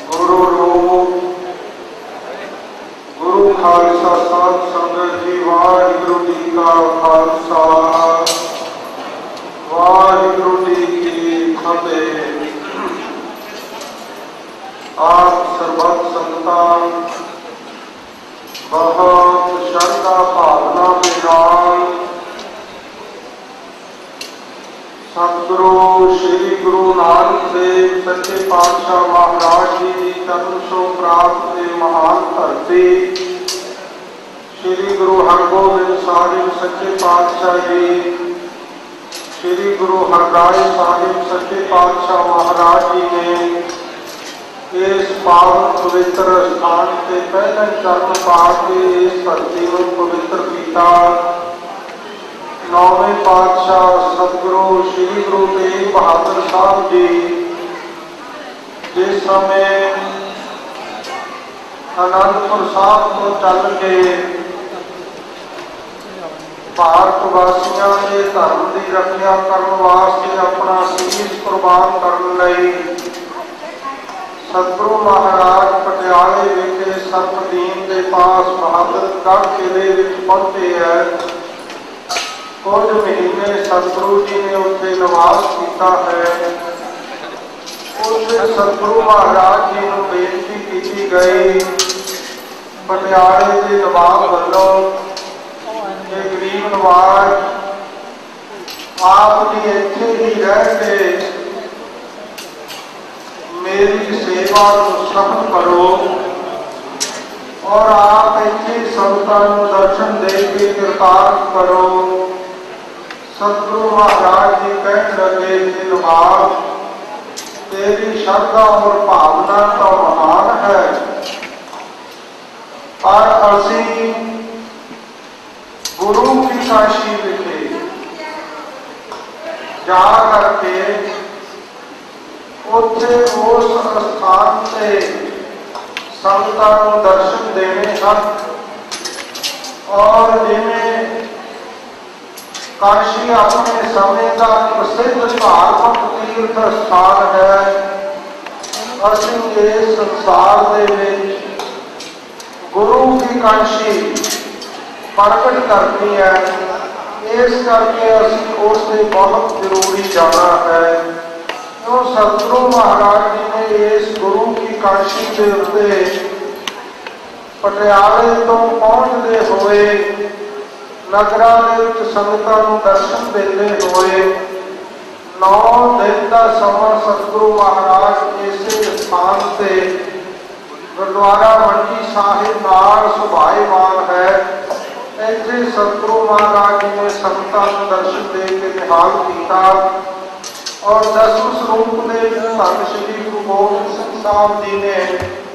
गुरु रूप गुरु खालसा साध संगत जी वाहिगुरु जी का खालसा वाहिगुरु जी की फतेह। आप सर्बत संतान बहुत श्रद्धा भावना के नाल सतगुरु श्री गुरु नानक देव सच्चे पातशाह महाराज जी की तरफ सो प्राप्त के महान धरती श्री गुरु हरगोबिंद साहिब सच्चे पातशाह जी, श्री गुरु हरराय साहिब सच्चे पातशाह महाराज जी ने इस पावन पवित्र स्थान के पहले चरण पा के इस धरती को पवित्र किया। नौवें पातशाह सतगुरु श्री गुरु तेग बहादुर साहब जी जिस समय आनंदपुर साहब को चल के भारतवासियों के धर्म की रक्षा करने वास्ते अपना शीश कुर्बान करने लई सतगुरु महाराज पटियाले विखे सरपदीन के पास बहादुरगढ़ किले पहुंचे है। कुछ महीने सतगुरु जी ने उत्थे निवास किया है। उस सतगुरु महाराज जी को बेनती की गई पटियाले के नवाब वालों के गरीब नवाज आप जी इत्थे ही रह के मेरी सेवा को सफल करो और आप इतने संतान दर्शन दे के कृतार्थ करो। सतगुरु महाराज जी कहने लगे थे नवाब तेरी श्रद्धा और भावना तो महान है, पर असी गुरु की काशी विखे जा करके उत्थे उस स्थान से संतां को दर्शन देने हैं और जिमें काशी अपने समय का प्रसिद्ध धार्मिक तीर्थ स्थान है। असी इस संसार दे विच गुरु की काशी प्रकट करनी है, इस करके असी उससे बहुत जरूरी जाना है। तो सतगुरु महाराज जी ने इस गुरु की काशी के उत्ते पटियाले तो पहुंचते हुए नगरा संगतां नूं दर्शन देते हुए 9 दिन का समा सतगुरु महाराज इस स्थान से गुरुद्वारा मंडी साहिब नाल सुभाएमान है। इत्थे सतगुरु महाराज जी ने संगतां नूं दर्शन दे के निहाल किया और 10वें स्वरूप के धन श्री गुरु गोबिंद सिंह साहब जी ने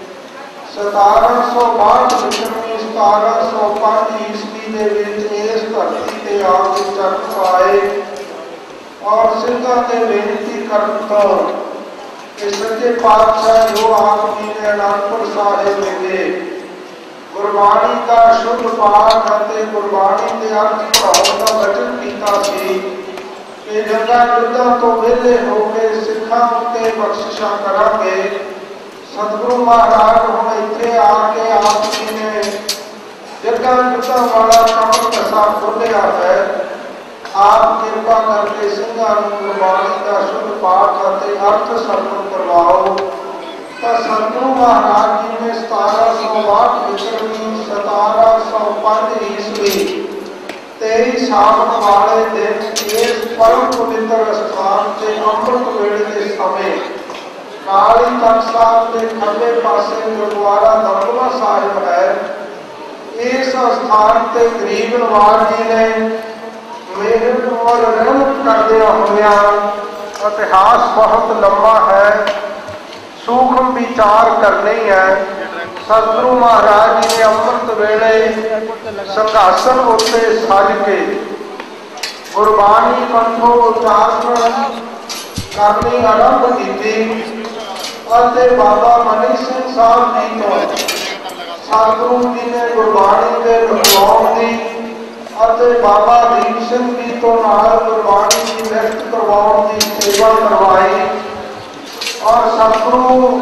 1762 विक्रमी 1705 ईस्वी के इस धरती से आके चरण पाए और सिद्धा ने बेनती करन तो सच्चे पातशाह जो आप जी ने आनंदपुर साहिब विखे गुरबाणी का शुद्ध पाठ और गुरबाणी के अर्थ पढ़ाने का वचन किया सी कि जंगा युद्धां तो वेले होकर सिखा उत्ते बख्शिशा करांगे। सतगुरु महाराज हम इत्थे आके आप जी ने जंगा युद्धां वाला कमल कसा खोलिया है। आप कृपा करके सिंघां नूं गुरबाणी का शुद्ध पाठ और अर्थ श्रवण करवाओ। तो सतगुरु महाराज जी ने 1762 विक्रमी 1705 ईस्वी 23 सावन वाले दिन इस परम पवित्र स्थान से अमृत वेले के समय काली तख्त साहब के खब्बे पासे गुरुद्वारा दमदमा साहिब है। इस स्थान से गरीब नवाज जी ने मेहर और रहमत करदिया होया इतिहास बहुत लंबा है, सूक्ष्म विचार करने है। सतगुरु महाराज जी ने अमृत वेले संघासन उत्ते सज के गुरबाणी कंठों उच्चारण करनी आरंभ की और बाबा मनी सिंह साहब जी तो सतगुरु जी ने गुरबाणी के लिखवाउण दी और बाबा दीप सिंह जी तो नाल गुरबाणी की लिखत करवाउण दी सेवा करवाई और सतगुरु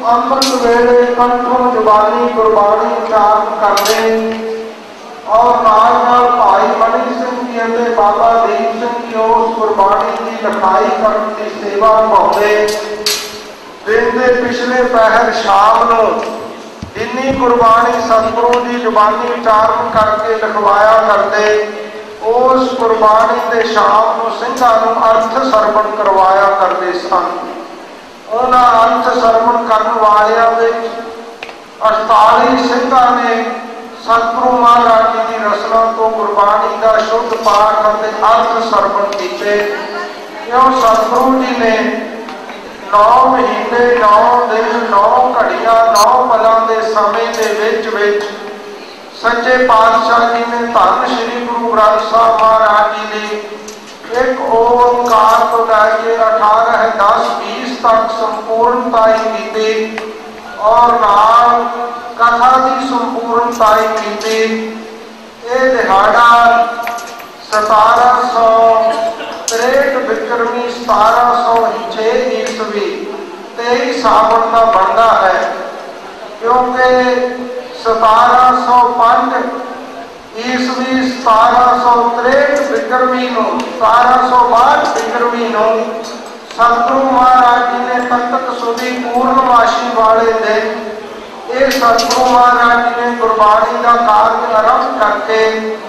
ਅੰਮ੍ਰਿਤ ਵੇਲੇ ਕੰਠੋਂ ਜ਼ੁਬਾਨੀ ਗੁਰਬਾਣੀ ਉਚਾਰਨ ਕਰਦੇ और नाल भाई मनी सिंह जी ਅਤੇ बाबा दीप सिंह जी उस गुरबाणी की लिखाई करने की सेवा निभाते। दिन के पिछले पहर शाम को जिन्नी गुरबाणी सतगुरु जी जुबानी उचारण करके लिखवाया करते, उस गुरबाणी के शाम को सिंघां नूं अर्थ सरवण करवाया करते सन। उन्हां अर्थ सरवण करन वालियां विच 48 सिंघां ने सतगुरु महाराज जी की रचना तो गुरबाणी का शुद्ध पाठ और अर्थ सरवण किए। क्यों सतगुरु जी ने 9 महीने 9 दिन 9 घड़ियां 9 पलों के समय के विच सच्चे पातशाह जी ने धन श्री गुरु ग्रंथ साहब महाराज जी ने एक ओंकार तो लैके 18 10 20 तक संपूर्णताई की और नाल कथा की संपूर्णताई की। ये दिहाड़ा 1763 विक्रमी 1706 ईस्वी 23 सावन का बनता है, क्योंकि 1705 ईस्वी 1763 विक्रमी 1762 विक्रमी सतगुरु महाराज जी ने तख्त सुधी पूर्णमासी वाले दिन ये सतगुरु महाराज जी ने गुरबाणी का कार्य आरंभ करके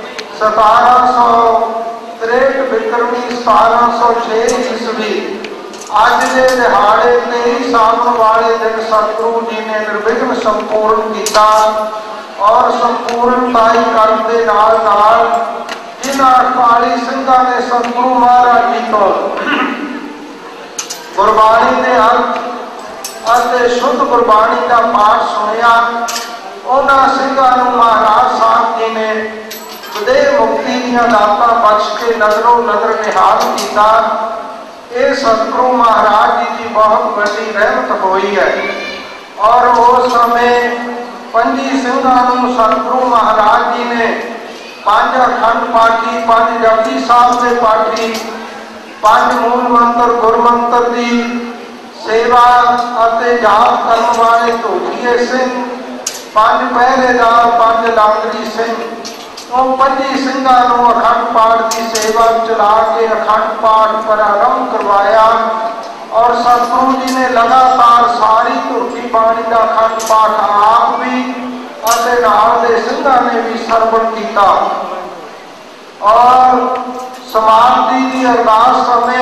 1763 विक्रमी 1706 ईस्वी अज के दिहाड़े 23 सावन वाले दिन सतगुरु जी ने निर्विघ्न संपूर्ण किया और संपूर्णताई करने जिन्हां 48 सिंघां ने सतगुरु महाराज जी तो गुरबाणी के अर्थ ਅਤੇ शुद्ध गुरबाणी का पाठ सुनिया, उन्होंने सिंघां नूं महाराज साहब जी ने विदेह मुक्ति दीआं दातां बख्श के नजरों नजर निहाल किया। ये सतगुरु महाराज जी की बहुत बड़ी रहमत हुई है। और उस समय 25 सिंघां नूं सतगुरु महाराज जी ने 5 अखंड पाठी 5 जपजी साहब के पाठी 5 मूल मंत्र गुरमंत्र की सेवा ਅਤੇ जाप करने वाले धोखीए सिंह 5 पहरेदार 5 लांगरी सिंह 25 सिंघां नूं अखंड पाठ की सेवा चला के अखंड पाठ प्रारंभ करवाया और सतगुरु जी ने लगातार सारी धुरती बाणी का अखंड पाठ आप भी ਅਤੇ नाल दे सिंघां ने भी सरवण किया। और समाप्ति की अरदास समय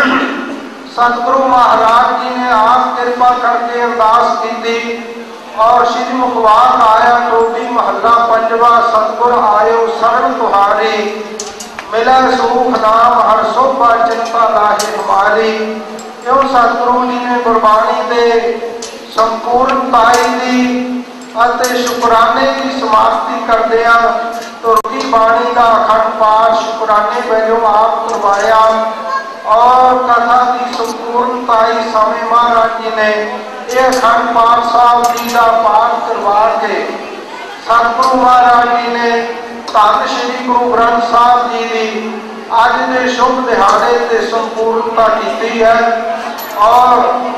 सतगुरु महाराज जी ने आप कृपा करके अरदास की थी और श्री मुखवाक आया टोपी महला 5वां सतगुर आयो शरण तुहारी मिले सुख नाम हर शोभा चिंता लाहे हमारी। क्यों सतगुरु जी ने गुरबाणी के संपूर्णताई दी ਅਤੇ शुकराने की समाप्ति करदिया तुरकी बाणी का अखंड पाठ शुकराने वजों आप करवाया और कथा की संपूर्णताई समय महाराज जी ने यह अखंड पाठ साहब जी का पाठ करवा के सतगुरु महाराज जी ने धन श्री गुरु ग्रंथ साहब जी की अज के शुभ दिहाड़े से संपूर्णता की है। और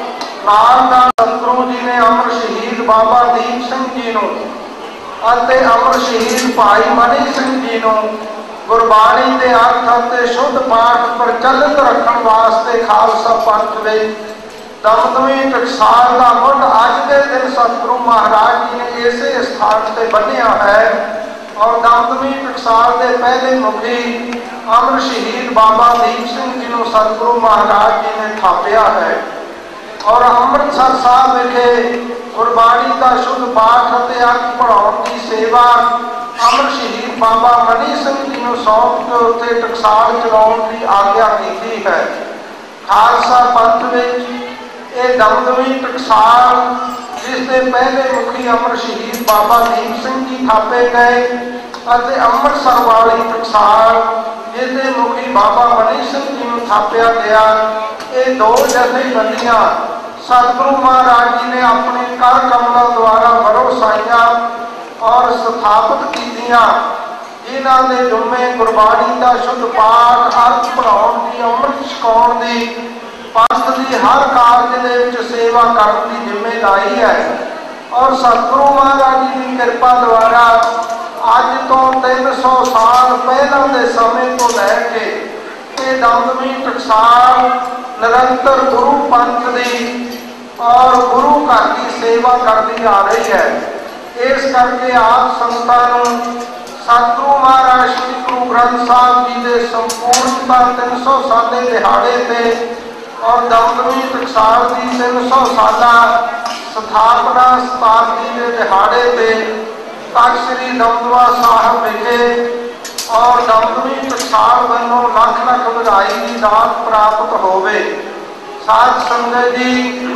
सतगुरु जी ने अमर शहीद बाबा दीप सिंह जी नूं अते अमर शहीद भाई मनी सिंह जी नूं गुरबाणी के अर्थ और शुद्ध पाठ प्रचलित रखने वास्ते खालसा पंथ में दमदमी टकसाल का मुंड अज के दिन सतगुरु महाराज जी ने इसे स्थान से बनिया है। और दमदमी टकसाल के पहले मुखी अमर शहीद बाबा दीप सिंह जी नूं सतगुरु महाराज जी ने थापिया है। और अमृतसर साहब विखे गुरबाणी का शुद्ध पाठ और अर्थ पढ़ाने की सेवा अमर शहीद बाबा मनी सिंह जी को सौंप के उत्ते टकसाल चलाने की आज्ञा की है। खालसा पंथ में ये दमदमी टकसाल जिसके पहले मुखी अमर शहीद बाबा दीप सिंह जी थापे गए और अमृतसर वाली टकसाल जिसके मुखी बाबा मनी सिंह जी को थापिया गया। ये 2 जथेबंदियां सतगुरु महाराज जी ने अपने कर कमलों द्वारा भरोसाइया और स्थापित कीतियां, जिन्हां दे जुम्मे गुरबाणी का शुद्ध पाठ अर्थ पढ़ाउण दी अमृत छकाउण दी पंथ की हर कारज दे विच सेवा करने की जिम्मेदारी है। और सतगुरु महाराज जी की कृपा द्वारा अज तो 300 साल पहलों के समय तो लैके ये दमदमी टकसाल निरंतर गुरु पंथ की और गुरु घर की सेवा करती आ रही है। इस करके आप संतां सतगुरु महाराज श्री गुरु ग्रंथ साहब जी के संपूर्णता 300 साले दिहाड़े से और दमदमी टकसाल की 300 साला स्थापना शताब्दी के दिहाड़े से तख्त श्री दमदमा साहब विखे और दमदमी टकसाल वालों लख लख बधाई की दात प्राप्त होवे। साध संगत जी,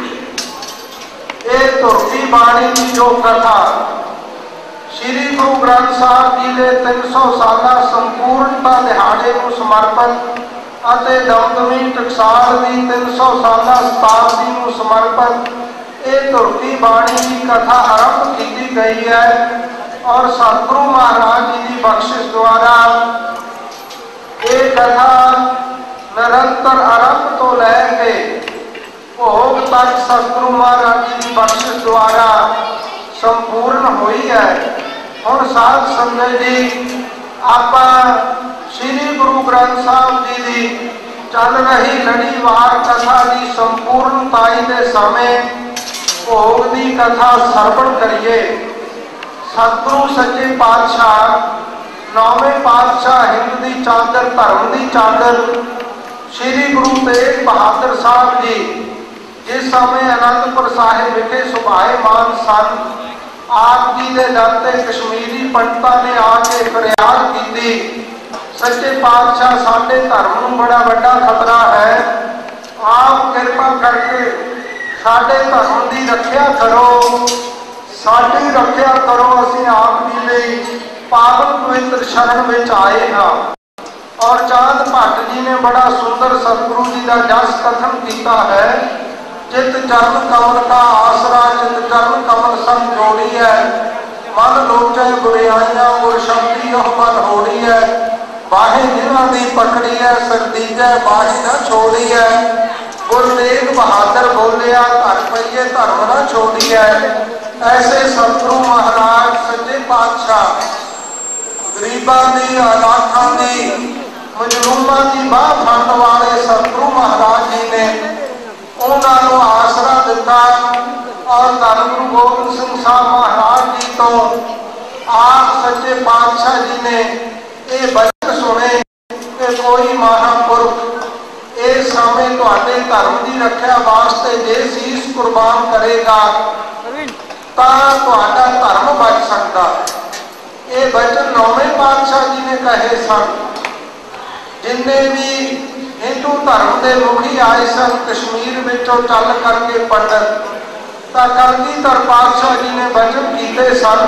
ये तुरती बाणी की जो कथा श्री गुरु ग्रंथ साहब जी के 300 साला संपूर्णता दिहाड़े को समर्पित ਅਤੇ दमदमी टकसाल की 300 साला शताब्दी को समर्पित ये धुरती बाणी की कथा आरंभ की गई है। और सतगुरु महाराज जी की बख्शिश द्वारा ये कथा निरंतर आरंभ तो लैके भोग तक सतगुरु महाराज जी की बख्शिश द्वारा संपूर्ण हुई है। हुण साध संगत जी, आप श्री गुरु ग्रंथ साहब जी की चल रही लड़ीवार कथा की संपूर्णताई के समय भोग की कथा सरवण करिए। सतगुरु सच्चे पातशाह नौवें पातशाह हिंद की चादर धर्म की चादर श्री गुरु तेग बहादुर साहब जी जिस समय आनंदपुर साहिब विखे सुभाएमान सन, आप जी के दर ते कश्मीरी पंडितां ने आके फरियाद की, सच्चे पातशाह साडे धर्म नूं बड़ा वड्डा खतरा है, आप कृपा करके साडे धर्म की रखिया करो, साडी रखिया करो। असीं आप जी लई पावन पवित्र शरण विच आए हाँ। और चांद भट्ट जी ने बड़ा सुंदर सतगुरु जी का जस कथन किया है, चित चरण कमल का आसरा चित चरण कमल संग जोड़ी है, मन लोचे बुराइयां गुर शब्दी यह मन होड़ी है, बाहे जिन्हां दी पकड़ी है सरदीजे बाही न छोड़ी है, गुरु तेग बहादुर बोलिया घर पईए धर्म न छोड़ी है। ऐसे सतगुरु महाराज सच्चे पातशाह गरीबां दी अनाथां दी मजलूमां की बाह फड़न वाले सतगुरु महाराज जी ने उन्होंने आसरा दिता। और धन गुरु गोबिंद सिंह साहब महाराज जी तो आप सच्चे पातशाह जी ने ये वचन सुने कि कोई महापुरुष इस समय तुहाडे धर्म की रक्षा वास्ते जे शीश कुर्बान करेगा तां तुहाडा धर्म बच सकता। ये वचन नौवें पातशाह जी ने कहे सन। जिन्ने भी हिंदू धर्म के मुखी आए सन कश्मीर विचों चल करके पंडित, तां कलगीधर पातशाह जी ने वचन किए सन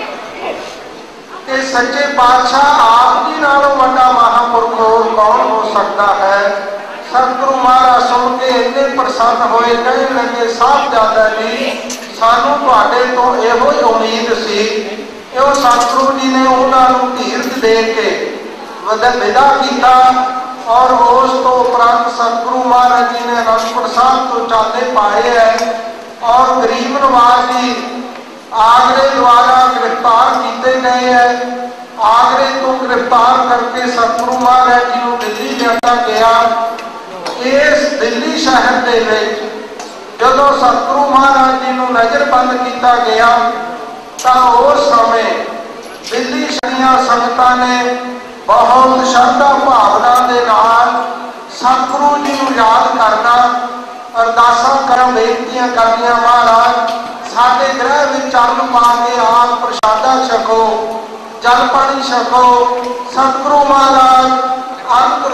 कि सच्चे पातशाह आप जी नालों वड्डा महापुरुष कौन हो सकता है। सतगुरु महाराज सुन के इन्ने प्रसन्न होए, कहने लगे साहबजादा जी सानू तुहाडे तो इहो ही उम्मीद सी। इहो सतगुरु जी ने उन्होंने धीरज दे के विदा किया। और उस तो उपरंत सतगुरु महाराज जी ने आनंदपुर साहब तो चाले पाए है और गरीब नवाज जी आगरे द्वारा गिरफ्तार किए गए हैं। आगरे तो गिरफ्तार करके सतगुरु महाराज जी को दिल्ली लिया गया। इस दिल्ली शहर के जदों सतगुरु महाराज जी को नज़रबंद किया गया तो उस समय दिल्ली शहरिया संगतां ने बहुत श्रद्धा भावना के नाल सतगुरु जी को याद करना, अरदासां कर बेनतियां करनियां, महाराज साडे ग्रह में चरण पा के आप प्रसादा छको, जल पानी छको। सतगुरु महाराज अंत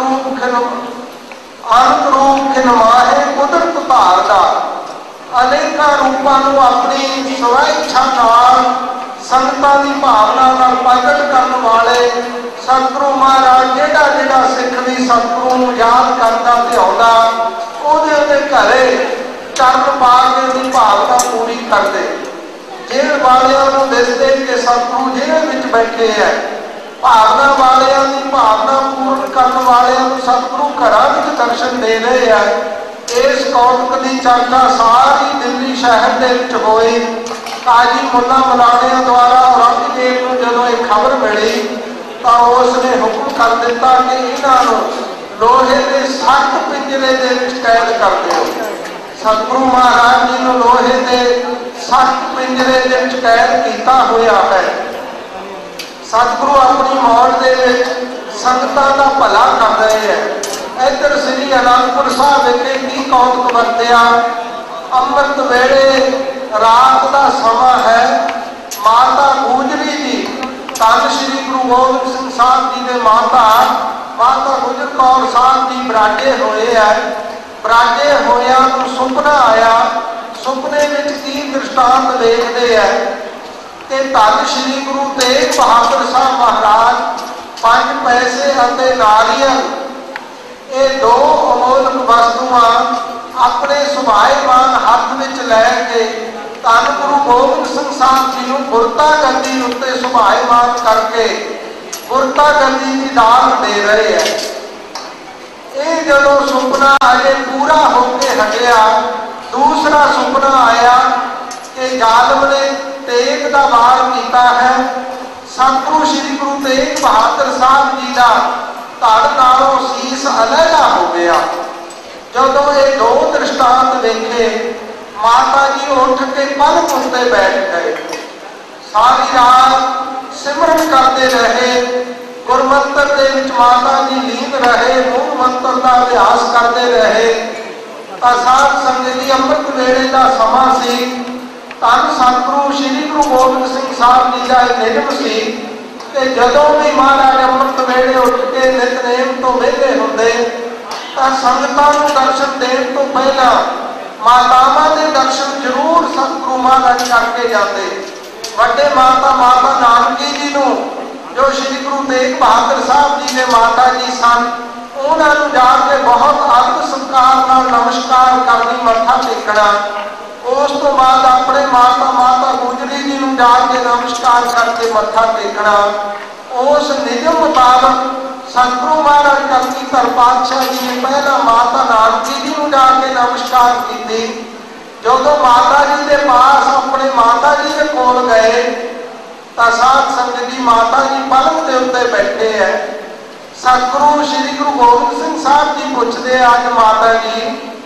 रूप खिनवाहे कुदरत धारदा अनेका रूपां नूं अपनी स्व इच्छा नाल संगतां दी भावना नाल प्रगट करन वाले सतगुरु महाराज जेड़ा जेड़ा सिख भी सतगुरु नूं याद करदा ते आउंदा ओहदे घरे चरण पा के उहदी भावना पूरी करदे। जेल वालियां नूं दसदे कि सतगुरु जेल विच बैठे है, भावना वालियां दी भावना पूर्ण करन वालियां नूं सतगुरु घरां विच दर्शन दे रहे हैं। इस कौतुक की चर्चा सारी दिल्ली शहर के विच होई। काजी मुल्ला मलाणिया द्वारा औरंगजेब को जदों ये खबर मिली तो उसने हुक्म कर दिता कि इन्हों लोहे के सख्त पिंजरे के विच कैद कर दो। सतगुरु महाराज जी को लोहे के सख्त पिंजरे के विच कैद किया होया है। सतगुरु अपनी मौत के विच संगतां दा भला कर रहे हैं। इधर श्री आनंदपुर साहब विखे की कौतुक वरतिया। अमृत वेले रात का समा है। माता गुजरी जी धन श्री गुरु गोबिंद सिंह साहब जी के माता माता गुजर कौर साहब जी बराजे होए है। बराजे होया तो सुपना आया। सुपने में की दृष्टांत देखते हैं कि धन श्री गुरु तेग बहादुर साहब महाराज 5 पैसे और नारियल ये 2 अमोलक वस्तुआं अपने सुभाएमान हाथ में लैके धन गुरु गोबिंद सिंह साहब जी को गुरता गद्दी उत्ते सुभाएमान करके गुरता गद्दी की दान दे रहे हैं। ये जदों सुपना अजे पूरा होके हटिया, दूसरा सुपना आया कि जालम ने तेग का वार किया है। सतगुरु श्री गुरु तेग बहादुर साहब जी का धड़ नालों सीस अलहदा हो गया। जदों ये 2 दृष्टांत देखे माता जी उठ के पलक उत्ते बैठ गए। सारी रात सिमरन करते रहे। गुरमंत्र के विच माता जी लीन रहे। मूल मंत्र का अभ्यास करते रहे। साध संगत जी अमृत वेले का समा सी। धन सतगुरु श्री गुरु गोबिंद सिंह साहब जी का नियम सी कि जदों भी महाराज अमृत वेले उठ के नितनेम तो वेले होंदे तां संगतां नूं दर्शन देण तो पहला मातावां दे दर्शन जरूर सतगुरु महाराज करके जाते। वड्डे माता माता नानकी जी नूं जो श्री गुरु तेग बहादुर साहब जी के माता जी सन उन्होंने जाके बहुत आदर सत्कार नाल नमस्कार करनी, मत्था टेकना। उस तो बाद अपने माता माता गुजरी जी नूं जाके नमस्कार करके मत्था टेकना। उस नियम मुताबक सतगुरु महाराज कलगीधर पातशाह जी ने पहला माता नानकी जी नूं जाके नमस्कार की। जदों माता जी के पास अपने माता जी के कोल गए तो साध संगत जी माता जी पलंग के उत्ते बैठे है। सतगुरु श्री गुरु गोबिंद सिंह साहब जी पूछते अज माता जी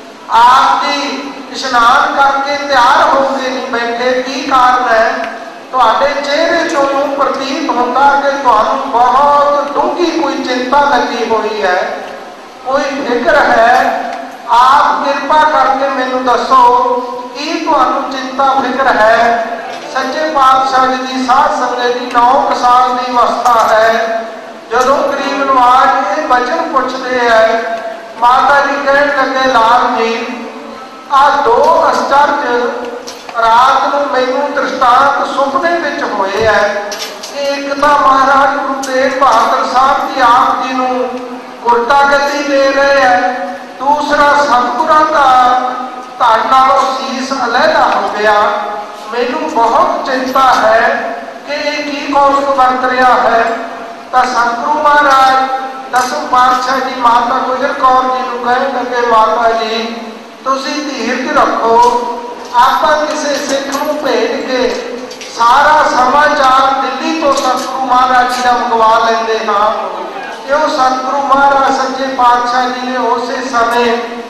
आप जी इशनान करके तैयार होके नहीं बैठे, की कारण है? तुहाडे चेहरे चों प्रतीत होता कि तुहानूं बहुत डूंगी कोई चिंता लगी हुई है, कोई फिक्र है। आप कृपा करके मैनू दसो की तुहानूं चिंता फिक्र है? सच्चे पातशाह जी की साध संगत जी 9 साल की अवस्था है। जदों गरीब नवाज ये वचन पूछते हैं माता जी कहन लगे लाल जी आ 2 आश्चर्य रात को मैनू दृष्टांत सुपने विच होए है। एक तो महाराज गुरु तेग बहादुर साहब जी आप जी नूं गुरता गद्दी दे रहे हैं, दूसरा सतगुरां दा धड़ नालों सीस अलहदा हो गया। मैनू बहुत चिंता है कि ये की कौतुक बरत रहा है। तो सतगुरु महाराज 10वें पातशाह जी माता गुजर कौर जी को कहन लगे माता जी तुसीं धीरज रखो, आप किसी सिख नूं भेज के सारा समाचार दिल्ली तो सतगुरु महाराज जी का मंगवा लेंदे हाँ। क्यों सतगुरु महाराज सच्चे पातशाह जी ने उस समय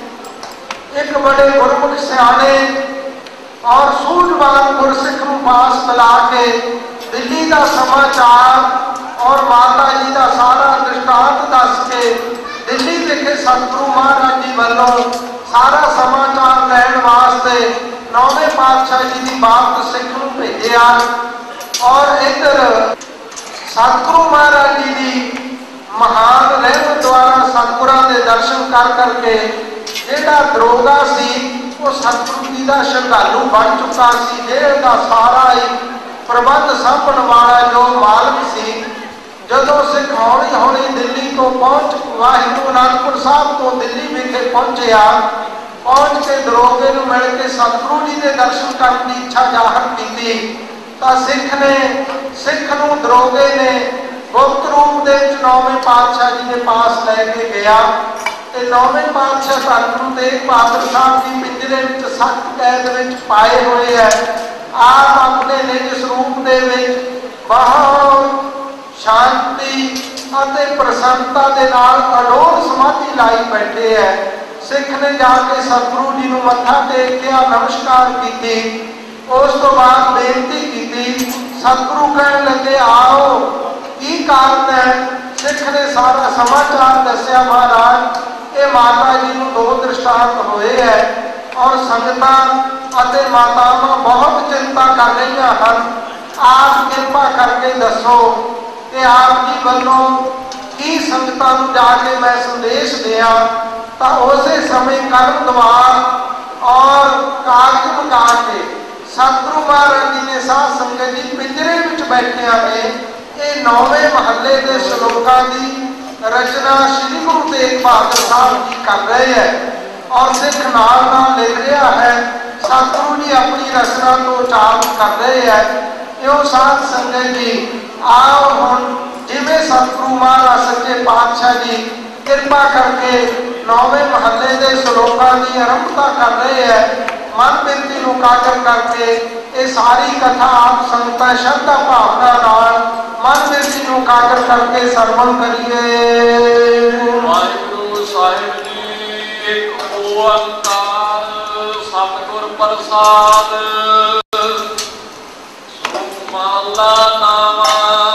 एक बड़े गुरमुख सियाने और सूझवान गुरसिख नूं पास मिला के दिल्ली का समाचार और माता जी का सारा दृष्टांत दस के दिल्ली विखे सतगुरु महाराज जी वालों सारा समाचार लैण वास्ते 9वें पातशाह जी की बात सिख नूं भेजिया। और इधर सतगुरु महाराज जी की महान रहमत द्वारा सतगुरां दे दर्शन कर करके जिहड़ा दरोगा सी वो सतगुरु जी का श्रद्धालु बन चुका सी। जेल का सारा ही प्रबंध सामण वाला जो मालक सी। जदों सिख हौली हौली दिल्ली तो पहुंच वाहिगुरु आनंदपुर साहब तो दिल्ली विखे पहुंचया, पहुंच के दरोगे नूं मिल के सतगुरु जी के दर्शन करने की इच्छा जाहिर की तो सिख नूं दरोगे ने गुप्त रूप दे 9वें पातशाह जी के पास लैके गया। ਤੇ ਨੌਵੇਂ ਪਾਤਸ਼ਾਹ ਧੰਨ ਗੁਰੂ ਤੇਗ ਬਹਾਦਰ ਸਾਹਿਬ ਜੀ ਪਿੰਜਰੇ ਵਿੱਚ ਸਖਤ ਕੈਦ ਵਿੱਚ ਪਾਏ ਹੋਏ ਹੈ। ਆਪ ਆਪਣੇ ਨਿਜ ਸਰੂਪ ਦੇ ਵਿੱਚ ਬਹੁਤ ਸ਼ਾਂਤੀ ਅਤੇ ਪ੍ਰਸੰਨਤਾ ਦੇ ਨਾਲ ਅਡੋਲ ਸਮਾਧੀ ਲਾਈ ਬੈਠੇ ਹੈ। ਸਿੱਖ ਨੇ ਜਾ ਕੇ ਸਤਿਗੁਰੂ ਜੀ ਨੂੰ ਮੱਥਾ ਟੇਕਿਆ, ਨਮਸਕਾਰ ਕੀਤੀ। ਉਸ ਤੋਂ ਬਾਅਦ ਬੇਨਤੀ ਕੀਤੀ। ਸਤਿਗੁਰੂ ਕਹਿਣ ਲੱਗੇ, ਆਓ, ਕੀ ਕਾਰਨ ਹੈ? ਸਿੱਖ ਨੇ ਸਾਰਾ ਸਮਾਚਾਰ ਦੱਸਿਆ। ਮਹਾਰਾਜ, ਇਹ ਮਾਤਾ ਜੀ ਨੂੰ 2 ਦ੍ਰਿਸ਼ਟਾਂਤ ਹੋਏ ਹੈ ਔਰ ਸੰਗਤਾਂ ਅਤੇ ਮਾਤਾਵਾਂ ਬਹੁਤ ਚਿੰਤਾ ਕਰ ਰਹੀਆਂ ਹਨ। ਆਪ ਕਿਰਪਾ ਕਰਕੇ ਦੱਸੋ ਕਿ ਆਪ ਜੀ ਵੱਲੋਂ ਕੀ ਸੰਗਤਾਂ ਨੂੰ ਜਾ ਕੇ ਮੈਂ ਸੰਦੇਸ਼ ਦਿਆਂ। ਤਾਂ ਉਸੇ ਸਮੇਂ ਕਰਮ ਦਵਾਰ ਔਰ ਕਾਗਜ਼ ਮੰਗਾ ਕੇ ਸਤਿਗੁਰੂ ਮਹਾਰਾਜ ਜੀ ਨੇ ਸਾਧ ਸੰਗਤ ਜੀ ਪਿੰਜਰੇ ਵਿੱਚ ਬੈਠਿਆਂ ਨੇ ਇਹ 9ਵੇਂ ਮਹੱਲੇ ਦੇ ਸ਼ਲੋਕਾਂ ਦੀ ਰਚਨਾ ਸ੍ਰੀ ਗੁਰੂ ਤੇਗ ਬਹਾਦਰ ਸਾਹਿਬ ਜੀ ਕਰ ਰਹੇ ਹੈ ਔਰ ਸਿੱਖ ਨਾਲ ਨਾਲ ਲਿਖ ਰਿਹਾ ਹੈ। ਸਤਿਗੁਰੂ ਜੀ ਆਪਣੀ ਰਚਨਾ ਤੋਂ ਉਚਾਰਨ ਕਰ ਰਹੇ ਹੈ। ਇਉਂ ਸਾਧ ਸੰਗਤ ਜੀ, ਆਓ ਹੁਣ ਜਿਵੇਂ ਸਤਿਗੁਰੂ ਮਹਾਰਾਜ ਸੱਚੇ ਪਾਤਸ਼ਾਹ ਜੀ ਕਿਰਪਾ ਕਰਕੇ 9ਵੇਂ ਮਹੱਲੇ ਦੇ ਸ਼ਲੋਕਾਂ ਦੀ ਆਰੰਭਤਾ ਕਰ ਰਹੇ ਹੈ। ਮਨ ਬਿਰਤੀ ਨੂੰ ਕਾਗਰ ਕਰਕੇ ਇਹ ਸਾਰੀ ਕਥਾ ਆਪ ਸੰਗਤਾਂ ਸ਼ਰਧਾ ਭਾਵਨਾ ਨਾਲ ਮਨ ਬਿਰਤੀ ਨੂੰ ਕਾਗਰ ਕਰਕੇ ਸਰਵਣ ਕਰੀਏ। ਵਾਹਿਗੁਰੂ ਸਾਹਿਬ ਜੀ, ਇੱਕ ਓੰਕਾਰ ਸਤਿਗੁਰ ਪ੍ਰਸਾਦ। ਮਹਲਾ ਨਾਵਾ।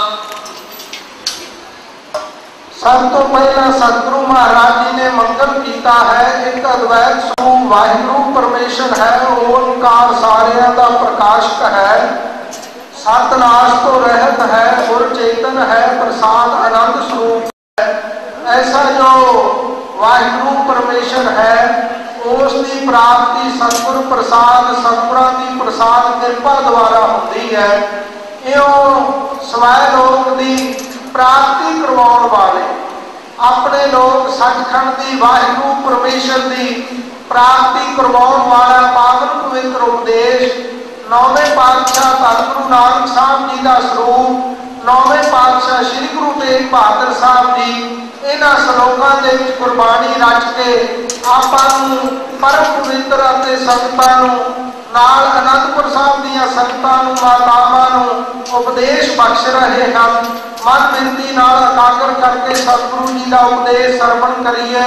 ਸਭ ਤੋਂ ਪਹਿਲਾਂ ਸਤਿਗੁਰੂ ਮਹਾਰਾਜ ਜੀ ਨੇ ਮੰਗਲ ਕੀਤਾ ਹੈ। ਇੱਕ ਅਦਵੈਤ ਸਰੂਪ ਵਾਹਿਗੁਰੂ ਪਰਮੇਸ਼ਰ ਹੈ, ਓੰਕਾਰ ਸਾਰਿਆਂ ਦਾ ਪ੍ਰਕਾਸ਼ਕ ਹੈ, ਸਤਨਾਸ਼ ਤੋਂ ਰਹਿਤ ਹੈ, ਗੁਰ ਚੇਤਨ ਹੈ, ਪ੍ਰਸਾਦ ਆਨੰਦ ਸਰੂਪ ਹੈ। ਐਸਾ ਜੋ ਵਾਹਿਗੁਰੂ ਪਰਮੇਸ਼ਰ ਹੈ ਉਸ ਦੀ ਪ੍ਰਾਪਤੀ ਸਤਿਗੁਰ ਪ੍ਰਸਾਦ, ਸਤਿਗੁਰਾਂ ਦੀ ਪ੍ਰਸਾਦ ਕਿਰਪਾ ਦੁਆਰਾ ਹੁੰਦੀ ਹੈ। ਇਉਂ ਸਵੈ ਲੋਕ ਦੀ ਪ੍ਰਾਪਤੀ ਕਰਵਾਉਣ ਵਾਲੇ ਆਪਣੇ ਲੋਕ ਸੱਚਖੰਡ ਦੀ ਵਾਹਿਗੁਰੂ ਪਰਮੇਸ਼ਰ ਦੀ ਪ੍ਰਾਪਤੀ ਕਰਵਾਉਣ ਵਾਲਾ ਪਾਵਨ ਪਵਿੱਤਰ ਉਪਦੇਸ਼ 9ਵੇਂ ਪਾਤਸ਼ਾਹ ਧੰਨ ਗੁਰੂ ਨਾਨਕ ਸਾਹਿਬ ਜੀ ਦਾ ਸਰੂਪ 9ਵੇਂ ਪਾਤਸ਼ਾਹ ਸ੍ਰੀ ਗੁਰੂ ਤੇਗ ਬਹਾਦਰ ਸਾਹਿਬ ਜੀ ਇਹਨਾਂ ਸ਼ਲੋਕਾਂ ਦੇ ਵਿੱਚ ਗੁਰਬਾਣੀ ਰਚ ਕੇ ਆਪਾਂ ਨੂੰ ਪਰਮ ਪਵਿੱਤਰ ਅਤੇ ਸੰਗਤਾਂ ਨੂੰ ਨਾਲ ਅਨੰਦਪੁਰ ਸਾਹਿਬ ਦੀਆਂ ਸੰਗਤਾਂ ਨੂੰ, ਮਾਤਾਵਾਂ ਨੂੰ ਉਪਦੇਸ਼ ਬਖਸ਼ ਰਹੇ ਹਨ। ਮਨ ਬਿਰਤੀ ਨਾਲ ਇਕਾਗਰ ਕਰਕੇ ਸਤਿਗੁਰੂ ਜੀ ਦਾ ਉਪਦੇਸ਼ ਸਰਵਣ ਕਰੀਏ।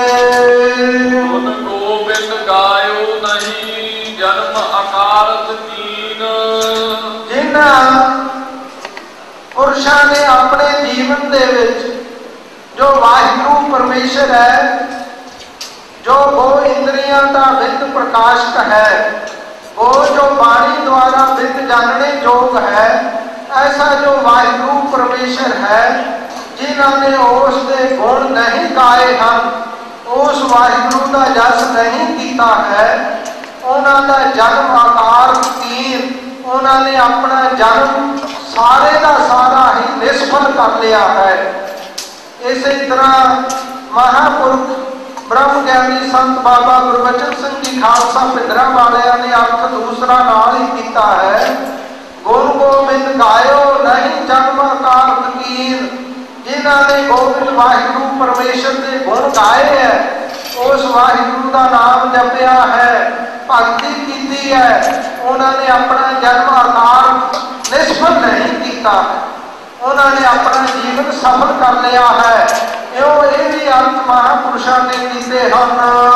ਗੁਣ ਗੋਬਿੰਦ ਗਾਇਓ ਨਹੀਂ, ਜਨਮ ਅਕਾਲਤ ਕੀਨ। ਜਿਨ੍ਹਾਂ ਪੁਰਸ਼ਾਂ ਨੇ ਆਪਣੇ ਜੀਵਨ ਦੇ ਵਿੱਚ ਜੋ ਵਾਹਿਗੁਰੂ ਪਰਮੇਸ਼ਰ ਹੈ, ਜੋ ਉਹ ਇੰਦਰੀਆਂ ਦਾ ਵਿਦ ਪ੍ਰਕਾਸ਼ਕ ਹੈ, ਉਹ ਜੋ ਬਾਣੀ ਦੁਆਰਾ ਵਿਦ ਜਾਣਨੇ ਯੋਗ ਹੈ, ਐਸਾ ਜੋ ਵਾਹਿਗੁਰੂ ਪਰਮੇਸ਼ਰ ਹੈ, ਜਿਨ੍ਹਾਂ ਨੇ ਉਸ ਦੇ ਗੁਣ ਨਹੀਂ ਗਾਏ ਹਨ, ਉਸ ਵਾਹਿਗੁਰੂ ਦਾ ਜਸ ਨਹੀਂ ਕੀਤਾ ਹੈ, ਉਹਨਾਂ ਦਾ ਜਨਮ ਆਕਾਰ ਕੀਨ, ਉਹਨਾਂ ਨੇ ਆਪਣਾ ਜਨਮ ਸਾਰੇ ਦਾ ਸਾਰਾ ਹੀ ਨਿਸਫਲ ਕਰ ਲਿਆ ਹੈ। ਇਸੇ ਤਰ੍ਹਾਂ ਮਹਾਂਪੁਰਖ ਬ੍ਰਹਮ ਗਿਆਨੀ ਸੰਤ ਬਾਬਾ ਗੁਰਬਚਨ ਸਿੰਘ ਜੀ ਖਾਲਸਾ ਪਿੰਡਰਾਂ ਵਾਲਿਆਂ ਨੇ ਅਰਥ ਦੂਸਰਾ ਨਾਲ ਹੀ ਕੀਤਾ ਹੈ। ਗੁਣ ਗੋਬਿੰਦ ਗਾਇਓ ਨਹੀਂ, ਜਨਮ ਅਕਾਲ ਕੀਨ। ਜਿਨ੍ਹਾਂ ਨੇ ਗੋਬਿੰਦ ਵਾਹਿਗੁਰੂ ਪਰਮੇਸ਼ਰ ਦੇ ਗੁਣ ਗਾਏ ਹੈ, ਉਸ ਵਾਹਿਗੁਰੂ ਦਾ ਨਾਮ ਜਪਿਆ ਹੈ, ਭਗਤੀ ਕੀਤੀ ਹੈ, ਉਹਨਾਂ ਨੇ ਆਪਣਾ ਜਨਮ ਆਕਾਰ ਨਿਸਫਲ ਨਹੀਂ ਕੀਤਾ, ਉਹਨਾਂ ਨੇ ਆਪਣਾ ਜੀਵਨ ਸਫਲ ਕਰ ਲਿਆ ਹੈ। ਇਉਂ ਇਹ ਵੀ ਅਰਥ ਮਹਾਂਪੁਰਸ਼ਾਂ ਨੇ ਕੀਤੇ ਹਨ।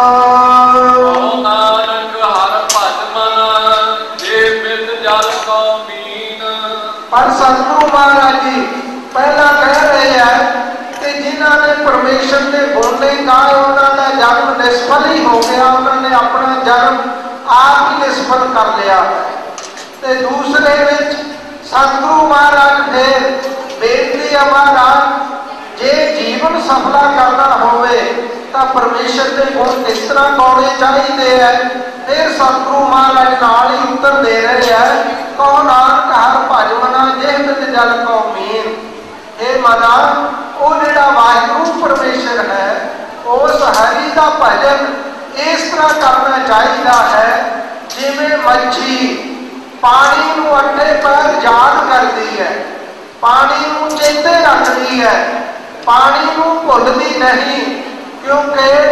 ਨਾਨਕ ਹਰ ਭਜ ਮਨ, ਜੇ ਬਿਦ ਜਲ ਕੋ ਮੀਨ। ਪਰ ਸਤਿਗੁਰੂ ਮਹਾਰਾਜ ਜੀ ਪਹਿਲਾਂ ਕਹਿ ਰਹੇ ਹੈ ਕਿ ਜਿਨ੍ਹਾਂ ਨੇ ਪਰਮੇਸ਼ਰ ਦੇ ਗੁਣ ਨਹੀਂ ਗਾਏ, ਉਹਨਾਂ ਦਾ ਜਨਮ ਨਿਸਫਲ ਹੀ ਹੋ ਗਿਆ, ਉਹਨਾਂ ਨੇ ਆਪਣਾ ਜਨਮ ਆਪ ਹੀ ਨਿਸਫਲ ਕਰ ਲਿਆ। ਤੇ ਦੂਸਰੇ ਵਿੱਚ ਸਤਿਗੁਰੂ ਮਹਾਰਾਜ ਫਿਰ ਬੇਨਤੀ ਹੈ, ਮਹਾਰਾਜ ਜੇ ਜੀਵਨ ਸਫਲਾ ਕਰਨਾ ਹੋਵੇ ਤਾਂ ਪਰਮੇਸ਼ਰ ਦੇ ਗੁਣ ਕਿਸ ਤਰ੍ਹਾਂ ਗਾਉਣੇ ਚਾਹੀਦੇ ਹੈ। ਫਿਰ ਸਤਿਗੁਰੂ ਮਹਾਰਾਜ ਨਾਲ ਹੀ ਉੱਤਰ ਦੇ ਰਹੇ ਹੈ, ਕਹੋ ਨਾਨਕ ਹਰ ਭਜ ਮਨਾ, ਜੇ ਬਿਦ ਜਲ ਕੋ ਮੀਨ। ਇਹ ਮਨਾ ਉਹ ਜਿਹੜਾ ਵਾਹਿਗੁਰੂ ਪਰਮੇਸ਼ਰ ਹੈ, ਉਸ ਹਰੀ ਦਾ ਭਜਨ ਇਸ ਤਰ੍ਹਾਂ ਕਰਨਾ ਚਾਹੀਦਾ ਹੈ ਜਿਵੇਂ ਮੱਛੀ ਪਾਣੀ ਨੂੰ ਅੱਡੇ ਪੈਰ ਯਾਦ ਕਰਦੀ ਹੈ, ਪਾਣੀ ਨੂੰ ਚੇਤੇ ਰੱਖਦੀ ਹੈ, ਪਾਣੀ ਨੂੰ ਭੁੱਲਦੀ ਨਹੀਂ, ਕਿਉਂਕਿ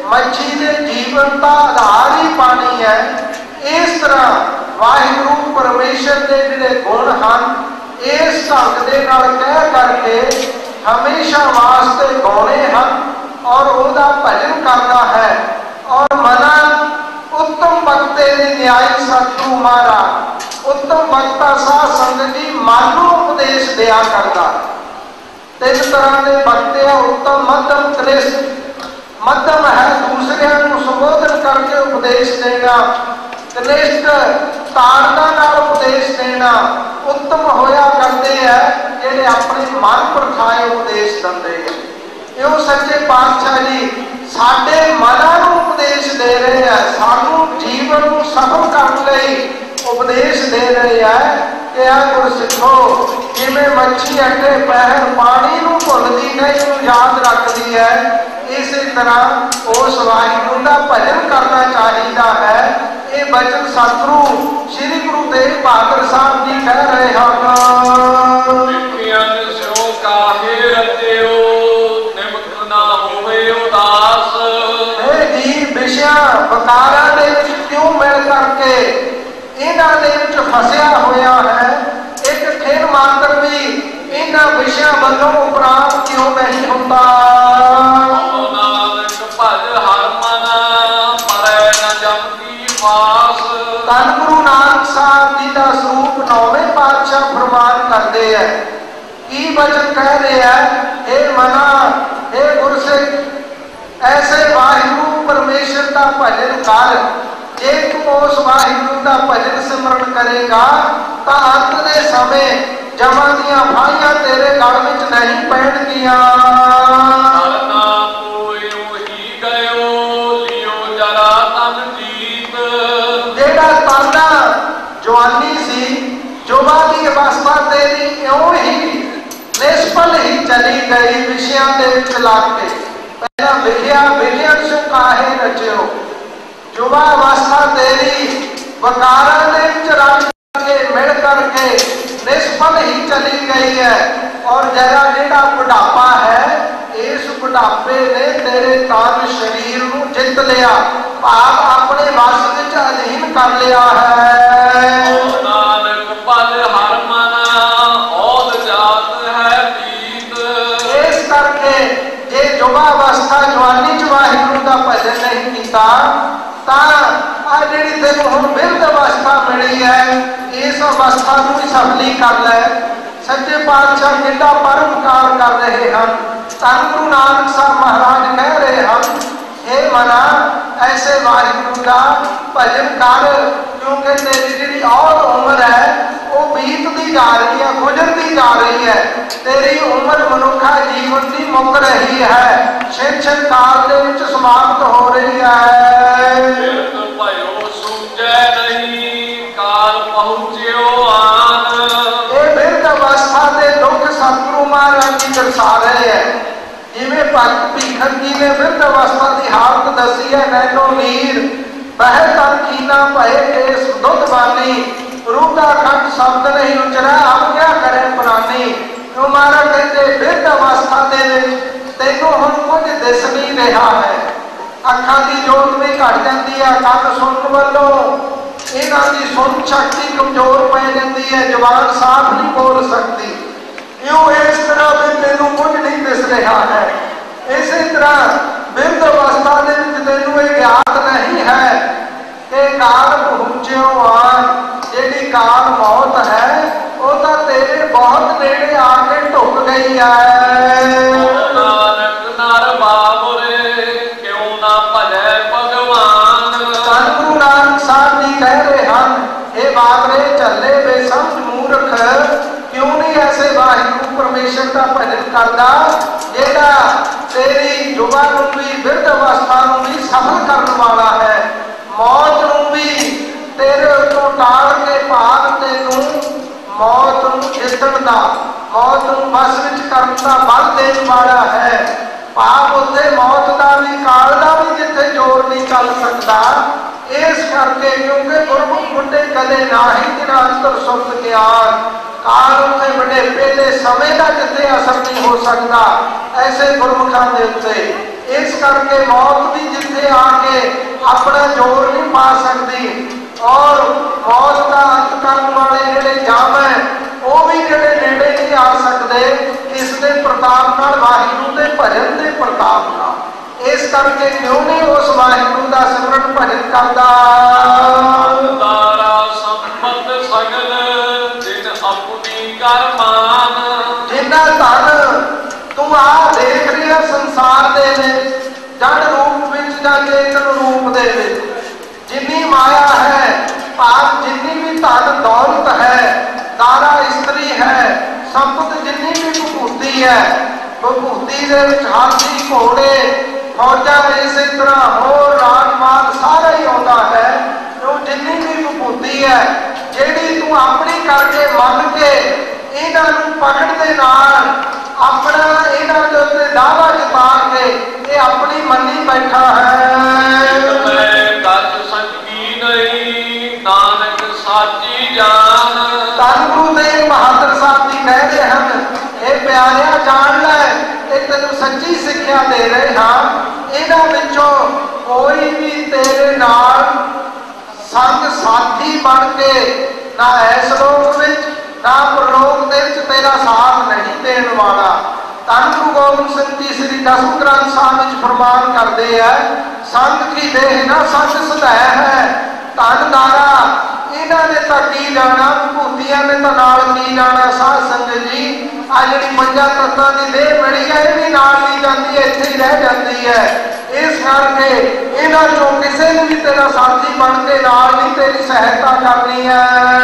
मच्छी के जीवन का आधार ही पानी है। इस तरह वाहिगुरु परमेश्वर के जिहड़े गुण हैं इस ढंग दे नाल कह करके हमेशा वास्ते गाने हैं और उसका भजन करना है। और मना उत्तम भक्ते ने न्याय सतगुरु महाराज उत्तम भक्ता साध संगत जी मन को उपदेश दिया करता। तीन तरह के भक्ते हैं, उत्तम मध्यम श्रेष्ठ। मध्यम है दूसरे को संबोधन करके उपदेश देना, श्रेष्ठ ताड़ना नाल उपदेश देना, उत्तम होया करते हैं जिहड़े अपने मन परखाए उपदेश देंदे हैं। यो सच्चे पातशाह जी साडे मनां नूं उपदेश दे रहे हैं, सानू जीवन को सफल करने लई उपदेश दे रहे हैं कि आ गुरसिखो जिवें मच्छी अटे पैर पानी नूं भुलदी नहीं नूं याद रखती है, इसी तरह उस वाहिगुरू का भजन करना चाहिए है। ये वचन सतगुरु श्री गुरु तेग बहादुर साहब जी कह रहे हैं। वकारा क्यों मिल करके इन्हां दे विच फसिया होया है, एक खेल मात्र भी इन्हां विषयां वालों उपरांत क्यों नहीं होता। धन गुरु नानक साहब जी का स्वरूप 9वें पातशाह फरमान करते हैं। की वचन कह रहे हैं, हे मना हे गुरसिख ऐसे वाहिगुरु परमेश्वर का भजन कर। जे तू उस वाहिगुरू का भजन सिमरन करेगा तो अंत के समय जमा दियां फाइयां तेरे गल विच नहीं पैणगियां। जेड़ा ताना जवानी सी जुबा की अवस्था तेरी इउं ही निष्फल ही चली गई विषयां दे विच लग के। पहला विख्या विलियन सु काहे रचियो, युवा अवस्था तेरी वकारा दे विच रच के मिल करके निष्फल ही चली गई है। और जरा जेड़ा बुढ़ापा है इस बुढ़ापे ने तेरे तन शरीर को जित लिया, भाव अपने वश विच अधीन कर लिया है। इस करके जे युवा अवस्था जवानी च वाहिगुरू का भजन नहीं किया जी तेन हम बिरध अवस्था मिली है, इस अवस्था को सफली कर ले। सच्चे पातशाह कितना परोपकार कर रहे हैं। धन गुरु नानक साहब महाराज कह रहे हैं, हे मना ऐसे वाहिगुरू का भजन कर क्योंकि तेरी जी और उम्र है वो बीतती जा रही है, गुजरती जा रही है। तेरी उम्र मनुखा जीवन की मुक रही है, छिन छिन काल दे विच समाप्त हो रही है। सतगुरु महाराज जी दर्शा रहे हैं जिवें भगत भीखन जी ने वृद्ध अवस्था की हालत दसी है। नैनो नीर बह तन कीना भय केस दुधवानी रूदा कंठ शब्द नहीं उचरा अब क्या करे प्राणी। क्यों महाराज कहते वृद्ध अवस्था दे तेनों हुण कुछ दिस नहीं रहा है, अखां की जोत भी घट जाती है, कंन सुनन वालों इन्हां दी सुन शक्ति कमजोर पै जाती है, जवान साफ नहीं बोल सकती। यूं इस तरह भी तेनों कुछ नहीं दिस रहा है। इसी तरह बिरध अवस्था दे विच तेनों ये ज्ञात नहीं है कि काल पहुंच्यो आन, जेड़ी काल मौत है वो तो तेरे बहुत नेड़े आके ढुक गई है। गुरु नानक साहब जी कह रहे हैं, हे बाबरे चले बेसमझ मूर्ख क्यों नहीं ऐसे वाहिगुरू परमेश्वर का भजन करता जेड़ा तेरी युवा नूं भी वृद्ध अवस्था नूं भी सफल करने वाला है, मौत नूं भी तेरे उत्तों टाल के भाग तेनूं मौत नूं जितण दा, मौत नूं बस विच करन दा बल देण वाला है। भाव उत्ते मौत का भी काल का भी जिथे जोर नहीं चल सकता। इस करके क्योंकि गुरमुख बुढ़े कदे ना ही तिना अंतर सुप्त ज्ञान काल उत्ते बड़े पहले समय का जिथे असर नहीं हो सकता, ऐसे गुरमुखां दे उत्ते इस करके मौत भी जिथे आके अपना जोर नहीं पा सकती और मौत का अंत करने वाले जिहड़े जाम है वो भी जिहड़े नेड़े नहीं आ सकते किसके प्रताप नाल, वाहिगुरू के भजन के प्रताप नाल। इस करके क्यों नहीं उस वाहिगुरू का सिमरन भजन करता। सगल दिन अपनी कर मान, जिन्ना धन तू आ देख रही है संसार दे जड़ रूप विच जां चेतन रूप दे जिन्नी माया है, आप जिन्नी भी धन दौलत है, दारा स्त्री है, संपत जिन्नी भी विभूति है, विभूति दे विच हाथी घोड़े फौजा इस तरह होर राजमाल सारा ही आता है। जो जिन्नी भी विभूति है ਜਿਹੜੀ तू अपनी करके मन के इन्हों पकड़ दे नाल अपना इन्हों के उत्ते दावा जता के ये अपनी मनी बैठा है। नानक साची जान, धन गुरु तेग बहादुर साहब जी कह रहे हैं, ये प्यारिया जान लै ये तेन सच्ची सिक्ख्या दे रहे हाँ। इन्हां विचों कोई भी तेरे नाल संग साथी बन के ना इस लोक विच ना परलोक दे विच तेरा साथ नहीं देने वाला। धन गुरु गोबिंद सिंह जी श्री दसम ग्रंथ साहिब विच फरमान करते हैं, संग की देह ना संग सदै है, धन दारा इन्हां ने तां की जाना, विभूतियां ने तां नाल की जाना। साध संगत जी आ जिहड़ी पंजां तत्तां दी देह मिली है ये भी नाल ली जाती है, इत्थे ही रह जाती है। इस करके इन्हां चों किसी ने भी तेरा साथी बन के नाल नहीं तेरी सहायता करनी है।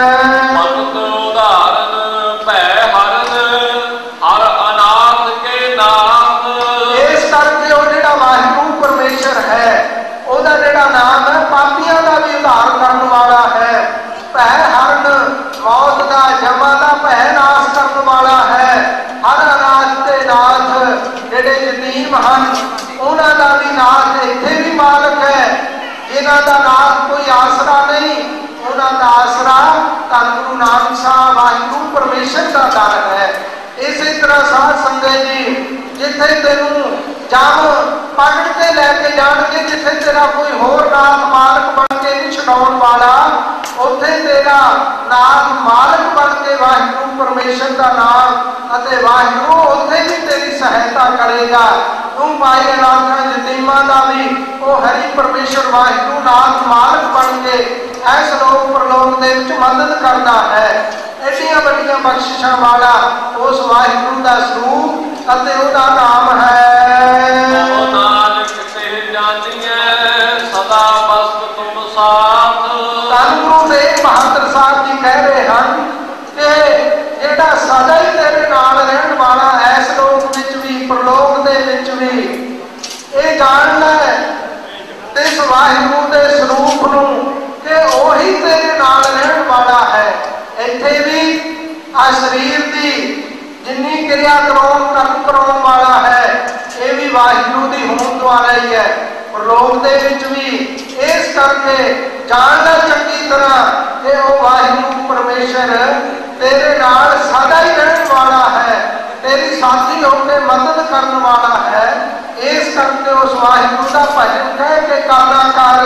मत उदाहरण भै हरन हर अनाथ के नाम, इस करके वो जिहड़ा वाहिगुरू परमेश्वर है ओहदा जिहड़ा नाम है पापियां का भी उद्धार करने वाला है। भै हरन मौत का जमा का भै नाश करने वाला है। हर अनाथ के नाथ जिहड़े यतीम हन उन्हां दा भी नाथ इत्थे भी मालक है। जिन्हां दा नाथ कोई आसरा नहीं उन्हां दा आसरा धन गुरु नानक साहब वाहिगुरू परमेश्वर का दर है। इसी तरह साध संगत जी जिथे तेनू जम पकड़ के लैके जाणगे, जिथे तेरा कोई होर नाथ मालक बन के नहीं छुड़ाउण वाला, उत्थे तेरा नाथ मालक बन के वाहिगुरू परमेश्वर का नाम अते वाहिगुरू उत्थे भी तेरी सहायता करेगा। तू भाई अनाथां यतीमां दा भी वो हरि परमेश्वर वाहिगुरू नाथ मालक बन के इस लोक परलोक दे विच मदद करता है। एडियां वड्डियां बख्शिशां वाला उस वाहिगुरू का स्वरूप अते उहदा नाम है। नानक ते जानिए सदा बस्त तुम साथ। धन गुरु तेग बहादुर साहब जी कह रहे हैं कि जिहड़ा सदा ही तेरे नाल रहण वाला इस लोक विच भी परलोक दे विच भी ये जान लै इस वाहिगुरू दे स्वरूप नूं कि ओही तेरे नाल रहण वाला है। इत्थे भी आ शरीर की जिन्नी क्रिया कर्म कराउण वाला है ये भी वाहिगुरू दी होण द्वारा ही है। परलोक दे विच भी इस करके जान लै चंगी तरह कि वो वाहिगुरू परमेश्वर तेरे नाल सदा ही रहने वाला है, तेरी साथी होकर मदद करने वाला है। इस करके उस वाहिगुरू का भजन कह के करना कर।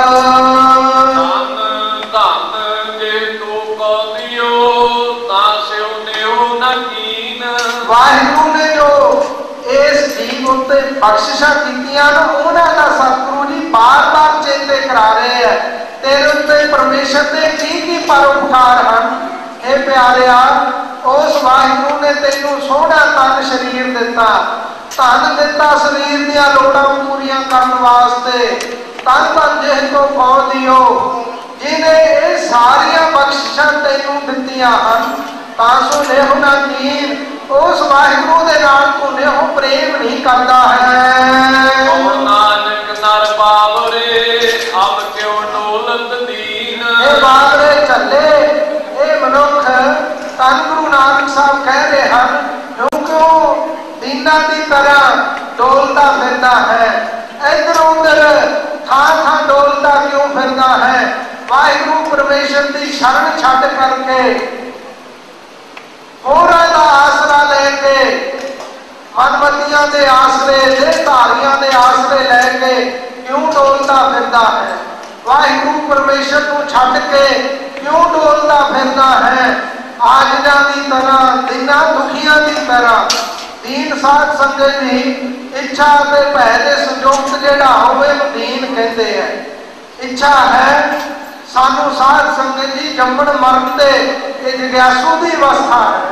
वाहिगुरू ने जो इस जीव उत्ते बख्शिशां कीतियां उन्हां दा सतगुरु जी बार बार चेते करा रहे हैं। तेरे उत्ते परमेश्वर के की परोपकार हैं। हे प्यारिया उस वाहिगुरू ने तेनू सोहना तन शरीर दिता, धन दिता शरीर दी लोड़ां पूरियां करने वास्ते। तन तन जिह को पाओ दियो जिन्हें ये सारिया बख्शिशां तेनू दित्तियां हन तासो नेहो ना कीन उस वाहिगुरू दे नाल तू नेहो प्रेम नहीं करता है। ओ नानक नर बावरे अब क्यों डोलत दीन। ए बावरे चले ए मनुख धन गुरु नानक साहब कह रहे हैं क्यों दीना की तरह डोलता फिरता है, इधर उधर थां थां डोलता क्यों फिरता है। वाहिगुरू परमेश्वर की शरण छड्ड करके होरां दा आसरा लेके मनमतियां ਦੇ ਆਸਰੇ, ਦੇਹਧਾਰੀਆਂ ਦੇ ਆਸਰੇ ਲੈ ਕੇ ਕਿਉਂ ਡੋਲਦਾ ਫਿਰਦਾ ਹੈ? ਵਾਹਿਗੁਰੂ ਪਰਮੇਸ਼ਰ ਨੂੰ ਛੱਡ ਕੇ ਕਿਉਂ ਡੋਲਦਾ ਫਿਰਦਾ ਹੈ? ਆਜਜ਼ਾਂ ਦੀ ਤਰ੍ਹਾਂ, ਦੀਨਾਂ ਦੁਖੀਆਂ ਦੀ ਤਰ੍ਹਾਂ। ਦੀਨ ਸਾਧ ਸੰਗਤ ਦੀ ਇੱਛਾ ਅਤੇ ਭੈ ਦੇ ਸੰਯੁਕਤ ਜਿਹੜਾ ਹੋਵੇ ਉਹ ਦੀਨ ਕਹਿੰਦੇ ਹੈ। ਇੱਛਾ ਹੈ ਸਾਨੂੰ ਸਾਧ ਸੰਗਤ ਜੀ ਜੰਮਣ ਮਰਨ ਦੇ ਇਹ ਜਗਿਆਸੂ ਦੀ ਅਵਸਥਾ ਹੈ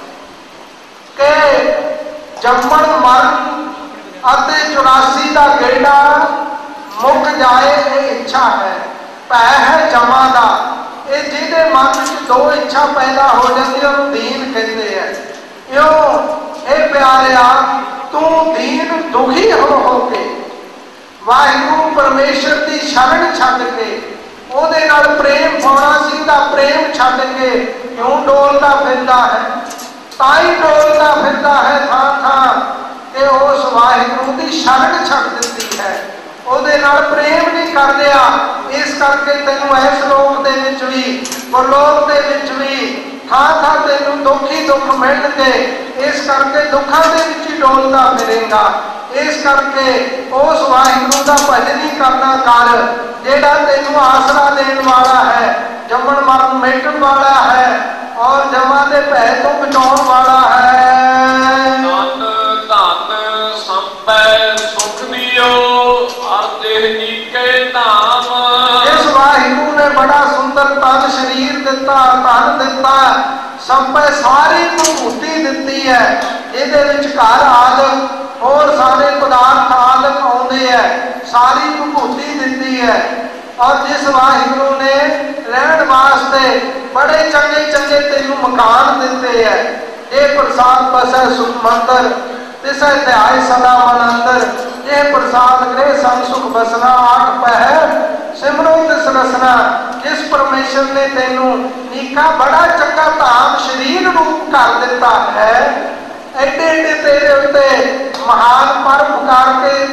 ਕਿ ਜੰਮਣ ਮਰਨ ਅਤੇ 84 ਦਾ ਗੇੜਾ ਮੁੱਕ ਜਾਏ, ਇਹ ਇੱਛਾ ਹੈ। ਭੈ ਹੈ ਜਮਾ ਦਾ। ਇਹ ਜਿਹਦੇ ਮਨ ਵਿੱਚ ਦੋ ਇੱਛਾ ਪੈਦਾ ਹੋ ਜਾਂਦੀ ਉਹਨੂੰ ਦੀਨ ਕਹਿੰਦੇ ਹੈ। ਇਉਂ ਇਹ ਪਿਆਰਿਆ, ਤੂੰ ਦੀਨ ਦੁਖੀ ਹੋ ਕੇ ਵਾਹਿਗੁਰੂ ਪਰਮੇਸ਼ਰ ਦੀ ਸ਼ਰਨ ਛੱਡ ਕੇ ਉਹਦੇ ਨਾਲ ਪ੍ਰੇਮ ਪਾਉਣਾ ਸੀ, ਉਹਦਾ ਪ੍ਰੇਮ ਛੱਡ ਕੇ ਕਿਉਂ ਡੋਲਦਾ ਫਿਰਦਾ ਹੈ? ਤਾਂ ਹੀ ਡੋਲਦਾ ਫਿਰਦਾ ਹੈ ਥਾਂ ਥਾਂ ਕਿ ਉਸ ਵਾਹਿਗੁਰੂ ਦੀ ਸ਼ਰਨ ਛੱਡ ਦਿੱਤੀ ਹੈ, ਉਹਦੇ ਨਾਲ ਪ੍ਰੇਮ ਨਹੀਂ ਕਰ ਰਿਹਾ। ਇਸ ਕਰਕੇ ਤੈਨੂੰ ਇਸ ਲੋਕ ਦੇ ਵਿੱਚ ਵੀ ਪਰਲੋਕ ਦੇ ਵਿੱਚ ਵੀ ਥਾਂ ਥਾਂ ਤੈਨੂੰ ਦੁੱਖ ਹੀ ਦੁੱਖ ਮਿਲਣਗੇ। ਇਸ ਕਰਕੇ ਦੁੱਖਾਂ ਦੇ ਵਿੱਚ ਹੀ ਡੋਲਦਾ ਫਿਰੇਗਾ। ਇਸ ਕਰਕੇ ਉਸ ਵਾਹਿਗੁਰੂ ਦਾ ਭਜਨ ਹੀ ਕਰਨਾ ਕਰ ਜਿਹੜਾ ਤੈਨੂੰ ਆਸਰਾ ਦੇਣ ਵਾਲਾ ਹੈ, ਜੰਮਣ ਮਰਨ ਮਿਟਣ ਵਾਲਾ ਹੈ ਔਰ ਜਮਾਂ ਦੇ ਭੈ ਤੋਂ ਬਚਾਉਣ ਵਾਲਾ ਹੈ। ਧਨ ਸੰਪੈ ਸੁਖ ਦਿਓ ਹਰ ਦੇਹ ਨੀਕੇ ਧਾਮ। ਇਸ ਵਾਹਿਗੁਰੂ ਨੇ ਬੜਾ ਸੁੰਦਰ ਤਨ ਸਰੀਰ ਦਿੱਤਾ, ਧਨ ਦਿੱਤਾ, ਸੰਪੈ ਸਾਰੀ ਭੂਤੀ ਦਿੱਤੀ ਹੈ। ਇਹਦੇ ਵਿੱਚ ਘਰ ਆਦਿ ਹੋਰ ਸਾਰੇ ਪਦਾਰਥ ਆਦਿ ਆਉਂਦੇ ਹੈ, ਸਾਰੀ ਭੂਤੀ ਦਿੱਤੀ ਹੈ। ਔਰ ਜਿਸ ਵਾਹਿਗੁਰੂ ਨੇ ਰਹਿਣ ਵਾਸਤੇ ਬੜੇ ਚੰਗੇ ਚੰਗੇ ਤੈਨੂੰ ਮਕਾਨ ਦਿੱਤੇ ਹੈ। ਇਹ ਪ੍ਰਸਾਦ ਬਸੈ ਸੁਖ ਮੰਦਰ ਤਿਸੈ ਧਿਆਇ ਸਦਾ ਮਨ ਅੰਦਰ। ਇਹ ਪ੍ਰਸਾਦ ਗ੍ਰਹਿ ਸੰਗ ਸੁਖ ਬਸਨਾ ਆਠ ਪਹਿਰ ਸਿਮਰੋ ਤਿਸ ਰਸਨਾ। ਜਿਸ ਪਰਮੇਸ਼ਰ ਨੇ ਤੈਨੂੰ ਨੀਕਾ ਬੜਾ ਚੰਗਾ ਧਾਮ ਸਰੀਰ ਰੂਪ ਕਰ ਦਿੱਤਾ ਹੈ, ਐਡੇ ਐਡੇ ਤੇਰੇ ਉੱਤੇ ਮਹਾਨ ਪਰਉਪਕਾਰ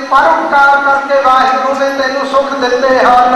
ਕਰਕੇ ਵਾਹਿਗੁਰੂ ਨੇ ਤੈਨੂੰ ਸੁਖ ਦਿੱਤੇ ਹਨ।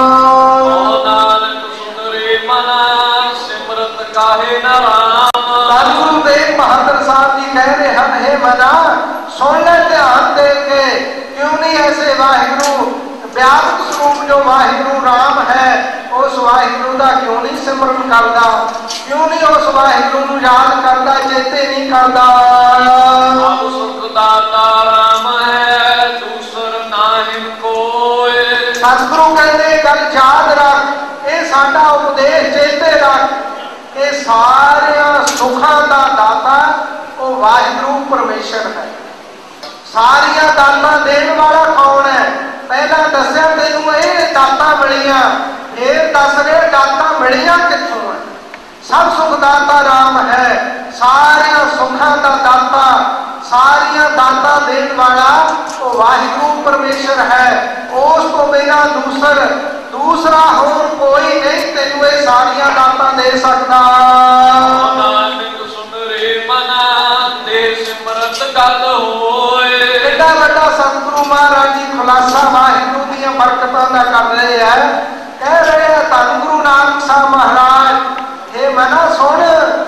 ਨਾਨਕ ਸੁੰਦਰੇ ਮਨਾ ਸਿਮਰਤ ਕਾਹੇ ਨਾ ਰਾਮ। ਗੁਰੂ ਤੇਗ ਬਹਾਦਰ ਸਾਹਿਬ ਜੀ ਕਹਿ ਰਹੇ ਹਨ, ਹੇ ਮਨਾ ਸੁਣ ਲੈ ਧਿਆਨ ਦੇ ਕੇ, ਕਿਉਂ ਨਹੀਂ ਐਸੇ ਵਾਹਿਗੁਰੂ ਵਿਆਪਕ ਸਰੂਪ ਜੋ ਵਾਹਿਗੁਰੂ ਰਾਮ ਹੈ ਉਸ ਵਾਹਿਗੁਰੂ ਦਾ ਕਿਉਂ ਨਹੀਂ ਸਿਮਰਨ ਕਰਦਾ? ਕਿਉਂ ਨਹੀਂ ਉਸ ਵਾਹਿਗੁਰੂ ਨੂੰ ਯਾਦ ਕਰਦਾ, ਚੇਤੇ ਨਹੀਂ ਕਰਦਾ? ਸਭ ਸੁਖ ਦਾਤਾ ਰਾਮ ਹੈ ਦੂਸਰ ਨਾਹਿ ਕੋਇ। ਸਤਿਗੁਰੂ ਕਹਿੰਦੇ ਗੱਲ ਯਾਦ ਰੱਖ, ਇਹ ਸਾਡਾ ਉਪਦੇਸ਼ ਚੇਤੇ ਰੱਖ। ਇਹ ਸਾਰਿਆਂ ਸੁੱਖਾਂ ਦਾ ਦਾਤਾ ਉਹ ਵਾਹਿਗੁਰੂ ਪਰਮੇਸ਼ਰ ਹੈ। ਸਾਰੀਆਂ ਦਾਤਾਂ ਦੇਣ ਵਾਲਾ ਕੌਣ ਹੈ? ਪਹਿਲਾਂ ਦੱਸਿਆ ਤੈਨੂੰ ਇਹ ਦਾਤਾਂ ਮਿਲੀਆਂ, ਇਹ ਦੱਸ ਰਹੇ ਦਾਤਾਂ ਮਿਲੀਆਂ ਕਿੱਥੋਂ ਹੈ? ਸਭ ਸੁਖ ਦਾਤਾ ਰਾਮ ਹੈ, ਸਾਰਿਆਂ ਸੁੱਖਾਂ ਦਾ ਦਾਤਾ, ਸਾਰੀਆਂ ਦਾਤਾਂ ਦੇਣ ਵਾਲਾ ਉਹ ਵਾਹਿਗੁਰੂ ਪਰਮੇਸ਼ਰ ਹੈ। ਉਸ ਤੋਂ ਬਿਨਾਂ ਦੂਸਰਾ ਹੋਰ ਕੋਈ ਨਹੀਂ ਤੈਨੂੰ ਇਹ ਸਾਰੀਆਂ ਦਾਤਾਂ ਦੇ ਸਕਦਾ। ਨਾਨਕ ਸੁੰਦਰੇ ਮਨਾ ਦੇ ਸਿਮਰਤ ਗਲ ਹੋਏ। ਐਡਾ ਵੱਡਾ ਸਤਿਗੁਰੂ ਮਹਾਰਾਜ ਜੀ ਖੁਲਾਸਾ ਵਾਹਿਗੁਰੂ ਦੀਆਂ ਬਰਕਤਾਂ ਦਾ ਕਰ ਰਹੇ ਹੈ। ਕਹਿ ਰਹੇ ਹੈ ਧੰਨ ਗੁਰੂ ਨਾਨਕ ਸਾਹਿਬ ਮਹਾਰਾਜ, ਇਹ ਮਨਾ ਸੁਣ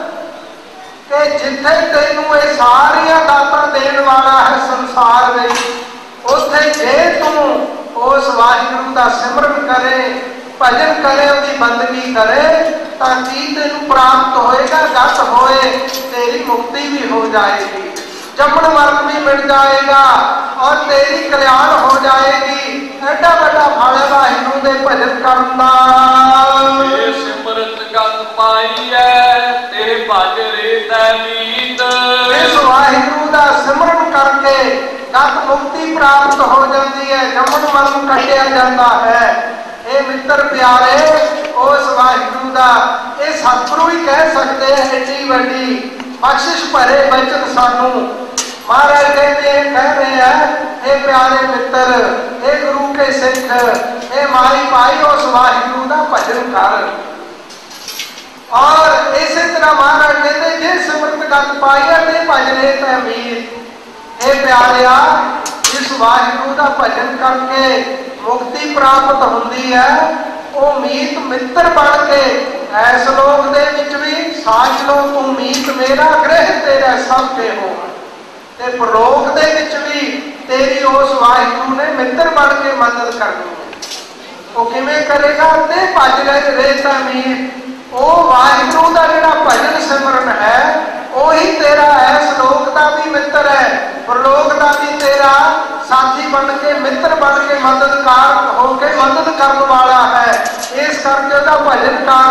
ਕਿ ਜਿੱਥੇ ਤੈਨੂੰ ਇਹ ਸਾਰੀਆਂ ਦਾਤਾਂ ਦੇਣ ਵਾਲਾ ਹੈ ਸੰਸਾਰ ਵਿੱਚ, ਉੱਥੇ ਜੇ ਤੂੰ ਉਸ ਵਾਹਿਗੁਰੂ ਦਾ ਸਿਮਰਨ ਕਰੇ, ਭਜਨ ਕਰੇ, ਉਹਦੀ ਬੰਦਗੀ ਕਰੇ ਤਾਂ ਕੀ ਤੈਨੂੰ ਪ੍ਰਾਪਤ ਹੋਏਗਾ? ਗਤ ਹੋਏ ਤੇਰੀ ਮੁਕਤੀ ਵੀ ਹੋ ਜਾਏਗੀ, ਜੰਮਣ ਮਰਨ ਵੀ ਮਿਲ ਜਾਏਗਾ ਔਰ ਤੇਰੀ ਕਲਿਆਣ ਹੋ ਜਾਏਗੀ। ਐਡਾ ਵੱਡਾ ਫਲ ਹੈ ਵਾਹਿਗੁਰੂ ਦੇ ਭਜਨ ਕਰਨ ਦਾ। ਇਹ ਸਿਮਰਤ ਗਤ ਪਾਈ ਹੈ ਤੇ ਭਜ ਰੇ ਤੈ ਨੀਤ। ਇਸ ਵਾਹਿਗੁਰੂ ਦਾ ਸਿਮਰਨ ਕਰਕੇ ਗਤ ਮੁਕਤੀ ਪ੍ਰਾਪਤ ਹੋ ਜਾਂਦੀ ਹੈ, ਜੰਮਣ ਮਰਨ ਕੱਟਿਆ ਜਾਂਦਾ ਹੈ। ਇਹ ਮਿੱਤਰ ਪਿਆਰੇ ਉਸ ਵਾਹਿਗੁਰੂ ਦਾ ਇਹ ਸਤਿਗੁਰੂ ਹੀ ਕਹਿ ਸਕਦੇ ਹੈ। ਐਡੀ ਵੱਡੀ ਬਖਸ਼ਿਸ਼ ਭਰੇ ਬਚਨ ਸਾਨੂੰ ਮਹਾਰਾਜ ਕਹਿ ਰਹੇ ਆ, ਇਹ ਪਿਆਰੇ ਮਿੱਤਰ, ਇਹ ਗੁਰੂ ਕੇ ਸਿੱਖ, ਇਹ ਮਾਈ ਭਾਈ ਉਸ ਵਾਹਿਗੁਰੂ ਦਾ ਭਜਨ ਕਰ। ਔਰ ਇਸੇ ਤਰ੍ਹਾਂ ਮਹਾਰਾਜ ਕਹਿੰਦੇ ਜੇ ਸਿਮਰਤ ਗਤ ਪਾਈਆ ਤੇ ਭਜਨੇ ਤੈ ਮੀਤ। ਇਹ ਪਿਆਰਿਆ ਜਿਸ ਵਾਹਿਗੁਰੂ ਦਾ ਭਜਨ ਕਰਕੇ ਮੁਕਤੀ ਪ੍ਰਾਪਤ ਹੁੰਦੀ ਹੈ, ਉਹ ਮੀਤ ਮਿੱਤਰ ਬਣ ਕੇ ਐਸ ਲੋਕ ਦੇ ਵਿੱਚ ਵੀ ਸਾਜ ਲੋ ਤੂੰ ਮੀਤ ਮੇਰਾ ਗ੍ਰਹਿ ਤੇਰਾ ਸਭ ਤੇ ਹੋ। ਤੇ ਪ੍ਰਲੋਕ ਦੇ ਵਿੱਚ ਵੀ ਤੇਰੀ ਉਸ ਵਾਹਿਗੁਰੂ ਨੇ ਮਿੱਤਰ ਬਣ ਕੇ ਮਦਦ ਕਰਨੀ ਹੈ। ਉਹ ਕਿਵੇਂ ਕਰੇਗਾ? ਤੇ ਭਜ ਰੇ ਤਮੀਰ, ਉਹ ਵਾਹਿਗੁਰੂ ਦਾ ਜਿਹੜਾ ਭਜਨ ਸਿਮਰਨ ਹੈ ਉਹੀ ਤੇਰਾ ਇਸ ਲੋਕ ਦਾ ਵੀ ਮਿੱਤਰ ਹੈ, ਪ੍ਰਲੋਕ ਦਾ ਵੀ ਤੇਰਾ ਸਾਥੀ ਬਣ ਕੇ ਮਿੱਤਰ ਬਣ ਕੇ ਮਦਦਕਾਰ ਹੋ ਕੇ ਮਦਦ ਕਰਨ ਵਾਲਾ ਹੈ। ਇਸ ਕਰਕੇ ਉਹਦਾ ਭਜਨ ਕਰ।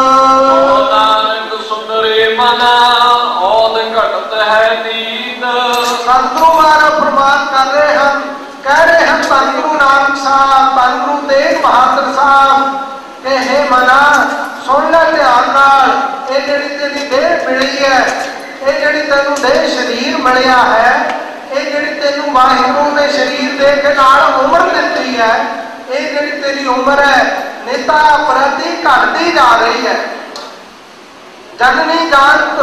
ਨਾਨਕ ਸੁੰਦਰੇ ਮਨਾ ਔਦ ਘਟਤ ਹੈ ਨੀਂਦ। ਸਤਿਗੁਰੂ ਮਹਾਰਾਜ ਫਰਮਾਨ ਕਰ ਰਹੇ ਹਨ, ਕਹਿ ਰਹੇ ਹਨ ਧੰਨ ਗੁਰੂ ਨਾਨਕ ਸਾਹਿਬ, ਧੰਨ ਗੁਰੂ ਤੇਗ ਬਹਾਦਰ ਸਾਹਿਬ ਕਿ ਹੇ ਮਨਾ ਸੁਣ ਲੈ ਧਿਆਨ ਨਾਲ, ਇਹ ਜਿਹੜੀ ਤੇਰੀ ਦੇਹ ਮਿਲੀ ਹੈ, ਇਹ ਜਿਹੜੀ ਤੈਨੂੰ ਦੇਹ ਸਰੀਰ ਮਿਲਿਆ ਹੈ, ਇਹ ਜਿਹੜੀ ਤੈਨੂੰ ਵਾਹਿਗੁਰੂ ਨੇ ਸਰੀਰ ਦੇ ਕੇ ਨਾਲ ਉਮਰ ਦਿੱਤੀ ਹੈ, ਇਹ ਜਿਹੜੀ ਤੇਰੀ ਉਮਰ ਹੈ ਨਿਤਾ ਪ੍ਰਤੀ ਘਟਦੀ ਜਾ ਰਹੀ ਹੈ। ਜਨਨੀ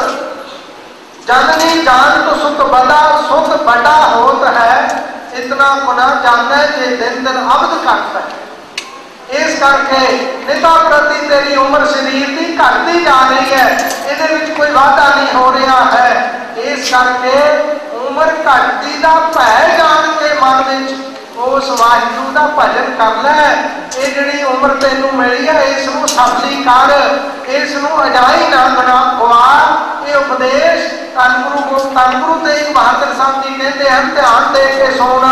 जानत सुख बड़ा सुख बड़ा होत है, इतना गुना जाना जे दिन दिन अवध घटता है। इस करके निता प्रति तेरी उम्र शरीर की घटती जा रही है, ये कोई वाधा नहीं हो रहा है। इस करके उम्र घटती का भय जान के मन में उस वाहिगुरू का भजन कर लै। ये जिहड़ी उम्र तैनूं मिली है इसनूं सफली कर, इसनूं अजाई ना गवा। ये उपदेश धन गुरु तेग बहादुर साहब जी कहते हैं, ध्यान दे के सुन।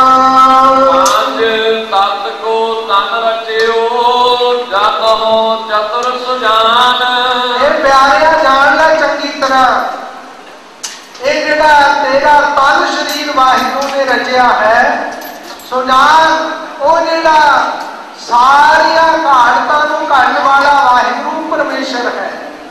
तत को तन रचियो जत हो चतुर सुजान। ये प्यारिया जान लै चंगी तरह, ये जिहड़ा तेरा तन शरीर वाहिगुरू ने रचिया है सुजान, वो जिहड़ा सारिया घाटतां नूं घड़न वाला वाहिगुरू परमेश्वर है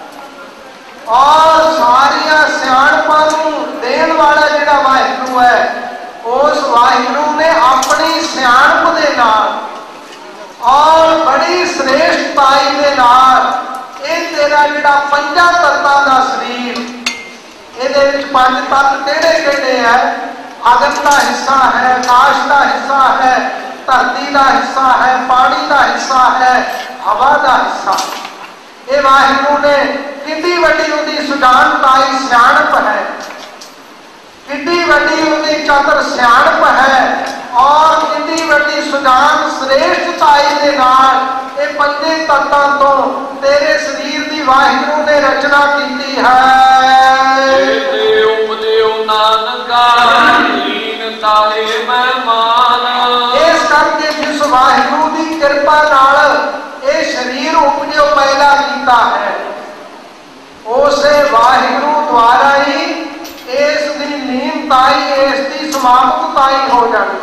और सारिया सियाणपां नूं देण वाला जिहड़ा वाहिगुरू है, उस वाहिगुरू ने अपनी सियाणप दे नाल और बड़ी श्रेष्ठताई दे नाल ये तेरा जिहड़ा पंजां तत्तां दा शरीर, इहदे विच पंज तत्त किहड़े-किहड़े है? अगन का हिस्सा है, आकाश का हिस्सा है, धरती का हिस्सा है, पानी का हिस्सा है, हवा का हिस्सा। ये वाहिगुरू ने कितनी वड्डी उहदी सुजानताई सियाणप है, कितनी वड्डी उहदी चतुर सियाणप है और कितनी वड्डी सुजान श्रेष्ठताई दे नाल ये पंजे तत्तां तो तेरे शरीर की वाहिगुरू ने रचना की है। इस करके जिस वाहिगुरू की कृपा नाल ये शरीर उपजो पैदा किया है, उस वाहिगुरू द्वारा ही इसकी लीनताई इसकी समाप्तताई हो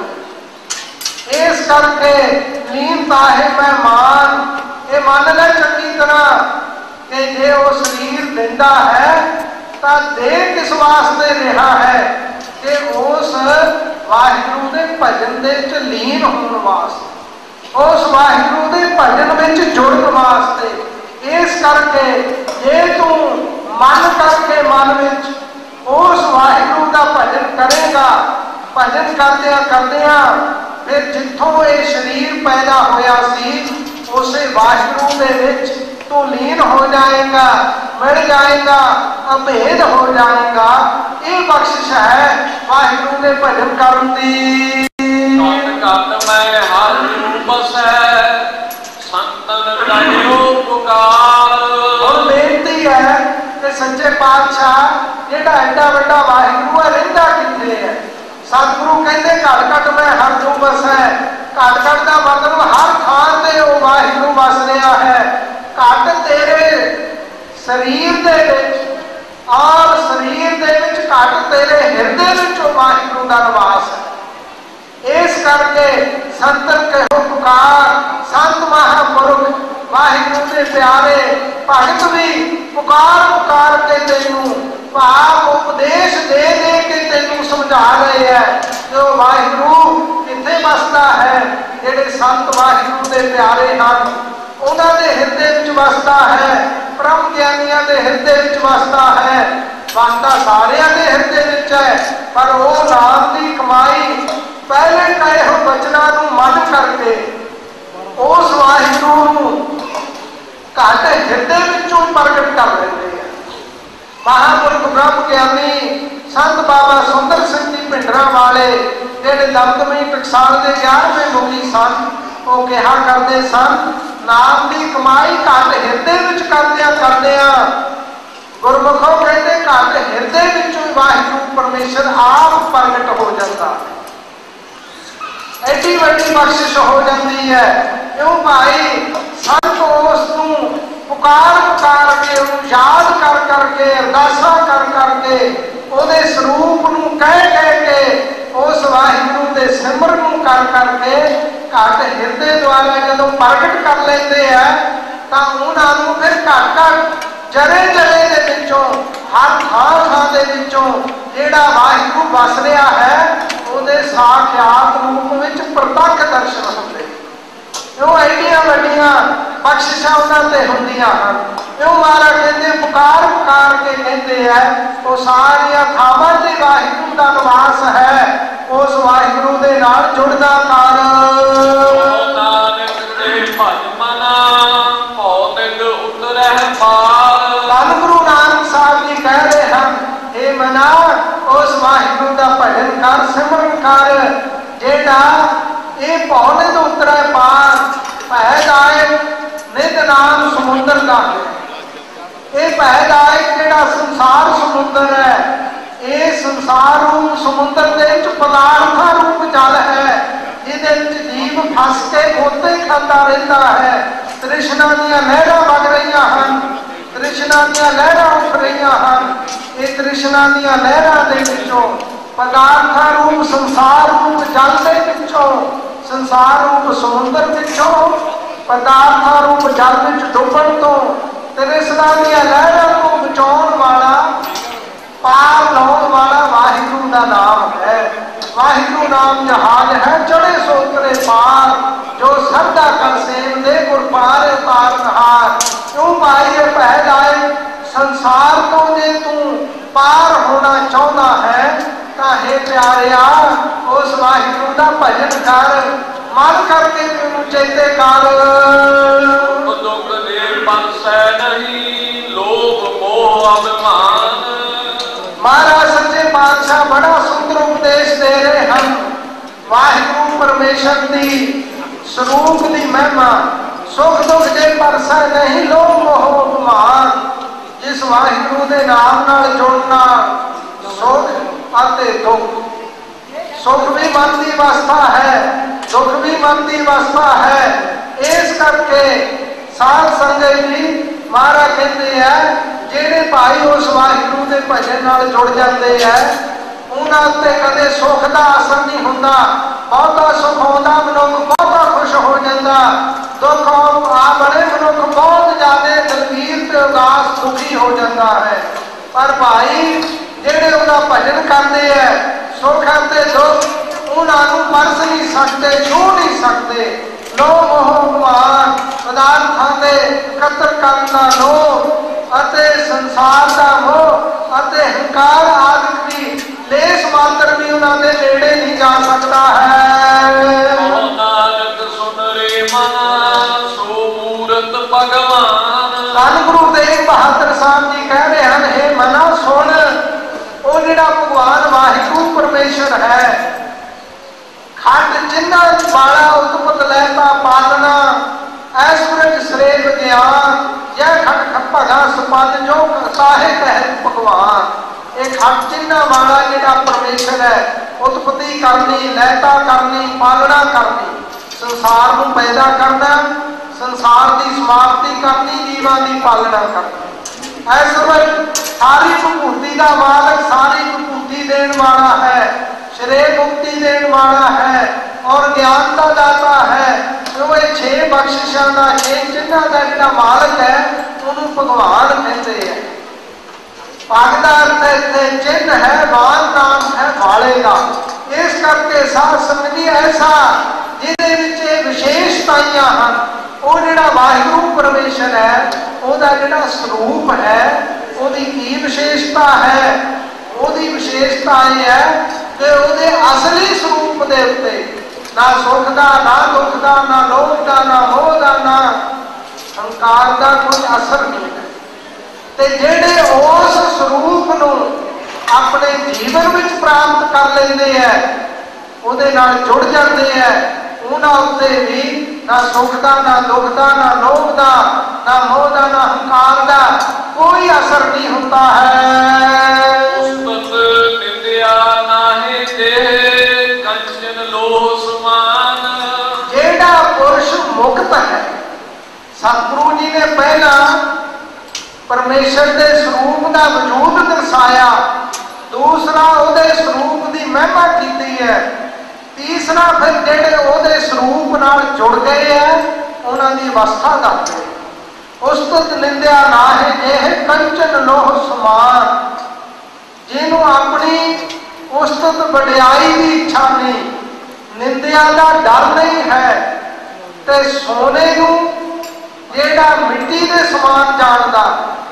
जाती। इस करके लीनता है मेहमान, ये मान ले चंगी तरह कि जे वो शरीर दिंदा है तो दे किस वास्ते रहा है कि उस वाहिगुरू के भजन दे च लीन होने वास्ते, उस वाहिगुरू के भजन में जुड़न वास्ते। इस करके जे तू मन करके मन में उस वाहिगुरू का भजन करेगा, भजन करदिया फिर जिथों ये शरीर पैदा होया सी उस वाहिगुरू दे विच तू लीन हो जाएगा, मिल जाएगा, अभेद हो जाएगा। ये बख्शिश है वाहिगुरू ने भजन करन दी। घट मैं हर बसै संतन कहियो पुकार। और बेनती है कि सच्चे पातशाह जेड़ा एडा वड्डा वाहिगुरू है रहिंदा किथे है? सतगुरु कहते घट घट मैं हर जू बसै। घट घट का मतलब हर थान ते वो वाहिगुरू बस रहा है। घट तेरे शरीर दे विच और शरीर दे विच घट तेरे हिरदे विच वाहिगुरू दा निवास है। इस करके संतन कहो पुकार, संत महापुरुष वाहिगुरू के प्यारे भगत भी पुकार पुकार के तेनू भाव उपदेश दे दे के तेनू समझा रहे हैं जो वाहिगुरू किथे बसता है। जेडे संत वाहिगुरू के प्यारे हैं उन्होंने हिरदे विच बसता है, ब्रह्म ज्ञानियों के हिरदे विच बसता है। बसता सारिया के हिरदे विच है, पर वो नाम की कमाई पहले कहे हो बचना मन करके उस वाहिगुरू घट हिरदे विचों प्रगट कर लेते हैं। महापुरुष ब्रह्म ज्ञानी संत बाबा सुंदर सिंह जी ਭਿੰਡਰਾਂ वाले ਜਿਹੜੇ ਦਮਦਮੀ ਟਕਸਾਲ ਦੇ 11ਵੇਂ ਮੁਖੀ ਸਨ, ਉਹ ਕਿਹਾ ਕਰਦੇ ਸਨ, ਨਾਮ ਦੀ ਕਮਾਈ ਘੱਟ ਹਿਰਦੇ ਵਿੱਚ ਕਰਦਿਆਂ ਗੁਰਮੁਖੋਂ ਕਹਿੰਦੇ ਘੱਟ ਹਿਰਦੇ ਵਿੱਚੋਂ ਵਾਹਿਗੁਰੂ ਪਰਮੇਸ਼ਰ ਆਪ ਪ੍ਰਗਟ ਹੋ ਜਾਂਦਾ, ਐਡੀ ਵੱਡੀ ਬਖਸ਼ਿਸ਼ ਹੋ ਜਾਂਦੀ ਹੈ। ਕਿਉਂ ਭਾਈ, ਸੰਤ ਉਸ ਨੂੰ ਪੁਕਾਰ ਕੇ, ਉਹਨੂੰ ਯਾਦ ਕਰਕੇ, ਅਰਦਾਸਾਂ ਕਰਕੇ, ਉਹਦੇ ਸਰੂਪ ਨੂੰ ਕਹਿ ਕੇ, ਉਸ ਵਾਹਿਗੁਰੂ ਦੇ ਸਿਮਰਨ ਨੂੰ ਕਰਕੇ ਘੱਟ ਹਿਰਦੇ ਦੁਆਰਾ ਜਦੋਂ ਪ੍ਰਗਟ ਕਰ ਲੈਂਦੇ ਆ ਤਾਂ ਉਹਨਾਂ ਨੂੰ ਫਿਰ ਘੱਟ ਜਰੇ ਦੇ ਵਿੱਚੋਂ, ਹਰ ਥਾਂ ਦੇ ਵਿੱਚੋਂ ਜਿਹੜਾ ਵਾਹਿਗੁਰੂ ਵਸ ਰਿਹਾ ਹੈ ਉਹਦੇ ਸਾਖਿਆਤ ਰੂਪ ਵਿੱਚ ਪ੍ਰਤੱਖ ਦਰਸ਼ਨ ਹੁੰਦੇ। ਉਹ ਐਡੀਆਂ ਵੱਡੀਆਂ ਬਖਸ਼ਿਸ਼ਾਂ ਉਹਨਾਂ ਤੇ ਹੁੰਦੀਆਂ ਹਨ। ਉਹ ਮਹਾਰਾਜ ਕਹਿੰਦੇ ਪੁਕਾਰ ਕੇ ਕਹਿੰਦੇ ਆ, ਉਹ ਸਾਰੀਆਂ ਥਾਵਾਂ ਤੇ ਵਾਹਿਗੁਰੂ ਦਾ ਨਿਵਾਸ ਹੈ, ਉਸ ਵਾਹਿਗੁਰੂ ਦੇ ਨਾਲ ਜੁੜਦਾ ਕਰ। ਧੰਨ ਗੁਰੂ ਨਾਨਕ ਸਾਹਿਬ ਜੀ ਕਹਿ ਰਹੇ ਹਨ, ਇਹ ਮਨਾ ਉਸ ਵਾਹਿਗੁਰੂ ਦਾ ਭਜਨ ਕਰ, ਸਿਮਰਨ ਕਰ, ਜਿਹੜਾ ਇਹ ਭੌਲੇ ਤੋਂ ਉਤਰੇ ਪਾਰ ਭੈਦਾਇਕ ਨਿਤ ਨਾਮ ਸਮੁੰਦਰ ਦਾ। ਇਹ ਭੈਦਾਇਕ ਜਿਹੜਾ ਸੰਸਾਰ ਸਮੁੰਦਰ ਹੈ, ਇਹ ਸੰਸਾਰ ਰੂਪ ਸਮੁੰਦਰ ਦੇ ਵਿੱਚ ਪਦਾਰਥਾਂ ਰੂਪ ਜਲ ਹੈ, ਜਿਹਦੇ ਵਿੱਚ ਜੀਵ ਫਸ ਕੇ ਗੋਤੇ ਖਾਂਦਾ ਰਹਿੰਦਾ ਹੈ। ਤ੍ਰਿਸ਼ਨਾ ਦੀਆਂ ਲਹਿਰਾਂ ਵਗ ਰਹੀਆਂ ਹਨ, ਤ੍ਰਿਸ਼ਨਾ ਦੀਆਂ ਲਹਿਰਾਂ ਉੱਠ ਰਹੀਆਂ ਹਨ। ਇਹ ਤ੍ਰਿਸ਼ਨਾ ਦੀਆਂ ਲਹਿਰਾਂ ਦੇ ਵਿੱਚੋਂ, ਪਦਾਰਥਾਂ ਰੂਪ ਸੰਸਾਰ ਰੂਪ ਜਲ ਦੇ ਵਿੱਚੋਂ, ਸੰਸਾਰ ਰੂਪ ਸਮੁੰਦਰ ਵਿੱਚੋਂ, ਪਦਾਰਥਾਂ ਰੂਪ ਜਲ ਵਿੱਚ ਡੁੱਬਣ ਤੋਂ, ਤ੍ਰਿਸ਼ਨਾ ਦੀਆਂ ਲਹਿਰਾਂ ਤੋਂ ਬਚਾਉਣ ਵਾਲਾ, ਪਾਰ ਲਾਉਣ ਵਾਲਾ ਵਾਹਿਗੁਰੂ ਦਾ ਨਾਮ ਹੈ। ਵਾਹਿਗੁਰੂ ਨਾਮ ਜਹਾਜ਼ ਹੈ, ਚੜੇ ਸੋਤਰੇ ਪਾਰ, ਜੋ ਸਰਦਾ ਕਰ ਸੇਵ ਦੇ ਗੁਰ ਪਾਰ ਉਤਾਰ ਨਹਾਰ। ਕਿਉਂ ਭਾਈ, ਇਹ ਭੈਦਾਇ ਸੰਸਾਰ ਤੋਂ ਜੇ ਤੂੰ ਪਾਰ ਹੋਣਾ ਚਾਹੁੰਦਾ ਹੈ ਤਾਂ ਹੇ ਪਿਆਰਿਆ, ਉਸ ਵਾਹਿਗੁਰੂ ਦਾ ਭਜਨ ਕਰ, ਮਨ ਕਰਕੇ ਤੈਨੂੰ ਚੇਤੇ ਕਰ। ਦੁੱਖ ਦੇ ਬੰਸੈ ਨਹੀਂ, ਲੋਭ ਮੋਹ ਅਭਿਮਾਨ। ਮਹਾਰਾਜ ਸੱਚੇ ਪਾਤਸ਼ਾਹ ਬੜਾ ਸੁੰਦਰ ਉਪਦੇਸ਼ ਦੇ ਰਹੇ ਹਨ। ਵਾਹਿਗੁਰੂ ਪਰਮੇਸ਼ਰ ਦੀ ਸਰੂਪ ਦੀ ਮਹਿਮਾ, ਸੁਖ ਦੁੱਖ ਦੇ ਪਰਸੈ ਨਹੀਂ, ਲੋਭ ਮੋਹ ਅਭਿਮਾਨ। ਜਿਸ ਵਾਹਿਗੁਰੂ ਦੇ ਨਾਮ ਨਾਲ ਜੁੜਨਾ, ਸੁਖ ਅਤੇ ਦੁੱਖ, ਸੁਖ ਵੀ ਮਨ ਦੀ ਅਵਸਥਾ ਹੈ, ਦੁੱਖ ਵੀ ਮਨ ਦੀ ਅਵਸਥਾ ਹੈ। ਇਸ ਕਰਕੇ ਸਾਧ ਸੰਗਤ ਜੀ ਮਹਾਰਾਜ ਕਹਿੰਦੇ ਆ, ਜਿਹੜੇ ਭਾਈ ਉਸ ਵਾਹਿਗੁਰੂ ਦੇ ਭਜਨ ਨਾਲ ਜੁੜ ਜਾਂਦੇ ਆ, ਉਹਨਾਂ ਉੱਤੇ ਕਦੇ ਸੁੱਖ ਦਾ ਅਸਰ ਨਹੀਂ ਹੁੰਦਾ। ਬਹੁਤਾ ਸੁੱਖ ਆਉਂਦਾ, ਮਨੁੱਖ ਬਹੁਤਾ ਖੁਸ਼ ਹੋ ਜਾਂਦਾ। ਦੁੱਖ ਆ ਬੜੇ, ਮਨੁੱਖ ਬਹੁਤ ਜ਼ਿਆਦਾ ਦਲਵੀਰ ਤੇ ਉਦਾਸ ਦੁਖੀ ਹੋ ਜਾਂਦਾ ਹੈ। ਪਰ ਭਾਈ ਜਿਹੜੇ ਉਹਦਾ ਭਜਨ ਕਰਦੇ ਆ, ਸੁੱਖ ਅਤੇ ਦੁੱਖ ਉਹਨਾਂ ਨੂੰ ਪਰਸ ਨਹੀਂ ਸਕਦੇ, ਛੂਹ ਨਹੀਂ ਸਕਦੇ। ਲੋਭ ਮੋਹ ਅਭਿਮਾਨ, ਪਦਾਰਥਾਂ ਦੇ ਇਕੱਤਰ ਕਰਨ ਦਾ ਲੋਭ ਅਤੇ ਸੰਸਾਰ ਦਾ ਮੋਹ ਅਤੇ ਹੰਕਾਰ ਆਦਿ ਦੀ ਲੇਸ ਮਾਤਰ ਵੀ ਉਹਨਾਂ ਦੇ ਨੇੜੇ ਨਹੀਂ ਜਾ ਸਕਦਾ ਹੈ। ਨਾਨਕ ਸੁਨ ਰੇ ਮਨ, ਸੋ ਮੂਰਤ ਭਗਵਾਨ। ਧੰਨ ਗੁਰੂ ਤੇਗ ਬਹਾਦਰ ਸਾਹਿਬ ਜੀ ਕਹਿ ਰਹੇ ਹਨ, ਹੇ ਮਨਾ ਸੁਣ, ਉਹ ਜਿਹੜਾ ਭਗਵਾਨ ਵਾਹਿਗੁਰੂ ਪਰਮੇਸ਼ਰ ਹੈ, ਖੰਡ ਜਿਨ੍ਹਾਂ ਵਾਲਾ ਉਤਪਤ ਲੈਤਾ ਪਾਲਣਾ, ਐਸਵਰਜ ਸ੍ਰੇ ਵਿਗਿਆਨ, ਜੈ ਖੰਡ ਖੱਪਗਾ ਸਪੰਦ ਜੋ ਸਾਹਿ ਕਹਿ ਭਗਵਾਨ। ਇਹ ਖੰਡ ਜਿਨ੍ਹਾਂ ਵਾਲਾ ਜਿਹੜਾ ਪਰਮੇਸ਼ਰ ਹੈ, ਉਤਪਤੀ ਕਰਨੀ, ਲੈਤਾ ਕਰਨੀ, ਪਾਲਣਾ ਕਰਨੀ, ਸੰਸਾਰ ਨੂੰ ਪੈਦਾ ਕਰਨਾ, ਸੰਸਾਰ ਦੀ ਸਮਾਪਤੀ ਕਰਨੀ, ਜੀਵਾਂ ਦੀ ਪਾਲਣਾ ਕਰਨੀ। ਐਸਵਰਜ ਸਾਰੀ ਵਿਭੂਤੀ ਦਾ ਮਾਲਕ, ਸਾਰੀ ਵਿਭੂਤੀ ਦੇਣ ਵਾਲਾ ਹੈ, ਸ਼੍ਰੇ ਮੁਕਤੀ ਦੇਣ ਵਾਲਾ ਹੈ ਔਰ ਗਿਆਨ ਦਾ ਦਾਤਾ ਹੈ। ਉਹ ਇਹ 6 ਬਖਸ਼ਿਸ਼ਾਂ ਦਾ, 6 ਚਿੰਨ੍ਹਾਂ ਦਾ ਜਿਹੜਾ ਮਾਲਕ ਹੈ, ਉਹਨੂੰ ਭਗਵਾਨ ਕਹਿੰਦੇ ਆ। ਪੱਗ ਦਾ ਅਰਥ ਇੱਥੇ ਚਿੰਨ੍ਹ ਹੈ, ਵਾਨ ਨਾਮ ਹੈ ਵਾਲੇ ਦਾ। ਇਸ ਕਰਕੇ ਸਾਧ ਸੰਗਤ ਜੀ ਐਸਾ ਜਿਹਦੇ ਵਿੱਚ ਇਹ ਵਿਸ਼ੇਸ਼ਤਾਈਆਂ ਹਨ, ਉਹ ਜਿਹੜਾ ਵਾਹਿਗੁਰੂ ਪਰਮੇਸ਼ਰ ਹੈ, ਉਹਦਾ ਜਿਹੜਾ ਸਰੂਪ ਹੈ, ਉਹਦੀ ਕੀ ਵਿਸ਼ੇਸ਼ਤਾ ਹੈ? ਉਹਦੀ ਵਿਸ਼ੇਸ਼ਤਾ ਇਹ ਹੈ ਕਿ ਉਹਦੇ ਅਸਲੀ ਸਰੂਪ ਦੇ ਉੱਤੇ ਨਾ ਸੁਖ ਦਾ, ਨਾ ਦੁੱਖ ਦਾ, ਨਾ ਲੋਭ ਦਾ, ਨਾ ਮੋਹ ਦਾ, ਨਾ ਹੰਕਾਰ ਦਾ ਕੋਈ ਅਸਰ ਨਹੀਂ ਹੈ। ਤੇ ਜਿਹੜੇ ਉਸ ਸਰੂਪ ਨੂੰ ਆਪਣੇ अपने जीवन में प्राप्त कर लेंदे है, उहदे नाल जुड़ जाते हैं, उन्हां उत्ते भी ना सुख दा, ना दुख दा, ना लोभ दा, ना मोह दा, ना हंकार दा कोई असर नहीं होता है। उस्तत निंदिया नाहे ते कंचन लोह समान। जेड़ा पुरुष मुक्त है, सतगुरु जी ने पहला परमेश्वर के स्वरूप का वजूद दर्शाया, दूसरा उहदे स्वरूप की महिमा की है, तीसरा फिर जेडे उहदे स्वरूप नाल जुड़ गए हैं उन्हां दी अवस्था दसदे। उस्तत निंदिया ना है यह कंचन लोह समान, जिन्हों अपनी उस्तत वडियाई की इच्छा नहीं, निंदिया का डर नहीं है, ते सोने नूं जेड़ा मिट्टी के समान जानदा,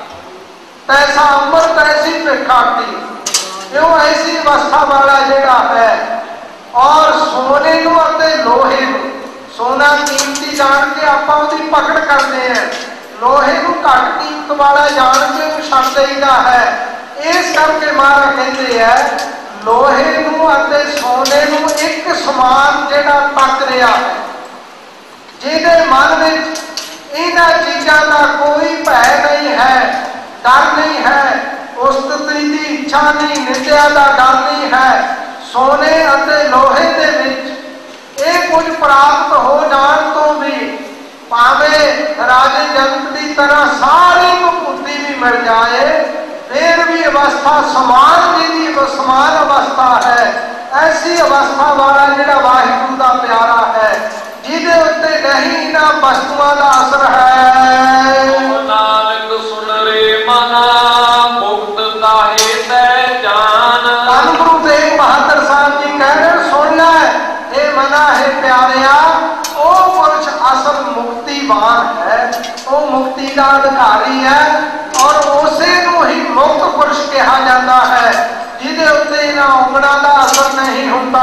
तैसा अमृत ऐसी भिखाटी, क्यों ऐसी अवस्था वाला जेड़ा है। और सोने नूं अते लोहे नूं, सोना कीमती जान के आपां उहदी पकड़ करते हैं, लोहे नूं घट कीमत वाला जान के उहनूं छड्ड देईदा है। इस करके महाराज कहते हैं लोहे नूं अते सोने नूं एक समान जेड़ा तक रहा है, जिहदे मन विच इन्हां चीज़ां दा कोई भय नहीं है, डर नहीं है, उस्तति की इच्छा नहीं, निंदिया का डर नहीं है। सोने अते लोहे दे विच ये कुछ प्राप्त हो जान तो भी भावे राजे जनक की तरह सारी भभूति भी मिल जाए, फिर भी अवस्था समान जी समान अवस्था है। ऐसी अवस्था वाला जिहड़ा वाहिगुरू दा प्यारा है, जिहदे उत्ते नहीं इन्हां वस्तुआं दा असर है। नानक सुन रे मना मुक्त ताहे तै जान। धन गुरु तेग बहादुर साहब जी कह रहे सुन लै हे मना हे प्यारिया, ओ पुरुष असल मुक्तिवान है, वो मुक्ति का अधिकारी है और उसे नूं ही मुक्त पुरुष कहा जाता है, जिहदे उत्ते इन्हां उंगलां दा असर नहीं होता।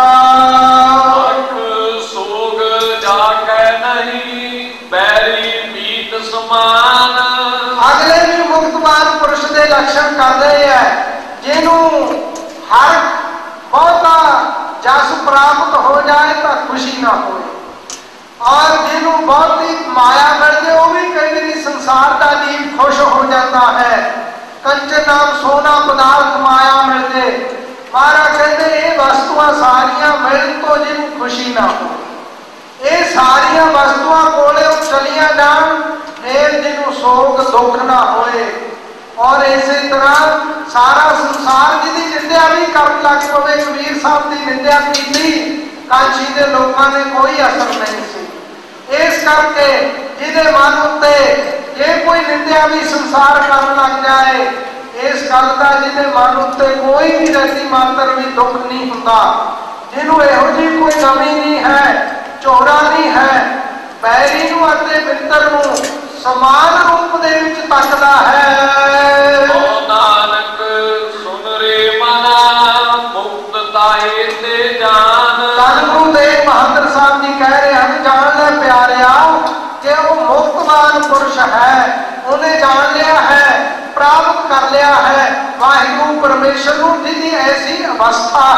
सोग जाके नहीं बैरी मीत समान। अगले भी मुक्तवान पुरुष के लक्षण करते हैं, जिन्हों हर बहुता जस प्राप्त हो जाए तो खुशी ना हो, और जिन्हों बहुती माया मिलती वो भी कई बार संसार का जीव खुश हो जाता है। कंचन नाम सोना पदार्थ माया मिलते, महाराज कहते ये वस्तुआं सारियां मिल तो जिन्हों खुशी ना हो, ये सारिया वस्तुआं कोले चलिया जान फिर जिन्हों सोग दुख ना होए। और इसी तरह सारा संसार जिहदी निंदिया भी कर लग पवे, कबीर साहब की निंदिया की काशी के लोगों ने कोई असर नहीं सी। इस करके जिहदे मन उत्ते जे कोई निंदिया भी संसार कर लग जाए, इस गल का जिहदे मन उत्ते कोई भी रति मात्र भी दुख नहीं हुंदा, जिन्हों इहो जी कोई कमी नहीं है, चोरा नहीं है, बैरी नूं अते मित्र नूं समान रूप दे विच तकदा है। ओ नानक सुन रे मना मुक्त ताहे ते जान। धन गुरु तेग बहादुर साहब जी कह रहे हैं जान ले प्यारिया कि वो मुक्तवान पुरुष है, उन्हें जान लिया है, प्राप्त कर लिया है वाहिगुरू परमेश्वर नूं, जिहदी ऐसी अवस्था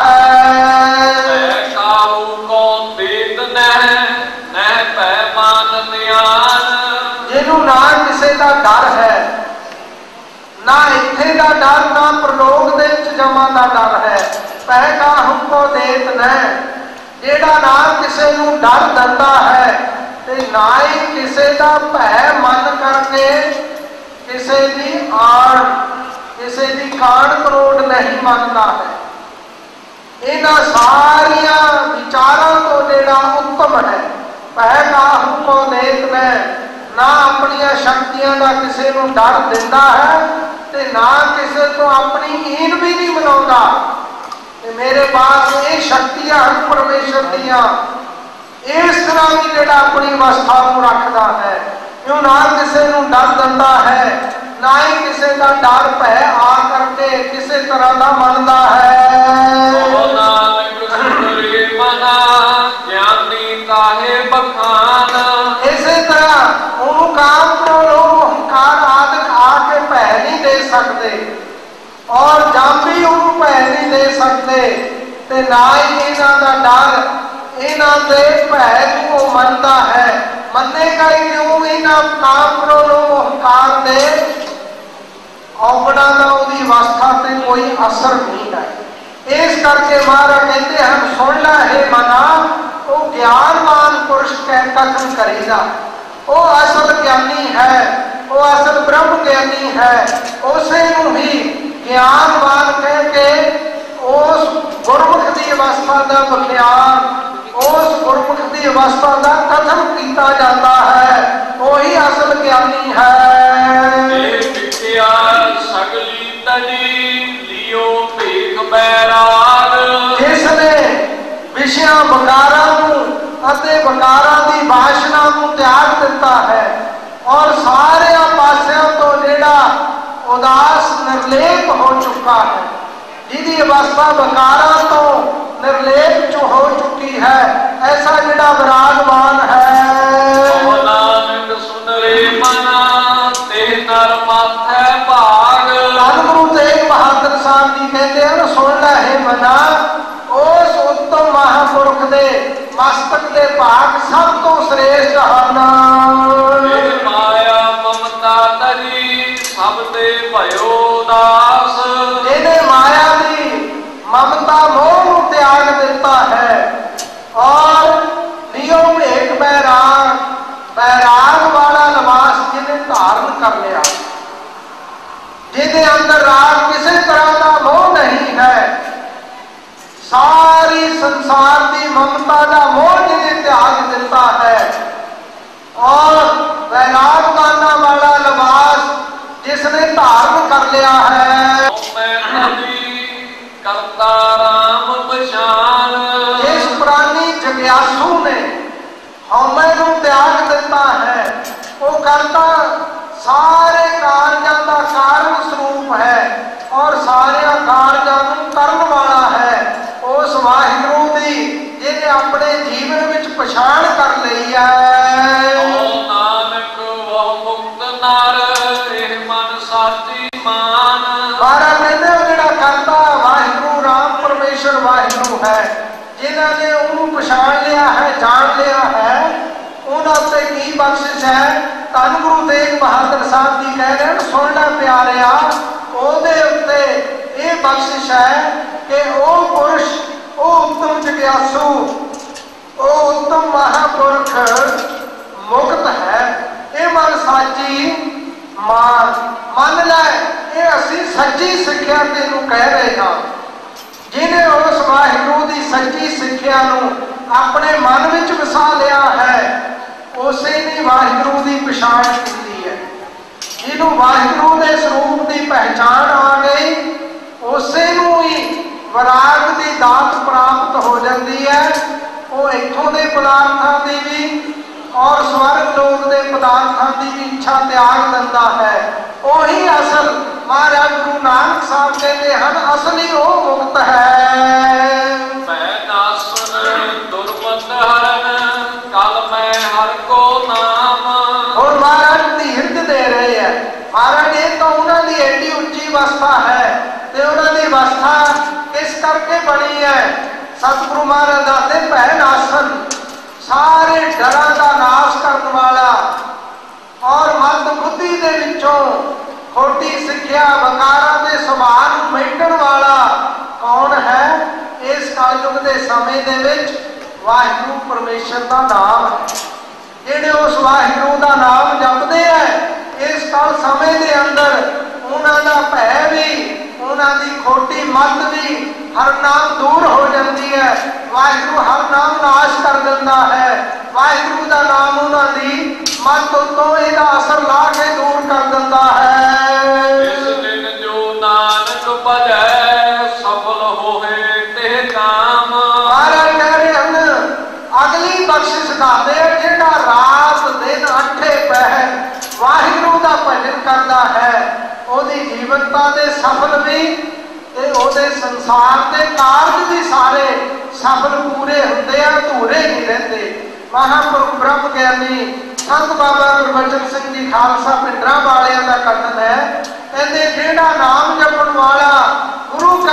है। काबू को देत नह पैमान ध्यान। जिन्हों ना किसी का डर है, ना इत्थे का डर, ना प्रलोक दे जमा का डर है। पै का हमको देत न, जेड़ा ना किसी नूं डर दिंदा है ते ना ही किसी का भय मन करके किसी की आड़, किसी की काण करोड़ नहीं मनता है। इन्हां सारिया विचारों तो जेड़ा उत्तम है, भय का हमको देत न, ना अपनी शक्तियां का किसी को डर दिंदा है ते ना किसी को अपनी ईन भी नहीं मनाउंदा। मेरे पास ये शक्तियां हैं परमेश्वर दियां, इस तरह भी जेड़ा अपनी अवस्था को रखता है, क्यों ना किसी को डर दिंदा है, ना ही किसी का डर भय आ करके किसी तरह का मनता है। इसी तरह उन्होंने काम क्रोध अहंकार आदि आके भय नहीं दे सकते, और जब भी उन्होंने भय ਲੈ नहीं दे सकते ते ना ही इन्हां दा डर इन्हां दे भै नूं वो मनदा है। मन्नेगा ही क्यों? इन्हां कामरों नूं हंकार दे औगड़ा का उहदी अवस्था ते कोई असर नहीं है। इस करके महाराज कहते हैं सुन ला हे मना, वो ज्ञानवान पुरुष कह कथन करेगा, वो असल ज्ञानी है, वो असल ब्रह्म ज्ञानी है। उसे ही ज्ञानवान कह के उस गुरमुख की अवस्था का विख्यान, उस गुरमुख की अवस्था का कथन किया जाता है, वही असल ज्ञानी है। सगली तजी लियो भेख बैराग, जिसने विषया वकारा वकारा की वासना त्याग दिता है और सारे पासों तो जेड़ा उदास निर्लेप हो चुका है, जिहदी अवस्था वकारा तो निर्लेप जो हो चुकी है, ऐसा जेड़ा विराजमान है। नानक सुन रे मना ते नर माथे भाग, गुरु तेग बहादुर साहब जी कहते हैं सुन लै हे मना, उस उत्तम महापुरुष दे मस्तक दे भाग सब तो श्रेष्ठ हन। माया ममता तरी सब ते भयो दास, जिन्हें माया की ममता मोह को त्याग देता है और लियो भेख बैराग, बैराग वाला लिबास जिन्हें धारण कर लिया, जिन्हें अंदर राग किसी तरह का मोह नहीं है, सारी संसार की ममता का मोह जिन्हें त्याग देता है और वैराग गाना वाला लिबास जिसने धारण कर लिया है। करता राम पहचान, इस प्राणी जग्यासु ने हमें को त्याग देता है, वो करता सारे कार्यों का कारण स्वरूप है और सारे कार्यों को करने वाला है। उस वाहिगुरु दी जिन्हें अपने जीवन में पछाण कर ली है। नानक वह मुक्त नर एह मन साची मान, महाराज कहते हो जिहड़ा करता वाहिगुरु राम परमेश्वर वाहिगुरु है, जिन्होंने उन्होंने पछाण लिया है, जान लिया है, उन्होंने की बख्शिश है। धन गुरु तेग बहादुर साहब जी कह रहे हैं सुन लै प्यारिया, ਉਹਦੇ ਉੱਤੇ ਇਹ ਬਖਸ਼ਿਸ਼ ਹੈ कि ਉਹ पुरुष, ਉਹ उत्तम जग्यासु, ਉਹ उत्तम महापुरुष मुक्त है। ਇਹ ਮਨ ਸਾਚੀ मान मन लै, ये असी सच्ची सिक्ख्या तेनू कह रहे हैं। जिन्हें उस वाहिगुरु की सच्ची सिक्ख्या अपने मन में वसा लिया है, उसे ने वाहिगुरु की पछाण की है। जिन्हों वाहिगुरु के स्वरूप की पहचान आ गई, उसे ही विराग की दात प्राप्त हो जाती है। वो इतों के पदार्थों की भी और स्वर्ग लोक के पदार्थों की भी इच्छा त्याग दिता है। वही असल महाराज गुरु नानक साहब कहते हैं असली वो मुक्त है। और महाराज धीरज दे रहे हैं। महाराज ये तो उन्होंने एडी उच्ची अवस्था है, तो उन्होंने अवस्था इस करके बनी है। सतगुरु महाराज दाते पहल आसन सारे डरा का नाश करने वाला और मत बुद्धि के विचों खोटी सिक्ख्या वकारा के सुभाव मेटण वाला कौन है? इस कलयुग के समय दे विच वाहिगुरु परमेश्वर का नाम है। जिहड़े उस वाहिगुरु का नाम जपते हैं इस कल समय के अंदर उन्हों का भै भी, उन्हों की खोटी मत भी हर नाम दूर हो जाती है। वाहिगुरु हर नाम नाश कर देता है। वाहिगुरु का नाम उन्होंने मत तो यदा असर ला के दूर कर देता है। इस दिन जो नानक भजै सफल होए ते काम। महाराज कह रहे हैं अगली बख्शिश दाते जिहड़ा रात दिन अठे पहर वाहिगुरु का भजन करता है, ओदी जीवनता दे सफल भी ते ओदे संसार के कारज भी सारे सफल पूरे होंदे हैं, अधूरे नहीं रहते। महापुरुष ब्रह्म ज्ञानी संत बाबा गुरबचन सिंह जी खालसा पिंडरा वालिया का कथन है, कहते जिहड़ा नाम जपण वाला गुरु का सिख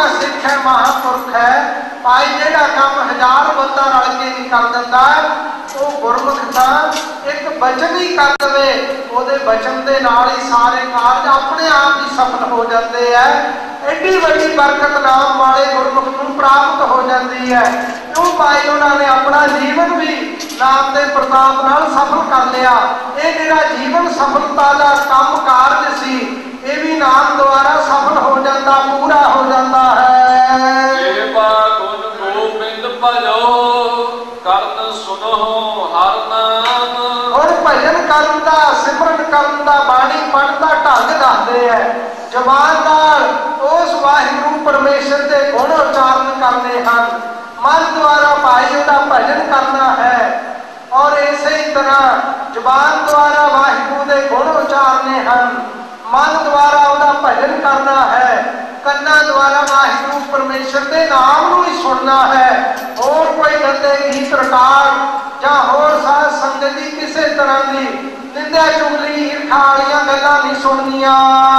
है, महापुरख है। भाई जिहड़ा काम 1000 बंदा रल के नहीं कर दिंदा, वो गुरमुख तां एक बचन ही कर दवे, ਉਹਦੇ बचन दे नाल ही सारे कारज अपने आप ही सफल हो जाते हैं। एडी वड्डी बरकत नाम वाले गुरमुख नूं प्राप्त हो जाती है। क्यों भाई उन्होंने अपना जीवन भी नाम के प्रताप नाल सफल कर लिया। ये जिहड़ा जीवन सफलता का काम कारज सी, ये भी नाम द्वारा सफल हो जाता, पूरा हो जाता है। गोबिंद भजो करन सुनो हर नाम। और भजन करन दा, सिमरन करन दा, बाणी पढ़न दा ढंग दसदे है। जबान नाल उस वाहिगुरू परमेश्वर के गुण उच्चारण करने हैं। मन द्वारा भाई उहदा भजन करना है। और इसे ही तरह जबान द्वारा वाहिगुरू के गुण उच्चारने हैं, मन द्वारा उहदा भजन करना है, कन्ना द्वारा वाहिगुरू परमेश्वर के नाम नूं ही सुनना है। और कोई गंदे गीत रिकॉर्ड या होर साध संगत की किसी तरह की निंदा चुगली ईर्खा वालियां गल्लां नहीं सुननियां।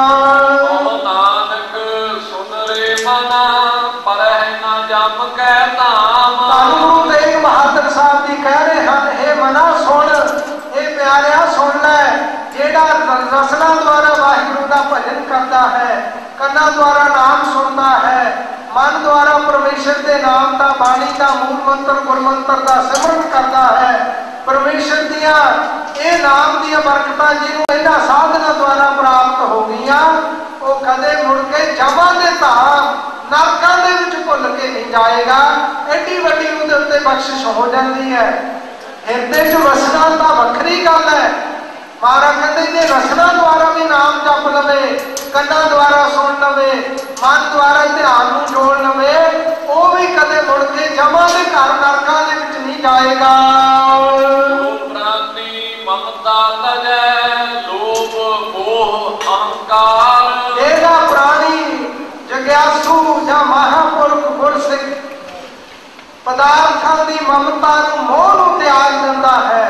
नानक सुन रे मना परह ना जम कै धाम। गुरु तेग बहादुर साहब जी कह रहे हैं, हे मना सुन, हे प्यारिया सुन लै, जेड़ा रसना द्वारा वाहिगुरू का भजन करता है, कन्ना द्वारा नाम सुनता है, मन द्वारा परमेश्वर के नाम का, बाणी का, मूल मंत्र गुरमंत्र का सिमरन करता है, परमेश्वर दिया ये नाम दिया बरकतां जिन्होंने इन्हां साधना द्वारा प्राप्त हो गई, वो कदे मुड़ के जमा के धाम नरकां दे विच भुल के नहीं जाएगा। एडी वड्डी उहदे उत्ते बख्शिश हो जाती है। हिरदे च रसना तां वखरी गल है। महाराज कहते जे रसना द्वारा भी नाम जप लवे, कन्ना द्वारा सुन लवे, मन द्वारा ध्यान नूं जोड़ लवे, वो भी कदे मुड़ के जमा के घर नरकां दे विच नहीं जाएगा। ममता तजै लोभ मोह अहंकार। जेड़ा प्राणी जग्यासु या महापुरख गुरसिख पदार्थां दी ममता नूं मोह नूं त्याग दिंदा है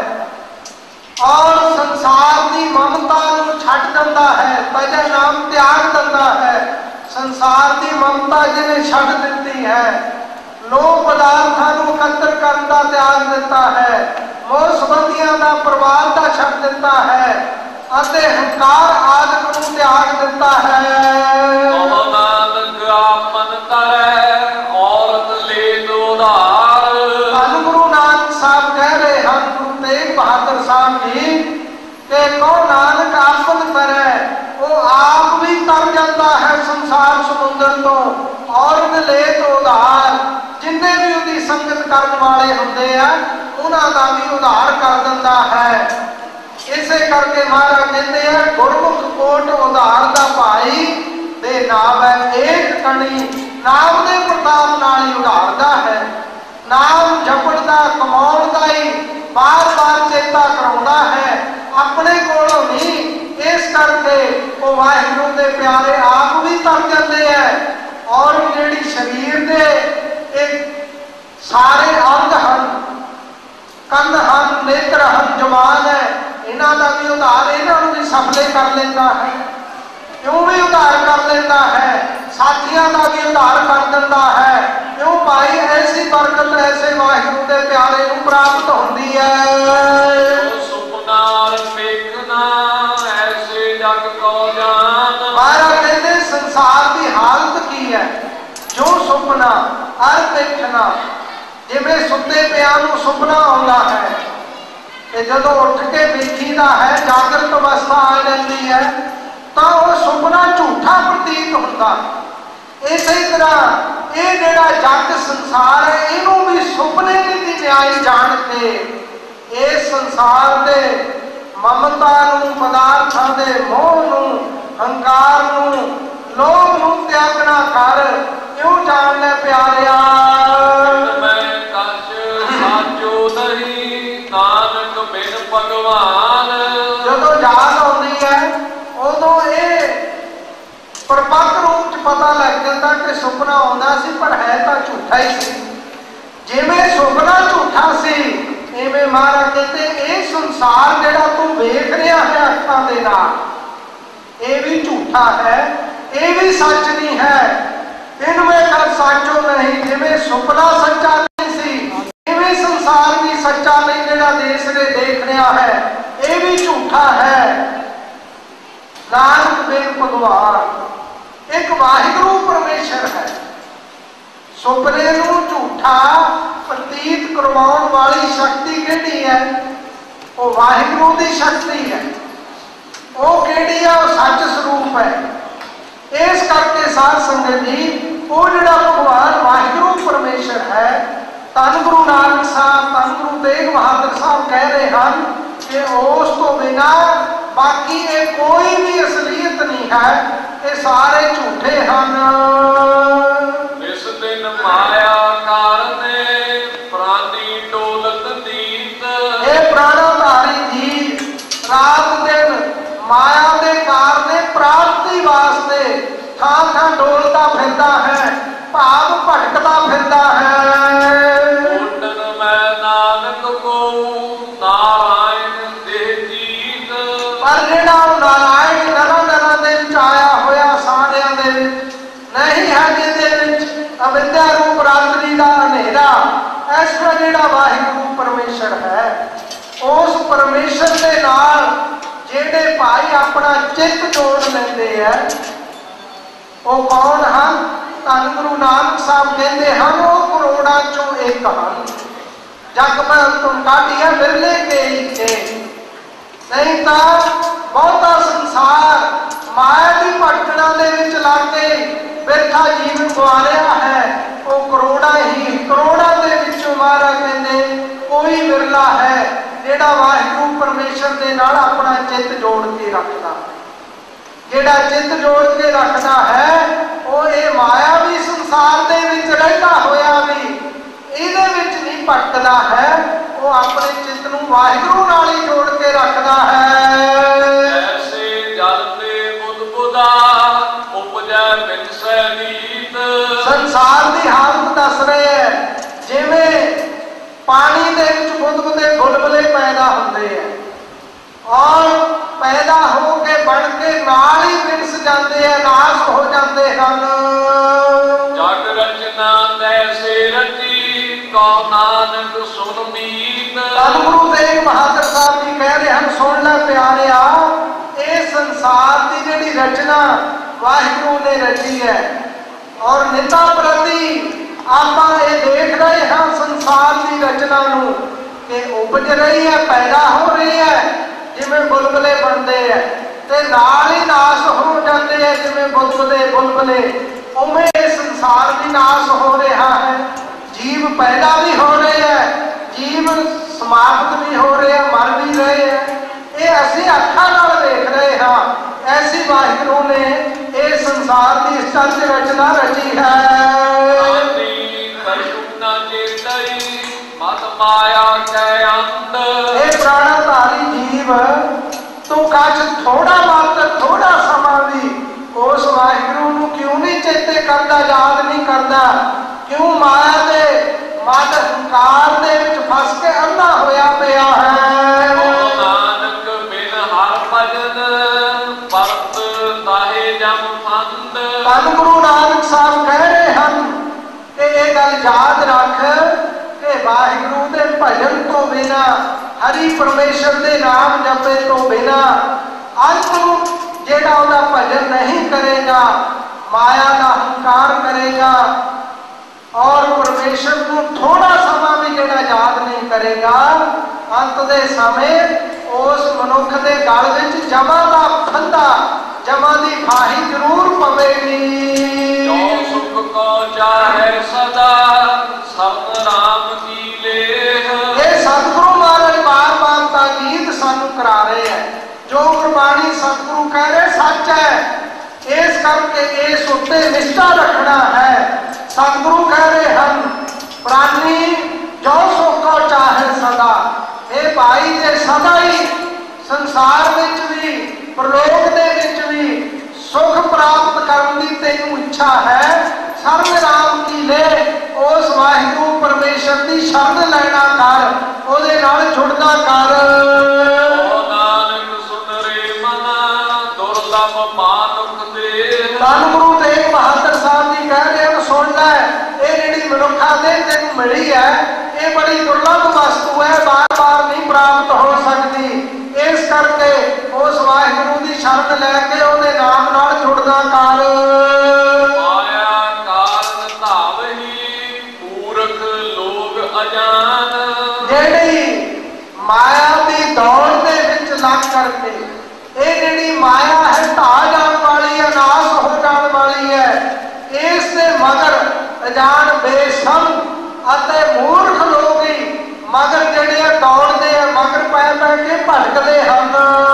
और संसार की ममता नूं छड्ड दिंदा है, तजै नाम त्याग दिंदा है। संसार की ममता जिन्हें छड्ड दित्ती है, लोभ पदार्थां नूं एकत्र करन दा त्याग दिता है, मोह संबंधियों का परिवार का छड्ड दिता है, अते हंकार आदि नूं त्याग दिता है। नानक आपन तरह औरत ले दोधार। गुरु नानक साहब कह रहे हैं, गुरु तेग बहादुर साहब जी के कौन नानक आपन तरह, वो आप भी तर जाता है संसार समुद्र तो, औरत ले तो उधार। जिन्हें भी उसकी संगत करने वाले होंगे हैं, उन्हों का भी उधार कर दिता है। इसे करके महाराज कहते हैं, गुरमुख कोट उधार दा भाई दे नाम है एक कणी। नाम के प्रताप नाल ही उधारदा है। नाम जपण दा कमाउण दा ही बार बार चेता कराउंदा है, अपने कोलों नहीं। इस करके वो वाहिगुरू दे प्यारे आप भी तर जाते हैं। और जिहड़ी शरीर दे एक सारे अंग हैं, कंध हैं, नेत्र हैं, जबान है, इन्हां दा भी उधार इन्हां नूं भी सफले कर लेता है। क्यों भी उधार कर लेता है, साथियों का भी उधार कर दिंदा है। क्यों भाई ऐसी बरकत ऐसे वाहिगुरू के प्यारे नूं प्राप्त होंदी है। सुपना वेखना ऐसे जग को जान। महाराज कहते संसार की हालत की है, जो सुपना अर देखना, जिवें सुते पिया नूं सुपना आउंदा है ते जदों उठ के वेखीदा है, जागृत अवस्था आ जाती है, तो वह सुपना झूठा प्रतीत होता। इस तरह ये जिहड़ा जग संसार है, इनू भी सुपने की न्याय जान के इस संसार के ममता नूं, पदार्थां दे मोह नूं, हंकार नूं, लोभ नूं त्यागना कर। क्यों जान ले प्यारिया, मैं कछ साचो नहीं, नानक बिन भगवान। जदों याद आउंदी है, उदों ये परपक्क रूप च पता लग जाता कि सुपना आउंदा सी, पर है तो झूठा ही सी। जिवें सुपना झूठा सी, इवें महाराज कहते ये संसार जिहड़ा तू वेख रहा है अखां दे नाल, ये भी झूठा है, ये भी सच नहीं है। इनमें कर सच जिवें सुपना सच्चा नहीं सी, इवें संसार भी सच्चा नहीं जिहड़ा देश ने देख रहा है, ये भी झूठा है। नानक बेन भगवान एक वाहिगुरू परमेश्वर है। सुपने नूं झूठा प्रतीत करवाउण वाली शक्ति किहड़ी है? वो वाहिगुरू की शक्ति है। वो किहड़ी है? वो सच स्वरूप है। इस करके साध संगत जी, वो जिहड़ा भगवान वाहिगुरू परमेश्वर है, धन गुरु नानक साहब, धन गुरु तेग बहादुर साहब कह रहे हैं कि उस तो बिना बाकी ये कोई भी असलीयत नहीं है, ये सारे झूठे हैं। इस दिन माया कारणे प्राणी डोलत नीत, ये प्राणाधारी जी रात दिन माया के कारणे प्राप्ति वास्ते थां थां डोलता फिरता है, भाव भटकता फिरता है। ओटन मैं नानक को नारायण दे जीत, पर जिहड़ा नारायण नरां नरां दे विच आया होया सारियां दे विच नहीं है, जिहदे विच अविद्या रूप रात्रि का हनेरा, ऐसा जिहड़ा वाहिगुरू परमेश्वर है, उस परमेश्वर दे नाल जिहड़े भाई अपना चित्त जोड़ लेंदे है, वो कौन हैं? धन गुरु नानक साहब कहते हैं वो करोड़ां चों एक हैं। जग में तुम काटिया बिरले के ही थे, नहीं तो बहुता संसार माया की भटकना दे विच लग के बिरथा जीवन गवारिया है। वो करोड़ा ही करोड़ां दे विचों महाराज कहते कोई बिरला है जिहड़ा वाहिगुरू परमेश्वर दे नाल अपना चित्त जोड़ के रखता। जिहड़ा चित्त जोड़ के रखता है वो ये माया भी संसार दे विच रहता होया भी इहदे विच नहीं भटकदा है, वो अपने चित्त नूं वाहिगुरू नाल ही जोड़ के रखता है। ऐसे जल ते बुदबुदा उपजै बिनसै नीत, संसार की हालत दस रहे हैं, जिवें पानी दे विच बुदबुदे बुलबुले पैदा होंदे हैं और पैदा हो के बन के नाल ही बिनस जाते हैं, नाश हो जाते हैं। जग रचना तैसे रची कौ नानक सुन मीत, धन गुरु तेग बहादुर साहब जी कह रहे हैं, सुन ले प्यारिया, ये संसार की जिहड़ी रचना वाहिगुरू ने रची है और निता प्रति आपां ये देख रहे हैं संसार की रचना नूं कि उपज रही है, पैदा हो रही है, जिवें बुलबुले बनते हैं ते नाल ही नाश हो जाते हैं, जिवें बुलबुले बुलबुले उवें ये संसार भी नाश हो रहा है। जीव पैदा भी हो रहे हैं, जीव समाप्त भी हो रहे हैं, मर भी रहे हैं। ये असीं अखां नाल देख रहे हैं। ऐसी वाहिगुरू ने ये संसार की सच रचना रची है। मत माया कै अंत, हे प्राणधारी जीव, तू कछ थोड़ा मात्र थोड़ा समा भी उस वाहिगुरू नूं क्यों नहीं चेते करता, याद नहीं करता? क्यों माया दे मद हंकार दे विच फस के अंधा होया पिया है? नानक बिन हर भजन परत ताहे जम फंद, धन गुरु नानक साहब कह रहे हैं कि ये गल याद रख कि वाहिगुरू दे भजन तो बिना, हरि परमेश्वर दे नाम जपे तो बिना अंत नूं जेड़ा उहदा भजन नहीं करेगा, माया का हंकार करेगा और परमेश्वर को थोड़ा समा भी जेड़ा याद नहीं करेगा, अंत दे समय उस मनुख दे गल विच जमा का फंदा, जमा की फाही जरूर पवेगी। जो सुख को चाहे सदा सब राम की लेह, ये सतगुरु महाराज बार बार ताकीद सानू करा रहे हैं। जो गुरबाणी सतगुरु कह रहे सच है, इस करके इस उत्ते निष्ठा रखना है। सतगुरु कह रहे हम प्राणी जो सुख को चाहे सदा, ये भाई जे सदा ही संसार विच भी प्रलोक दे विच भी सुख प्राप्त करने की तेनू इच्छा है, शरण राम की ले, उस वाहिगुरू परमेश्वर की शरण लेना कर, उहदे नाल जुड़ना कर। नानक सुन रे मना दुर्लभ मानुख दे, धन गुरु तेग बहादुर साहब जी कह रहे हैं सुन लै, ये जिहड़ी मनुख मिली है, ये बड़ी दुर्लभ वस्तु है, बार बार नहीं प्राप्त हो सकती। इस करके उस वाहिगुरु की शरण लैके उहदे नाम नाल जुड़दा कर। माया कारण धावही मूर्ख लोग अजान। जेड़ी माया की दौड़ दे विच लग करके ये जिहड़ी माया है ढा जाण वाली है, नाश हो जाण वाली है, इस दे मगर अजान बेसमझ अते मूर्ख लोग ही मगर जिहड़े दौड़दे है, मगर पै पै के भटकदे हन।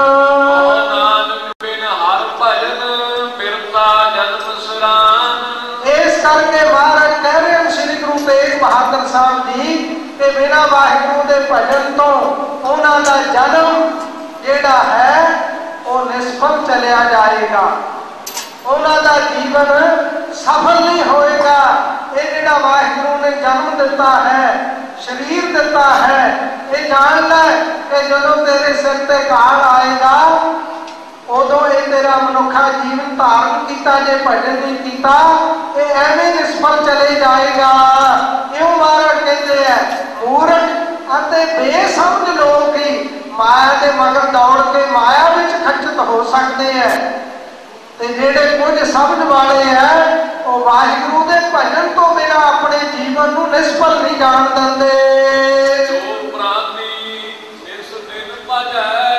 नानक बिन हर भजन बिरता जन्म सरान। इस करके महाराज कह रहे हैं श्री गुरु तेग बहादुर साहब जी कि बिना वाहिगुरु दे भजन तो उन्हां दा जन्म जिहड़ा है वो निष्फल चलिया जाएगा, उन्हां दा जीवन सफल नहीं होएगा। ये जिहड़ा वाहिगुरु ने जन्म दिता है, शरीर दिता है, ये जान लै कि जदों तेरे सिर ते काल आएगा उदों ये तेरा मनुखा जीवन धारण किया, जे भजन नहीं किया ये एवं निष्फल चले जाएगा। क्यों महाराज कहते हैं मूर्ख अते बेसमझ लोग ही माया के मगर दौड़ के माया विच खचित हो सकते हैं, ते जेड़े कुछ समझ वाले हैं वो वाहिगुरु दे भजन तो बिना अपने जीवन को निष्फल नहीं जान देंदे। जो प्राणी निस दिन भजै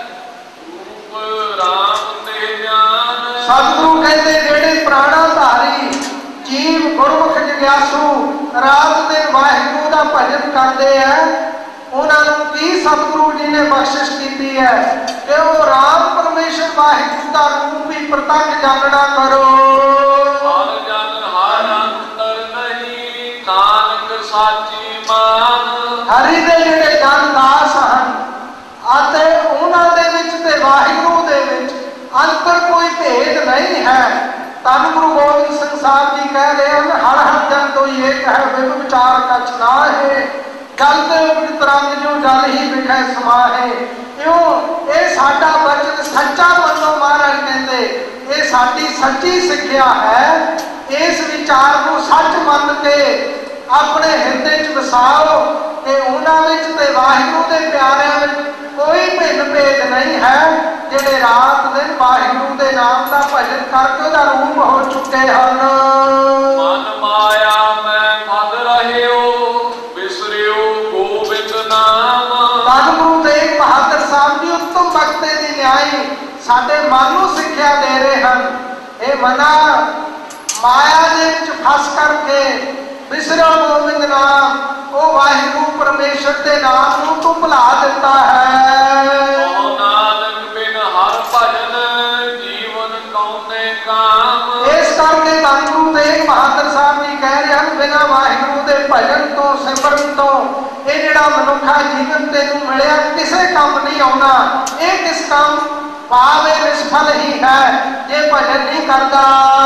रूप राम ते ज्ञान। सतगुरु कहते जेड़े प्राणाधारी जीव गुरमुख जिग्यासु रात दिन वाहिगुरु का भजन करते हैं, उन्होंने की सतगुरु जी ने बख्शिश की है कि वो राम परमेश्वर वाहिगुरु का रूप भी प्रत्यक्ष जानना करो। हर जन हर अंतर नहीं नानक साची मान। हरि दे जेड़े जन दास हन अते उन्हां दे विच ते वाहिगुरु दे विच अंतर कोई भेद नहीं है। धन गुरु गोबिंद सिंह साहब जी कह रहे हैं हर हर जन तो एक है, विभ विचार कछ ना है, जल ते उपज तरंग जो जल ही विखै समाहे। क्यों ये साडा वचन सच्चा मनो, महाराज कहते ये साडी सच्ची सिक्ख्या है। इस विचार को सच मन के अपने हिरदे च वसाओ कि उन्हां विच ते वाहिगुरु दे प्यारिਆਂ विच कोई भिन्न भेद नहीं है, जिहड़े रात दिन वाहिगुरु दे नाम का भजन करके उहदा रूप हो चुके हन। मन माया में फद रहियो बिसरियो गोबिंद नाम। धन गुरु तेग बहादुर साहब जी उत्तम वक्ते दी न्याई साडे मन नूं सिक्ख्या दे रहे हैं। ये मना माया दे विच फस करके बिसरो गोबिंद नाम, वो वाहिगुरु परमेश्वर के नाम नूं तू भुला दिता है। नानक बिन हर भजन जीवन कौने काम। इस करके धन गुरु तेग बहादुर साहब जी कह रहे हैं बिना वाहिगुरु दे भजन तो सिमरन तो ये जिहड़ा मनुखा जीवन तेनू मिलिया किसे काम नहीं आउना। ये किस काम पावे निष्फल ही है जे भजन नहीं करता।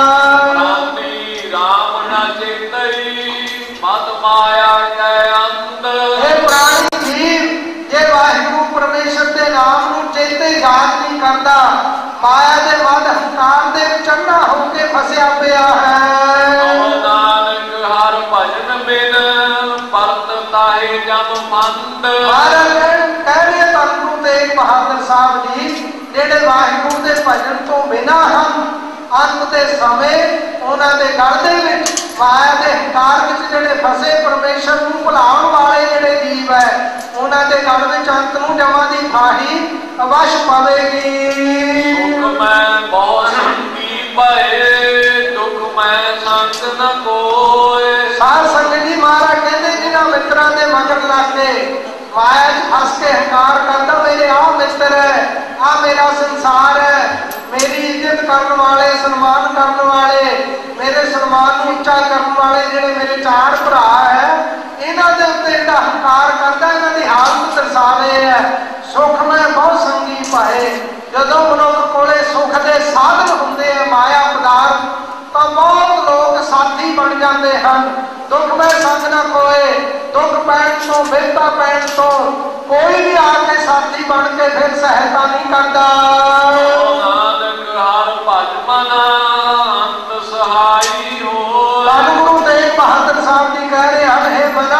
राम न चेतई मत माया के अंदर। ये प्राणी जीव जे वाहिगुरु परमेश्वर के नाम नूं चेते याद नहीं करता, माया दे मद हंकार दे चंगा होके फसिया पिया है। नानक हर भजन बिन परत ताहे जम फंद। महाराज कह रहे धन गुरु तेग बहादुर साहब जी जेड़े वाहिगुरु दे भजन तो बिना हम अंत के समय उन्होंने गल दे विच माया के हंकार विच जेड़े फसे परमेश्वर नूं भुलाउण वाले जेड़े जीव है उन्होंने गल विच अंत नूं जमा दी फाही अवश पवेगी। सुख मैं बहुत संगी भये दुख मैं संग न कोय। सार संगत जी महाराज कहते जिन्हां मित्रां दे मगर लग के माया फस के हंकार करता मेरे आ मित्र है, आ मेरा संसार है, मेरी इज्जत करने वाले सन्मान करने वाले मेरे सन्मान को उच्चा करने वाले जेडे मेरे चार भरा है इन्हां दे उत्ते जिहड़ा हंकार करता इन्हां दी हालत दर्शावे है। सुख में बहुत संगी पाए जदों मनुख कोले सुख के साधन हुंदे है माया पदार्थ तो बहुत लोग साथी बन जाते हैं। दुख में संग न कोए, दुख पैण तो बिरता पैण तो कोई भी आके साथी बन के फिर सहायता नहीं करता। नानक हर भज मना अंत सहाई हो। गुरु तेग बहादुर साहब जी कह रहे हैं हे मना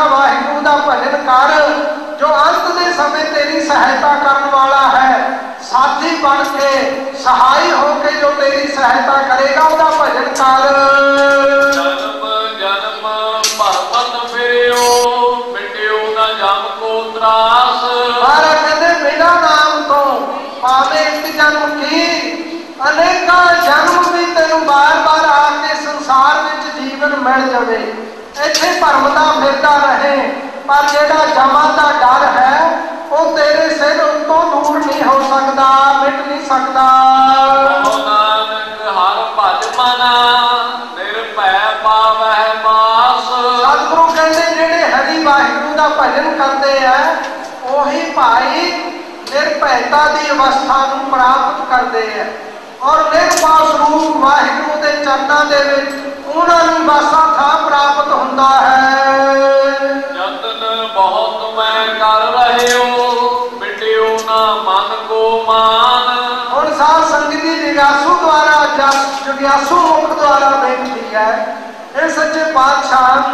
सहाय होके जो तेरी सहायता करेगा ਉਹਦਾ भजन कर। जन्म जन्म भरमत फिरियो मिटियो न जम को त्रास। महाराज कहते बिना नाम तो भावें एक जन्म की अनेका जन्म भी तेनू बार बार आके संसार विच जीवन मिल जावे, इत्थे भरमदा फिरदा रहे, पर जेड़ा जमा दा डर है वो तेरे सिर उत्तों दूर नहीं हो सकता, मिट नहीं सकता। नानक हर भज मना निर्भय पावै मास। सतगुरु कहते जेड़े हरि वाहिगुरु दा भजन करते हैं वही भाई निर्भयता की अवस्था नूं प्राप्त करते हैं और निर्वास रूप वाहिगुरु के चरणों के विच उन्हां नूं वासा थां प्राप्त हुंदा है। जतन बहुत मैं कर रहे हो मिटियो ना मन को मान। हुण साध संगत जी जिज्ञासु द्वारा जिज्ञासु मुख द्वारा बेनती है, ये सच्चे पातशाह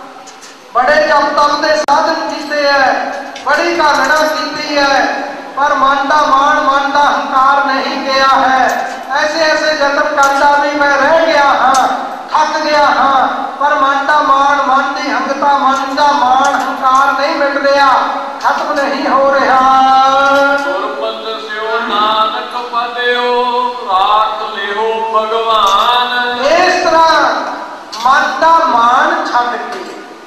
बड़े जप तप के साधन किए है, बड़ी घालना की है, पर मन का मान मन का हंकार नहीं गया है। ऐसे ऐसे जतन करता भी मैं रह गया हाँ, थक गया हाँ, पर मन का मान मन की हंगता मन का मान हंकार नहीं मिट रहा, खत्म नहीं हो रहा। गुरमत स्यो नानक पदियो राख लियो भगवान। इस तरह मन का मान छड्ड के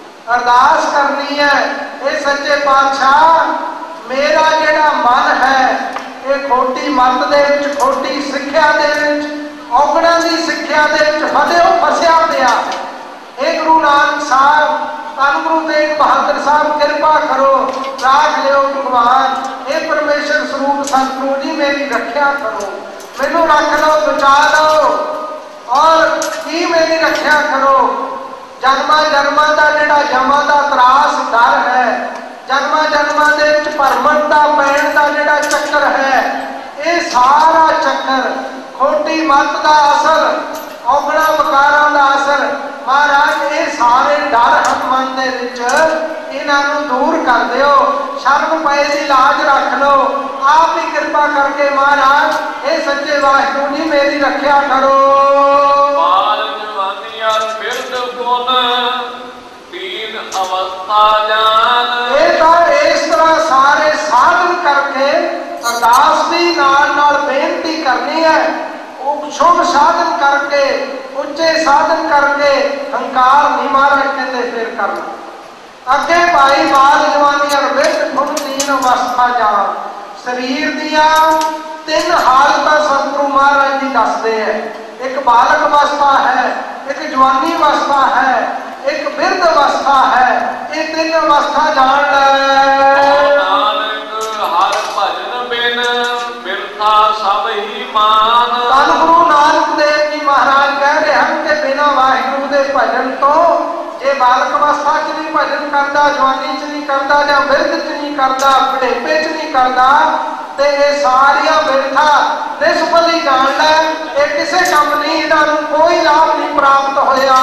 अरदास करनी है, ये सच्चे पातशाह मेरा जेड़ा मन है ये खोटी मत दे विच खोटी सिक्ख्या दे विच औगणां दी सिक्ख्या दे विच फसिया पिया। हे गुरु नानक साहब धन गुरु तेग बहादुर साहब कृपा करो, राख लियो भगवान। हे परमेश्वर स्वरूप सतगुरु जी मेरी रख्या करो, मैनू रख लो बचा लो और की मेरी रख्या करो। जन्मा जन्मा का जिहड़ा जमा का त्रास डर है, जन्मा जन्मा दे विच भरमण दा पैण दा जिहड़ा चक्कर है, ये सारा चक्कर खोटी मत का असर औगणा वकारां दा असर महाराज ये सारे डर हैं मन दे विच, इन्हां नूं दूर कर दिओ। शर्म पए दी लाज रख लो, आप ही कृपा करके महाराज ये सच्चे वाहिगुरू जी मेरी रख्या करो। बाल जवानी और बिरद गुण तीन अवस्था जान। ये तो इस तरह सारे साधन करके अरदास भी नाल बेनती करनी है, शुभ साधन करके उच्चे साधन करके हंकार नहीं महाराज कहते फिर करना। अगे भाई बाल जवानी और बिरद गुण तीन अवस्था जान। शरीर दिया तीन हालत सतगुरु महाराज जी दसते हैं, एक बालक अवस्था है, एक जवानी अवस्था है, एक बिरध अवस्था है। ये तीन अवस्था जान ले। नानक हर भजन बिन बिरथा सब ही मान। धन गुरु नानक देव जी महाराज कह रहे हैं कि बिना वाहिगुरु के भजन तो जे बालक अवस्था च नहीं भजन करता, जवानी च नहीं करता, या बिरध च नहीं करता, बुढ़ेपे च नहीं करता, तो ये सारिया बिरथा निष्फल ही जान लै। ये किसी काम नहीं, इन्हां नूं कोई लाभ नहीं प्राप्त होया।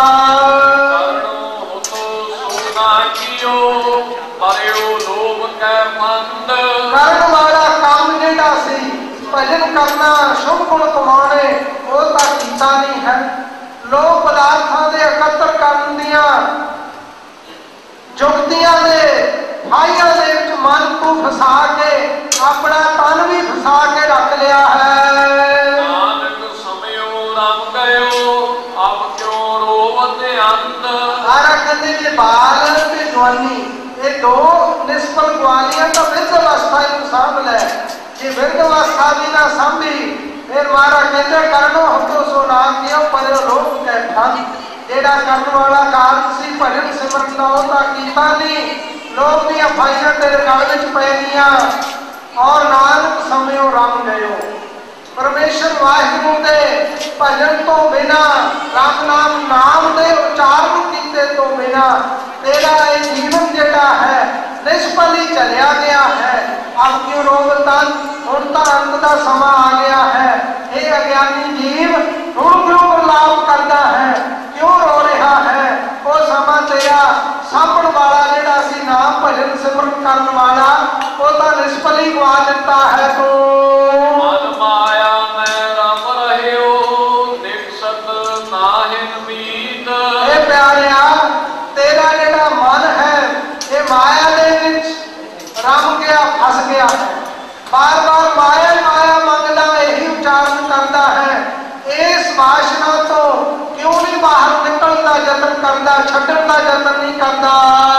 करण वाला काम जिहड़ा सी भजन करना शुभ गुण कमाने वो तो कीता नहीं है। लोग पदार्थों के एकत्र करन दियां जुगतियां दे फाइयां दे विच मन को फसा के अपना तन भी फसा के रख लिया है। नानक समयो रम गयो अब क्यों रोवत अंत। सारा कहते जे बाल ते जवानी ये दो निष्फल ग्वालियां तो बिरध अवस्था ही सांभ लै। जे बिरध अवस्था भी ना सांभी फिर मारा कहते करनो हतो सो ना कियो पर लोक कै ठन। जेड़ा करन वाला कारज सी भजन सिमरन दा ओ तां कीता नहीं, लोक दी फाइयां तेरे गल विच पै गईयां और नानक समयो रम गयो। परमेश्वर वाहिगुरू दे भजन तो बिना राम नाम नाम दे उच्चारण कीते तो बिना तेरा ये जीवन जेड़ा है निष्फल ही चलिया गया है। अब क्यों रोग तन हुण तां अंत दा समा आ गया है। हे अज्ञानी जीव हुण क्यों प्रलाप करदा है, क्यों रो रहा है। वो समा तेरा सामण वाला जेड़ा सी नाम भजन सिमरन करन वाला वो तां निष्फल ही गवा दिता है। तो मन माया में ਰਿਹਾ ਹੈ। बार बार माया माया मंगदा यही उच्चारण करता है। इस वासना तो क्यों नहीं बाहर निकलने का यत्न करता, छड्डण का यत्न नहीं करता।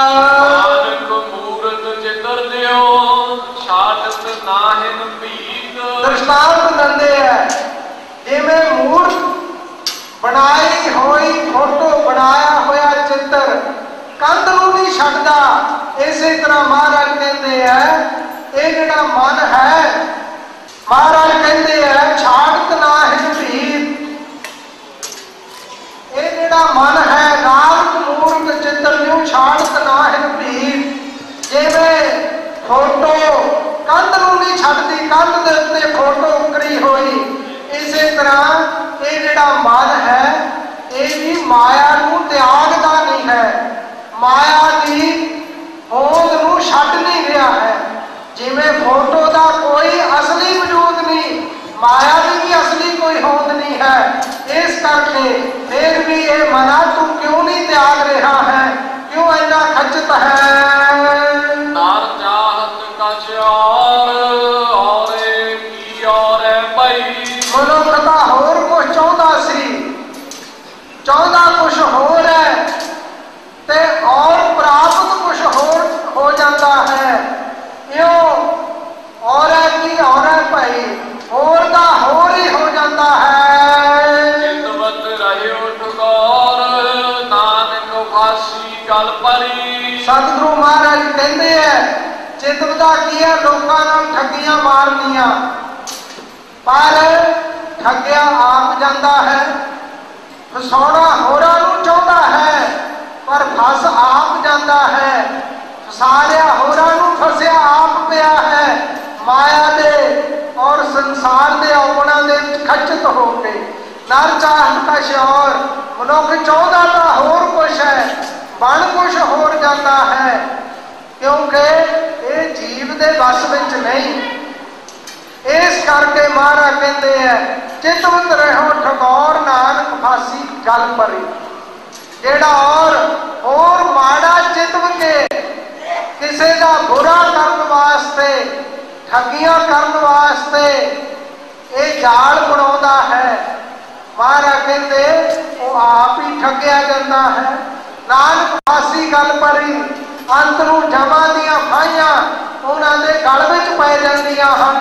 दृष्टांत दिंदे है, जिवें मूर्ख बनाई हुई फोटो बनाया होया चित्र कंध नूं नहीं छड्डदा, इसे तरह महाराज कहते हैं ਇਹ ਜਿਹੜਾ ਮਨ ਹੈ, ਮਹਾਰਾਜ ਕਹਿੰਦੇ ਹੈ ਛਾੜਤ ਨਾਹਿ ਭੀਤ। ਇਹ ਜਿਹੜਾ ਮਨ ਹੈ ਰਾਗ ਮੂਰਖ ਚਿੱਤਰ ਨੂੰ ਛਾੜਤ ਨਾਹਿ ਭੀਤ। ਜਿਵੇਂ ਫੋਟੋ ਕੰਧ ਨੂੰ ਨਹੀਂ ਛੱਡਦੀ, ਕੰਧ ਦੇ ਉੱਤੇ ਫੋਟੋ ਉਕਰੀ ਹੋਈ, ਇਸੇ ਤਰ੍ਹਾਂ ਇਹ ਜਿਹੜਾ ਮਨ ਹੈ ਇਹ ਵੀ ਮਾਇਆ ਨੂੰ ਤਿਆਗਦਾ ਨਹੀਂ ਹੈ, ਮਾਇਆ ਦੀ ਹੋਂਦ ਨੂੰ ਛੱਡ ਨਹੀਂ ਰਿਹਾ ਹੈ। जिमें फोटो का कोई असली वजूद नहीं, माया की भी असली कोई होंद नहीं है। इस करके फिर भी ये मना तू क्यों नहीं त्याग रहा है, क्यों इतना खचित है। नार चाहत कछ और की और भई। मनुखता होर कुछ चाहता सी, चाहता कुछ होर है ते और प्राप्त कुछ होर हो जाता है। और की और भाई होर का होर ही हो जाता है। चितवत रहे ठगौर नानक फांसी गल परी। सतगुरु महाराज कहते हैं चितवता की है, लोगों ने ठगियां मारनिया पर ठगिया आप जाता है, फसाउणा होरां नूं चाहुंदा है पर फस आप जाता है, फसारिया होरां नूं फसिया आप पिया है। माया दे और संसार दे औगुणां दे खचित हो के नर चाहत कछ और, मनुख चाहता तो होर कुछ है, बन कुछ होर जाता है, क्योंकि ये जीव दे बस विच नहीं। इस करके महाराज कहते हैं चितवत रहो ठगौर नानक फांसी गल परी। जेड़ा और माड़ा चितव के किसी का बुरा करने वास्ते, ठगियां करने वास्ते ये जाल बनाता है, महाराज कहते वो आप ही ठगिया जाता है। नानक फांसी गल परी, अंत नूं जमा दियां फाइयां उन्होंने गल विच पै जांदियां हन।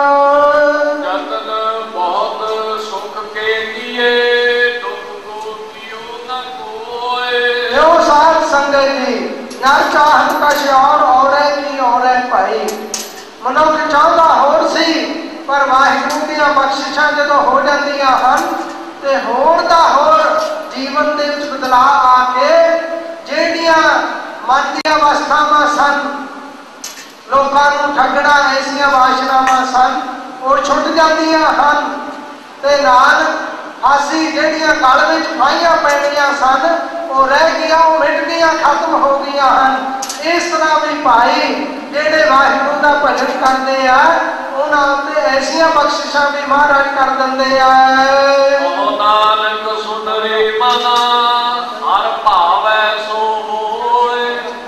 जतन बहुत सुख के दिए दुख को कियो न कोय। यो साध संगत जी नर चाहत कछ और की और भाई। मनुख चाहता होर सी पर वाहिगुरू दी बख्शिशां जदों हो जांदियां हन ते होर दा होर जीवन दे विच बदलाव आके ਜਿਹੜੀਆਂ मन ਦੀਆਂ ਅਵਸਥਾਵਾਂ सन, लोकां नूं ठगना ऐसियां वासनावां सन, वो छुट जांदियां हन ते नानक फांसी ਜਿਹੜੀਆਂ गल विच फाइयां पैणीਆਂ सन वो रह गईयां, वो मिट गईयां, खत्म हो गईयां हन। इस तरह भी भाई ਜਿਹੜੇ ਵਾਹਿਗੁਰੂ ਦਾ ਭਜਨ ਕਰਦੇ ਆ ਉਹਨਾਂ ਉੱਤੇ ਐਸੀਆਂ ਬਖਸ਼ਿਸ਼ਾਂ ਵੀ ਮਹਾਰਾਜ ਕਰ ਦਿੰਦੇ ਆ। ਉਹ ਨਾਨਕ ਸੁੰਦਰੇ ਮਨਾ ਹਰ ਭਾਵੈ ਸੋ ਹੋਏ।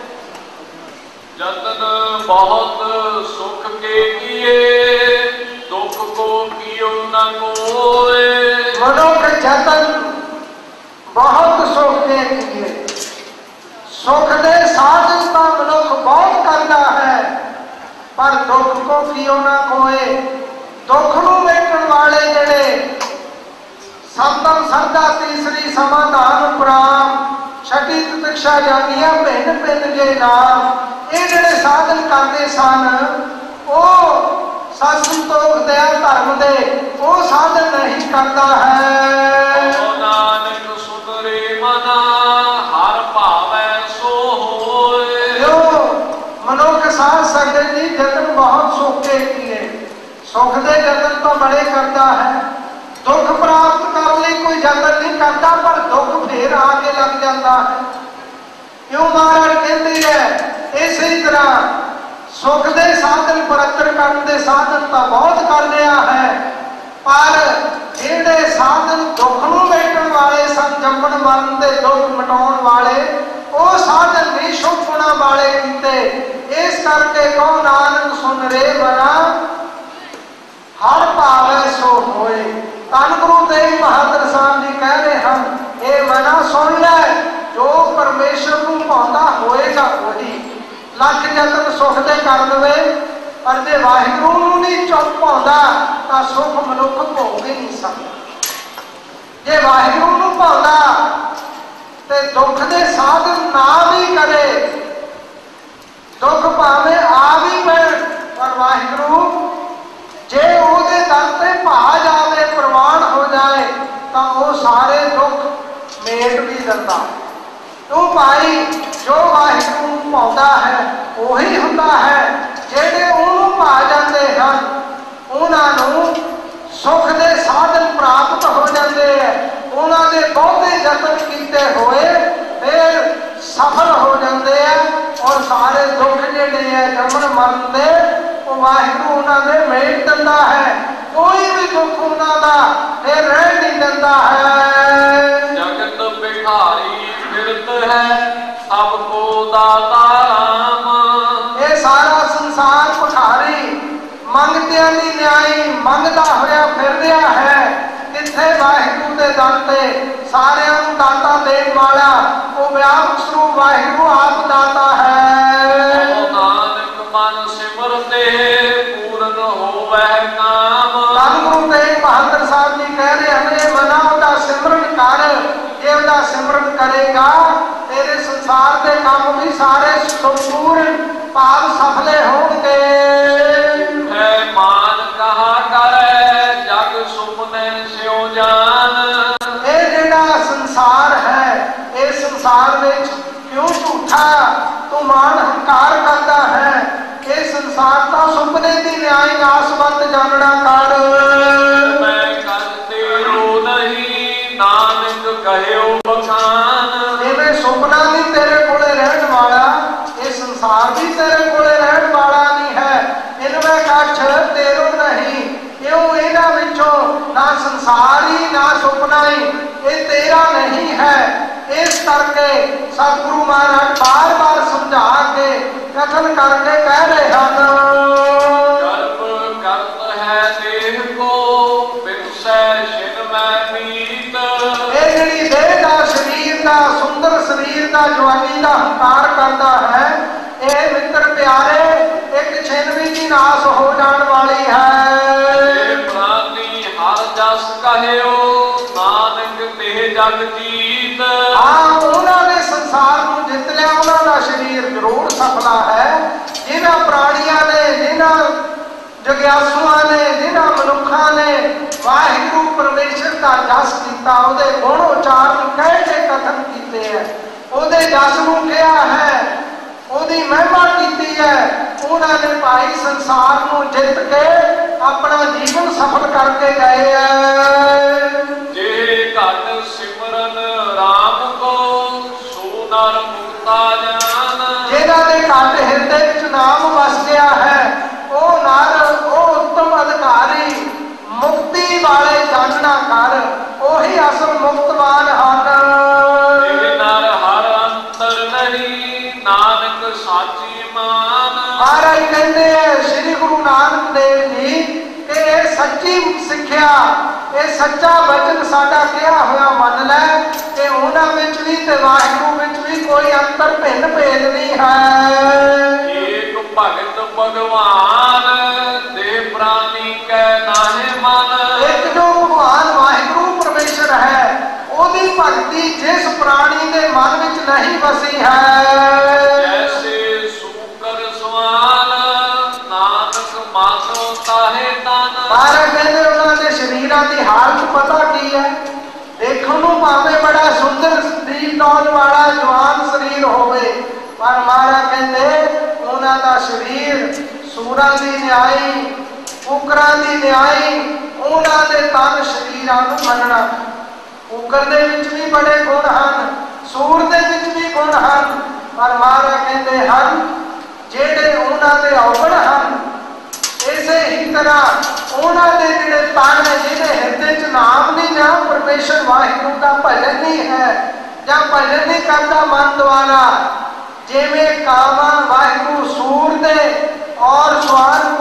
ਜਤਨ ਬਹੁਤ ਸੁਖ ਕੇ ਕੀਏ ਦੁਖ ਕੋ ਕੀਓ ਨ ਕੋਏ। ਮਨੁੱਖ ਜਤਨ ਬਹੁਤ ਸੁਖ ਕੇ ਕੀਏ, सुख दे साधन का मनुख बहुत करता है पर दुख को कियो ना कोए। दुख नूं वेखण वाले जेड़े सतम सरदा तीसरी समाधान उपराम छठी तितिक्षा जानिया भिन्न भिन्न जे नाम, ये जेड़े साधन करते सन वो सत संतोख दया धर्म दे वो साधन नहीं करता है। नानक सुंदरे मना हर भावै सो होए। जो मनुख साध संगत जी जतन बहुत सुख के किए, सुख दे जतन तो बड़े करता है, दुख प्राप्त करने कोई जतन नहीं करता पर दुख फिर आगे लग जाता है। क्यों महाराज कहते हैं इसी तरह सुख दे साधन परतर करने दे साधन तो बहुत कर लिया है पर ਜਿਹੜੇ साधन दुख ਨੂੰ ਵੇਖਣ ਵਾਲੇ ਸਨ, ਜੰਮਣ ਮਰਨ ਦੇ ਦੁੱਖ ਮਿਟਾਉਣ ਵਾਲੇ, ਉਹ ਸਾਧਨ ਨਹੀਂ ਸ਼ੁਭ ਗੁਣਾਂ ਵਾਲੇ ਕੀਤੇ। ਇਸ ਕਰਕੇ ਕਹੋ ਨਾਨਕ सुन रे मना हर भावे सो होए। धन गुरु तेग बहादुर साहब जी कह रहे हैं ये मना सुन ले, जो परमेश्वर को पाਉਂਦਾ होएगा वही लख जतन सुख दे कर देवे, पर जे वाहिगुरू ਨੂੰ नहीं चुप पाਉਂਦਾ ਤਾਂ सुख मनुख भोग ही नहीं सकता। जे वाहिगुरू ਨੂੰ पाਉਂਦਾ ते दुख दे साधन ना भी करे, दुख भावे आ भी पैण, पर वाहिगुरू जे ਉਹਦੇ ਦਰ ਤੇ ਭਾ ਜਾਵੇ ਪ੍ਰਵਾਨ ਹੋ ਜਾਏ ਤਾਂ ਉਹ ਸਾਰੇ ਦੁੱਖ ਮੇਟ ਵੀ ਦਿੰਦਾ। ਤੂੰ ਭਾਈ ਜੋ ਵਾਹਿਗੁਰੂ ਨੂੰ ਪਾਉਂਦਾ ਹੈ ਉਹੀ ਹੁੰਦਾ ਹੈ, ਜਿਹੜੇ ਉਹਨੂੰ ਭਾ ਜਾਂਦੇ ਹਨ ਉਹਨਾਂ ਨੂੰ ਸੁੱਖ ਦੇ ਸਾਧਨ ਪ੍ਰਾਪਤ ਹੋ ਜਾਂਦੇ ਹੈ। ਉਹਨਾਂ ਦੇ ਬਹੁਤੇ ਯਤਨ ਕੀਤੇ ਹੋਏ ਫਿਰ ਸਫਲ ਹੋ ਜਾਂਦੇ ਆ, ਔਰ ਸਾਰੇ ਦੁੱਖ ਜਿਹੜੇ ਹੈ ਜੰਮਣ ਮਰਨ ਦੇ ਉਹ ਵਾਹਿਗੁਰੂ ਉਹਨਾਂ ਦੇ ਮੇਟ ਦਿੰਦਾ ਹੈ। ਕੋਈ ਵੀ ਦੁੱਖ ਉਹਨਾਂ ਦਾ ਫਿਰ ਰਹਿ ਨਹੀਂ ਦਿੰਦਾ ਹੈ। जगत भिखारी फिरत है सबको दाता राम। ਇਹ ਸਾਰਾ ਸੰਸਾਰ ਭਿਖਾਰੀ ਮੰਗਦਿਆਂ ਦੀ ਨਿਆਈ ਮੰਗਦਾ ਹੋਇਆ ਫਿਰ ਰਿਹਾ ਹੈ। ਕਿੱਥੇ ਵਾਹਿਗੁਰੂ ਦੇ ਦਰ ਤੇ ਸਾਰਿਆਂ ਨੂੰ ਦਾਤਾ ਦੇਣ ਵਾਲਾ ਉਹ ਵਿਆਪਕ ਸਰੂਪ ਵਾਹਿਗੁਰੂ ਆਪ ਦਾਤਾ ਹੈ। नानक मन सिमरते पूर्ण होवै काम। ਧੰਨ ਗੁਰੂ ਤੇਗ ਬਹਾਦਰ ਸਾਹਿਬ ਜੀ ਕਹਿ ਰਹੇ ਹਨ ਮਨਾ ਉਹਦਾ ਸਿਮਰਨ ਕਰ, ਜੇ ਉਹਦਾ ਸਿਮਰਨ ਕਰੇਗਾ ਤੇਰੇ ਸੰਸਾਰ ਦੇ ਕੰਮ ਵੀ ਸਾਰੇ ਸੰਪੂਰਨ ਭਾਵ ਸਫਲੇ ਹੋਣਗੇ। है मान कहा करे जग सुपने स्यो जान। ਇਹ ਜਿਹੜਾ ਸੰਸਾਰ ਹੈ ਇਹ ਸੰਸਾਰ ਵਿੱਚ ਕਿਉਂ ਝੂਠਾ ਤੂੰ ਮਾਣ ਹੰਕਾਰ ਕਰਦਾ ਹੈ। ਇਹ ਸੰਸਾਰ ਤਾਂ ਸੁਪਨੇ ਦੀ ਨਿਆਈ ਆਸਵੰਤ ਜਾਣਨਾ ਕਰ। मैं करते रो नहीं नानक कहियो बखान। ਜਿਵੇਂ ਸੁਪਨਾ ਨਹੀਂ ਤੇਰੇ ਕੋਲੇ ਰਹਿਣ ਵਾਲਾ, ਇਹ ਸੰਸਾਰ ਵੀ ਤੇਰੇ ਕੋਲੇ ਰਹਿਣ ਵਾਲਾ ਨਹੀਂ ਹੈ। ਇਨਵੇਂ ਕੱਛ ਤੇਰੋ ਨਹੀਂ, ਕਿਉਂ ਇਹਨਾਂ ਵਿੱਚੋਂ ਨਾ ਸੰਸਾਰ ਹੀ ਨਾ ਸੁਪਨਾ ਹੀ ਇਹ ਤੇਰਾ ਨਹੀਂ ਹੈ। ਇਸ ਕਰਕੇ ਸਤਿਗੁਰੂ ਮਹਾਰਾਜ ਬਾਰ-ਬਾਰ ਸਮਝਾ ਕੇ ਕਥਨ ਕਰਕੇ ਕਹਿ ਰਹੇ ਹਨ गर्भ करत है देह को बिनसै छिन मैं मीत। ਇਹ ਜਿਹੜੀ ਦੇਹ ਦਾ ਸਰੀਰ ਦਾ ਸੁੰਦਰ ਸਰੀਰ ਦਾ ਜਵਾਨੀ ਦਾ ਹੰਕਾਰ ਕਰਦਾ ਹੈ, ਇਹ ਮਿੱਤਰ ਪਿਆਰੇ ਇੱਕ ਛਿਨ ਵਿੱਚ ਹੀ ਨਾਸ ਹੋ ਜਾਣ ਵਾਲੀ ਹੈ। प्राणी हर जस कहियो नानक ते जग जीत। ਹਾਂ ਉਹਨਾਂ ਨੇ ਸੰਸਾਰ ਨੂੰ ਜਿੱਤ ਲਿਆ, ਉਹਨਾਂ ਦਾ ਸਰੀਰ ਜ਼ਰੂਰ ਸਫਲਾ ਹੈ। ਜਿਨ੍ਹਾਂ ਪ੍ਰਾਣੀਆਂ ਨੇ, ਜਿਨ੍ਹਾਂ ਜਗਿਆਸੂਆਂ ਨੇ, ਜਿਨ੍ਹਾਂ ਮਨੁੱਖਾਂ ਨੇ ਵਾਹਿਗੁਰੂ ਪਰਮੇਸ਼ਰ ਦਾ ਜਸ ਕੀਤਾ, ਉਹਦੇ ਗੁਣ ਉਚਾਰਨ ਕਹਿ ਕੇ ਕਥਨ ਕੀਤੇ ਹੈ, ਉਹਦੇ ਜਸ ਨੂੰ ਕਿਹਾ ਹੈ, ਉਹਦੀ ਮਹਿਮਾ ਕੀਤੀ ਹੈ, ਉਹਨਾਂ ਨੇ ਭਾਈ ਸੰਸਾਰ ਨੂੰ ਜਿੱਤ ਕੇ ਆਪਣਾ ਜੀਵਨ ਸਫਲ ਕਰਕੇ ਗਏ ਹੈ। जे घट सिमरन राम को सो नर मुक्ता जान। ਜਿਹਨਾਂ ਦੇ ਘਟ ਹਿਰਦੇ ਵਿੱਚ ਨਾਮ ਵਸ ਗਿਆ ਹੈ ਉਹ ਨਰ, ਉਹ ਉੱਤਮ ਅਧਿਕਾਰੀ ਮੁਕਤੀ ਵਾਲੇ ਜਾਣਨਾ ਕਰ, ਉਹੀ ਅਸਲ ਮੁਕਤਵਾਨ ਹਨ। ਇਹ ਨਰ ਹਰ ਅੰਤਰ ਨਹੀਂ ਨਾਨਕ ਸਾਚੀ ਮਾਨ। ਮਹਾਰਾਜ ਕਹਿੰਦੇ ਹੈ ਸ੍ਰੀ ਗੁਰੂ ਨਾਨਕ ਦੇਵ ਜੀ ਕਿ ਇਹ ਸੱਚੀ ਸਿੱਖਿਆ, ਇਹ ਸੱਚਾ ਵਚਨ ਸਾਡਾ ਕਿਹਾ ਹੋਇਆ ਮੰਨ ਲੈ ਕਿ ਉਹਨਾਂ ਵਿੱਚ ਵੀ ਤੇ ਵਾਹਿਗੁਰੂ ਵਿੱਚ ਵੀ ਕੋਈ ਅੰਤਰ ਭਿੰਨ ਭੇਦ ਨਹੀਂ ਹੈ। ਏਕ ਭਗਤ ਭਗਵਾਨ ਦੇ ਪ੍ਰਾਨੀ ਕੈ ਨਾਹਿ ਮਨ। ਇੱਕ ਜੋ ਭਗਵਾਨ ਵਾਹਿਗੁਰੂ ਪਰਮੇਸ਼ਰ ਹੈ ਉਹਦੀ ਭਗਤੀ ਜਿਸ ਪ੍ਰਾਣੀ ਦੇ ਮਨ ਵਿੱਚ ਨਹੀਂ ਵਸੀ ਹੈ। ਜੈਸੇ ਸੂਕਰ ਸਵਾਨ ਨਾਨਕ ਮਾਨੋ ਤਾਹੇ ਤਨ। ਮਹਾਰਾਜ ਕਹਿੰਦੇ ਉਹਨਾਂ ਦੇ ਸਰੀਰਾਂ ਦੀ ਹਾਲਤ ਪਤਾ ਕੀ ਹੈ, ਦੇਖਣ ਨੂੰ ਭਾਵੇਂ ਬੜਾ ਸੁੰਦਰ ਸਰੀਰ ਨੌਜ ਵਾਲਾ ਜਵਾਨ ਸਰੀਰ ਹੋਵੇ, ਪਰ ਮਹਾਰਾਜ ਕਹਿੰਦੇ ਉਹਨਾਂ ਦਾ ਸਰੀਰ ਸੂਰਾਂ ਦੀ ਨਿਆਈ, ਕੁਕਰਾਂ ਦੀ ਨਿਆਈ, ਉਹਨਾਂ ਦੇ ਤਨ ਸਰੀਰਾਂ ਨੂੰ ਮੰਨਣਾ। ਕੁਕਰ ਦੇ ਵਿੱਚ ਵੀ ਬੜੇ ਗੁਣ ਹਨ, ਸੂਰ ਦੇ ਵਿੱਚ ਵੀ ਗੁਣ ਹਨ, ਪਰ ਮਹਾਰਾਜ ਕਹਿੰਦੇ ਹਨ ਜਿਹੜੇ ਉਹਨਾਂ ਦੇ ਔਗਣ ਹਨ, ਇਸੇ ਹੀ ਤਰ੍ਹਾਂ ਉਹਨਾਂ ਦੇ ਜਿਹੜੇ ਤਨ ਜਿਹਦੇ ਹਿਰਦੇ 'ਚ ਨਾਮ ਨਹੀਂ, ਜਾਂ ਪਰਮੇਸ਼ਰ ਵਾਹਿਗੁਰੂ ਦਾ ਭਜਨ ਨਹੀਂ ਹੈ, ਜਾਂ ਭਜਨ ਨਹੀਂ ਕਰਦਾ ਮਨ ਦੁਆਰਾ, ਜਿਵੇਂ ਕਾਵਾਂ ਵਾਹਿਗੁਰੂ ਸੂਰ ਦੇ ਔਰ ਸਵਾਨ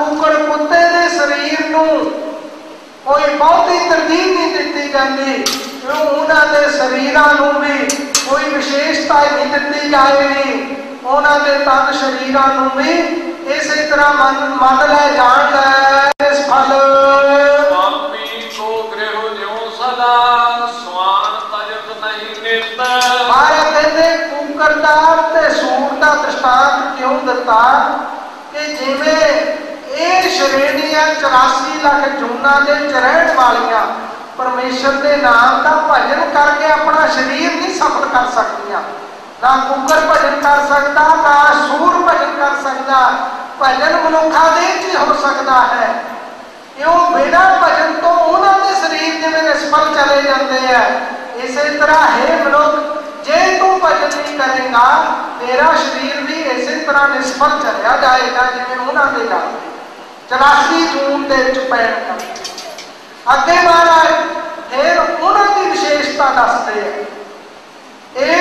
शरीरां नूं भी कोई विशेषता नहीं दिती जाएगी, उन्होंने तन शरीरां नूं भी इस तरह मन लै जाण इस फल। स्वामी को गृह ज्यों सदा स्वान तजत नहीं नित। महाराज कहते कुकर दा ते सूर दा दृष्टांत क्यों दिता कि जिवें ਇਹ ਸ਼੍ਰੇਣੀਆਂ 84 ਲੱਖ ਜੂਨਾਂ ਦੇ ਚ ਰਹਿਣ ਵਾਲੀਆਂ ਪਰਮੇਸ਼ਰ ਦੇ ਨਾਮ ਦਾ ਭਜਨ ਕਰਕੇ ਆਪਣਾ ਸਰੀਰ ਨਹੀਂ ਸਫਲ ਕਰ ਸਕਦੀਆਂ। ਨਾ ਕੁੱਕਰ ਭਜਨ ਕਰ ਸਕਦਾ, ਨਾ ਸੂਰ ਭਜਨ ਕਰ ਸਕਦਾ। ਭਜਨ ਮਨੁੱਖਾਂ ਦੇ ਚ ਹੋ ਸਕਦਾ ਹੈ। ਕਿਉਂ ਬਿਨਾਂ ਭਜਨ ਤੋਂ ਉਹਨਾਂ ਦੇ ਸਰੀਰ ਜਿਵੇਂ ਨਿਸਫਲ ਚਲੇ ਜਾਂਦੇ ਆ, ਇਸੇ ਤਰ੍ਹਾਂ ਹੈ ਮਨੁੱਖ ਜੇ ਤੂੰ ਭਜਨ नहीं करेगा तेरा शरीर भी इसी तरह निष्फल चलिया जाएगा जिवें उन्हां दे नाल 84 जून के पैण कर। अगे महाराज फिर उन्हां दी विशेषता दसदे हैं।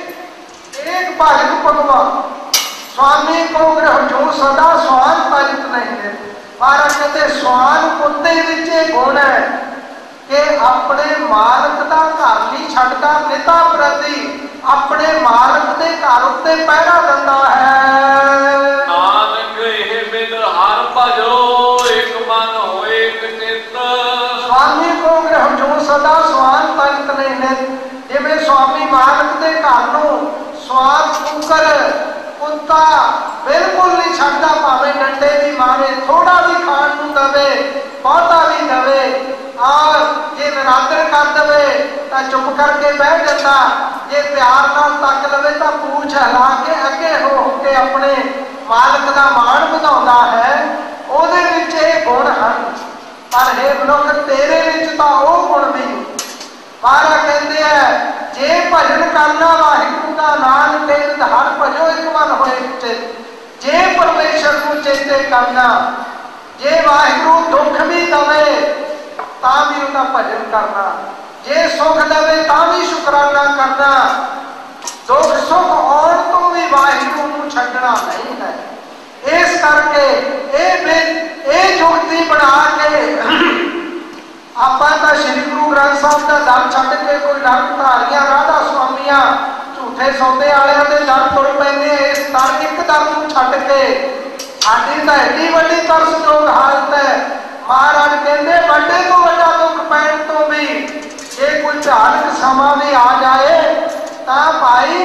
एक भगत भगवान स्वामी को गृह जो सदा स्वान तजित नहीं है। महाराज कहते स्वान कुत्ते विच गुण है कि अपने मालक का घर नहीं छड्डदा, पिता प्रति अपने मालक के घर उत्ते पहरा दिंदा है। नानक एह बिद हर भजो एक मन होए एक चित। स्वामी को गृह जो सदा स्वान तजित नहीं है। जिवें स्वामी मालक के घर नूं स्वान कुकर कुत्ता बिल्कुल नहीं छड्डदा, भावें डंडे भी मारे, थोड़ा भी खाण नूं दवे, बहुता भी दवे, और जे निरादर कर दे तो चुप करके बह जाता, जे प्यार नाल तक लवे तो पूछ हिला के अगे हो के अपने मालक का मान बढ़ाता है। उहदे विच इह गुण हन, पर हे मनुख तेरे विच तां ओह गुण भी। महाराज कहते हैं जे भजन करना वाहिगुरू का नाम ते हर भजो एक मन होए चित। जे परमेश्वर को चेते करना, जे वाहिगुरू दुख भी दवे तां भी उनका भजन करना, जे सुख दवे तां भी शुकराना करना। दुख सुख आउण तो भी वाहिगुरू नूं छड्डना नहीं है। इस करके ये जुगती बना के ਆਪਾਂ ਤਾਂ श्री गुरु ग्रंथ साहब का दर छड्ड के कोई नामधारियां राधा स्वामियां झूठे सौदे वालियां दे दर तुर पैंदे। इस दर एक दर नूं छड्ड के साडी तां एडी वड्डी तरसयोग हालत है। महाराज कहते वड्डे तो वड्डा दुख पैण तो भी जे कोई भयानक समा भी आ जाए तां भाई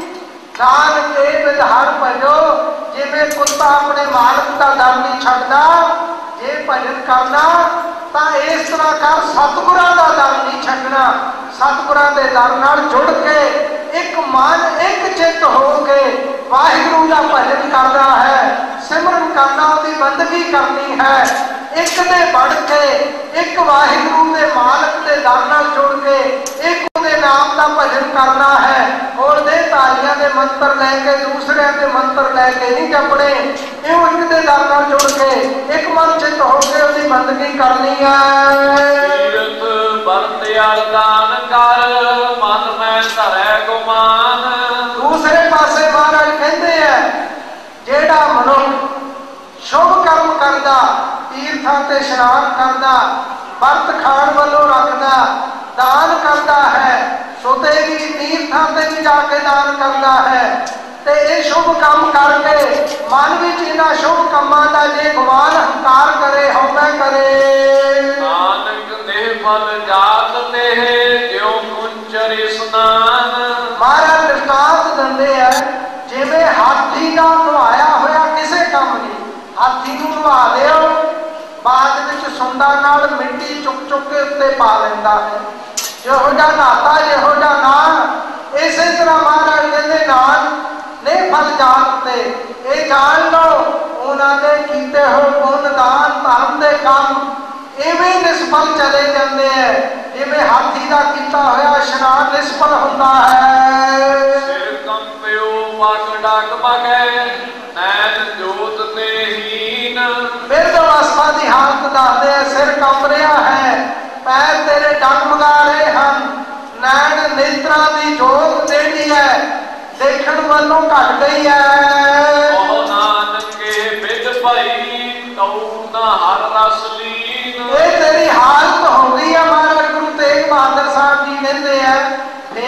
नानक के विद हर भजो। जिवें कुत्ता अपने मालक का दर नहीं छड्डदा, जे भजन करना तो इस तरह कर सतगुरां दा दर नहीं छड्डना। सतगुरां दे दर नाल जुड़ के एक मन एक चित हो के वाहिगुरू दा भजन करना है, सिमरन करना, उहदी बंदगी करनी है। एक दे बढ़ के एक वाहिगुरू दे मालक दे दर नाल जुड़ के एक उहदे नाम दा भजन करना है। और दे तारियां दे मंत्र लैके दूसरे दे मंत्र लैके नहीं जपने, इह एक दे दर नाल जुड़ के एक मन चित हो के उहदी बंदगी करनी है। तीरथ बरत अरदान कर मन में धरै गुमान। दूसरे पासे महाराज कहते हैं जेड़ा मनुष्य शुभ कर्म करदा, तीर्थां ते इशनान करदा, बरत खाण वालों रखदा, दान करदा है, सुते भी तीर्थां ते भी जाके दान करदा है, ते ये शुभ काम करके मन विच इन्हां शुभ कामां दा जे गुमान हंकार करे, हौला करे। नानक निफल जात ते ज्यों कुंचर स्नान। महाराज दृष्टांत दिंदे है जिवें हाथी का नवाया होया किसे काम नहीं। हाथी नूं नवा लिओ, बाद विच सुंडा नाल मिट्टी चुक चुक के उत्ते पा लैंदा है। जिहो जिहा नहाता जिहो जिहा नान। इसे तरह महाराज कहंदे नान ने फल जात ते ये जान लो उन्हां दे कीते हो पुण्य दान धर्म दे काम इवें निष्फल चले जाते हैं जिवें हाथी का कीता होया इशनान निष्फल होता है। सिर कंपियो पग डगमगे नैन जोत ते हीन। बिरध अवस्था की हालत दसदे सिर कंप रहा है, पैर तेरे डगमगा रहे हैं, नैन नेत्रा की जोत जिहड़ी है देखण वालों घट गई है। ओ नानक के बिद भई तऊ ना हर रस लीन। ये तेरी हालत हो गई है। महाराज गुरु तेग बहादुर साहब जी कहते हैं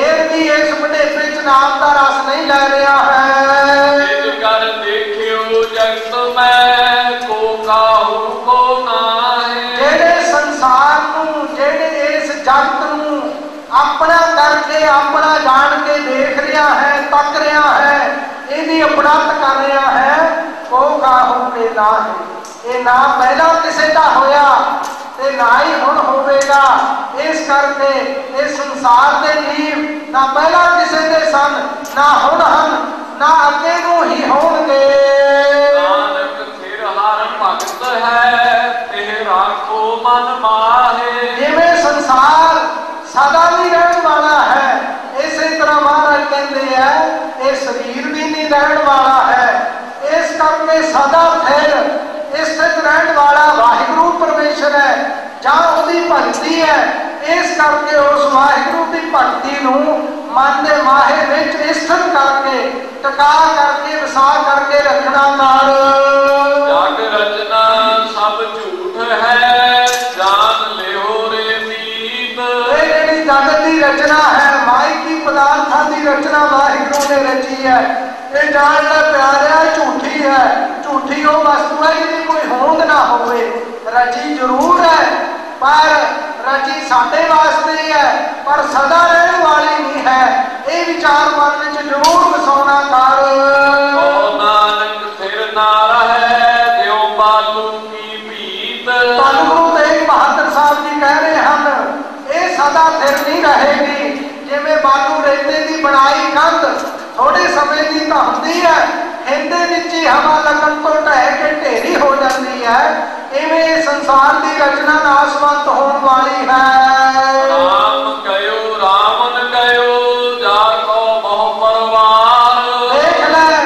नाम का रस नहीं लै रहा है। जित कर देखियो जगत में को काहू को नाहे। जेड़े संसार नूं, जेड़े इस जगत नूं अपना करके, अपना जान के देख रहा है, तक रहा है, इहदी अपनत कर रहा है, को काहू के नाहे। ये ना पहला किसी का होया ते ना ही हुण होवेगा। इस करके इस संसार के जीव ना पहला किसी के सन, ना हुण हन, ना अगे नूं ही होणगे। नानक थिर हर भगत है तेह राखो मन माहे। जिवें संसार सदा नहीं रहने वाला है, इसी तरह महाराज कहते हैं ये शरीर भी नहीं रहने वाला है। इस करके सदा फिर स्थित रहने वाला वाहिगुरु परमेश्वर है, जहाँ उसकी भगती है। इस करके उस वाहिगुरु की भगती नूं मन के माहे विच स्थित करके, टका करके, वसा करके रखना कर। जग रचना सब झूठ है जान लियो रे मीत। ये जिहड़ी जगत की रचना है, माइकी पदार्थां की रचना वाहिगुरु ने रची है, ये जान ला प्यारिया झूठी है। झूठी वो वस्तु है जिहदी कोई होंद ना होवे। रची जरूर है पर रची साडे वास्ते ही है, पर सदा रहने वाली नहीं है। ये विचार मन में जरूर वसाउणा कर। ओ नानक थिर ना रहे दियो बालू की भीत। धन गुरु तेग बहादुर साहब जी कह रहे हैं ये सदा थिर नहीं रहेगी। जिवें बालू रेते की बनाई कंध थोड़े समय की तो होंदी है, हिंदे विच ही हवा लगन तो ढह के ढेरी हो जाती है, इवें संसार की रचना नाशवंत होने वाली है। राम गयो रावण गयो जाको बहु परवार। देख ले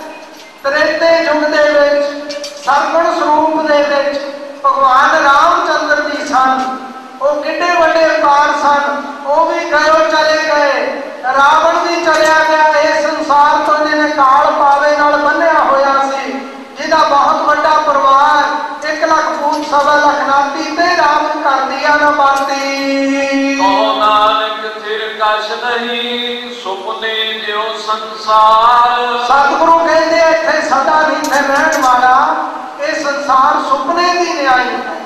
त्रेते युग दे विच सरगुण स्वरूप दे विच भगवान रामचंद्र जी सन, वो किड्डे वड्डे अवतार सन, वो भी गयो चले गए। रावण भी चलिया गया इस संसार तो, जिन्हें काल पावे नाल बन्निया होया सी, जिहदा बहुत बड़ा परिवार 1 लाख फूट 1.25 लाख नाती ते रावण कर दिया न बाती। कहो नानक थिर कछ नहीं सुपने जियो संसार। सतगुरु कहते इत्थे सदा नहीं थे रहने वाला, ये संसार सुपने की न्याई है।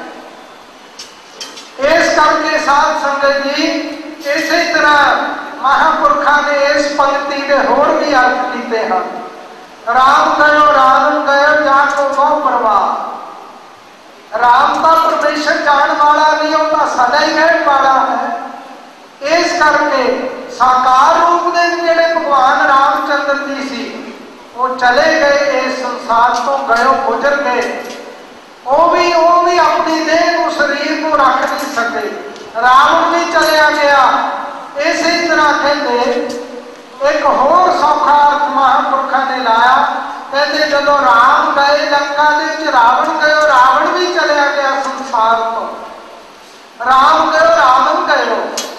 इस करके साध संगत जी इसी तरह महापुरखा ने इस पंक्ति के होर भी अर्थ किए हैं। राम गयो रावण गयो जाको बहु परवार। राम का परमेश्वर जान वाला नहीं होता, सदा ही रहने वाला है। इस करके साकार रूप में जिहड़े भगवान रामचंद्र जी सी वो चले गए इस संसार तो, गयो गुजर गए। वो भी अपनी देह को शरीर को रख नहीं सके। रावण भी चलिया गया। इसी तरह कहते एक होर सौखा अर्थ महापुरखा ने लाया, कहते जो राम गए लंका दे रावण गयो, रावण भी चलिया गया संसार तो। राम गयो रावण गयो,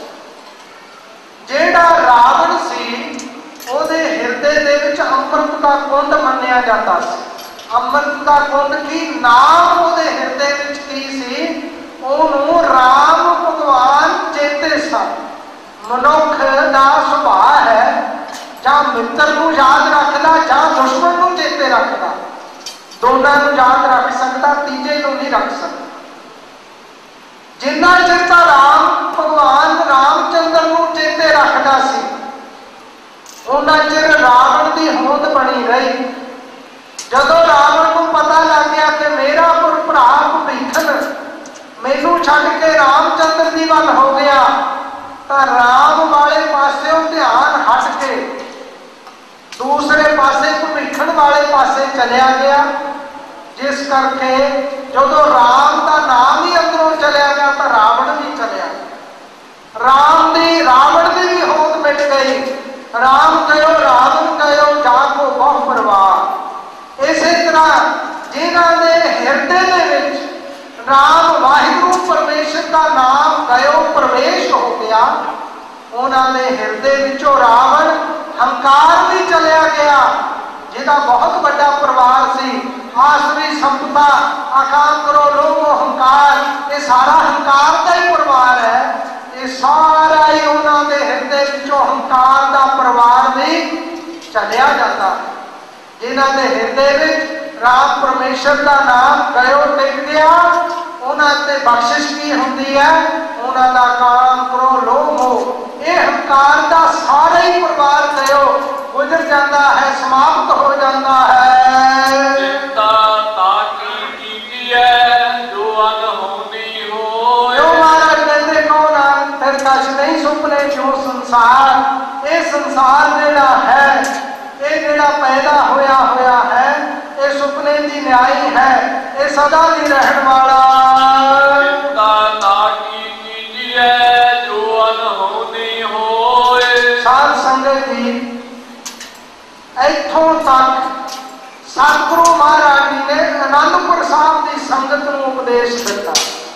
जेड़ा रावण सी ओदे हिरदे दे विच अमृत का कुंड मन्निया जाता सी। अमृत का कुंड की नाम ओदे हिरदे विच की सी, ओनू राम भगवान चेते सन। मनुख का सुभाव है ਜਾਂ ਮਿੱਤਰ ਨੂੰ ਯਾਦ ਰੱਖਦਾ ਜਾਂ ਦੁਸ਼ਮਣ ਨੂੰ ਚੇਤੇ ਰੱਖਦਾ, ਦੋਨਾਂ ਨੂੰ ਯਾਦ ਰੱਖ ਸਕਦਾ, ਤੀਜੇ ਨੂੰ ਨਹੀਂ ਰੱਖ ਸਕਦਾ। ਜਿੰਨਾ ਚਿਰ ਤਾਂ ਰਾਮ ਭਗਵਾਨ ਰਾਮਚੰਦਰ ਨੂੰ ਚੇਤੇ ਰੱਖਦਾ ਸੀ, ਉਹਨਾਂ ਚਿਰ ਰਾਵਣ ਦੀ ਹੋਂਦ ਬਣੀ ਰਹੀ। ਜਦੋਂ ਰਾਵਣ ਨੂੰ ਪਤਾ ਲੱਗ ਗਿਆ ਕਿ ਮੇਰਾ ਭਰਾ ਭਵਿੱਖਣ ਮੈਨੂੰ ਛੱਡ ਕੇ ਰਾਮਚੰਦਰ ਦੀ ਵੱਲ ਹੋ ਗਿਆ, ਤਾਂ ਰਾਮ ਵਾਲੇ ਪਾਸਿਓਂ ਧਿਆਨ ਹਟ ਕੇ दूसरे पासे भविखण वाले पासे चलिया गया। जिस करके जो राम का नाम ही अंदरों चलिया गया तो रावण भी चलिया। रावण की भी होंद मिट गई। राम गयो रावण गयो जाको बहु परवार। इसी तरह जिन्हों ने हिरदे दे विच राम वाहिगुरु परमेश्वर का नाम गयो प्रवेश हो गया, उन्होंने हिरदे विचों रावण हंकार भी चलिया गया, जिहदा बहुत बड़ा परिवार सी। आसरी संपदा आकाम करो लोगो हंकार, ये सारा हंकार का ही परिवार है। ये सारा ही उन्होंने हिरदे विचों हंकार का परिवार भी चलिया जाता है। जिन्हों के हिरदे विच राम परमेश्वर का नाम गयो टिक गया, उन्होंने बख्शिश की होंगी है, उन्होंने काम करो लोभ हो, ये हंकार का सारा ही परिवार गयो गुजर जाता है, समाप्त हो जाता है। चिंता ताकी कीती है जो अनहोनी हो, जो महाराज कहते कौन फिर कछ नहीं सुपने जो संसार, ये संसार जेड़ा है, ये जेड़ा पैदा होया होया है, ये सुपने की न्याई है, ये सदा नहीं रहने वाला। चिंता ताकी कीती है जो अनहोनी होए। साध संगत जी, इथों तक सतगुरु महाराज जी ने आनंदपुर साहब की संगत को उपदेश दिता।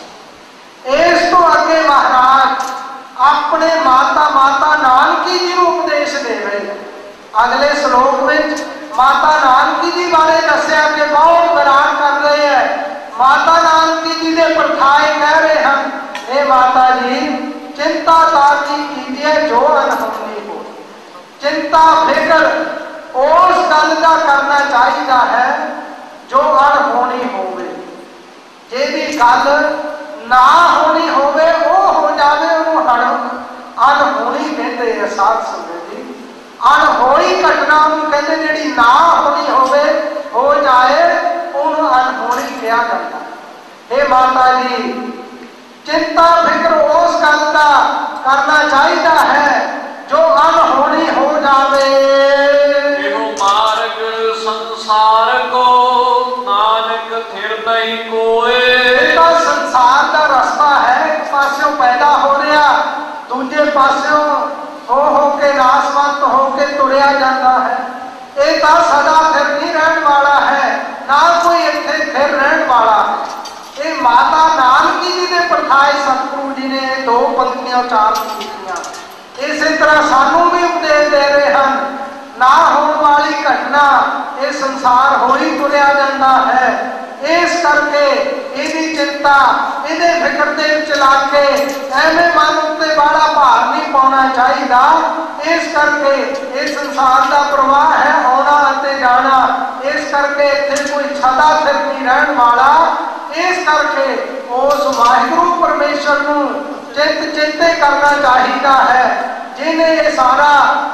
इस तो अगे महाराज अपने माता माता नानकी जी को उपदेश दे रहे हैं। अगले श्लोक में माता नानकी जी बारे दसिया कि बहुत विराग कर रहे हैं। माता नानकी जी के परथाए कह रहे हैं, हे माता जी चिंता ताकी कीजिए जो अनहोनी हो। चिंता फिक्र उस गल का करना चाहिए है जो अनहोनी होवे। जेदी गल ना होनी होवे वो हो जावे, उन्होंने अनहोनी कहते हैं। साध संगत जी, अनहोनी घटना कहते जी ना होनी होवे हो जाए उन्होंने अनहोनी कहा जाता है। हे माता जी चिंता फिक्र उस गल का करना चाहिए है जो अनहोनी हो जावे। एहो मार्ग संसार को नानक थिर नहीं कोए। तो संसार का रास्ता है, एक पास्यों पैदा हो रहा, दूजे पास्यों हो के नाशवंत हो के तुरया जाता है। ये तो सदा फिर नहीं रहने वाला है, ना कोई इतने फिर रहने वाला है। ये माता नानकी जी ने परथाए सतगुरु जी ने दो पंक्तियां उचार कीतियां। इसी तरह सानू भी उपदेश दे रहे हैं, ना होने वाली घटना ये संसार हो ही तुरया जाता है। इस करके इहदी चिंता इहदे फिक्र दे चला के एवें मन उत्ते बड़ा भार नहीं पाना चाहिए। इस करके इस संसार का प्रवाह है आना अते जाना, इस करके इत्थे कोई सदा सिर नहीं रहने वाला। इस करके उस वाहिगुरु परमेश्वर को चिंत चिंते करना चाहिए है जिन्हें ये सारा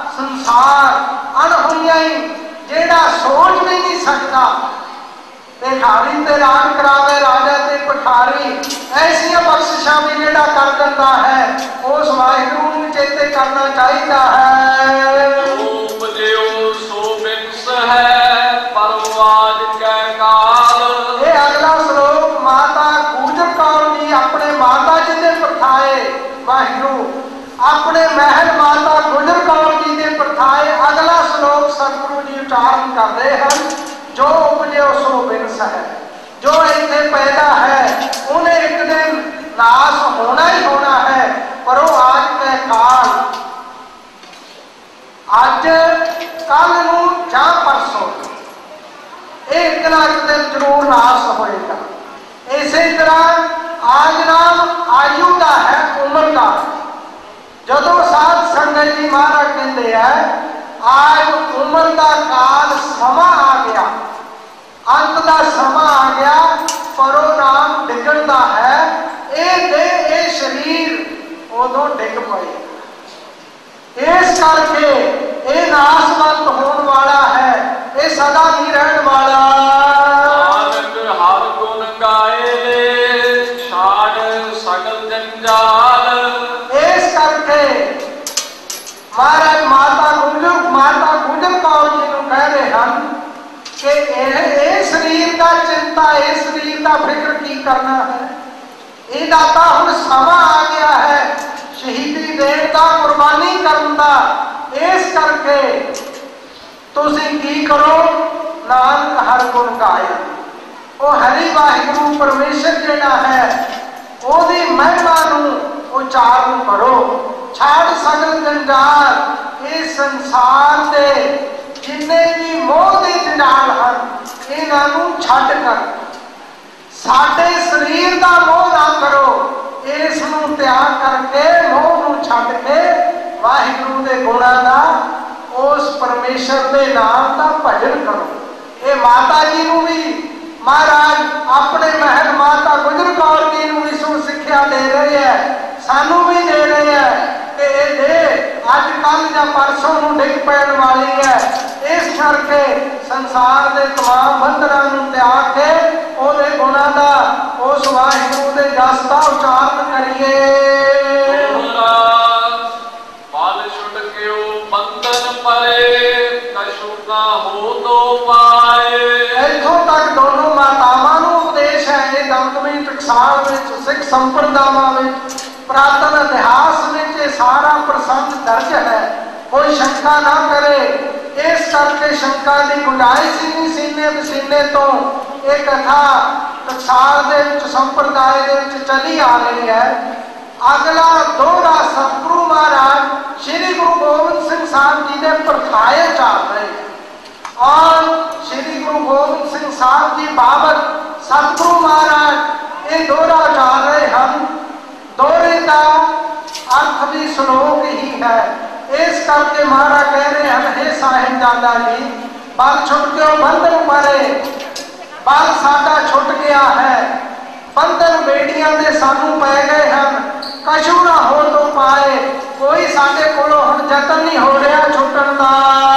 संसार अनहोइया ही जेड़ा सोच भी नहीं सकता। भिखारी ते राज करावे राजा ते पठारी, ऐसिया बख्शिशां भी जेड़ा कर देता है उस वाहिगुरु को चेते करना चाहिए है। उपदेओ सो बिनस है परवाज कै काल। ये अगला श्लोक माता गुजर कौर जी अपने माता जी ने परथाए वाहिगुरु अपने महल माता गुजर कौर जी ने परथाए। अगला श्लोक सतगुरु जी उच्चारण कर रहे हैं, जो उपजे सो बिनस है, जो इतने पैदा है उन्हें एक दिन नाश होना ही होना है। पर वो आज के काल अज कल नूं जां परसों एक ना एक दिन जरूर नाश होएगा। इसी तरह आज नाम आयु का है, उम्र का। जदों साध संगत जी महाराज कहते हैं आज उम्र का काल समा आ गया, अंत का समा आ गया, परो नाम डिगणदा है, ये शरीर उदों डिग पए। इस करके ये नाशवंत होने वाला है, ये सदा नहीं रहने वाला। नानक हर गुण गाए छाड़ सगल जंजाल। इस करके महाराज माता गुजर कौर जी को कह रहे हैं कि ये शरीर का चिंता, ये शरीर का फिक्र की करना है। इहदा तां हुण समा आ गया है शहीदी देण दा, कुर्बानी करन दा। इस करके तुसीं की करो, नानक हर गुण गाए। वो हरि वाहिगुरु परमेश्वर जिहड़ा है ओदी महिमा नूं उचारण करो। छाड़ सगल जंजाल, इस संसार दे जिन्ने भी मोह दे जंजाल हैं इन्हां नूं छड्ड कर साडे शरीर दा मोह ना करो। इस नूं त्याग करके मोह नूं छड्ड के वाहिगुरू दे गुणां दा उस परमेश्वर के नाम का भजन करो। ये माता जी नूं भी महाराज अपने महल माता गुजर कौर जी नूं भी सो सिक्ख्या दे रहे हैं, सानू भी दे रहे हैं कि ये दे अज कल या परसों नूं डिग पैण वाली है। इस करके संसार के तमाम बंधनां नूं त्याग के उहदे गुणां दा उस वाहिगुरू दे जस दा उच्चारण करिए। इथों तक दोनों मातावां नूं उपदेश है। ये दमदमी टकसाल विच सिख संप्रदायां विच पुरातन इतिहास विच ये सारा प्रसंग दर्ज है, कोई शंका ना करे। इस करके शंका की गुंजाइश ही नहीं, सीने पसीने तो ये कथा टकसाल दे विच संप्रदाय दे विच चली आ रही है। अगला दोहरा सतगुरु महाराज श्री गुरु गोबिंद सिंह साहब जी ने परखाए चल रहे हैं और श्री गुरु गोबिंद सिंह साहब जी बाबत सतगुरु महाराज ये दोहरा जा रहे हैं। दोहरे का अर्थ भी श्लोक ही है। इस करके महाराज कह रहे हैं, हे साहिबजादा जी बल छुट गयो बंधन मारे, बल साडा छुट गया है, बंधन बेड़ियां दे सानू पै गए हैं, कशु ना हो तो पाए, कोई साडे कोलों हुण जतन नहीं हो रहा छुटन दा।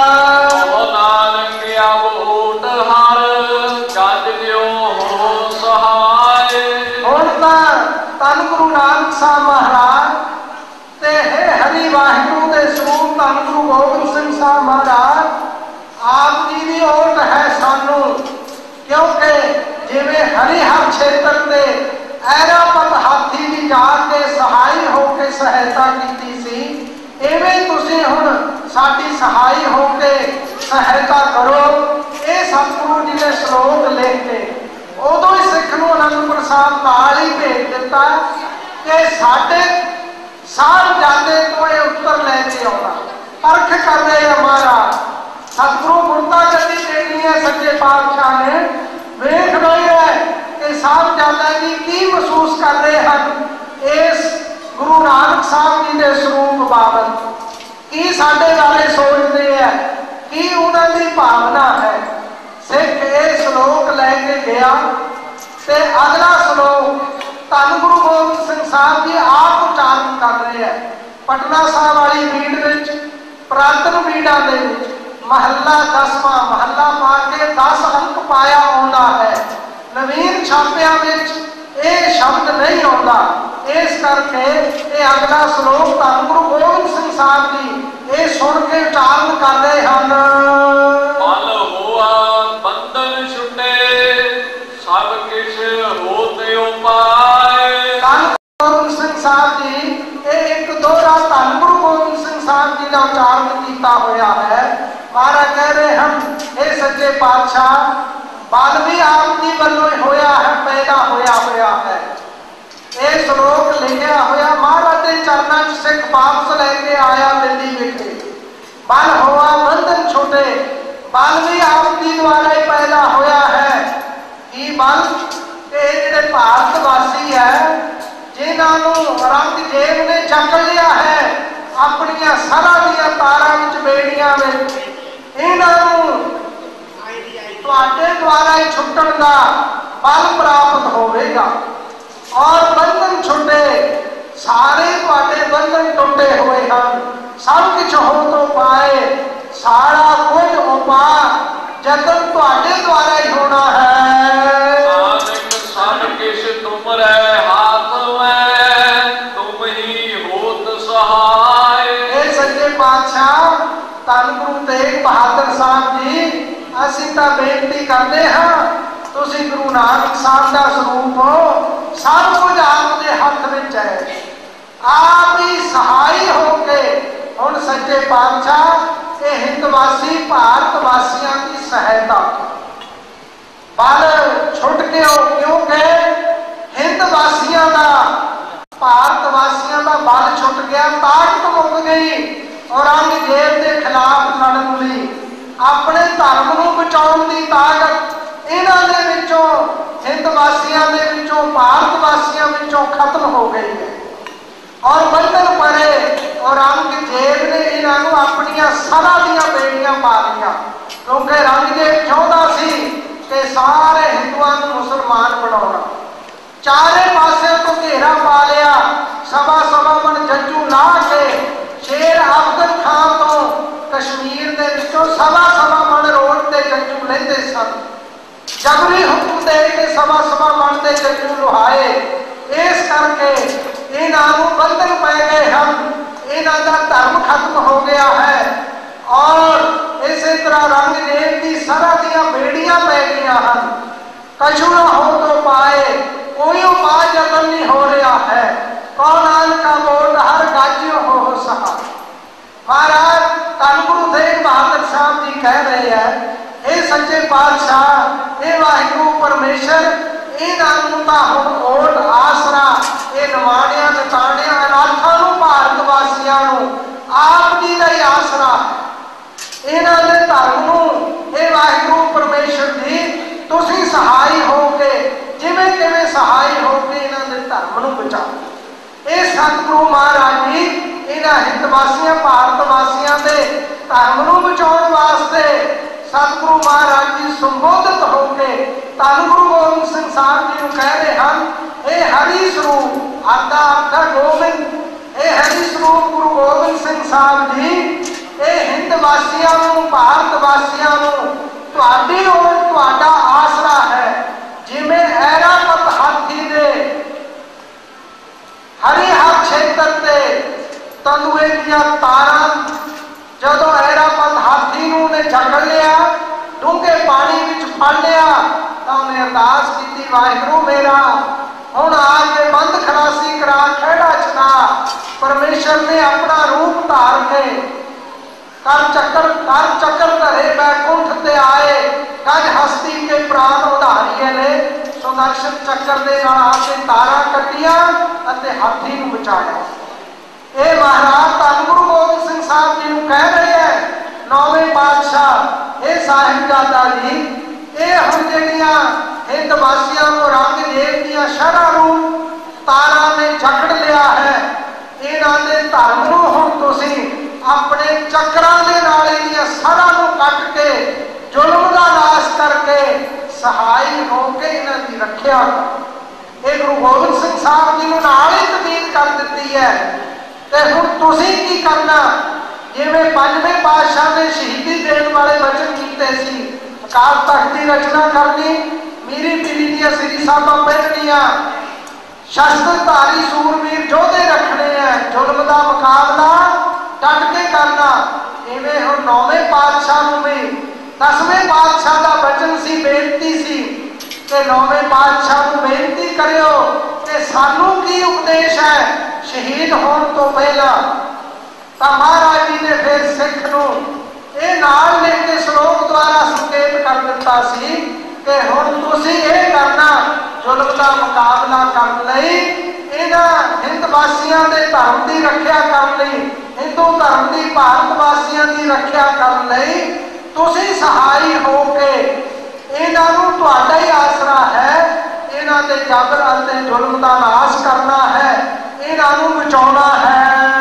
धन गुरु नानक साहब महाराज ते हे हरि वाहिगुरू दे स्वरूप धन गुरु गोबिंद सिंह साहब महाराज आप जी की ओट है सानू, क्योंकि जिवें हरिहर क्षेत्र के ऐरावत हाथी भी जाके सहाय होके सहायता की सी, इवें तुसीं हुण साडी सहाय होके सहायता करो। ये सतगुरु जी ने श्लोक लिख के उदों ही सिख नूं आनंदपुर साहब नाल ही भेज दिता कि साडे साहिबजादे तो ये उत्तर लैके आउणा, परख कर रहे हैं महाराज। सतगुरु गुरता गद्दी देनी है सच्चे पातशाह ने, वेख रहे हैं कि साहिबजादा जी की महसूस कर रहे हैं इस गुरु नानक साहब जी के स्वरूप बाबत, की साडे बारे सोचते हैं, की उन्होंने भावना है। सिख ये श्लोक लैके गया ते अगला श्लोक धन गुरु गोबिंद सिंह साहब जी आप उच्चारण कर रहे हैं। पटना साहब वाली बीड़ विच पुरातन बीड़ा दे विच महला 10वां महला पा के 10 अंक पाया आउंदा है, नवीन छापियां विच ये शब्द नहीं आउंदा। इस करके ये अगला श्लोक धन गुरु गोबिंद सिंह साहब जी ये सुन के उच्चारण कर रहे हैं। बंधन छुटे सब किछ होते उपाय। धन गुरु गोबिंद सिंह साहब जी एक दोहरा धन गुरु गोबिंद सिंह साहब जी का उच्चारण किया होया है। महाराज कह रहे हम हे सच्चे पातशाह बल भी आप जी वालों होया है, पैदा होया है। ये श्लोक लिखा होया महाराज के चरणों च सिख वापस लेके आया दिल्ली विखे। बल होआ बंधन छुटे, बल भी आप जी द्वारा ही पैदा होया है। कि बल के जिहड़े भारत वासी है जिन्होंने औरंगजेब ने चक लिया है अपनिया सरा दिया तारां विच बेड़ियां विच, इन्हों तुहाडे द्वारा ही छुट्टण दा बल प्राप्त होवेगा और बंधन छुटे, सारे तुहाडे बंधन टुटे हुए हैं, सब कुछ हो तो पाए, सारा कुछ उपाय जतन तुहाडे द्वारा ही होना है। सब किछ तुमरे हाथ में, तुम ही होत सहाय। ये सच्चे पातशाह धन गुरु तेग बहादुर साहब जी असीं तां बेनती करते हैं, तुसीं गुरु नानक साहब का स्वरूप हो, सब कुछ आपके हाथ में है, आप ही सहाय होके हुण सच्चे पातशाह ये हिंदवासी भारत वासियों की सहायता बल छुट गया, क्योंकि हिंदवासियों का भारत वासियों का बल छुट गया, ताकत मुक गई औरंगजेब के खिलाफ लड़न लई, अपने धर्म को बचाने की ताकत इन्हों दे विचों हिंद वासियों के विचों, भारत वासियों विचों खत्म हो गई है। और बंधन पड़े और औरंगजेब ने इन्हों अपन सरा दियां बेड़ियां पा लिया, क्योंकि औरंगजेब चाहता सी कि सारे हिंदुओं को मुसलमान बनाना। चारे पासे तो घेरा पा लिया, सवा सवा मन जज्जू ला के शेर अफजल खान तो कश्मीर के विचों सवा सवा मन रोड के जज्जू लेंदे सन। जबरी हुक्म दे के सवा सवा मन के जज्जू लुहाए। इस करके इन्हों बंधन पै गए हैं, इन्हों का धर्म खत्म हो गया है। और इस तरह औरंगजेब की सरा दियां बेड़ियां पै गई हैं। कछु ना हो तो पाए, कोई उपाय जतन नहीं हो रहा है। कौन आन का बोल हर गाजियो हो सहा। महाराज धन गुरु तेग बहादुर साहब जी कह रहे हैं, हे सच्चे पातशाह, हे वाहिगुरु परमेश्वर, इन्हों तो हुण ओट आसरा ये नवाणिया नताणिया अनाथां नूं भारत वासियों आप जी का ही आसरा है। इन्हां दे धर्म नूं हे वाहिगुरु परमेश्वर जी तुसीं सहाय हो के जिवें तिवें सहाय हो के इन्हां दे धर्म नूं बचाओ। ये सतगुरु महाराज जी इन्हां हितवासियों भारत वासियों के धर्म नूं बचाउण वास्ते सतगुरु महाराज जी संबोधित होके धन गुरु गोबिंद सिंह साहब जी कह रहे हैं, हे हरि स्वरूप आदा आदा गोबिंद, हे हरि स्वरूप गुरु गोबिंद सिंह साहब जी, ये हिंद वासियों को भारत वासियों को तुहाडी ओर तुहाडा आसरा है। जिमें ऐरावत हाथी दे हरिहर क्षेत्र से तंदुए दिया तारा जदों ऐरावत हाथी नूं ने जकड़ लिया, डूंगे पानी विच फड़ लिया, तो उन्हें अरदास की, वाहिगुरु मेरा हुण आके बंद खलासी करा, खेड़ा छड़ा। परमेश्वर ने अपना रूप धार के कर चक्कर धरे बैकुंठ ते आए, गज हस्ती के प्राण उधारिए ने सुदर्शन चक्कर दे नाल आके तारा कटिया अते हाथी नूं बचाया। ये महाराज धन गुरु गोबिंद सिंह साहब जी नूं कह रहे हैं, नौवें पातशाह ये साहिबजादा जी, ये हुण जिहड़ियां हिंद वासियों को औरंगजेब दियां शरहां नूं तारा ने जकड़ लिया है, इन्हां दे धर्म नूं हुण तुसीं अपने चक्रां दे नाल इहदियां शरहां नूं कट के जुल्म दा नाश करके सहाय हो के इन्हां दी रखिया। ये गुरु गोबिंद सिंह साहब जी नूं नाल ही तमीद कर दित्ती है। ते हुण तुसीं की करना, जिवें पंजवें पातशाह ने शहीदी देण वाले वचन कीते सी, अकाल तख्त की रचना करनी, मीरी पीरी दियां श्री साहिबां पहननियां, शस्त्रधारी सूरवीर योधे रखने हैं, जुल्म का मुकाबला डट के करना। इवें हुण नौवें पातशाह नूं भी 10वें पातशाह का वचन सी, बेनती सी कि नौवें पातशाह नूं बेनती करियो कि सानू की उपदेश है शहीद होने तो पहला। तो महाराज जी ने फिर सिख नूं ये नाल लेके श्लोक द्वारा संकेत कर दिता सी कि हुण तुसीं ये करना, जुल्म का मुकाबला करने लई, इन्हां हिंद वासियों के धर्म की रखिया करने लई, हिंदू धर्म की भारत वासियों की रखिया करने लई तुसीं सहाय हो के इन्हां नूं तुहाडा ही आसरा है। इन्हां दे जबर अते जुल्म का नाश करना है, इन्हां नूं बचाउणा है।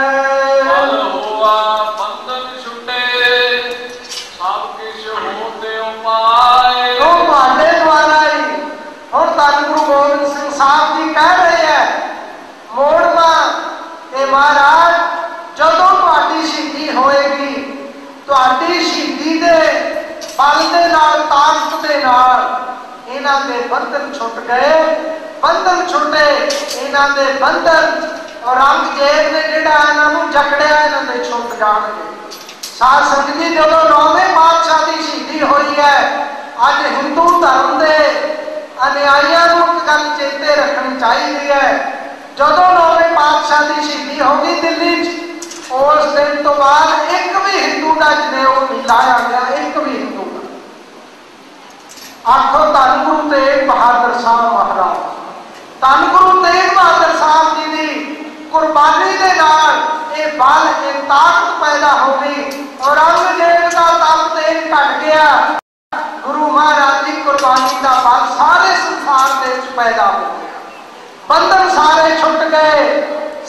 साहब जी कह रहे हैं, मोड़ना के महाराज जदों तुहाडी शहीदी होएगी, तुहाडी शहीदी दे बल दे नाल, ताकत दे नाल इन्हां दे बंधन छुट गए, बंधन छुटे, इन्हां दे बंधन औरंगजेब ने जिहड़ा इन्हां नूं जकड़िया इन्हां दे छुट जाणगे। साध संगत जी जदों नौवें पातशाह की शहीदी हुई है, अज हिंदू धर्म के अनुयायियों को गल चेते रखनी चाहिए है। जदों नौवें पातशाह की शहीदी होगी दिल्ली उस दिन तो बाद एक भी हिंदू का जनेऊ नहीं लाया गया, एक भी हिंदू का। आखो धन गुरु तेग बहादुर साहब महाराज, धन गुरु तेग बहादुर साहब जी की कुर्बानी के नाल ये बल ये ताकत पैदा हो गई। औरंगजेब का तप तेज घट गया, गुरु महाराज की कुर्बानी का बल सारे संसार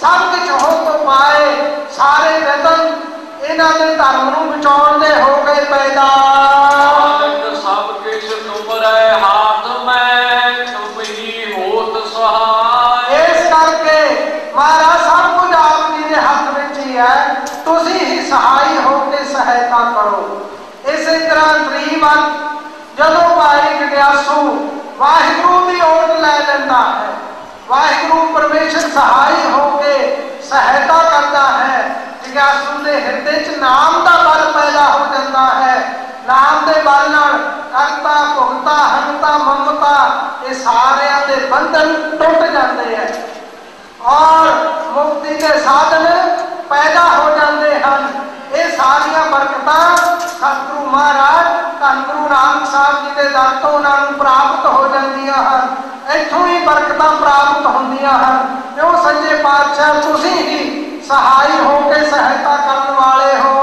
सब कुछ हो तो पाए, सारे रतन इन्हां दे धर्म नूं बचाउण दे हो गए पैदा। सब किछ तुमरे हाथ में, तुम ही होत सहाय। इस करके महाराज सब कुछ आप जी के हाथ में ही है, तुसी ही सहाय हो के सहायता करो। इसी तरह तरीवन जदों भाई गग्यासू वाहिगुरू की ओट लै लेंदा है, वाहिगुरू परमेश्वर सहाय हो के सहायता करता है। गग्यासू के हिरदे च नाम का बल पैदा हो जाता है। नाम के बल नाल करता भुगता हंता ममता ये सारे के बंधन टुट जाते हैं और मुक्ति के साधन पैदा हो जाते हैं। ये सारिया बरकत सतगुरु महाराज धन गुरु नानक साहब जी के दर तो उन्होंने प्राप्त हो जांदियां हैं। इत्थों ही बरकत प्राप्त होंदियां हैं। क्यों सच्चे पातशाह तुसीं ही सहाय हो के सहायता करने वाले हो।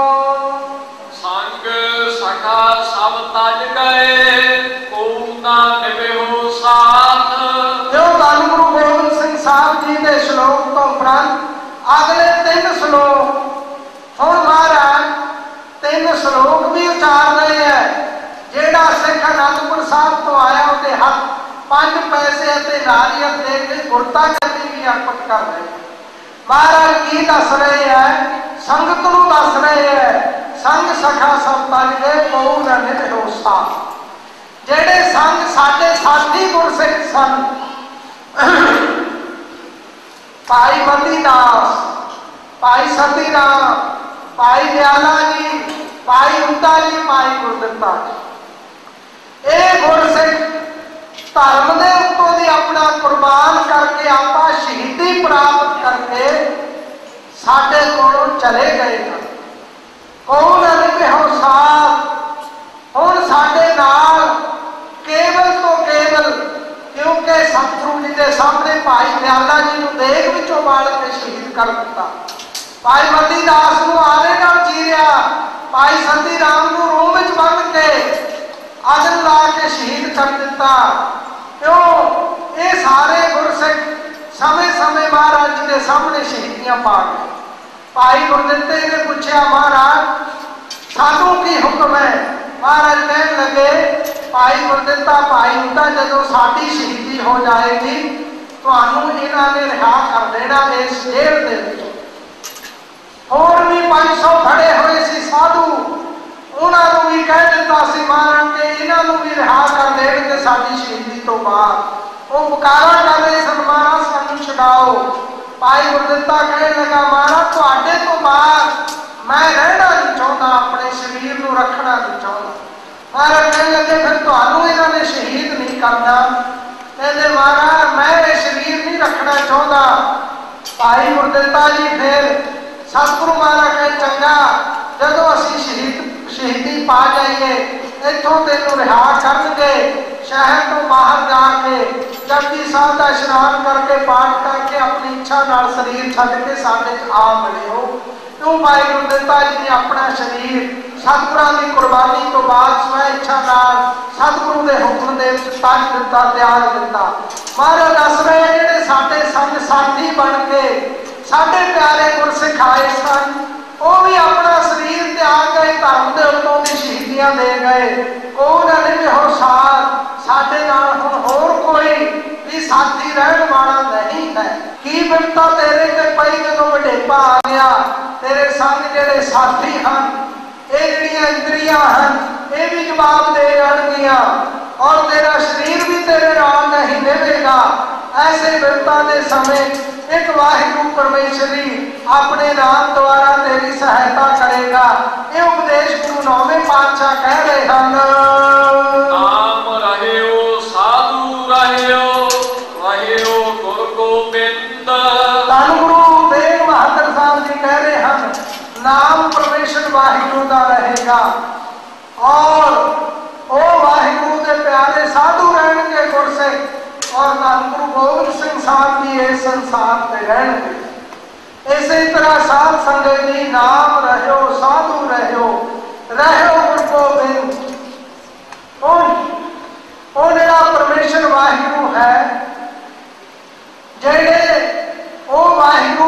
संग सखा सब तज गए, को ना निभो साथ। जो धन गुरु गोबिंद सिंह साहब जी के श्लोक तो उपरंत अगले 3 श्लोक हुण महाराज 3 श्लोक भी उचार रहे हैं। जेड़ा सिख आनंदपुर साहब तो आया उसके हाथ 5 पैसे अते नारियल दे के गुरता गति भी अर्पित कर रहे हैं। महाराज की दस रहे हैं, संगत नूं दस रहे हैं। संग सखा सब तज गए, को न निभो साथ। जेड़े संग साडे साथी गुरसिख सन, भाई मती दास, भाई सती राम, भाई दयाला जी, भाई उद्दा जी, भाई गुरदित्ता जी, ये गुरसिख धर्म के उत्तों दी अपना कुर्बान करके आपा शहीदी प्राप्त करके साडे कोलों चले गए। कौन निभो साथ। हुण साडे नाल केवल तो केवल क्योंकि सतगुरु जी के सामने भाई दयाला जी को देख विचों वाल के शहीद कर दिता। भाई मती दास को आरे नाल चीरिया, भाई सती राम को रूम विच बंद के अगन ला के शहीद कर दिता। क्यों ये सारे गुरसिख समय समय महाराज जी के सामने शहीदियां पा गए। भाई गुरदित्ते ने पूछा, महाराज सानू की हुक्म है। महाराज कहने लगे, भाई गुरदित्ता भाई उद्दा जदों साडी शहीदी हो जाएगी तुहानू इन्हां ने रिहा कर देना इस जेल दे विच। होर भी 500 खड़े हुए सी साधु, उन्होंने भी कह दिता सी महाराज के इन्हां नू भी रिहा कर देणगे साडी शहीदी तो बाद। वो पुकारा कर रहे सन, महाराज सानू छुड़ाओ। भाई गुरदित्ता कहने लगा, महाराज तुहाडे तो बाद मैं रहना नहीं चाहता, अपने शरीर को रखना नहीं चाहता। महाराज कहने लगे, फिर तुहानू इन्हां ने शहीद नहीं करना। कहते महाराज मैं ये शरीर नहीं रखना चाहता। भाई गुरदित्ता जी फिर सतगुरु महाराज कहे, चंगा जदों असीं शहीदी पा जाइए इत्थों तेनू रिहा करनगे, शहर तो बाहर जाके जपजी साहब का इशनान करके पाठ करके अपनी इच्छा नाल शरीर छड्ड के साडे च आ मिलियो। क्यों भाई गुरदित्ता जी ने अपना शरीर सतगुरां की कुर्बानी तो बाद स्वै इच्छा नाल सतगुरु के हुक्म दे विच तज दिता, त्याग दिता। महाराज दस रहे जिहड़े साडे संग साथी बन के साडे प्यारे गुरसिख आए सन, वो भी अपना शरीर त्याग गए, धर्म के उत्तों की शहीदियां दे गए। कौन निभो साथ। साडे नाल हुण होर कोई भी साथी रहन वाला नहीं है। की बिपता तेरे ते पई जदों वडेपा आ गया, तेरे संग जिहड़े साथी हन, ये जिहड़ियां इंद्रियां हन, ये भी जवाब दे जाणगियां और तेरा शरीर भी तेरे नाल नहीं निभेगा। ऐसे बिपता के समय एक वाहिगुरू परमेश्वरी अपने नाम द्वारा तेरी सहायता करेगा। ये उपदेश गुरु 9वें पातशाह कह रहे हैं। नाम रहियो साधु रहियो, रहियो गुरु गोबिंद। धन गुरु तेग बहादुर साहब जी कह रहे हैं, नाम परमेश्वर वाहिगुरू का रहेगा और वो वाहिगुरू के प्यारे साधु रहने गुरसिख और धन गुरु गोबिंद सिंह साहब जी इस संसार पे रहने। इसी तरह साध संगत जी नाम रहियो साधु रहियो, रहियो गुरु गोबिंद। वो जिहड़ा परमेश्वर वाहिगुरू है, जेड़े वो वाहिगुरू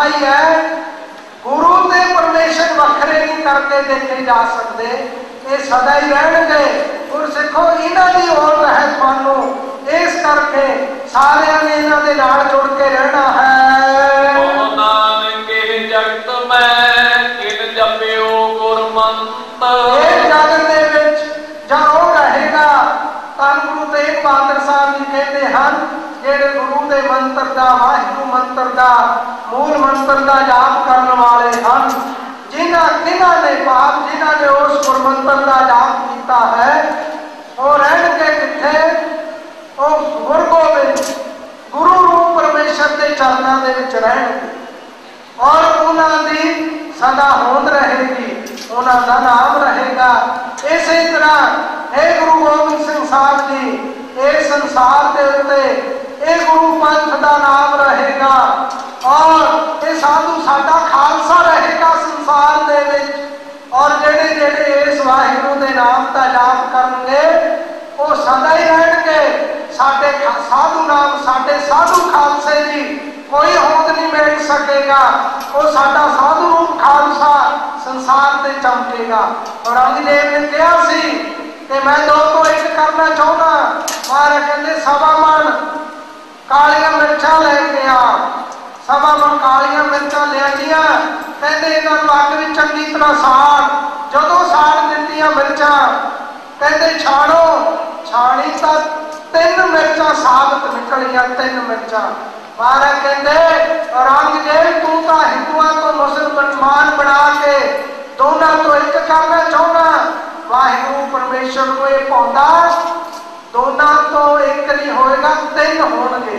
दिखाई है। गुरु ते परमेश्वर वखरे नहीं करके देखे जा सकते, ये सदा ही रहणगे। गुरसिखो इन्हां दी होड़ है तुहानू, इस करके सारियां ने इन्हां दे नाल जुड़ के रहना है। ओ नानके जगत में किन जपियो गुरमंत, ये जगत दे विच जाओ रहेगा। धन गुरु तेग बहादुर साहब जी कहते हैं, जेड़े गुरु दे मंत्र दा, वाहिगुरू मंत्र दा, मूल मंत्र दा जाप करने वाले हैं, जिन्हां ने पाप, जिन्हां ने उस गुरमंत्र दा जाप किया है, वो रहणगे किथे? वो गुरगोबिंद गुरु रूप परमेश्वर के चरणों के विच रहणगे और उन्हां दी सदा होंद रहेगी, उन्हां दा नाम रहेगा। इसी तरह हे गुरु गोबिंद सिंह साहब जी, इस संसार के उत्ते ये गुरु पंथ का नाम रहेगा और ये साधु साडा खालसा रहेगा संसार दे विच। और जेड़े जेड़े इस वाहिगुरू दे नाम का जाप करनगे वो सदा ही रहणगे। साडे साधु नाम, साडे साधु खालसे की कोई होंद नहीं मिल सकेगा। वो साडा साधु रूप खालसा संसार से चमकेगा। और औरंगजेब ने कहा सी कि मैं दो तो एक करना चाहना, महाराज कहते सवा मन कालियां मिर्चा लेके आ। सवा मन कालियां मिर्चा लिया, कहते इन्होंने अग में चंगी तरह साड़। जो साड़ दित्तियां मिर्चा, कहते छाड़ो, छाड़ी तो 3 मिर्चा साबत निकलियां, 3 मिर्चा। महाराज कहते औरंगजेब तू तो हिंदुओं को मुसलमान बना के दोनों तो एक करना चाहना। वाहिगुरू परमेश्वर को यह पाउंदा दोनों तो एक नहीं होएगा, 3 होणगे।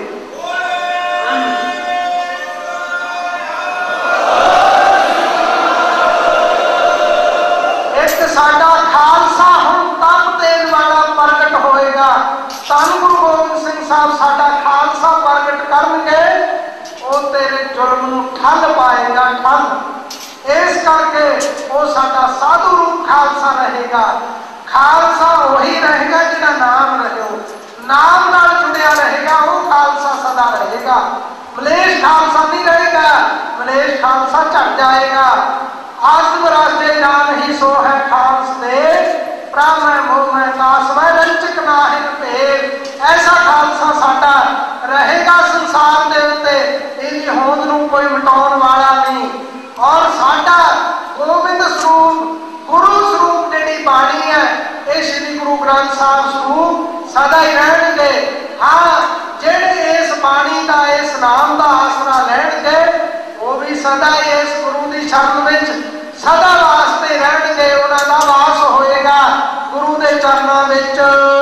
एक साडा खालसा हुण तन देण वाला प्रगट होएगा। धन गुरु गोबिंद सिंह साहब साडा खालसा प्रगट करनगे, वो तेरे जुल्म नूं ठल पाएगा, ठल। इस करके वो साडा साधु रूप खालसा रहेगा। खालसा वही रहेगा जिहदा नाम रहे, नाम नाल जुड़िया रहेगा, वो खालसा सदा रहेगा। मलेश खालसा नहीं रहेगा, मलेश खालसा झड़ जाएगा। आत्म रास्ते जान ही सो है खालस दे, प्रभ मैं मोह मैं दास मैं रंचक नाहिन भेद। ऐसा खालसा साडा रहेगा संसार दे उत्ते, इहदी होंद नूं कोई मिटाउण वाला नहीं। और साडा गोबिंद स्वरूप, गुरु स्वरूप जिहड़ी बाणी है, ये श्री गुरु ग्रंथ साहिब स्वरूप सदा ही रहणगे। हाँ, जेड़े इस बाणी का, इस नाम का आसरा लैणगे, वो भी सदा ही इस गुरु की शरण विच सदा वास्ते रहणगे। उन्हां दा वास होएगा गुरु के चरणों विच।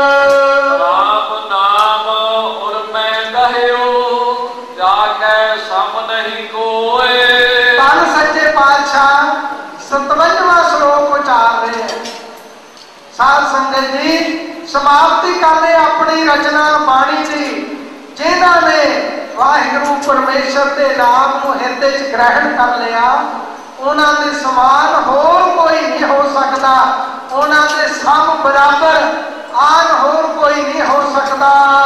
राम नाम और मैं कहियो, जाके सम नहीं कोए। धन सच्चे पातशाह 57वां श्लोक उचार रहे हैं। साध संगत जी, समाप्ति करने अपनी रचना बाणी की, जिन्हां ने वाहिगुरू परमेश्वर के नाम को हिरदे च ग्रहण कर लिया, उन्हां दे समान होर कोई नहीं हो सकता। उन्हां दे सब बराबर आन होर कोई नहीं हो सकता।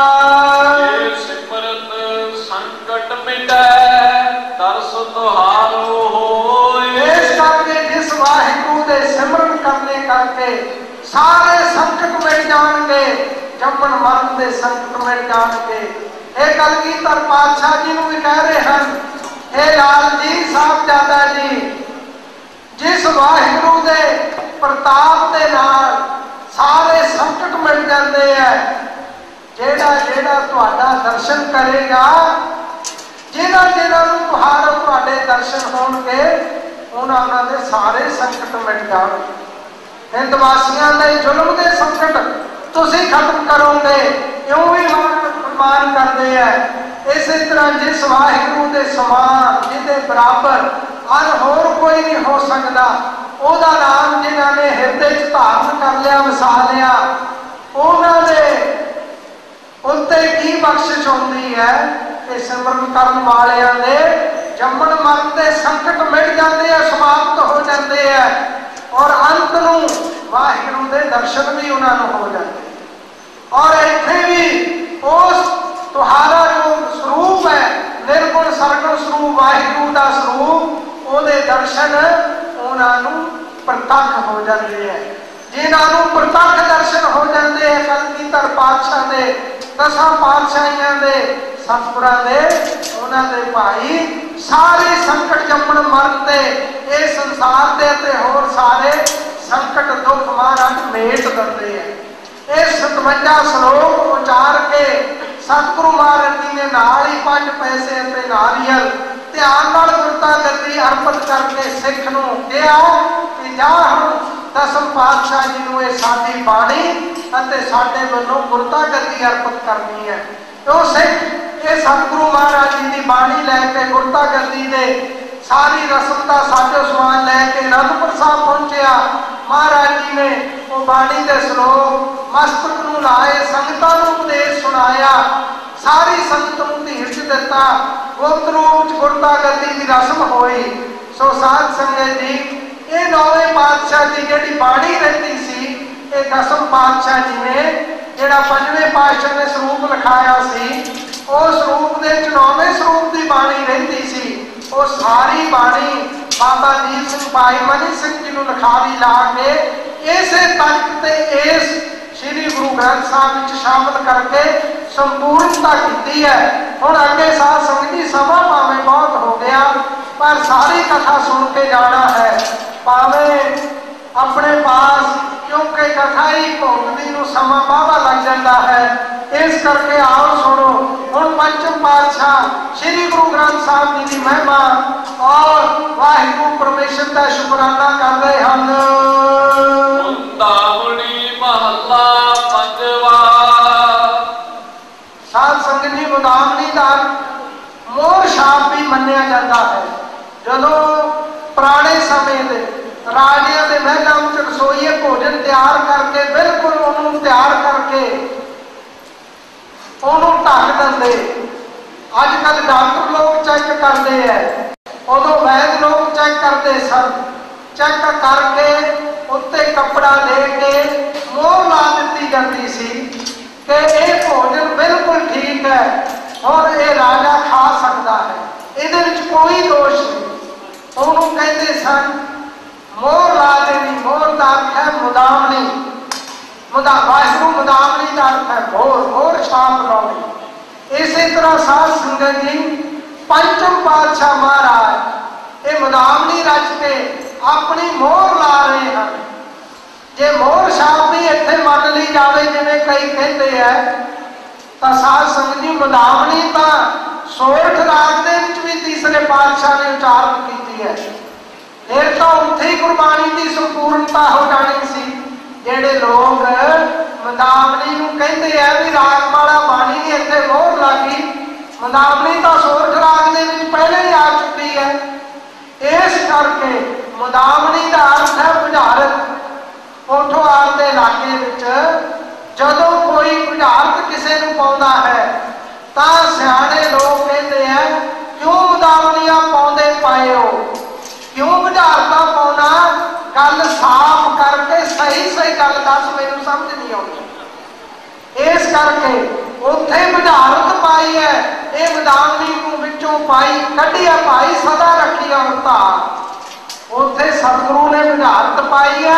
ये सिमरत संकट मिटै, दर्श तुहारो होए। इस करके जिस वाहिगुरू दे सिमरन करने करके सारे संकट मिट जाएंगे, जम्मन मरण दे संकट मिट जाएंगे। एक कलगीधर पातशाह जी भी कह रहे हैं, हे लाल जी साहबजादा जी, जिस वाहिगुरू दे प्रताप दे नाल सारे संकट मिट जाते हैं। जेड़ा जेड़ा तुहाडा दर्शन करेगा, जिन्हां जिन्हां नूं तुहाडे दर्शन होणगे, उन्हां दे सारे संकट मिट जाणगे। हिंदवासियों के जुल्म के संकट तुसीं खत्म करोगे, यूं भी फरमान करते हैं। इसी तरह जिस वाहिगुरू के समान, जिहदे बराबर अन होर कोई नहीं हो सकता, उहदा नाम जिन्हां ने हिरदे च धारण कर लिया, वसा लिया, उन्हां दे उत्ते की बख्शिश होंदी है कि सिमरन करन वालियां दे जम्मन मरण के संकट मिट जाते हैं, समाप्त हो जाते हैं और अंत नूं वाहिगुरू दे दर्शन भी उन्हां नूं हो जाते हैं। और इत्थे भी उस तुहारा जो स्वरूप है, निर्गुण सरगुण स्वरूप वाहिगुरू का स्वरूप दर्शन उन्होंने प्रतख हो जाते हैं। जिन्होंने प्रतख दर्शन हो जाते हैं कलगीधर पातशाह के 10 पातशाहियों के सतपुरां दे उन्हां दे भाई सारे संकट जम्मण मरते ये संसार दे ते होर सारे संकट दुख महाराज मेट दिंदे हैं। ये 57 श्लोक उचार के सतगुरु महाराज जी ने नाल ही 5 पैसे ते नारियल ध्यान नाल गुरता गद्दी अर्पित करके सिख नूं कहा कि जा हुण 10 पातशाह जी नूं ये साडी बाणी अते साडे वल्लों गुरता गद्दी अर्पित करनी है। तो सिख ये सतगुरु महाराज जी की बाणी लैके गुरता गद्दी दे सारी रस्म का साजो समान लैके अनंदपुर साहब पहुंचया। महाराज जी ने वो बाणी के श्लोक मस्तक नूं लाए संगतां नूं उपदेश सुनाया सारी संगत नूं धीर च दिता गुप्त रूप च गुरता गद्दी की रस्म होई। सो साध संगत जी ये 9वें पातशाह जी जिहड़ी बाणी रही सी ये 10वें पातशाह जी ने जिहड़ा 5वें पातशाह ने स्वरूप लिखाया सी उस रूप दे 9वें स्वरूप की बाणी रही सी वो सारी बाणी बाबा दीप सिंह भाई मनी सिंह जी नूं लिखावी ला के इसे तख्त ते इस श्री गुरु ग्रंथ साहब विच शामिल करके संपूर्णता की है। हुण अगे साध संगत जी समा भावें बहुत हो गया पर सारी कथा सुन के जाना है भावें अपने पास क्योंकि कथा ही भोगदी नूं समा बावा लग जाता है। इस करके आओ सुनो हुण पंचम पातशाह श्री गुरु ग्रंथ साहब जी की महिमा और वाहिगुरू परमेश्वर का शुकराना कर रहे हैं। मुंदावणी महला पंजवा। साध संगत जी मुंदावणी का मोर छाप भी मन्निया जाता है। जदों पुराने समय दे राजियां दे महलों में रसोईए भोजन तैयार करके बिल्कुल उन्होंने तैयार करके उन्होंने ढक देंगे। अजकल डॉक्टर लोग चेक करते हैं उदों वैद लोग चेक करते सन। चेक करके उत्ते कपड़ा दे के मोहर ला दी जाती सी कि यह भोजन बिल्कुल ठीक है और ये राजा खा सकता है ये कोई दोष नहीं। उन्होंने कहते सन मोहर ला देनी। मोहर का अर्थ है मुदावनी। वाहिगुरू मुदावनी का अर्थ है मोहर मोहर छाप लाउणी। इसी तरह साध संगत जी पंचम पातशाह महाराज ये मुदावनी रच के अपनी मोहर ला रहे हैं। जे मोहर छाप भी इत्थे मन ली जाए जिवें कई कहते हैं तो साध संगत जी मुदावनी तो सोरठ राग दे विच भी तीसरे पातशाह ने उचारण की है। फिर तो उत्थे ही गुरबाणी की संपूर्णता हो जानी सी। जेडे लोग मुदावनी नूं कहते हैं भी रागमाला बाणी नहीं इत्थे मोहर लगी मुदावनी तो सोरठ राग दे विच पहले ही आ चुकी है। इस करके मुदावनी का अर्थ है बुझारत। कोठोआल के इलाके विच जदों कोई बुझारत किसी नूं पाउंदा है तो सियाणे लोग कहते हैं क्यों मुदावनियां पाउंदे पाए हो क्यों बुझारता पाउना गल साफ करके सही सही गल दस मैनूं समझ नहीं आउंदी। इस करके उत्थे बुझारत पाई है ये मुदावनी नूं विचों पाई कढ़ी है भाई सदा रखी अवतार। उत्थे सतगुरु ने बुझारत पाई है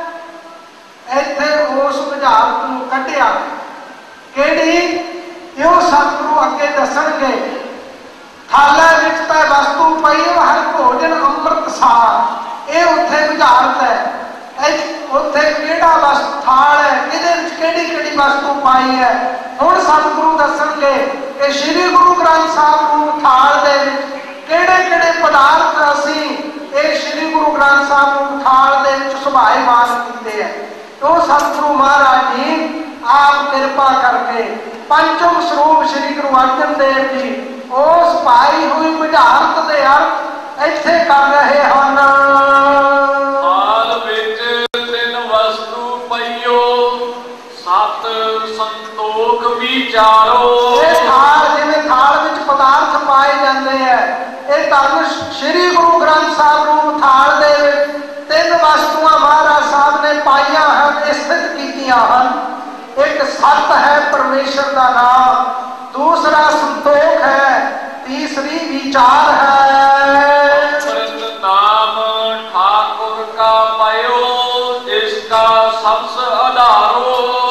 इत्थे उस बुझारत नूं कढ़िया किहड़ी यो सतगुरु अगे दसणगे। थाले विच तां वस्तु पई हर भोजन अमृत सार ये उत्थे बुझारत है। उत्थे किहड़ा वस्तु थाल है किहदे विच किहड़ी किहड़ी वस्तु पाई है। हुण सतगुरु दसणगे कि श्री गुरु ग्रंथ साहब नूं थाल दे विच किहड़े किहड़े पदार्थ असीं ये श्री गुरु ग्रंथ साहब नूं थाल दे विच सुभाएमान कीते हैं। तो सतगुरु महाराज जी आप कृपा करके पंचम स्वरूप श्री गुरु अर्जन देव जी उस पाई हुई बुझारत दे अर्थ इत्थे कर रहे हैं। थाल विच तिन वस्तु पईओ सत संतोख विचारो। थाल जिवें थाल विच पदार्थ पाए जाते हैं ये धन श्री गुरु ग्रंथ साहब नूं थाल दे विच 3 वस्तुआं महाराज साहब ने पाइया हैं स्थित कीतियां हैं। एक सत है परमेश्वर का नाम दूसरा संतोख है तीसरी विचार है। अमृत नाम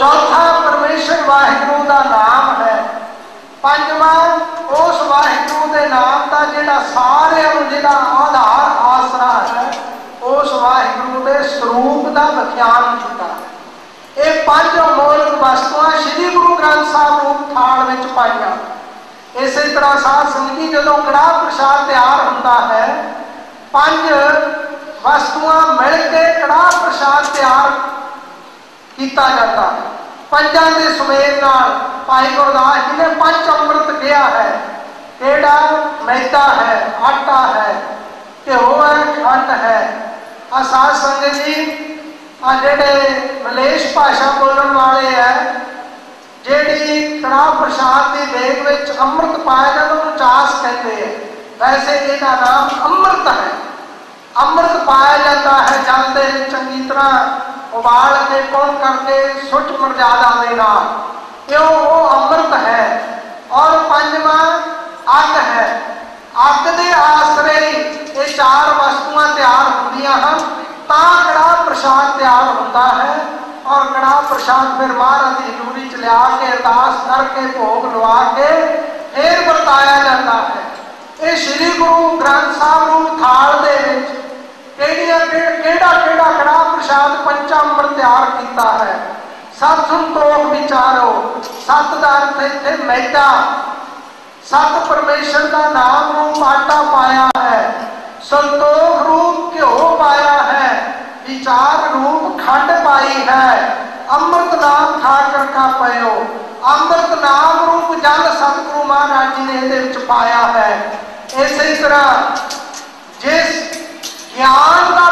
चौथा परमेश्वर वाहिगुरू का नाम है। पंजवा उस वाहिगुरू के नाम का जिहड़ा सारिਆਂ ਨੂੰ जिहड़ा आधार आसरा है उस वाहिगुरू के स्वरूप का विख्यान किया। ये पंज अमोलक वस्तुआं श्री गुरु ग्रंथ साहब रूप थाल विच पाईआं। इस तरह साध संगत जी जदों कड़ाह प्रसाद तैयार होता है, पंज वस्तुआं मिल के कड़ाह प्रसाद तैयार किया जाता है। पंजां दे सुमेल नाल भाई गुरदास जी ने पंच अमृत किया है। केड़ा मैदा है, आटा है, घ्यो है, खंड है। आ साध संगत जी आ जेड़े मलेश भाषा बोलण वाले है, जेड़ी कड़ाह प्रसाद की देग विच अमृत पाया जाता उन्होंने चास कहते हैं। वैसे इसका नाम अमृत है। अमृत पाया जाता है जल दे चंगी तरह उबाल के पुन करके सुच मर्यादा के नाल, क्यों वो अमृत है। और पंजवा अग है। अग के आसरे ये चार वस्तुआं तैयार होंदियां हन तां कड़ाह प्रसाद तैयार होता है। और कड़ाह प्रसाद फिर महाराज की हजूरी च लिया के अरदास करके भोग लवा के फिर वरताया जाता है। ये श्री गुरु ग्रंथ साहब रूप थाल दे विच केड़ा कड़ाह प्रसाद पंचामृत तैयार किया है। सत संतोख विचारो, सत का अर्थ इत्थे मैदा, सत परमेश्वर का नाम रूप आटा पाया है, संतोख रूप घ्यो पाया है, विचार रूप खंड पाई है, अमृत नाम ठाकर का पयो, अमृत नाम रूप जल सतगुरु महाराज जी ने इहदे विच पाया है। इसी तरह जिस ज्ञान का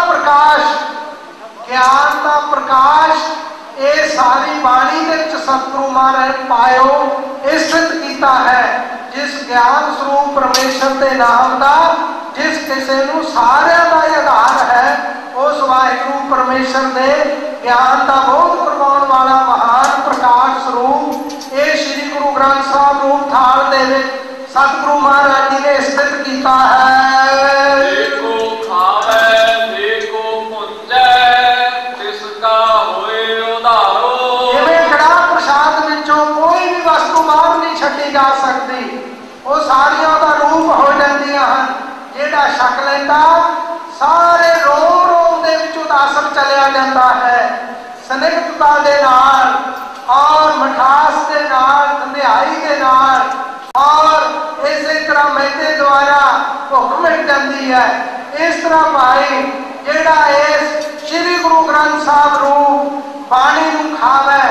प्रकाश ये सारी बाणी दे विच सतगुरु महाराज पायो स्थित किया है। जिस ज्ञान स्वरूप परमेश्वर के नाम का जिस किसी को सारिਆਂ का आधार है उस वाहिगुरू परमेश्वर ने ज्ञान का बहुत करवाने वाला महान प्रकाश स्वरूप ये श्री गुरु ग्रंथ साहब रूप थाल दे विच सतगुरु महाराज जी ने स्थित किया है। देखो खावे देखो पुंजै तिसका होए उधारो। जिवें कड़ाह प्रसाद विचों कोई भी वस्तु बाहर नहीं छड्डी जा सकती, वो सारियां दा रूप हो जांदियां हन। जेड़ा छक लैंदा सारे रोम रोम दे विच उदासन चलिया जाता है। स्निग्धता दे नाल और मिठास दे नाल, धंधियाई दे नाल और इसी तरह मैदे द्वारा भुख मिट जाती है। इस तरह भाई जेड़ा इस श्री गुरु ग्रंथ साहब रूप बाणी नूं खावे,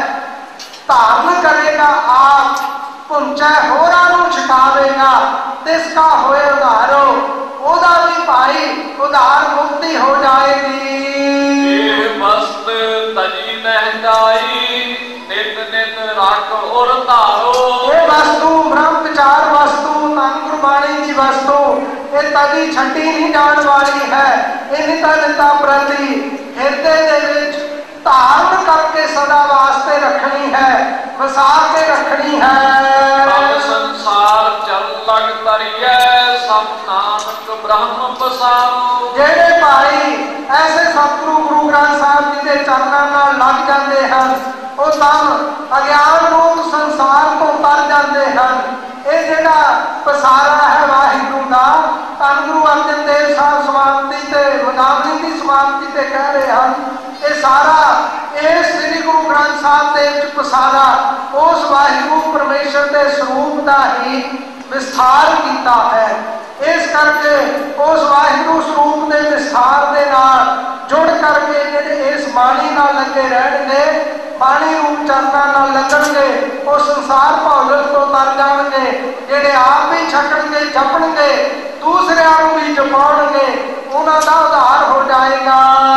धारण करेगा, आप पुंचै होरां नूं छकावेगा, तिसका होए उधारो, ओदा भी भाई उधार मुक्ति हो जाएगी। ये मस्त तजी नहदाई नित नित रख और धारो। ये वस्तु ब्रह्म विचार वस्तु धन गुरबाणी की वस्तु ये तभी छड्डी नहीं जाने वाली है। ये निता निता प्रति हृदय दे विच धारण करके सदा वास्ते रखनी है, वसा के रखनी है। सब संसार चल लग तरिए सब नानक ब्रह्म बसाओ। जेड़े भाई ऐसे सतगुरु गुरु ग्रंथ साहब जी के चरणों नाल लग जाते हैं वो तब अज्ञान रूप संसार तो तर जाते हैं। ये जेड़ा पसारा है वाहिगुरू का धन गुरु अर्जन देव साहब समाप्ति ते मुदावनी की समाप्ति ते कह रहे हैं, ये सारा ये श्री गुरु ग्रंथ साहब दे विच पसारा उस वाहिगुरू परमेश्वर के स्वरूप का ही विस्तार किया है। इस करके उस वाहिगुरू स्वरूप के विस्तार के नाल जुड़ करके जेडे इस बाणी नाल लगे रहणगे, बाणी रूप चरणां नाल लगणगे, वो संसार भौगल तो तर जाणगे। जेडे आप भी छकणगे जपणगे दूसरिਆਂ ਨੂੰ भी जपाउणगे उन्हां दा उद्धार हो जाएगा।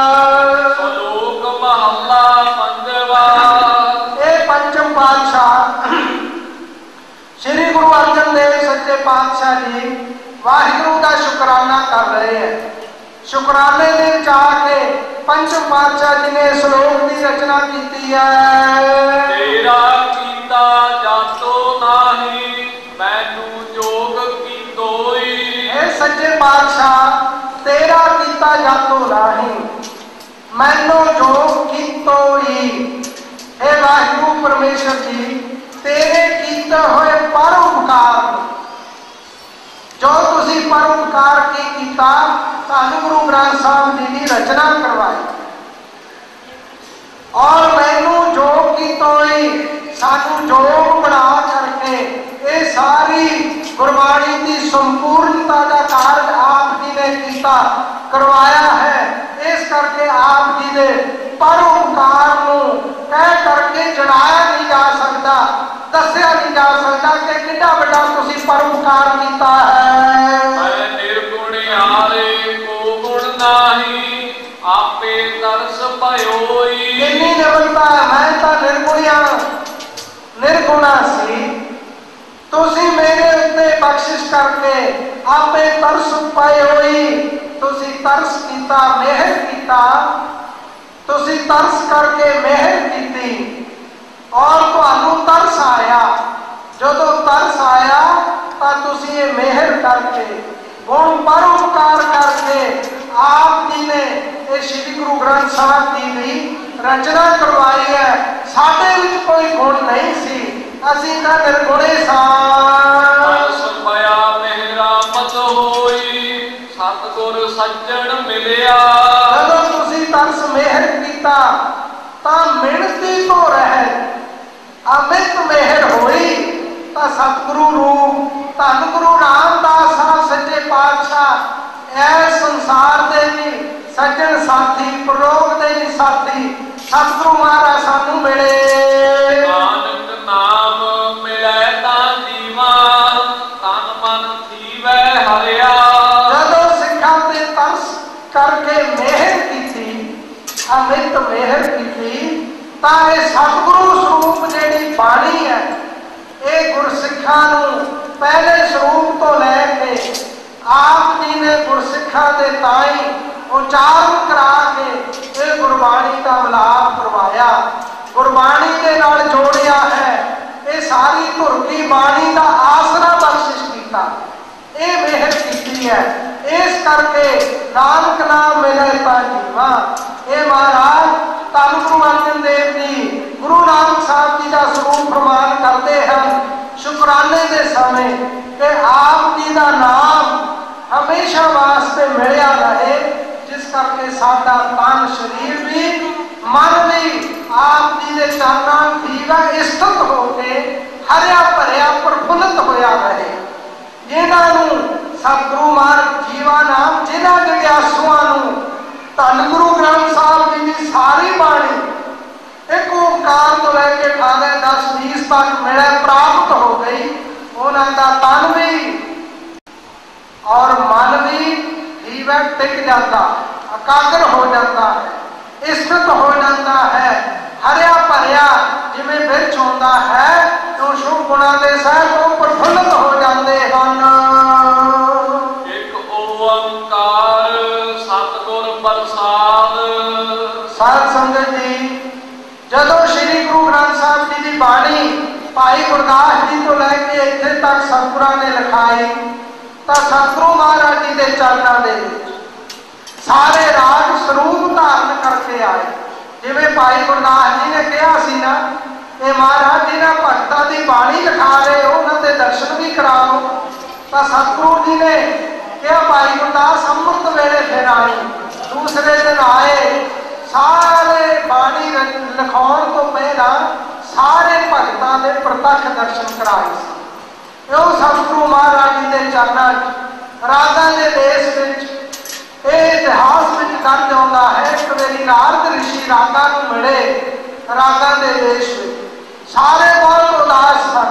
श्लोक महला पंजवा। ये पंचम पातशाह श्री गुरु अर्जन देव सच्चे पातशाह जी वाहिगुरू का शुकराना कर रहे हैं। शुकराने दे विच आके पंचम पातशाह जी ने श्लोक की रचना की है। तेरा कीता जातो नाही मैनू जोग कीतोई। हे सच्चे पातशाह तेरा कीता जातो नाही मैनू जोग कीतोई। हे वाहिगुरू परमेश्वर जी तेरे कीते हुए परोपकार जो तुसी परोपकार की कीता धन गुरु ग्रंथ साहब जी की रचना करवाई और मैनू जोग की तोई सानू जोग बना करके ये सारी गुरबाणी की संपूर्णता का कार्य आप जी ने किया करवाया है। इस करके आप जी ने परोपकार को कह करके जनाया नहीं जा सकता, दसिया नहीं जा सकता कि कितना बड़ा तुसी परोपकार किया है। मैं निर्गुणियारे को गुण नाही आपे तरस पयोई। कितनी निर्बलता है, मैं तो निर्गुणिया निर्गुणा सी, तुसी मेरे उत्ते बख्शिश करके आपे तरस पाए होई, तुसी तरस कीता मेहर कीता, तुसी तरस करके मेहर कीती और तुहानू तरस आया। जदों तरस आया तो तुसी ये मेहर करके गुण परोपकार करके आप जी ने ये श्री गुरु ग्रंथ साहब जी की रचना करवाई है। साडे विच कोई गुण नहीं सी, असीं तां निर्गुणे सां। तरस पया मेहरामत होई सतगुर सज्जन मिलिया। जदों तुसी तरस मेहर कीता तां मिणती तो रह अमित मेहर होई तां सतगुरु रूप धन गुरु रामदास साहब सच्चे पातशाह ऐ संसार दे भी सज्जन साथी प्रलोक दे भी साथी सतगुरु महाराज सानू मिले। नानक नाम मिले तां जीवा तन मन थीवै हरिया। जदों सिखां ते तरस करके मेहर कीती अमित मेहर कीती तां ये सतगुरु स्वरूप जिहड़ी बाणी है ये गुरसिखां नूं पहले स्वरूप तो लैके आप जी ने गुरसिखां दे ताई उचारण करा के ये गुरबाणी का मिलाप करवाया, गुरबाणी के नाल जोड़िया है। ये सारी धुर की बाणी का आसरा बख्शिश किया, ये मेहर की है। इस करके नानक नाम मिले ता जीवा। ये महाराज धन गुरु अर्जन देव जी गुरु नानक साहब जी का स्वरूप प्रमाण करते हैं शुकराने के समय कि आप जी का नाम हमेशा वास्ते मिलिया रहे, जिस करके साडा तन शरीर भी मन भी आप जी के चरणों ठीक स्थित होके हरिया भरिया प्रफुल्लित होया रहे। जिन्हों सतगुरु महाराज जीवा नाम जिन्हों जग्यासुआ धन गुरु ग्रंथ साहब जी की सारी बाणी एक ओंकार तो लैके 18 10 20 तक मिले प्राप्त हो गई। उन्होंने तन भी और मन भी जीवा टिक जाता, एकाग्र हो जाता है, स्थित हो जाता है, हरिया भरिया जिमें बिच होता है तो शुभ गुणा के सहत वो प्रफुल्लित हो जाते हैं। एक ओंकार सतगुर प्रसाद। साध संगत जी जदों श्री गुरु ग्रंथ साहब जी की बाणी भाई गुरदास जी तो लैके इत्थे तक सतगुरां ने लिखाई तो सतगुरु महाराज जी के चरणों के सारे राग स्वरूप धारण करके आए। जिवें भाई गुरदास जी ने कहा सी ना ये महाराज जी ने भगतां की बाणी लिखा रहे हो उन्होंने दर्शन भी कराओ, तो सतगुरु जी ने कहा भाई गुरदास अमृत वेले फिर आए। दूसरे दिन आए, सारे बाणी लिखाउण तो पहला सारे भगतां के प्रत्यक्ष दर्शन कराए। यो सतगुरु महाराज जी के चरणों रागां के देश में इतिहास में दर्ज होता है। एक बारी नारद ऋषि रागां नूं मिले, रागां के देश में सारे बहुत उदास सन।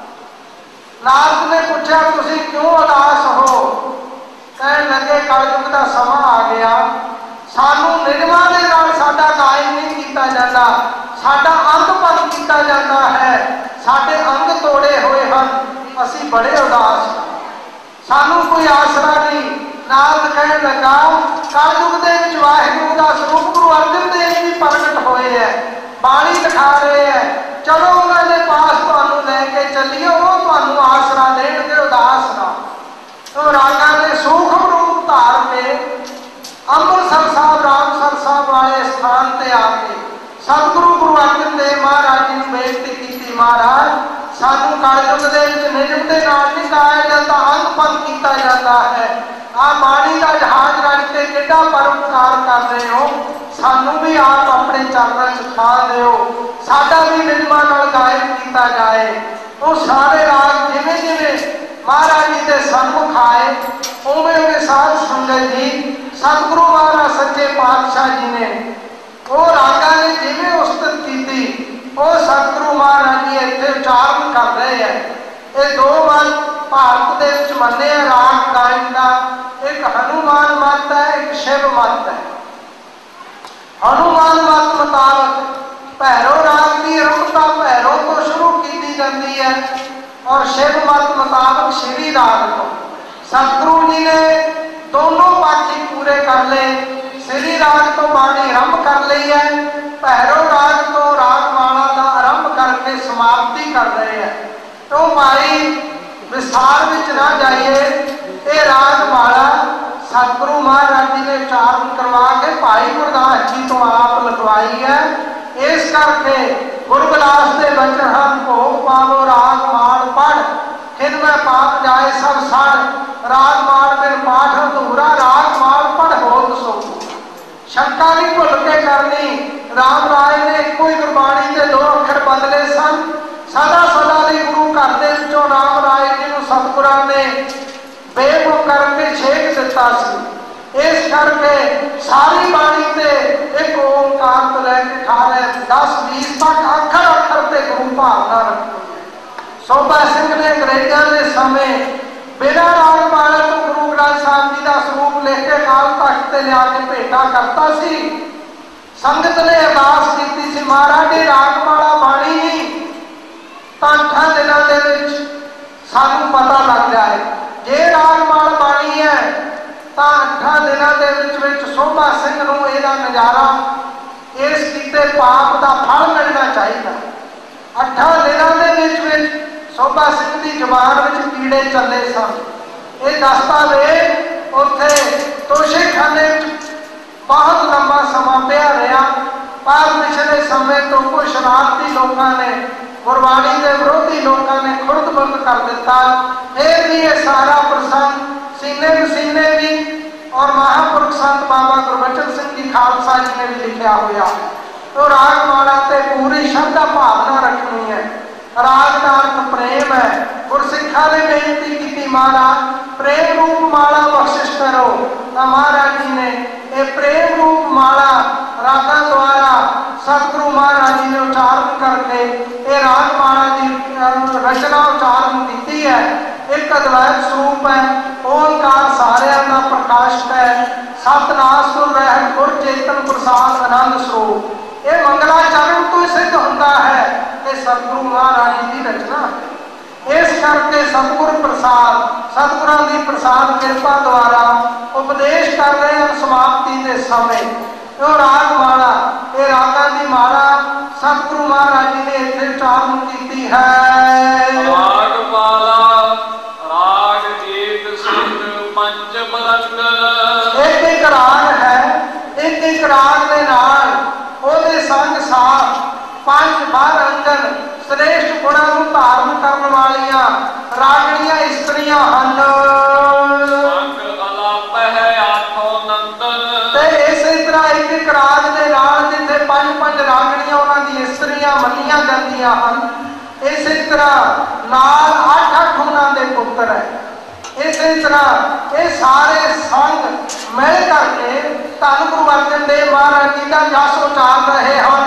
नारद ने पूछा तुसीं क्यों उदास हो? कहने लगे कलयुग का समा आ गया, सानू निगमा के नाल साडा कायम नहीं किया जाता, साडा अंग भंग किया जाता है, साडे अंग तोड़े हुए हैं, असी बड़े उदास हैं, सानू कोई आसरा नहीं। नारद कहने लगा कलयुग के विच वाहिगुरू का स्वरूप गुरु अर्जन देव जी प्रगट होए है, बाणी लिखा रहे हैं, चलो उन्होंने पास तुहानू लैके चलिए, वो तुहानू आसरा देणगे, उदास ना। तो राजा ने सूक्ष्म रूप धार के अमृतसर साहब रामसर साहब वाले स्थान पर आके सतगुरु गुरु अर्जन देव महाराज जी ने बेनती की सानू कलयुग दे विच नियम दे नाल नहीं गाया जाता, अंग भंग किया जाता है। आ बाणी का जहाज रच के कितना परोपकार कर रहे हो, सानू भी आप अपने चरणों च खा दिओ, साडा भी नियमां नाल गायन किया जाए। वो सारे राग जिवें जिवें महाराज जी के सन्मुख आए उवें उवें साध संगत जी सतगुरु महाराज सच्चे पातशाह जी ने वो रागा ने जिवें उस्तत की वो सतगुरु महाराज जी इत्थे उचारण कर रहे हैं। ये दो मत भारत दे विच मन्ने राग गायन का, एक हनुमान मत है, एक शिव मत है। हनुमान मत मुताबक भैरव राग की आरंभता भैरव तो शुरू की जाती है और शिव मत मुताबक श्री राग को। सतगुरु जी ने दोनों पक्ष ही पूरे कर ले। श्री राग तो बाणी आरंभ कर ली है, भैरव राग तो राग माला का आरंभ करके समाप्ति कर रहे हैं। तो भाई विस्तार विच ना जाइए, ये राग माला सतगुरु महाराज जी ने उचारण करवा के भाई गुरदास जी तो आप लिखवाई है। इस करके गुरबिलास के वचन हम भोग पावो राग माल पढ़, फिर मैं पाप जाए सब सड़, राग माल बिन पाठ अधूरा, राग माल पढ़ होत सो। शंका नहीं भुल के करनी। राम राय ने एको ही गुरबाणी के दो अक्षर बदले सन। सदा सदा ली गुरु घर दे विचों राम राय जी नूं सतगुरां ने बेमुख करके छेक दिता सी। इस करके सारी बाणी से एक ओंकार तो लैके 10-20 तक अखर अखर से गुरु भावना रखी। सोभा सिंह ने अंग्रेजों के समय बिना राग माले तो गुरु ग्रंथ साहब जी का स्वरूप लिख के काल तख्त से लिया के भेटा करता सी। संगत ने अरदास की सी, महाराज जी राग माला बाणी नहीं तो 8 दिनों के विच सानू पता लग जाए। जे राग माल बाणी है तो 8 दिनों के विच सोभा सिंह नूं इहदा नज़ारा इस कीते पाप का फल मिलना चाहिए। 8 दिनों के विच सोभा सिंह की जबान में कीड़े चले सन। ये दस्तावेज उत्थे तोशेखाने बहुत लंबा समा पिया रहा, पर पिछले समय तो कुछ शरारती लोगों ने गुरबाणी के विरोधी लोगों ने खुर्द बंद कर दिता। फिर भी ये सारा प्रसंग सीने मसीने भी और महापुरुष संत बाबा गुरबचन सिंह जी खालसा जी ने भी लिखा हुआ। तो राग माला ते पूरी श्रद्धा भावना रखनी है। राग का अर्थ प्रेम है। गुरसिखा ने बेनती की, महाराज प्रेम रूप माला बख्शिश करो। तो महाराज जी ने ये प्रेम रूप माला रागा द्वारा सतगुरु महाराज जी ने उच्चारण करके ये राग माला की रचना उच्चारण की है। एक अद्वैत स्वरूप है, ओंकार सारिया का प्रकाशक है, सतनासुर रहत गुर चेतन प्रसाद आनंद स्वरूप। ये मंगलाचरण तो सिद्ध होता है कि सतगुरु महाराज जी की रचना है। इस करके सतगुर प्रसाद सतगुरां की प्रसाद कृपा द्वारा उपदेश कर रहे हैं समाप्ति के समय। तो राग माला ये रागा की माला सतगुरु महाराज जी ने इत्थे उच्चारण की है। राग माला राग एक सिद्ध पंच बरंग। एक राग है, एक राग के नाल ਉਹਦੇ संग साथ 5 बार अंगन श्रेष्ठ गुणां ਨੂੰ ਧਾਰਨ ਕਰਨ ਵਾਲੀਆਂ ਰਾਗਣੀਆਂ ਇਸਤਰੀਆਂ ਹਨ। ਸੰਗ ਅਲਾਪ ਹੈ ਆਠੋ ਨੰਦਨ। ਤੇ ਇਸੇ ਤਰ੍ਹਾਂ ਇੱਕ ਰਾਗ ਦੇ ਨਾਲ ਜਿੱਥੇ 5 ਰਾਗਣੀਆਂ ਉਹਨਾਂ ਦੀ ਇਸਤਰੀਆਂ ਮੰਨੀਆਂ ਜਾਂਦੀਆਂ ਹਨ, ਇਸੇ ਤਰ੍ਹਾਂ ਨਾਲ 8 ਉਹਨਾਂ ਦੇ ਪੁੱਤਰ ਹੈ। इसी तरह ये सारे संग मिल करके धन गुरु अर्जन देव महाराज जी का जस उचार रहे हैं।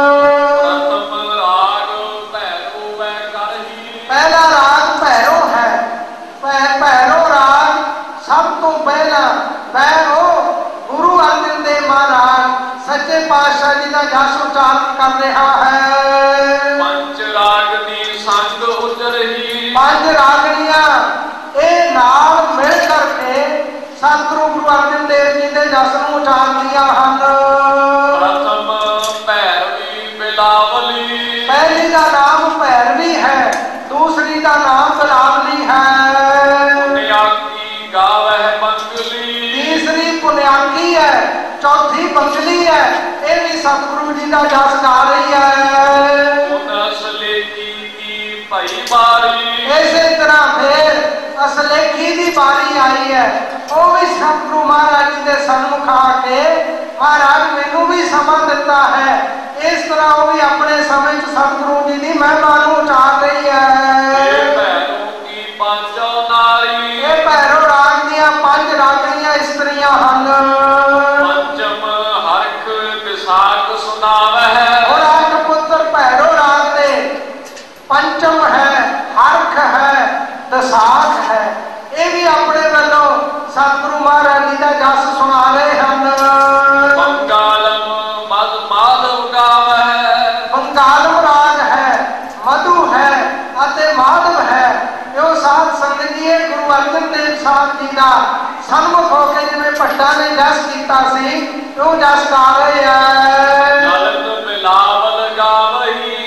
पहला राग भैरव है। भैरव राग सब तो पहला भैरव गुरु अर्जन देव महाराज सच्चे पातशाह जी का जस उचार कर रहा है। पंच रागनी संग उतरही। 5 रागनियां नाल मिल करके सतगुरु गुरु अर्जन देव जी के जस नूं उचारदियां हन। प्रथम भैरवी बिलावली। पहली का नाम भैरवी है, दूसरी का नाम बिलावली है। पुण्याकी गावह मंगली। तीसरी पुण्याकी है, चौथी मंगली है। ये भी सतगुरु जी का जस गा रही है। उनस लेकी की भई बारी। इसे तरह फिर असलेखी की बारी आई है। वो भी सतगुरु महाराज जी के सन्मुख आके महाराज मैनू भी समा दिता है। इस तरह वो भी अपने समय सतगुरु जी की महिमा उचार रही है। पांचों नारी ये भैरव राग दियां पंज रागणियां इस्त्रियां हन। पंचम हरख विसाख सुनावै और आठ पुत्र भैरव राग दे पंचम है, हरख है, दसाख है। ये भी अपने वालों सतगुरु महाराज जी का जस सुना रहे हैं। बंगालम मद माधव गावै बंगालम राग है, मधु है अते माधव है। यो साध संगत जी गुरु अर्जन देव साहब जी का सन्मुख होकर जिवें भट्टा ने जस कीता सी यो जस गा रहे हैं। जलत मिलावल गावही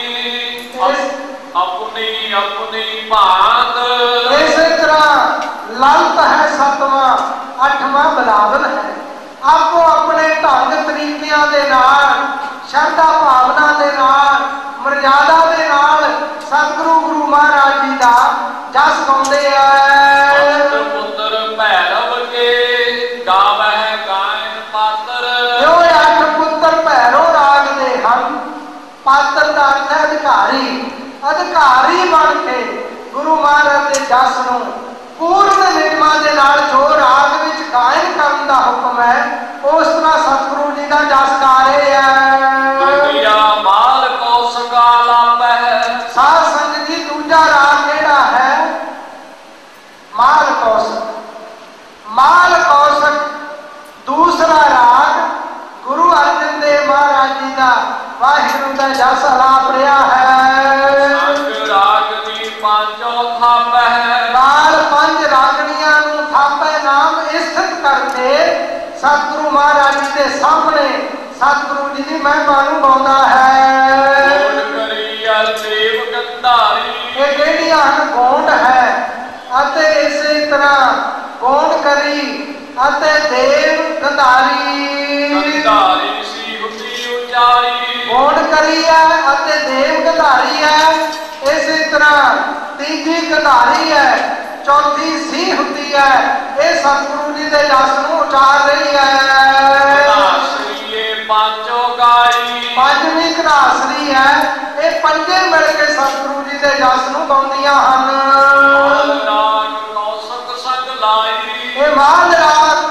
अपनी अपनी भांत। इसी तरह ललित है सतवां, अठवां बिलावल है। आपो अपने ढंग तरीकिਆਂ ਦੇ ਨਾਲ ਸ਼ਰਧਾ ਭਾਵਨਾ ਦੇ ਨਾਲ ਮਰਜ਼ਾਦਾ ਦੇ ਨਾਲ सतगुरु गुरु महाराज जी का जस गाउंदे आ। पुत्र भैरव के गावै गायन पात्र। यो अठ पुत्र भैरव राग दे हन। पात्र का अर्थ है अधिकारी। अधिकारी बन के गुरु महाराज के जस नूं पूर्ण नियमां दे नाल जो राग विच गायन करन दा हुक्म है उस तरह सतगुरु जी का जस गा रहे हैं। माल कौशक आलापै साध संगत जी दूजा राग केड़ा है? माल कौशक। माल कौशक दूसरा राग गुरु अर्जन देव महाराज जी का वाहिगुरु का जस आलाप रहा है। रागनी पांचों थापै नाल पंज रागनियां नूं थापै नाम स्थित करके सतगुरु महाराज जी के सामने सतगुरु जी की महिमा नूं गाउंदा है। देव गंधारी ये केड़ियां हन? गोंड है अते इसे तरह गोंड करी अते देव गंधारी। गंधारी सी हुती उचारी। गोंड करी है अते देव गंधारी है। इसी तरह तीजी गंधारी है, चौथी सी हुती है। ये सतगुरु जी के जस नूं उचार रही है। पांचों गाई पंजवीं घरासरी है। ये पंजे मिल के सतगुरु जी के जस नूं गाउंदियां हन। राग कौशक संग लाई। ये माल राग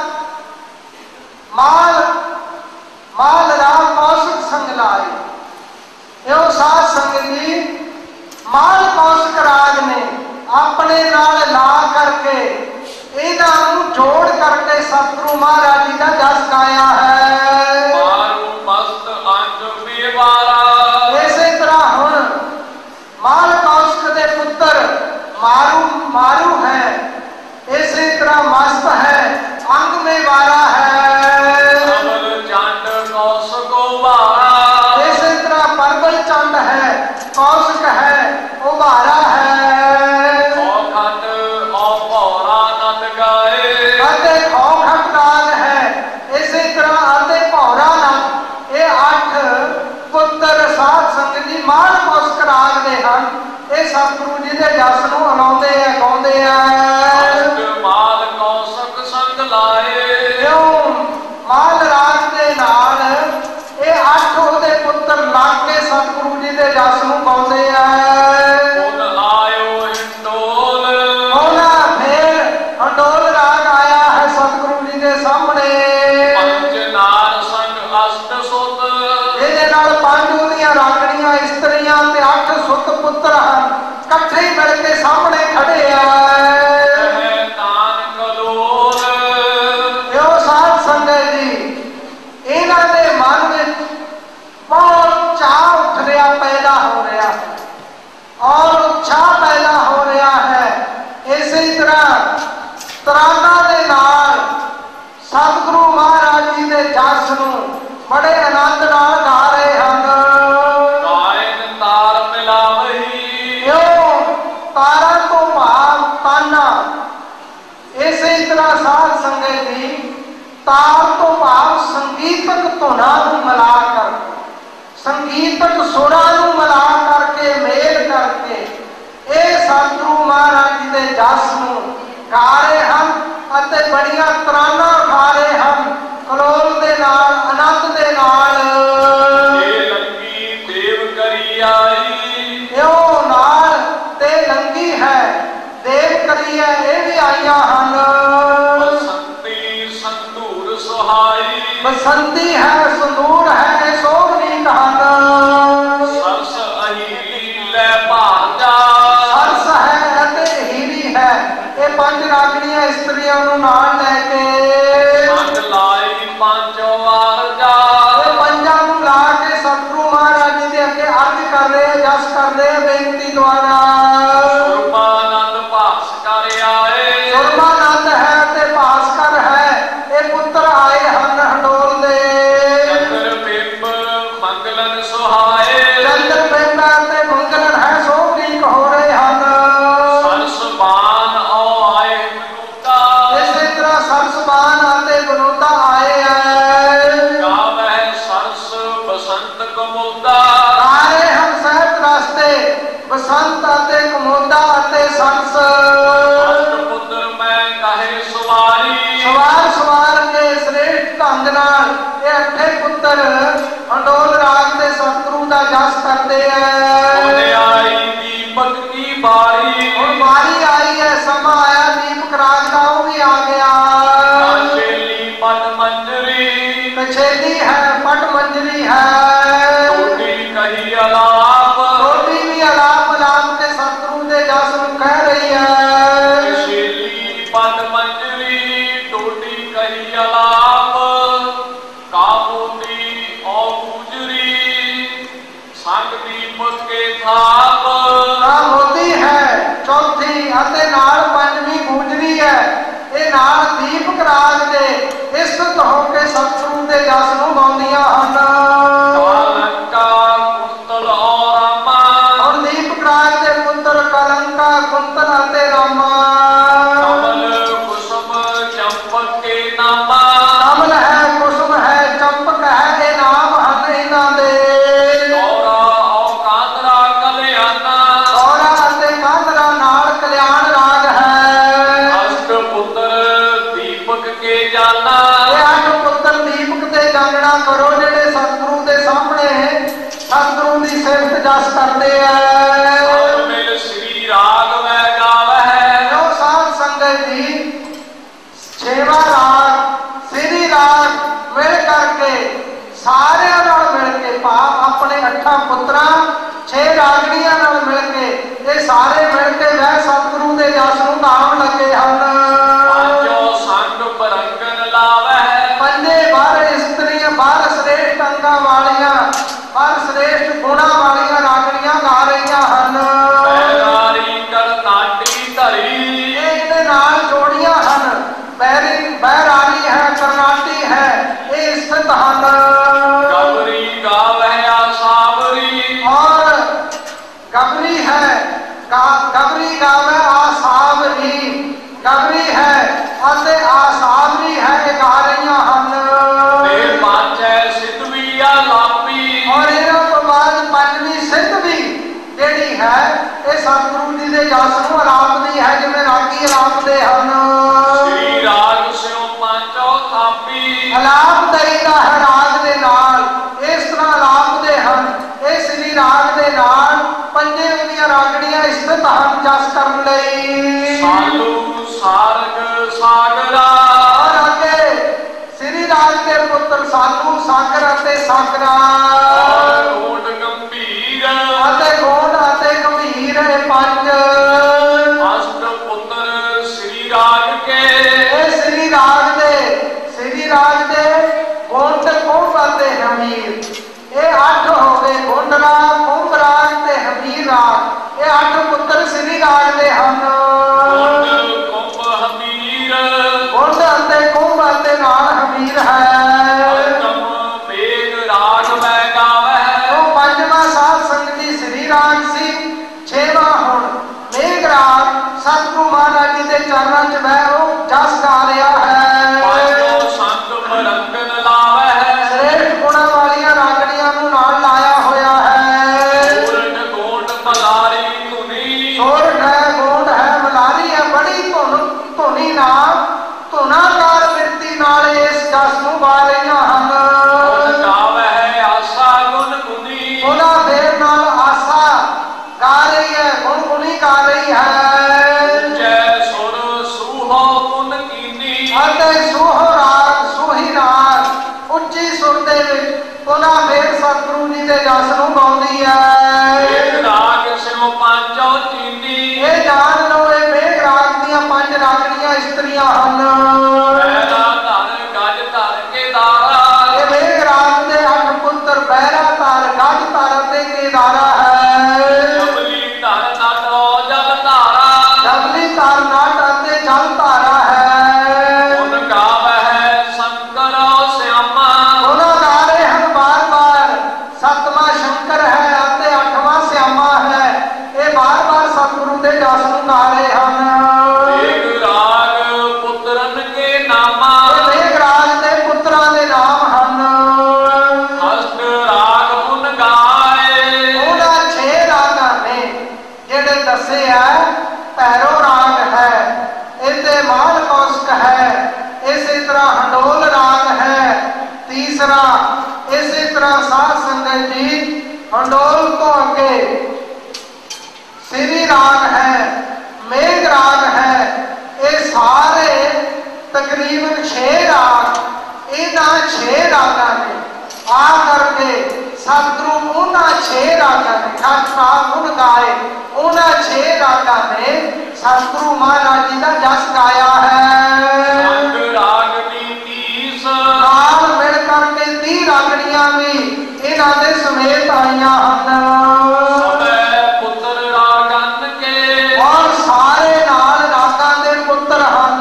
माल राग कौशक संग लाई। यो साध संगत जी माल कौशक राग ने अपने नाल ला करके इन्हां नूं जोड़ करके सतगुरु महाराज जी का जस गाया है। मारू मस्त अंग बेवारा। इसी तरह हुण माल कौशक दे पुत्र मारू है। इसी तरह मस्त है, अंग में वारा है। चंड कौशक उबारा। इसी तरह परबल चंड है, कौशक है, उबारा है। खौखट राग है। इसी तरह आते भौरा नंद। ये अठ पुत्र साध संगत जी माल कौशक राग दे हन। ये सतगुरु जी के जस नूं अलाउंदे है, गाउंदे है। माल कौशक संग लाए। माल राग दे नाल ये अठ ओहदे पुत्र लग के सतगुरु जी के जस नूं गाउंदे है। उन आयो हिंडोल। होना फिर हंडोल राग आया है सतगुरु जी के सामने। पंच नार संग अष्ट सुत। ਇਹਦੇ ਨਾਲ ਪੰਜ ਉਹਦੀਆਂ ਰਾਗਣੀਆਂ ਇਸਤਰੀਆਂ ਤੇ 8 ਸੁੱਤ ਪੁੱਤਰ ਹਨ ਇਕੱਠੇ ਹੀ ਮਿਲ ਕੇ ਸਾਹਮਣੇ ਖੜੇ ਆ। ਤਾਨ ਕਲੋਲ। ਇਹੋ ਸਾਧ ਸੰਗਤ ਜੀ ਇਹਨਾਂ ਦੇ ਮਨ ਵਿੱਚ ਬਹੁਤ ਚਾਹ ਉੱਠ ਰਿਹਾ, ਪੈਦਾ ਹੋ ਰਿਹਾ ਹੈ और उत्साह पैदा हो रहा है। इसी तरह तराना दे नाल सतगुरु महाराज जी के जस नूं बड़े आनंद नाल गा रहे हैं। गायन तार मिलावही। यो तारा तो भाव ताना। इसी तरह साध संगत जी तार तो भाव संगीतक धुना नूं मिला कर, संगीतक सुरां नूं मिला करके मेल करके इस ਦੇ ਜਸ ਨੂੰ ਗਾ ਰਹੇ ਹਨ ਅਤੇ ਬੜੀਆਂ ਤਰਾਨਾਂ ਉਠਾ ਰਹੇ ਹਨ ਕਲੋਲ ਦੇ ਨਾਲ, ਆਨੰਦ ਦੇ ਨਾਲ। ਇਹ ਲੰਗੀ ਦੇਵ ਕਰੀ ਆਈ, ਇਉਂ ਨਾਲ ਤੇ ਲੰਗੀ ਹੈ ਦੇਵ ਕਰੀ ਹੈ, ਇਹ ਵੀ ਆਈਆਂ ਹਨ। ਬਸੰਤੀ ਸੰਧੂਰ ਸੁਹਾਈ, ਬਸੰਤੀ ਹੈ ਸੰਦੂਰ ਹੈ ਸੋਹਣੀ ਕਹਨ। ਸਰਸ ਅਹੀਲੀ ਲੈ ਭਾਜਾ, ਸਰਸ ਹੈ ਅਤੇ ਹੀਰੀ ਹੈ, ਇਹ ਪੰਜ ਰਾਗਣੀਆਂ ਇਸਤਰੀਆਂ ਨੂੰ ਨਾਲ ਲੈ ਕੇ ਸੰਗ ਲਾਈ ਪੰਜੋ ਆਰਜਾ, ਇਹ ਪੰਜਾਂ ਨੂੰ ਲਾ ਕੇ ਸਤਿਗੁਰੂ ਮਹਾਰਾਜ ਜੀ ਦੇ ਅੱਗੇ ਅਰਜ਼ ਕਰ ਰਹੇ, ਜਸ ਕਰ ਰਹੇ ਬੇਨਤੀ ਦੁਆਰਾ। ਸੁਰਮਾਨੰਦ ਭਾਸ ਕਰ ਆਏ, ਸੁਰਮਾਨੰਦ ਹੈ ਤੇ ਭਾਸਕਰ ਹੈ, ਇਹ ਪੁੱਤਰ ਆਏ ਹਨ ਹੰਡੋਲ ਦੇ। ਚੰਦਰ ਬਿੰਬ ਮੰਗਲਨ ਸੁਹਾਏ, ਚੰਦਰ ਬਿੰਬ ਤੇ ਮੰਗਲਨ ਹੈ ਸੋਹਣੀ ਹੋ ਰਹੇ ਹਨ। ਸਰਸਬਾਨ ਔ ਆਏ ਮਨੁਤਾ, ਇਸੇ ਤਰ੍ਹਾਂ ਸਰਸਬਾਨ ਅਤੇ ਬਨੋਤਾ ਆਏ ਹੈ। ਗਾਵਹਿ ਸਰਸ ਬਸੰਤ ਕਮੋਦਾ, ਸਾਰੇ ਹਨ ਸਹਿਤ ਰਸਤੇ ਬਸੰਤ ਅਤੇ ਕਮੋਦਾ ਅਤੇ ਸਰਸ। ਅਸ਼ਟ ਪੁੱਤਰ ਮੈਂ ਕਹੇ ਸਵਾਰੀ, ਸਵਾਰ ਸਵਾਰ ਕੇ ਸ੍ਰੇਸ਼ਟ ਢੰਗ ਨਾਲ ਇਹ ਅੱਠੇ ਪੁੱਤਰ ਹੰਡੋਲ ਰਾਗ ਦੇ ਸਤਿਗੁਰੂ ਦਾ ਜਸ ਕਰਦੇ ਉਹਨੇ ਹੈ। ਆਈ ਦੀਪਕ ਕੀ ਬਾਰੀ, ਹੁਣ ਵਾਰੀ ਆਈ ਹੈ, ਸਮਾਂ ਆਇਆ ਦੀਪਕ ਰਾਗ ਦਾ, ਉਹ ਵੀ ਆ ਗਿਆ। ਕਾਂਚੇਲੀ ਪਟ ਮੰਜਰੀ, ਕਛੇਲੀ ਹੈ ਪਟ ਮੰਜਰੀ ਹੈ, ਟੋਟੀ ਕਹੀ ਅਲਾਪ, ਰੋਟੀ ਵੀ ਅਲਾਪ ਅਲਾਪ ਕੇ ਸਤਿਗੁਰੂ ਦੇ ਜਸ ਨੂੰ ਕਹਿ ਰਹੀ ਹੈ। ਕਛੇਲੀ ਪਟ ਮੰਜਰੀ, ਟੋਟੀ ਕਹੀ ਅਲਾਪ, ਕਾਮੋਦੀ ਔ ਗੁਜਰੀ, ਸੰਗ ਦੀਪਕ ਕੇ ਥਾਪ। ਆ ਮੋਦੀ ਹੈ ਚੌਥੀ ਅਤੇ ਨਾਲ ਪੰਜਵੀਂ ਗੂੰਜਰੀ ਹੈ, ਇਹ ਨਾਲ ਦੀਪਕ ਰਾਗ ਦੇ ਇਸਤਤ ਹੋ ਕੇ ਸਤਿਗੁਰੂ ਦੇ ਜਸ ਨੂੰ ਗਾਉਂਦੀਆਂ ਹਨ। ਕਾਲੰਕਾ ਕੁੰਤਲ ਔ ਰਾਮਾ, ਹੁਣ ਦੀਪਕ ਰਾਗ ਦੇ ਪੁੱਤਰ ਕਲੰਕਾ ਕੁੰਤਲ ਅਤੇ ਰਾਮਾ। ਕਮਲ ਕੁਸਮ ਚੰਪਕ ਕੇ ਨਾਮਾ, ਕਮਲ ਹੈ ਕੁਸਮ ਹੈ ਚੰਪਕ ਹੈ, ਇਹ ਨਾਮ ਹਨ ਇਹਨਾਂ ਦੇ। ਗੌਰਾ ਔ ਕਾਂਦਰਾ ਕਲਿਆਣਾ, ਗੌਰਾ ਅਤੇ ਕਾਂਦਰਾ ਨਾਲ ਕਲਿਆਣ ਰਾਗ ਹੈ। ਅਸ਼ਟ ਪੁੱਤਰ ਦੀਪਕ ਕੇ ਜਾਨਾ, ਇਹ ਅੱਠ ਪੁੱਤਰ ਦੀਪਕ ਤੇ ਜਾਣਨਾ ਕਰੋ ਜਿਹੜੇ ਸਤਿਗੁਰੂ ਦੇ ਸਾਹਮਣੇ ਸਤਿਗੁਰੂ ਦੀ ਸਿਫਤ ਜਸ ਕਰਦੇ ਐ। ਸਭ ਮਿਲ ਸ੍ਰੀ ਰਾਗ ਵੈ ਗਾਵਹਿ, ਜੋ ਸਾਧ ਸੰਗਤ ਜੀ ਛੇਵਾਂ ਰਾਗ ਸ੍ਰੀ ਰਾਗ ਮਿਲ ਕਰਕੇ ਸਾਰਿਆਂ ਨਾਲ ਮਿਲ ਕੇ ਭਾਵ ਆਪਣੇ ਅੱਠਾਂ ਪੁੱਤਰਾਂ 6 ਰਾਗਣੀਆਂ ਨਾਲ ਮਿਲ ਕੇ ਇਹ ਸਾਰੇ ਮਿਲ ਕੇ ਵੈ ਸਤਿਗੁਰੂ ਦੇ ਜਸ ਨੂੰ ਗਾਉਣ ਲੱਗੇ ਹਨ। ਪੰਜੋ ਸੰਗ ਪਰੰਗਨ ਲਾਵਹਿ, ਪੰਜੇ ਬਾਰ ਇਸਤਰੀਆਂ ਬਾਰ ਸ੍ਰੇਸ਼ਟ ਅੰਗਾਂ ਵਾਲੀਆਂ ਬਾਰ ਸ੍ਰੇਸ਼ਟ ਗੁਣਾਂ ਵਾਲੀਆਂ ਰਾਗਣੀਆਂ ਗਾ ਰਹੀਆਂ ਹਨ। ਬੈਰਾਰੀ ਕਰਨਾਟੀ ਧਰੀ, ਇਹਦੇ ਨਾਲ ਜੋੜੀਆਂ ਹਨ, ਬੈਰਾਰੀ ਹੈ ਕਰਨਾਟੀ ਹੈ, ਇਹ ਸਥਿਤ ਹਨ। ਗਬਰੀ ਗਾਵਹਿ ਆਸਾਵਰੀ, ਔਰ ਗਬਰੀ ਹੈ ਗਬਰੀ ਗਾਵੇ ਆਸਾਵਰੀ, ਗਬਰੀ ਹੈ ਅਤੇ ਆਸਾਵਰੀ ਹੈ, ਇਹ ਗਾ ਰਹੀਆਂ ਹਨ। ਤੇ ਪਾਚੈ ਸਿਧਵੀ ਆਲਾਪੀ, ਔਰ ਇਹਨਾਂ ਤੋਂ ਬਾਅਦ ਪੰਜਵੀਂ ਸਿੱਧ ਵੀ ਜਿਹੜੀ ਹੈ ਇਹ ਸਤਿਗੁਰੂ ਜੀ ਦੇ ਜਸ ਨੂੰ ਅਲਾਪਦੀ ਹੈ, ਜਿਵੇਂ ਰਾਗੀ ਅਲਾਪਦੇ ਹਨ। ਸ੍ਰੀ ਰਾਗ ਸਿਉ ਪੰਜੋ ਥਾਪੀ, ਅਲਾਪ ਦਈਦਾ ਹੈ ਰਾਗ ਦੇ ਨਾਲ, ਇਸ ਤਰ੍ਹਾਂ ਅਲਾਪਦੇ ਹਨ। ਇਹ ਸ੍ਰੀ ਰਾਗ ਦੇ ਨਾਲ ਪੰਜੇ ਉਹਦੀਆਂ ਰਾਗਣੀਆਂ ਇਸਤਤ ਹਨ ਜਸ ਕਰਨ ਲਈ। ਸਾਲੂ ਸਾਰਗ ਸਾਗਰਾ, ਔਰ ਅੱਗੇ ਸ੍ਰੀ ਰਾਗ ਦੇ ਪੁੱਤਰ ਸਾਲੂ ਸਾਗਰ ਅਤੇ ਸਾਗਰਾ ਕੋਟ ਗੰਭੀਰ, ਅਤੇ ਗੋਡ ਅਤੇ ਗੰਭੀਰ ਇਹ ਪੰਜ। ਅਸ਼ਟ ਪੁੱਤਰ ਸ੍ਰੀ ਰਾਗ ਕੇ, ਇਹ ਸ੍ਰੀ ਰਾਗ ਦੇ ਗੋਂਡ ਕੁੰਭ ਅਤੇ ਹਮੀਰ, ਇਹ ਅੱਠ ਹੋ ਗਏ ਗੋਂਡ ਰਾਗ ਕੁੰਭ ਰਾਗ ਤੇ ਹਮੀਰ ਰਾਗ, ਇਹ ਅੱਠ ਪੁੱਤਰ ਸ੍ਰੀ ਰਾਗ ਦੇ ਹਨ। ਕੁੰਡ ਕੁੰਭ ਹਮੀਰ, ਗੋਂਡ ਅਤੇ ਕੁੰਭ ਅਤੇ ਨਾਲ ਹਮੀਰ ਹੈ। ਅਲਕਮ ਮੇਘ ਰਾਗ ਵੈ ਗਾਵਹਿ, ਉਹ ਪੰਜਵਾਂ ਸਾਧ ਸੰਗਤੀ ਸ੍ਰੀ ਰਾਗ तकरीबन 6 राग, इन्हां 6 रागां ने आ करके सतगुरु उन्हां 6 रागां ने खट राग गुण गाए, उन्हां 6 रागां ने सतगुरु महाराज जी का जस गाया है। राग दी 30 नाल मिल करके 30 रागड़ियां भी इन्हां दे समेत आईयां हन। सबे पुत्र रागन के और सारे नाल रागां दे पुत्र हन।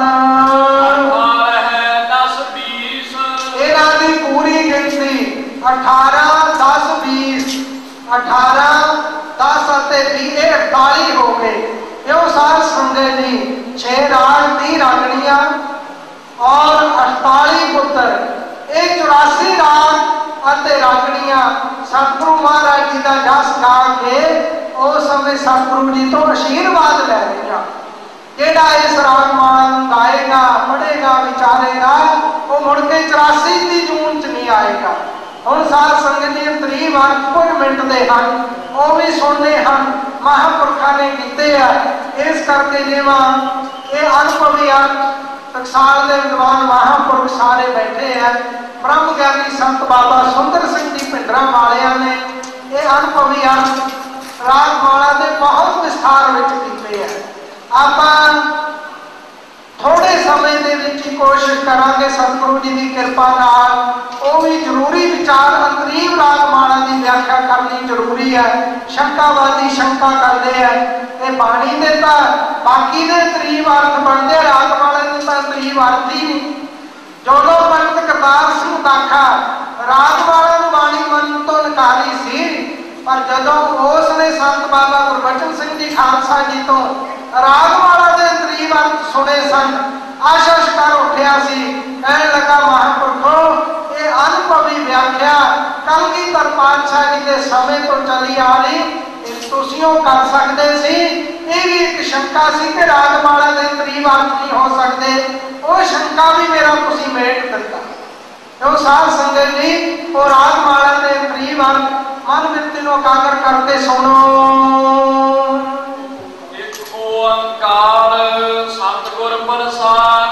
10 20 इन्हां दी पूरी गिनती 18 10 20 18 10 ਅਤੇ 20 ਇਹ 48 ਹੋ गए। क्यों सार संगत जी 6 राग 30 रागड़ियां और 48 पुत्र, ये 84 राग ਅਤੇ रागड़ियां सतगुरु महाराज जी का जस गा के उस समय सतगुरु जी तो आशीर्वाद लै लिया। जेड़ा इस राग माला गाएगा, पढ़ेगा, विचारेगा, वो मुड़ के 84 की जून च नहीं आएगा। हुण सार संगत जी तरी वार कुछ मिनट दे हैं, वो भी सुनने हैं, महापुरखा ने कीते हैं। इस करके जिवां ये अनुभवी टकसाल के विद्वान महापुरख सारे बैठे हैं, ब्रह्म ज्ञानी संत बाबा सुंदर सिंह जी भिंडरा वालिया ने ये अनुभवी राग माला के बहुत विस्तार विच कीते हैं। आपां थोड़े समय के विच ही कोशिश करांगे सतगुरु जी की कृपा नाल, वो भी जरूरी विचार अंतरीव राग माला की व्याख्या करनी जरूरी है। शंकावादी शंका करते हैं कि बाणी दे तां बाकी दे तरीब अर्थ बनते, राग माला के तां तरीब अर्थ ही नहीं। जो लोग पंडित करतार सिंह दाखा राग माला नूं बाणी मन तो नकारी सी, पर जदों उसने संत बाबा गुरबचन सिंह जी खालसा जी तो राग माला के तरीब अर्थ सुने सन, आशा शिकार उठिया सी, कहने लगा महापुरखो ये अनुभवी व्याख्या कलगीधर पातशाह जी के समय तो चली आ रही, तुसीं कर सकते सी। ये भी एक शंका सी कि राग माला के तरीब अर्थ नहीं हो सकते, वो शंका भी मेरा तुसीं मेट दिता। तो साध संगत जी वो राग माला के तरीब अर्थ मन वृत्ति को एकाग्र करके सुनो। ओंकार सतगुर प्रसाद,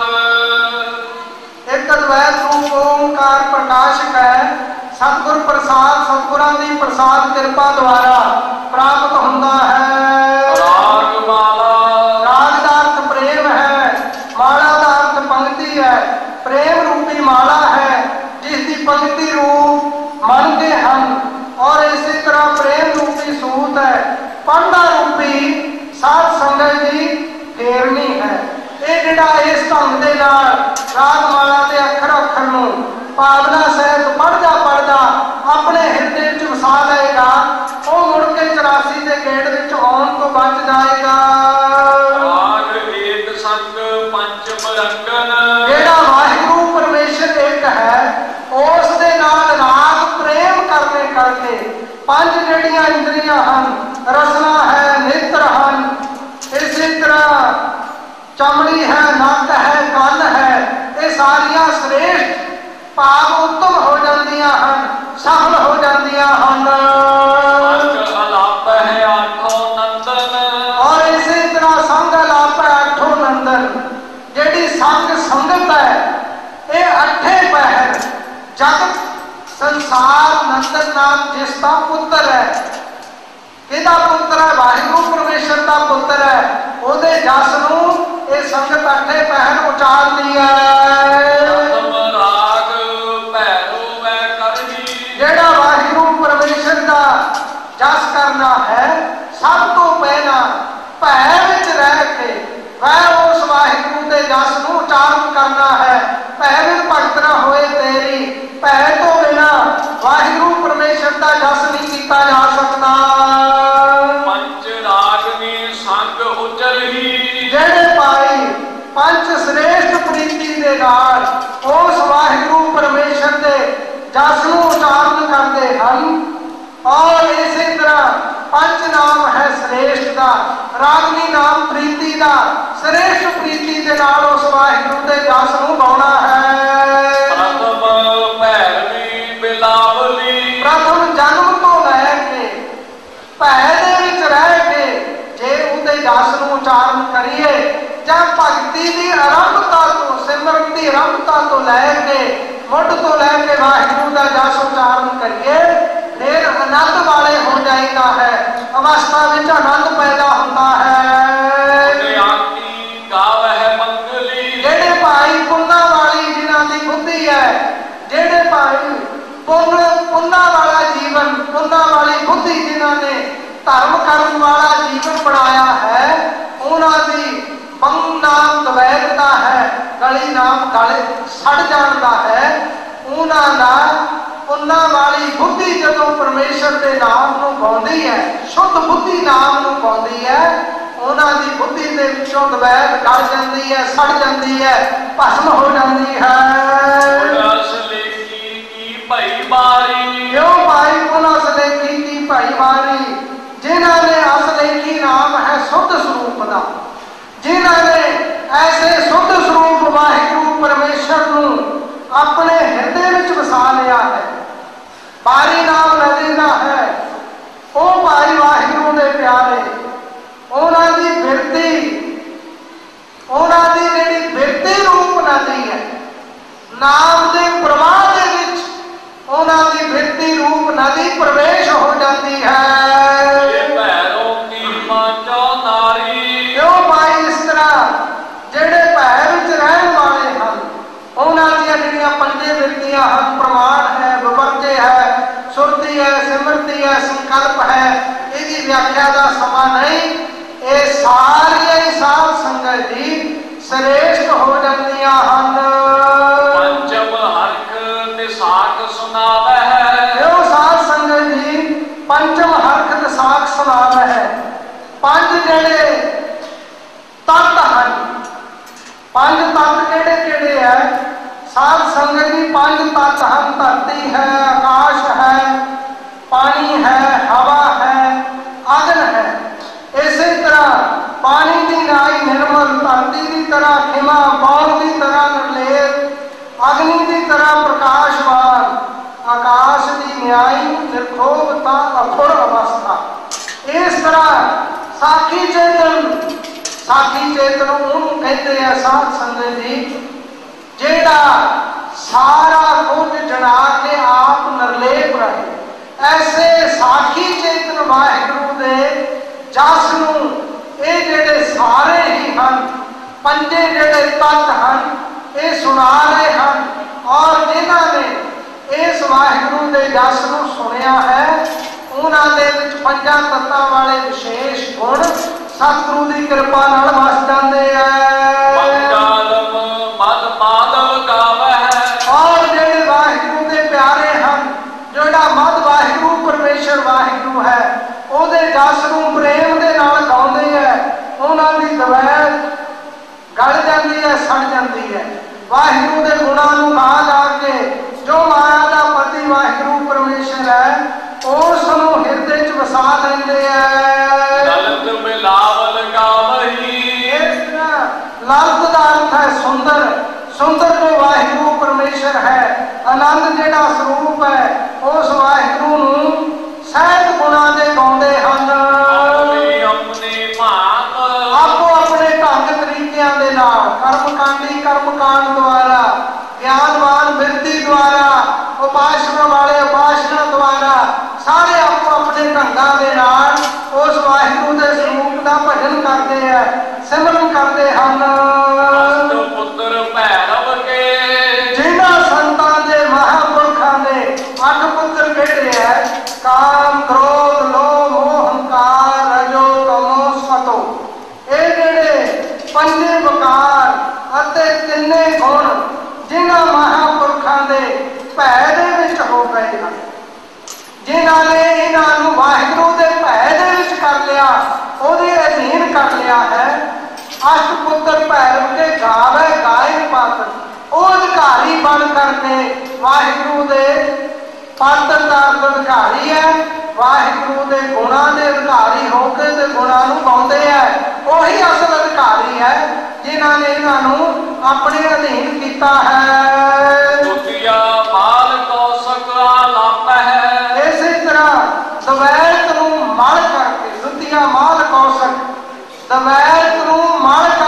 एक अद्वैत रूप ओंकार प्रकाशक है, सतगुर प्रसाद सतगुरां दी प्रसाद कृपा द्वारा प्राप्त होता है। राग माला, राग का अर्थ प्रेम है, माला का अर्थ पंक्ति है, प्रेम रूपी माला है जिसकी पंक्ति रूप मन के हम, और इसी तरह प्रेम रूपी सूत है, पढ़ना रूपी साध संगत जी फेरनी है। ये जिहड़ा इस ढंग दे नाल राग माला के अखर अखर नूं भावना सहित पढ़दा अपने हिरदे च वसा लेगा, वो मुड़ के 84 के गेड़ विच आउण तो बच जाएगा। राग एक संग पंच मरंगन, जिहड़ा वाहिगुरू परमेश्वर एक है, उस दे नाल राग प्रेम करने करके पंज जिहड़ियां इंद्रियां हन, रसना है, नेत्र हन, इसी तरह चमड़ी है, नक है, कान है, ये सारियां श्रेष्ठ भाव उत्तम हो जांदियां हन, सफल हो जांदियां हन। अलाप है आठों नंदन, और इसी तरह संग अलाप है आठों नंदन, जिहड़ी संग संगत है ये अठे पहर जगत संसार नंदन नाम जिसका पुत्र है, किहदा पुत्र है? वाहिगुरू परमेश्वर का पुत्र है, उहदे जस नूं ये संगत अठे पहर उचारदी है। राग भैरो वै करही, जेड़ा वाहिगुरू परमेश्वर का जस करना है, सब तो पहला भै विच रह के वह उस वाहिगुरू के जस नूं उचारण करना है। भै विच भगत ना होए तेरी, भै तो बिना वाहिगुरू परमेश्वर का जस नहीं किया जा सकता। पंच राग में संग उचरही, जेड़े भाई पंच श्रेष्ठ प्रीति दे नाल उस वाहिगुरू परमेश्वर के जस नूं उचारण करते हैं। और इसी तरह पंच नाम है श्रेष्ठ का, रागनी नाम प्रीति का, श्रेष्ठ प्रीति के नाल उस वाहिगुरू के जस नूं गाउणा है। प्रथम भैरवी बिलावली, प्रथम जन्म तो लैके भै दे विच रह के जे उहदे जस नूं उचारण करिए करिए ਜਾਂ ਭਗਤੀ ਦੀ ਆਰੰਭਤਾ ਤੋਂ, ਸਿਮਰਨ ਦੀ ਆਰੰਭਤਾ ਤੋਂ ਲੈ ਕੇ ਮੁੱਢ ਤੋਂ ਲੈ ਕੇ ਵਾਹਿਗੁਰੂ ਦਾ ਜਸ ਉਚਾਰਨ ਕਰੀਏ, ਫਿਰ ਆਨੰਦ ਵਾਲੇ ਹੋ ਜਾਈਦਾ ਹੈ। ਅਵਸਥਾ ਵਿੱਚ ਆਨੰਦ ਪੈਦਾ ਹੁੰਦਾ ਹੈ। ਜਿਹੜੇ ਭਾਈ ਪੁੰਨਾਂ ਵਾਲੀ ਜਿਨ੍ਹਾਂ ਦੀ ਬੁੱਧੀ ਹੈ, ਜਿਹੜੇ ਭਾਈ ਪੁੰਨਾਂ ਵਾਲਾ ਜੀਵਨ, ਪੁੰਨਾਂ ਵਾਲੀ ਬੁੱਧੀ ਜਿਨ੍ਹਾਂ ਨੇ ਧਰਮ ਕਰਨ ਵਾਲਾ ਜੀਵਨ ਬਣਾਇਆ ਹੈ, ਉਹਨਾਂ ਦੀ ਬੰਗ ਨਾਮ ਦਵੈਤਦਾ ਹੈ, ਗਲੀ ਨਾਮ ਗਲੇ ਸੜ ਜਾਂਦਾ ਹੈ। ਉਹਨਾਂ ਦਾ ਪੁੰਨਾਂ ਵਾਲੀ ਬੁੱਧੀ ਜਦੋਂ ਪਰਮੇਸ਼ਰ ਦੇ ਨਾਮ ਨੂੰ ਗਾਉਂਦੀ ਹੈ, ਸ਼ੁੱਧ ਬੁੱਧੀ ਨਾਮ ਨੂੰ ਗਾਉਂਦੀ ਹੈ, ਉਹਨਾਂ ਦੀ ਬੁੱਧੀ ਦੇ ਵਿੱਚੋਂ ਦਵੈਤ ਗਲ ਜਾਂਦੀ ਹੈ, ਸੜ ਜਾਂਦੀ ਹੈ, ਭਸਮ ਹੋ ਜਾਂਦੀ ਹੈ। ਕਿਉਂ ਭਾਈ ਪੁਨः ਸਲੇਖੀ ਕੀ ਭਾਈ ਮਾਰੀ, ਜਿਨ੍ਹਾਂ ਨੇ ਅਸਲੇਖੀ ਨਾਮ ਹੈ ਸੁੱਧ ਸਰੂਪ ਦਾ, ਜਿਨ੍ਹਾਂ ਨੇ ਐਸੇ ਸੁੱਧ ਸਰੂਪ ਵਾਹਿਗੁਰੂ ਪਰਮੇਸ਼ਰ ਨੂੰ ਆਪਣੇ ਹਿਰਦੇ ਵਿੱਚ ਵਸਾ ਲਿਆ ਹੈ, ਬਾਰੀ ਨਾਮ ਲੈ ਦੇਣਾ ਹੈ। ਉਹ ਭਾਈ ਵਾਹਿਗੁਰੂ ਦੇ ਪਿਆਰੇ, ਉਹਨਾਂ ਦੀ ਬਿਰਤੀ, ਉਹਨਾਂ ਦੀ ਜਿਹੜੀ ਬਿਰਤੀ ਰੂਪ ਨਦੀ ਹੈ, ਨਾਮ ਦੇ ਪ੍ਰਵਾਹ ਦੇ ਵਿੱਚ ਉਹਨਾਂ ਦੀ ਬਿਰਤੀ ਰੂਪ ਨਦੀ ਪ੍ਰਵੇਸ਼ ਹੋ ਜਾਂਦੀ ਹੈ। ਕਿਉਂ ਭਾਈ ਇਸ ਤਰ੍ਹਾਂ ਜਿਹੜੇ ਭੈ ਵਿੱਚ ਰਹਿਣ ਵਾਲੇ ਹਨ, ਉਹਨਾਂ ਦੀਆਂ ਜਿਹੜੀਆਂ ਪੰਜੇ ਬਿਰਤੀਆਂ ਹਨ, ਪ੍ਰਮਾਣ ਹੈ, ਵਿਵਰਤੇ ਹੈ, ਸੁਰਤੀ ਹੈ, ਸਿਮਰਤੀ ਹੈ, ਸੰਕਲਪ ਹੈ, ਇਹਦੀ ਵਿਆਖਿਆ ਦਾ ਸਮਾਂ ਨਹੀਂ। ਇਹ ਸਾਰੀਆਂ ਹੀ ਸਾਧ ਸੰਗਤ ਦੀ ਸ੍ਰੇਸ਼ਟ ਹੋ ਜਾਂਦੀਆਂ ਹਨ। ਪੰਚਮ ਹਰਖ ਤੇ ਸਾਖ ਸੁਣਾਵੇ ਹੈ। ਇਹੋ ਸਾਧ ਸੰਗਤ ਜੀ ਪੰਚਮ ਹਰਖ ਤੇ ਸਾਖ ਸੁਣਾਵੇ ਹੈ। ਪੰਜ ਜਿਹੜੇ ਤੱਤ ਹਨ, ਪੰਜ ਤੱਤ ਕਿਹੜੇ ਕਿਹੜੇ ਹੈ ਸਾਧ ਸੰਗਤ ਜੀ? ਪੰਜ ਤੱਤ ਹਨ। ਧਰਤੀ ਹੈ, ਆਕਾਸ਼ ਹੈ, ਪਾਣੀ ਹੈ, ਹਵਾ ਹੈ, ਅਗਨ ਹੈ। ਇਸੇ ਤਰ੍ਹਾਂ ਪਾਣੀ ਦੀ ਨਾਈ ਨਿਰਮਲ, ਧਰਤੀ ਦੀ ਤਰ੍ਹਾਂ ਖਿਮਾ, ਬਾਣ ਦੀ ਤਰ੍ਹਾਂ ਨਿਰਲੇਪ, ਅਗਨੀ ਦੀ ਤਰ੍ਹਾਂ ਪ੍ਰਕਾਸ਼ਵਾਨ, ਆਕਾਸ਼ ਦੀ ਨਿਆਈ ਨਿਰਖੋਭਤਾ ਅਖੁਰ ਅਵਸਥਾ। ਇਸ ਤਰ੍ਹਾਂ ਸਾਖੀ ਚੇਤਨ, ਸਾਖੀ ਚੇਤਨ ਉਹਨੂੰ ਕਹਿੰਦੇ ਆ ਸਾਧ ਸੰਗਤ ਜੀ ਜਿਹੜਾ ਸਾਰਾ ਕੁਝ ਜਣਾ ਕੇ ਆਪ ਨਿਰਲੇਪ ਰਹੇ। ਐਸੇ ਸਾਖੀ ਚੇਤਨ ਵਾਹਿਗੁਰੂ ਦੇ ਜਸ ਨੂੰ ਇਹ ਜਿਹੜੇ ਸਾਰੇ ਹੀ ਹਨ, ਪੰਜੇ ਜਿਹੜੇ ਤੱਤ ਹਨ, ਇਹ ਸੁਣਾ ਰਹੇ ਹਨ। ਔਰ ਜਿਨ੍ਹਾਂ ਨੇ ਇਸ ਵਾਹਿਗੁਰੂ ਦੇ ਜਸ ਨੂੰ ਸੁਣਿਆ ਹੈ, ਉਹਨਾਂ ਦੇ ਵਿੱਚ ਪੰਜਾਂ ਤੱਤਾਂ ਵਾਲੇ ਵਿਸ਼ੇਸ਼ ਗੁਣ ਸਤਿਗੁਰੂ ਦੀ ਕਿਰਪਾ ਨਾਲ ਵਸ ਜਾਂਦੇ ਆ। ਔਰ ਜਿਹੜੇ ਵਾਹਿਗੁਰੂ ਦੇ ਪਿਆਰੇ ਹਨ, ਜਿਹੜਾ ਮਦ ਵਾਹਿਗੁਰੂ ਪਰਮੇਸ਼ਰ ਵਾਹਿਗੁਰੂ ਹੈ, ਉਹਦੇ ਜਸ ਨੂੰ ਪ੍ਰੇਮ ਦੇ ਨਾਲ ਗਾਉਂਦੇ ਹੈ, ਉਹਨਾਂ ਦੀ ਦਵੈਤ ਗਲ ਜਾਂਦੀ ਹੈ, ਸੜ ਜਾਂਦੀ ਹੈ। ਵਾਹਿਗੁਰੂ ਦੇ ਗੁਣਾਂ ਨੂੰ ਗਾ ਗਾ ਕੇ ਜੋ ਮਾਇਆ ਦਾ ਪਤੀ ਵਾਹਿਗੁਰੂ ਪਰਮੇਸ਼ਰ ਹੈ, ਉਸ ਨੂੰ ਹਿਰਦੇ 'ਚ ਵਸਾ ਲੈਂਦੇ ਹੈ। ਲਲਤ ਮਿਲਾਵਲ ਗਾਵਹੀ। ਇਸ ਤਰ੍ਹਾਂ ਲਲਤ ਦਾ ਅਰਥ ਹੈ ਸੁੰਦਰ, ਸੁੰਦਰ ਜੋ ਵਾਹਿਗੁਰੂ ਪਰਮੇਸ਼ਰ ਹੈ, ਆਨੰਦ ਜਿਹੜਾ ਸਰੂਪ ਹੈ, ਉਸ ਵਾਹਿਗੁਰੂ ਨੂੰ ਸਹਿਤ ਗੁਣਾਂ ਦੇ ਗਾਉਂਦੇ ਹਨ। ਆਪੋ ਆਪਣੇ ਢੰਗ ਤਰੀਕਿਆਂ ਦੇ ਨਾਲ, ਕਰਮਕਾਂਡੀ ਕਰਮਕਾਂਡ ਦੁਆਰਾ, ਗਿਆਨਵਾਨ ਬਿਰਤੀ ਦੁਆਰਾ, ਉਪਾਸਨਾ ਵਾਲੇ ਉਪਾਸਨਾ ਦੁਆਰਾ, ਸਾਰੇ ਆਪੋ ਆਪਣੇ ਢੰਗਾਂ ਦੇ ਨਾਲ ਉਸ ਵਾਹਿਗੁਰੂ ਦੇ ਸਰੂਪ ਦਾ ਭਜਨ ਕਰਦੇ ਆ, ਸਿਮਰਨ ਕਰਦੇ ਹਨ। ਪੁੱਤਰ ਭੈਰਵ ਕੇ ਜਿਨ੍ਹਾਂ ਸੰਤਾਂ ਦੇ ਮਹਾਂਪੁਰਖਾਂ ਦੇ 8 ਪੁੱਤਰ ਕਿਹੜੇ ਹੈ? ਕਾਮ, ਕ੍ਰੋਧ, ਲੋਭ, ਮੋਹ, ਹੰਕਾਰ, ਰਜੋ, ਤਮੋ, ਸਤੋ। ਇਹ ਜਿਹੜੇ ਪੰਜੇ ਵਿਕਾਰ ਅਤੇ ਤਿੰਨੇ ਗੁਣ ਜਿਨ੍ਹਾਂ ਮਹਾਂਪੁਰਖਾਂ ਦੇ ਭੈ ਦੇ ਵਿੱਚ ਹੋ ਗਏ ਹਨ, ਜਿਨ੍ਹਾਂ ਨੇ ਇਹਨਾਂ ਨੂੰ ਵਾਹਿਗੁਰੂ ਦੇ ਭੈ ਦੇ ਵਿੱਚ ਕਰ ਲਿਆ, ਉਹਦੇ ਅਧੀਨ ਕਰ ਲਿਆ ਹੈ। ਅਸ਼ਟ ਪੁੱਤਰ ਭੈਰਵ ਕੇ ਗਾਵੇ ਗਾਇਨ ਪਾਤਰ, ਉਹ ਅਧਿਕਾਰੀ ਬਣ ਕਰਕੇ ਵਾਹਿਗੁਰੂ ਦੇ ਪਾਤਰ ਦਾ ਅਧਿਕਾਰੀ ਹੈ, ਵਾਹਿਗੁਰੂ ਦੇ ਗੁਣਾਂ ਦੇ ਅਧਿਕਾਰੀ ਹੋ ਕੇ ਤੇ ਗੁਣਾਂ ਨੂੰ ਗਾਉਂਦੇ ਹੈ। ਉਹੀ ਅਸਲ ਅਧਿਕਾਰੀ ਹੈ ਜਿਨ੍ਹਾਂ ਨੇ ਇਹਨਾਂ ਨੂੰ ਆਪਣੇ ਅਧੀਨ ਕੀਤਾ ਹੈ। ਦੁਤੀਆ ਮਾਲ ਕੌਸਕ ਆਲੰਬ ਹੈ। ਇਸੇ ਤਰ੍ਹਾਂ ਦਵੈਤ ਨੂੰ ਮਲ ਕਰਕੇ, ਦੁਤੀਆ ਮਾਲ ਕੌਸਕ, ਦਵੈਤ ਨੂੰ ਮਲ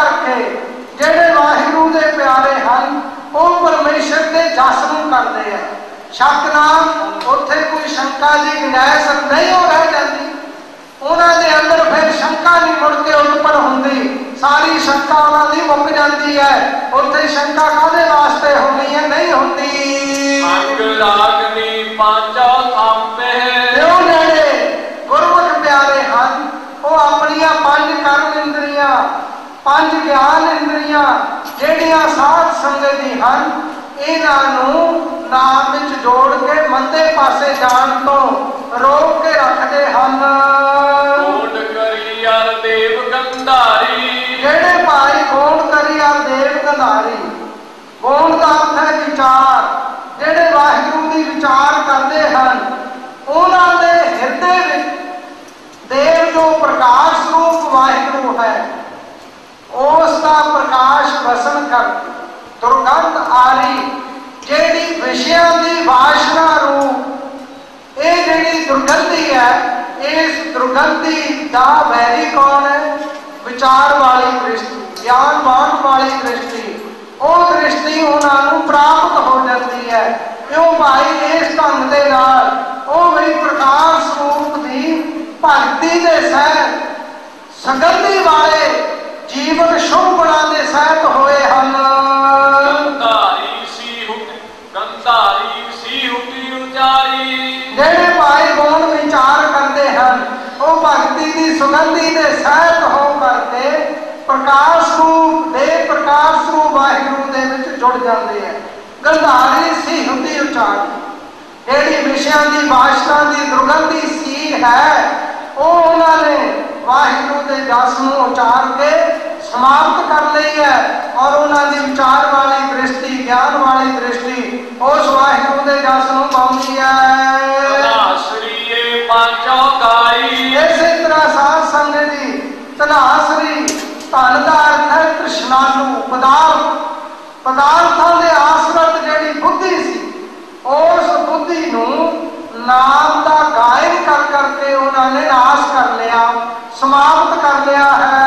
शक नाल उत्थे कोई शंका की गुंजाइश नहीं हो रह जाती। उन्होंने अंदर फिर शंका नहीं मुड़ के उत्पन्न होंगी, सारी शंका उन्होंने मुक जाती है। उत्थे शंका काहदे वास्ते होनी है, नहीं होती। अंग रागनी पांचों थापे जो नेड़े गुरमुख प्यारे हैं वो अपनिया पंज कर्म इंद्रियां, पंज ज्ञान इंद्रियां ਜਿਹੜੀਆਂ साध संगत दी हैं, इन्हों नाम विच जोड़ के मंदे पासे जान तो रोक के रखते हैं। गोड करी अर देव गंधारी जेड़े भाई गोड करी अर देव गंधारी, गोड का अर्थ है विचार, जेड़े वाहिगुरू दी विचार करते हैं उन्होंने हिरदे विच देव जो प्रकाश रूप वाहिगुरू है उसका प्रकाश वसन कर दुर्गंध आरी जेड़ी विषयों की वासना रूप ये जेड़ी दुर्गंधी है, इस दुर्गंधी का वैरी कौन है? विचार वाली दृष्टि, ज्ञानवान वाली दृष्टि। वो दृष्टि उन्होंने प्राप्त हो जाती है। क्यों भाई इस ढंग के नाल वो भी प्रकाश रूप की भक्ति के सह संगति वाले जीवन शुभ गुणा के सहित होए हैं। जेड़े भाई गुण विचार करते हैं वो भक्ति की सुगंधी के सहित हो करके प्रकाश रूप दे प्रकाश रूप वाहिगुरू दे विच जुड़ जाते हैं। गंधारी सी हुंदी उचारी, जेड़ी विषयों की वासना की दुर्गंधी सी है वो उन्होंने वाहिगुरू के जस नूं उचार के समाप्त कर ली है और उन्होंने विचार वाली दृष्टि, ज्ञान वाली दृष्टि उस वाहिगुरू के जस नूं पाउंदी है। इसी तरह साध संगत दी तनासरी, धन का अर्थ है तृष्णालु, पदार्थ, पदार्थों के आश्रित जेड़ी बुद्धि सी उस बुद्धि नूं नाम का गायन कर करके उन्होंने नाश कर लिया, समाप्त कर लिया है।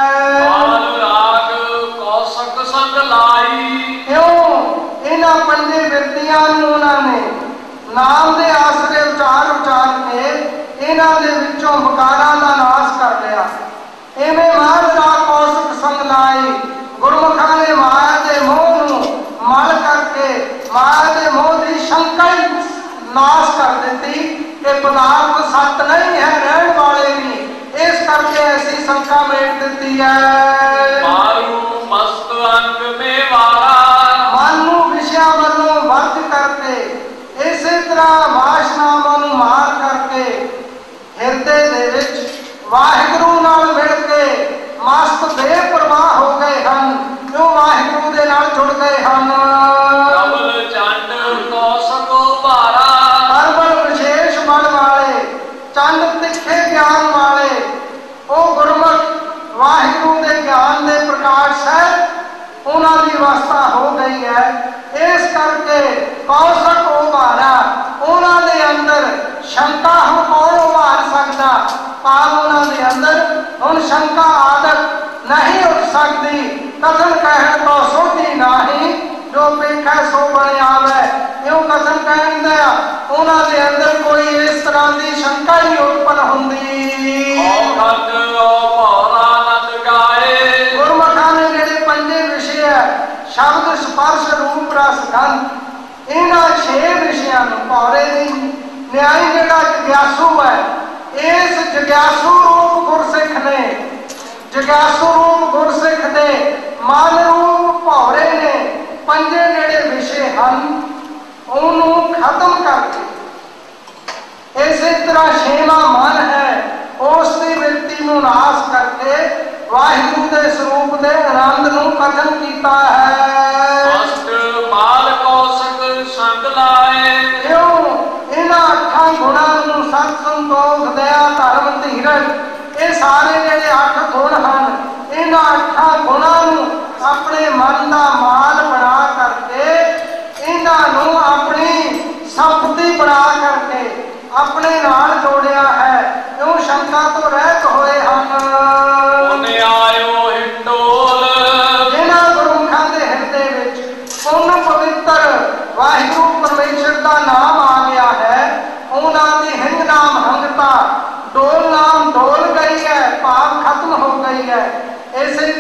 इन्हां पंजे व्यक्तियों उन्होंने नाम के आसरे उचार उचार के इन्हां दे विचों विकारां दा नाश कर लिया। इवें माया कौशक संग लाई, गुरमुखां ने माया के मोह नूं मल करके माया के मोह की शंका ही नाश कर देती कि पदार्थ सत नहीं है, रहने वाले भी, इस करके ऐसी शंका मेट देती है। मारू मस्त अंग में वारा मानू विषया वालों वर्ज करके इसी तरह वासनावां नूं मार करके हिरदे दे विच वाहिगुरू नाल मिल के मस्त बेपरवाह हो गए हैं, जो वाहिगुरू दे नाल जुड़ गए हैं। चंद तिखे ज्ञान वाले वो गुरमुख वाहिगुरू के ज्ञान के प्रकाश है उन्होंने अवस्था हो गई है। इस करके कौशक उभारा उन्होंने अंदर शंका हम कौन उभार सकता, पाप उन्होंने अंदर हम शंका आदत नहीं उठ सकती। कथन कह तो सोती नहीं जो पेखा सो बने आवे, यूं कथन कहते उन्होंने अंदर कोई इस तरह की शंका ही उत्पन्न होंगी। गुरमुखा ने जेड़े पंजे विषय है शब्द स्पर्श रूप रस गंध इन्हां 6 विषयां नूं पौरे दी न्याय जेड़ा जग्यासू है, इस जग्यासू रूप गुरसिख ने, जग्यासू रूप गुरसिख दे मन रूप पौरे ने पंजे जेड़े विषय हैं उन्होंने खत्म करके इसी तरह 6वां मन है उसकी वृत्ति नूं नाश करके वाहिगुरू के स्वरूप के आनंद नूं कथन किया है। माल कौशक संग लाए इन्हां 8 गुणां नूं सत संतोख दया धर्म धीरज ये सारे जेड़े 8 गुण हैं इन्हां 8 गुणां नूं अपने मन का माल बना करके इन्हां नूं अपनी संपत्ति बना करके अपने नाल जोड़िया है, क्यों शंका तो रहत होए हैं। जिन्हां गुरमुखां दे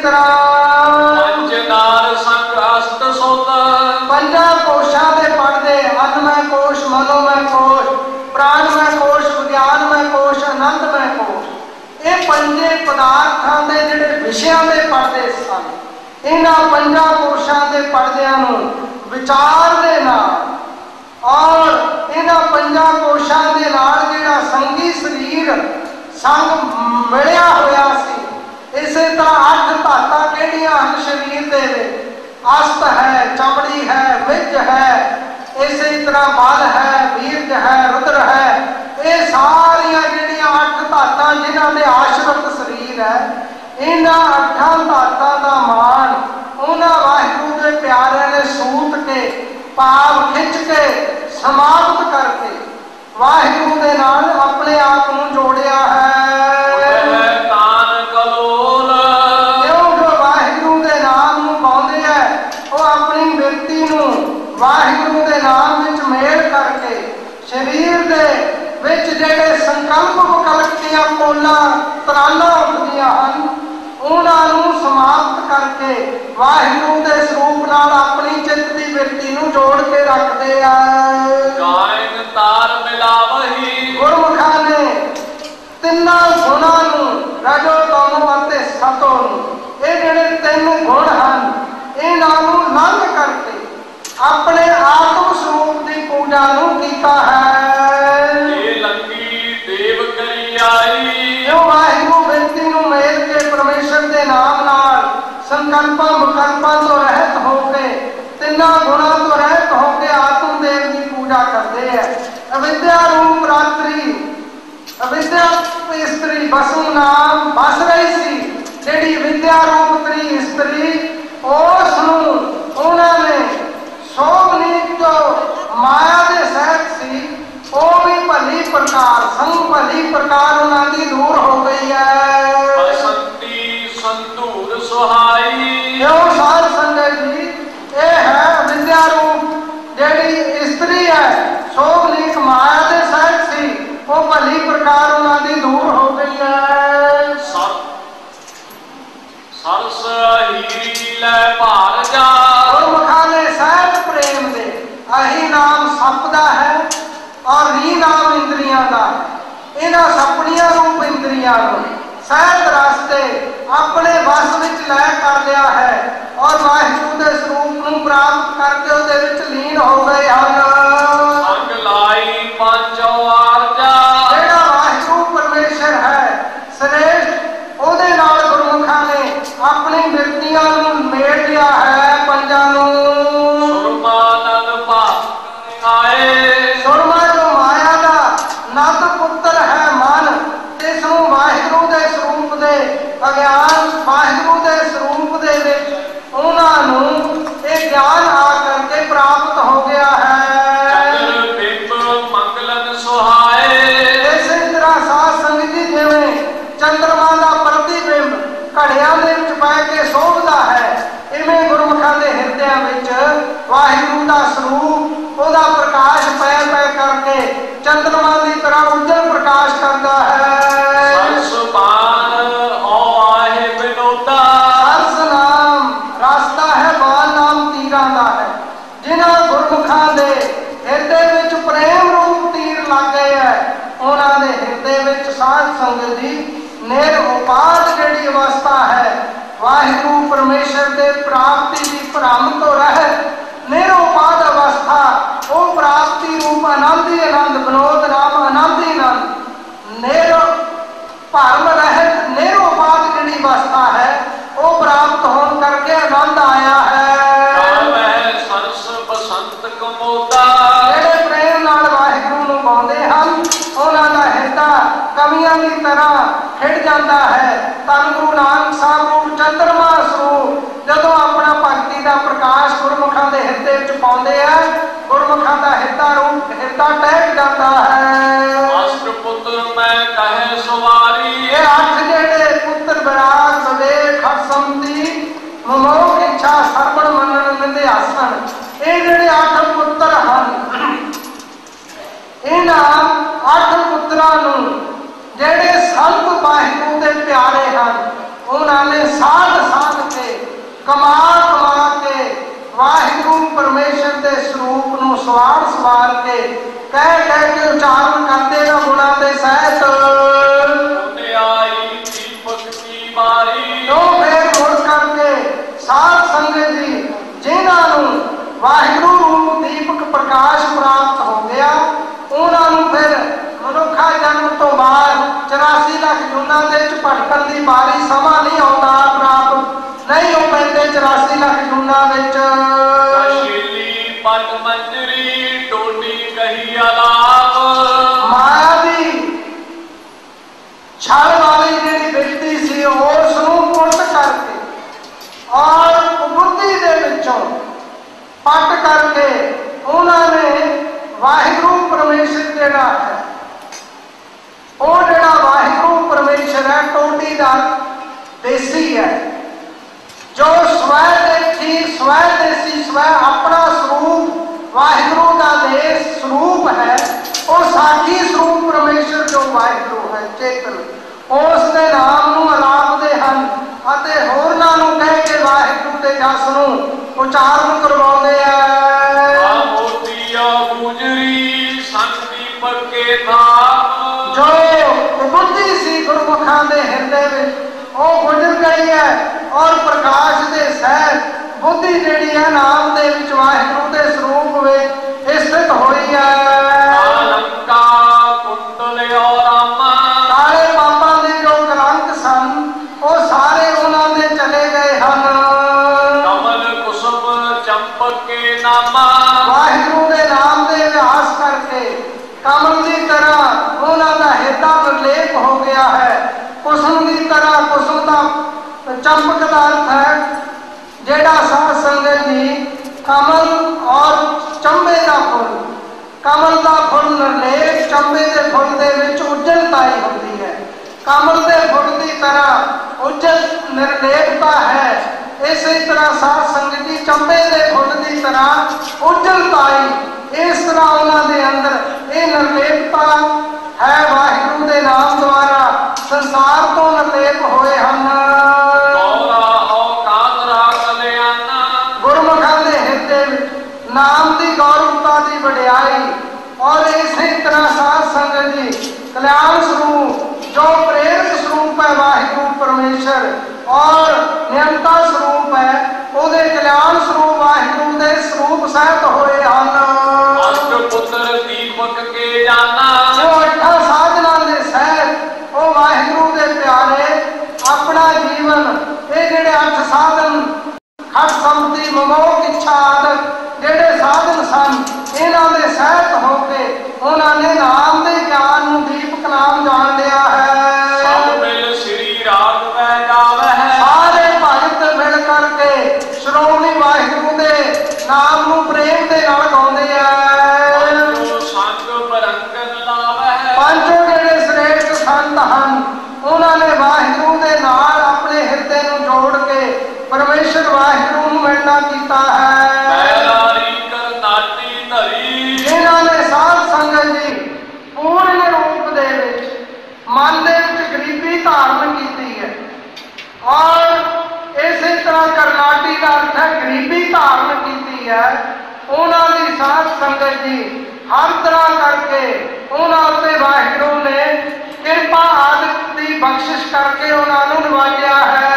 ਤਰ੍ਹਾਂ ਪੰਜਨਾਰ ਸੰਗ ਅਸਤ ਸੁਤ ਪੰਜਾਂ ਕੋਸ਼ਾਂ ਦੇ ਪੜਦੇ ਅੰਨਮੈ ਕੋਸ਼, ਮਨੋਮੈ ਕੋਸ਼, ਪ੍ਰਾਣਮੈ ਕੋਸ਼, ਵਿਗਿਆਨਮੈ ਕੋਸ਼, ਆਨੰਦਮੈ ਕੋਸ਼। ਇਹ ਪੰਜੇ ਪਦਾਰਥਾਂ ਦੇ ਜਿਹੜੇ ਵਿਸ਼ਿਆਂ ਦੇ ਪੜਦੇ ਸਨ। ਇਹਨਾਂ ਪੰਜਾਂ ਕੋਸ਼ਾਂ ਦੇ ਪੜਦਿਆਂ ਨੂੰ ਵਿਚਾਰ ਦੇ ਨਾਲ ਔਰ ਇਹਨਾਂ ਪੰਜਾਂ ਕੋਸ਼ਾਂ ਦੇ ਨਾਲ ਜਿਹੜਾ ਸੰਗੀ ਸਰੀਰ ਸੰਗ ਮਿਲਿਆ ਹੋਇਆ ਸੀ। ਇਸੇ ਤਰ੍ਹਾਂ 8 ਧਾਤਾਂ ਕਿਹੜੀਆਂ ਹਨ ਸਰੀਰ ਦੇ ਵਿੱਚ? ਅਸਤ ਹੈ, ਚਮੜੀ ਹੈ, ਮਿੱਝ ਹੈ, ਇਸੇ ਤਰ੍ਹਾਂ ਬਲ ਹੈ, ਵੀਰਜ ਹੈ, ਰੁਦਰ ਹੈ। ਇਹ ਸਾਰੀਆਂ ਜਿਹੜੀਆਂ 8 ਧਾਤਾਂ ਜਿਨ੍ਹਾਂ ਦੇ ਆਸ਼ਰਿਤ ਸਰੀਰ ਹੈ, ਇਹਨਾਂ 8 ਧਾਤਾਂ ਦਾ ਮਾਣ ਉਹਨਾਂ ਵਾਹਿਗੁਰੂ ਦੇ ਪਿਆਰਿਆਂ ਨੇ ਸੂਤ ਕੇ ਭਾਵ ਖਿੱਚ ਕੇ ਸਮਾਪਤ ਕਰਕੇ ਵਾਹਿਗੁਰੂ ਦੇ ਨਾਲ ਆਪਣੇ ਆਪ ਨੂੰ ਜੋੜਿਆ ਹੈ। ਵਾਹਿਗੁਰੂ ਦੇ ਨਾਮ ਵਿੱਚ ਮੇਲ ਕਰਕੇ ਸਰੀਰ ਦੇ ਵਿੱਚ ਜਿਹੜੇ ਸੰਕਲਪ ਵਿਕਲਪ ਦੀਆਂ ਪੋਲਾਂ ਤਰਾਲਾਂ ਹੁੰਦੀਆਂ ਹਨ ਉਹਨਾਂ ਨੂੰ ਸਮਾਪਤ ਕਰਕੇ ਵਾਹਿਗੁਰੂ ਦੇ ਸਰੂਪ ਨਾਲ ਆਪਣੀ ਚਿੱਤ ਦੀ ਬਿਰਤੀ ਨੂੰ ਜੋੜ ਕੇ ਰੱਖਦੇ ਆ। ਗਾਇਨ ਤਾਰ ਮਿਲਾਵਹੀ ਗੁਰਮੁਖਾਂ ਨੇ ਤਿੰਨਾਂ ਗੁਣਾਂ ਨੂੰ ਰਜੋ ਤਮੋ ਅਤੇ ਸਤੋ ਨੂੰ, ਇਹ ਜਿਹੜੇ 3 ਗੁਣ ਹਨ ਇਹਨਾਂ ਨੂੰ ਲੰਘ ਕਰਕੇ ਆਪਣੇ ਆਤਮ ਸਰੂਪ ਦੀ ਪੂਜਾ ਨੂੰ ਕੀਤਾ ਹੈ। ਇਹ ਲੰਗੀ ਦੇਵ ਕਰੀ ਆਈ ਜੋ ਵਾਹਿਗੁਰੂ ਬਿਰਤੀ ਨੂੰ ਮੇਲ ਕੇ ਪਰਮੇਸ਼ਰ ਦੇ ਨਾਮ ਨਾਲ ਸੰਕਲਪਾਂ ਵਿਕਲਪਾਂ ਤੋਂ ਰਹਿਤ ਹੋ ਕੇ ਤਿੰਨਾਂ ਗੁਣਾਂ ਤੋਂ ਰਹਿਤ ਹੋ ਕੇ ਆਤਮ ਦੇਵ ਦੀ ਪੂਜਾ ਕਰਦੇ ਹੈ। ਅਵਿਦਿਆ ਰੂਪ ਰਾਤਰੀ, ਅਵਿਦਿਆ ਇਸਤਰੀ ਬਸੂ ਨਾਮ ਬਸ ਰਹੀ ਸੀ, ਜਿਹੜੀ ਵਿਦਿਆ ਰੂਪ ਤਰੀ ਇਸਤਰੀ ਉਸ ਨੂੰ ਉਹਨਾਂ ਨੇ ਸੋਭਨੀਕ ਜੋ ਮਾਇਆ ਦੇ ਸਹਿਤ ਸੀ ਉਹ ਵੀ ਭਲੀ ਪ੍ਰਕਾਰ ਸੰਗ ਭਲੀ ਪ੍ਰਕਾਰ ਉਹਨਾਂ ਦੀ ਦੂਰ ਹੋ ਗਈ ਹੈ। ਬਸੰਤੀ ਸੰਧੂਰ ਸੁਹਾਈ ਜੋ ਸਾਧ ਸੰਗਤ ਜੀ ਇਹ ਹੈ ਵਿਦਿਆ ਰੂਪ ਜਿਹੜੀ ਇਸਤਰੀ ਹੈ ਸੋਭਨੀਕ ਮਾਇਆ ਦੇ ਸਹਿਤ ਸੀ ਉਹ ਭਲੀ ਪ੍ਰਕਾਰ ਉਹਨਾਂ ਦੀ ਦੂਰ ਹੋ ਗਈ ਹੈ। ਸਰਸ ਹੀਰੀ ਲੈ ਭਾਰ ਜਾ ਗੁਰਮੁਖਾਂ ਨੇ ਸਹਿਤ ਪ੍ਰੇਮ ਦੇ ਅਹੀ ਨਾਮ ਸੱਪ ਦਾ ਹੈ ਔਰ ਰੀ ਨਾਮ ਇੰਦਰੀਆਂ ਦਾ ਹੈ। ਇਹਨਾਂ ਸਪਣੀਆਂ ਰੂਪ ਇੰਦਰੀਆਂ ਨੂੰ ਸਹਿਤ ਰਸਤੇ ਆਪਣੇ ਵਸ ਵਿੱਚ ਲੈ ਕਰ ਲਿਆ ਹੈ ਔਰ ਵਾਹਿਗੁਰੂ ਦੇ ਸਰੂਪ ਨੂੰ ਪ੍ਰਾਪਤ ਕਰਕੇ ਉਹਦੇ ਵਿੱਚ ਲੀਨ ਹੋ ਗਏ ਹਨ। ਸੰਗ ਲਾਈ ਪੰਚੋ ਆਰਜਾ ਜਿਹੜਾ ਵਾਹਿਗੁਰੂ ਪਰਮੇਸ਼ਰ ਹੈ ਸ੍ਰੇਸ਼ਟ ਉਹਦੇ ਨਾਲ ਗੁਰਮੁਖਾਂ ਨੇ ਆਪਣੀ ਬਿਰਤੀਆਂ ਨੂੰ ਮੇਲ ਲਿਆ ਹੈ। ਪੰਜਾਂ ਨੂੰ ਸੁਰਮਾ ਜੋ ਮਾਇਆ ਦਾ ਨਦ ਪੁੱਤਰ ਹੈ ਮਨ, ਇਸ ਨੂੰ ਵਾਹਿਗੁਰੂ ਦੇ ਸਰੂਪ ਦੇ ਅਗਿਆਨ ਵਾਹਿਗੁਰੂ ਦੇ ਸਰੂਪ ਦੇ ਵਿੱਚ ਉਹਨਾਂ ਨੂੰ ਇਹ ਗਿਆਨ ਆ ਕਰਕੇ ਪ੍ਰਾਪਤ ਹੋ ਗਿਆ ਹੈ। ਮੰਗਲਨ ਸੁਹਾਏ ਇਸੇ ਤਰ੍ਹਾਂ ਸਾਧ ਸੰਗਤ ਜੀ ਜਿਵੇਂ ਚੰਦਰਮਾ ਦਾ ਪ੍ਰਤੀਬਿੰਬ ਘੜਿਆਂ ਦੇ ਵਿੱਚ ਪੈ ਕੇ ਸੋਭਦਾ ਹੈ, ਇਵੇਂ ਗੁਰਮੁਖਾਂ ਦੇ ਹਿਰਦਿਆਂ ਵਿੱਚ ਵਾਹਿਗੁਰੂ ਦਾ ਸਰੂਪ ਉਹਦਾ ਪ੍ਰਕਾਸ਼ ਪੈ ਪੈ ਕਰਕੇ ਚੰਦਰਮਾ ਦੀ ਤਰ੍ਹਾਂ ਉਜਲ ਪ੍ਰਕਾਸ਼ ਕਰਦਾ ਹੈ। ਸਰਸਬਾਨ ਓ ਆਏ ਬਿਨੋਦਾ ਸਰਸ ਨਾਮ ਰਸਤਾ ਹੈ, ਬਾਨ ਨਾਮ ਤੀਰਾਂ ਦਾ ਹੈ। ਜਿਨ੍ਹਾਂ ਗੁਰਮੁਖਾਂ ਦੇ ਹਿਰਦੇ ਵਿੱਚ ਪ੍ਰੇਮ ਰੂਪ ਤੀਰ ਲੱਗ ਗਏ ਹੈ ਉਹਨਾਂ ਦੇ ਹਿਰਦੇ ਵਿੱਚ ਸਾਧ ਸੰਗਤ ਦੀ ਨਿਰਉਪਾਦ ਜਿਹੜੀ ਅਵਸਥਾ ਹੈ ਵਾਹਿਗੁਰੂ ਪਰਮੇਸ਼ਰ ਦੇ ਪ੍ਰਾਪਤੀ ਦੀ ਭਰਮ ਤੋਂ ਰਹਿਤ ਨਿਰਉਪਾਦ ਅਵਸਥਾ ਉਹ ਪ੍ਰਾਪਤੀ ਰੂਪ ਆਨੰਦ ਹੀ ਆਨੰਦ ਬਨੋਦ ਨਾਮ ਆਨੰਦ ਹੀ ਆਨੰਦ ਨਿਰ ਭਰਮ ਰਹਿਤ ਨਿਰਉਪਾਦ ਜਿਹੜੀ ਅਵਸਥਾ ਹੈ ਉਹ ਪ੍ਰਾਪਤ ਹੋਣ ਕਰਕੇ ਆਨੰਦ ਆਇਆ ਹੈ। ਸਰਸ ਬਸੰਤ ਕਮੋਦਾ ਜਿਹੜੇ ਪ੍ਰੇਮ ਨਾਲ ਵਾਹਿਗੁਰੂ ਨੂੰ ਗਾਉਂਦੇ ਹਨ ਉਹਨਾਂ ਦਾ ਹਿਰਦਾ ਕਵੀਆਂ ਦੀ ਤਰ੍ਹਾਂ ਖਿੜ ਜਾਂਦਾ ਹੈ। ਧੰਨ ਗੁਰੂ ਨਾਨਕ ਸਾਹਿਬ ਰੂਪ ਚੰਦਰਮਾ ਸਰੂਪ ਜਦੋਂ ਆਪਣਾ ਭਗਤੀ ਦਾ ਪ੍ਰਕਾਸ਼ ਗੁਰਮੁਖਾਂ ਦੇ ਹਿਰਦੇ ਵਿੱਚ ਪਾਉਂਦੇ ਆ ਗੁਰਮੁਖਾਂ ਦਾ ਹਿਰਦਾ ਰੂਪ ਹਿਰਦਾ ਟਹਿਕ ਜਾਂਦਾ ਹੈ। ਅਸ਼ਟ ਪੁੱਤਰ ਮੈਂ ਕਹੇ ਸਵਾਰੀ ਇਹ 8 ਜਿਹੜੇ ਪੁੱਤਰ ਵਿਰਾਗ ਵਿਵੇਕ ਹਰਸੰਤੀ ਮਮੋਖ ਇੱਛਾ ਸਰਵਣ ਮੰਨਣ ਨਿੰਦਿਆਸਨ ਇਹ ਜਿਹੜੇ 8 ਪੁੱਤਰ ਹਨ ਇਹਨਾਂ 8 ਪੁੱਤਰਾਂ ਨੂੰ ਜਿਹੜੇ ਸੰਤ ਵਾਹਿਗੁਰੂ ਦੇ ਪਿਆਰੇ ਹਨ उन्होंने साध साध के कमा कमा के वाहिगुरु परमेश्वर के स्वरूप नूं सवार सवार के कह कह के उच्चारण करते ना गुणा के सहित तो फिर मुड़ करके साध संगत जी जिन्होंने वाहिगुरु रूप दीपक प्रकाश प्राप्त हो गया उन्होंने फिर मनुखा जन्म तो बाद 84 लाख जूना के भटकन की बारी समा नहीं आता प्राप्त नहीं हो पैंते 84 लाख जूना माया दी छल वाली जी व्यक्ति सी उसनूं पुट करके और बुद्धि दे विचों पट करके उन्होंने वाहिगुरु परमेश्वर जिहड़ा है वो जिहड़ा वाहिगुरु परमेश्वर है टोटी का देसी है जो स्वै देखी स्वै देसी स्वै अपना स्वरूप वाहिगुरु का देश स्वरूप है और साखी स्वरूप परमेश्वर जो वाहिगुरु है चेतन उसके नाम नूं अलापदे हन अते होरनां नूं कह के वाहिगुरु के जस नूं उचारण करवाउंदे आ जो बुद्धि सी गुरमुखां दे हिरदे विच वो गुजर गई है और प्रकाश के सहित बुद्धि जिहड़ी है नाम दे विच वाहिगुरु के स्वरूप में स्थित होई है सारे पापां दे जो कलंक सन वो सारे उन्हां दे चले गए हन वाहिगुरु के नाम दे अभ्यास करके कमल की तरह उन्हां दा हिरदा निर्लेप हो गया है कुसुम की तरह कुसुम का चंपक का अर्थ है जेड़ा साध संगत जी कमल और चंबे का फुल कमल का फुल निर्लेप चंबे के फुल के विच उज्जलताई होती है कमल के फुल की तरह उज्जल निर्लेपता है इसी तरह साध संगत जी चंबे के फुल की तरह उज्जलताई इस तरह उन्होंने अंदर ये निर्लेपता है वाहिगुरु के नाम द्वारा संसार तो निर्लेप होए हम गुरमुखां दे हिरदे नाम की गौरवता की वडियाई और इसी तरह साध संगत जी कल्याण स्वरूप जो प्रेरक स्वरूप है वाहिगुरु परमेश्वर और नियंता स्वरूप है उहदे कल्याण स्वरूप वाहिगुरु के स्वरूप सहित होए हन पुत्र दीपक के जाना जो अठा साधना दे सहित वो वाहिगुरु के प्यारे अपना जीवन ये जेडे 8 साधन खट संपत्ति ममोक इच्छा आदत जेडे साधन सन इन्हां दे सहित होके उन्होंने नाम दे ज्ञान नूं दीपक नाम जान लिया है सब मिल श्री राग में गावे है सारे भगत मिल करके श्रोमणी वाहिगुरु के नाम नूं प्रेम दे नाल गाउंदे आ पंचों जेडे श्रेष्ठ संत हन उन्होंने वाहिगुरु के नाल अपने हिरदे नूं जोड़ के परमेश्वर वाहिगुरु नूं मिलना कीता है जिन्होंने साध संगत जी पूर्ण रूप दे विच मन दे विच गरीबी धारण की है और इसी तरह करनाटी का अर्थ है गरीबी धारण की है उन्होंने साध संगत जी हर तरह करके उन्होंने वाहिगुरु ने कृपा आदि की बख्शिश करके उन्होंने नवाजा है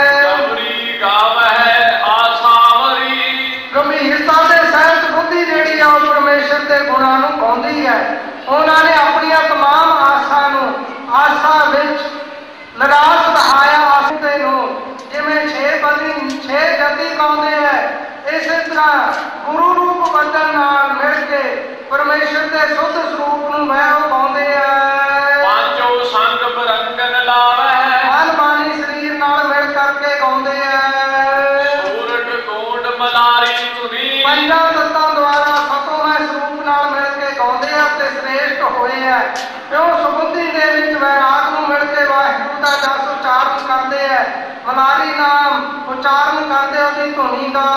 गंभीरता के सहित बुद्धि जी परमेश्वर के गुणों को गाँधी है उन्होंने अपन तमाम आशा आशा लगा सहाया आसते जिमें 6 जति गाँव है इस तरह गुरु रूप वचन मिल के परमेश्वर के शुद्ध स्वरूप गाँव मन बाणी शरीर मिल करके गाँव पंजा तत्तां द्वारा सतोमय स्वरूप मिल के गाँव श्रेष्ठ होए है क्यों सुबुद्धि के वैराग मिल के वाहिगुरु का जस उच्चारण करते हैं मलारी नाम उच्चारण करते उसकी धुनी का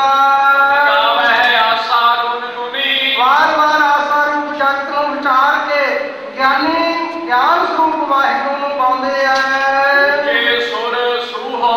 बार बार आशा रूप जगत को विचार के ज्ञानी ज्ञान स्वरूप वाहिगुरु गाँव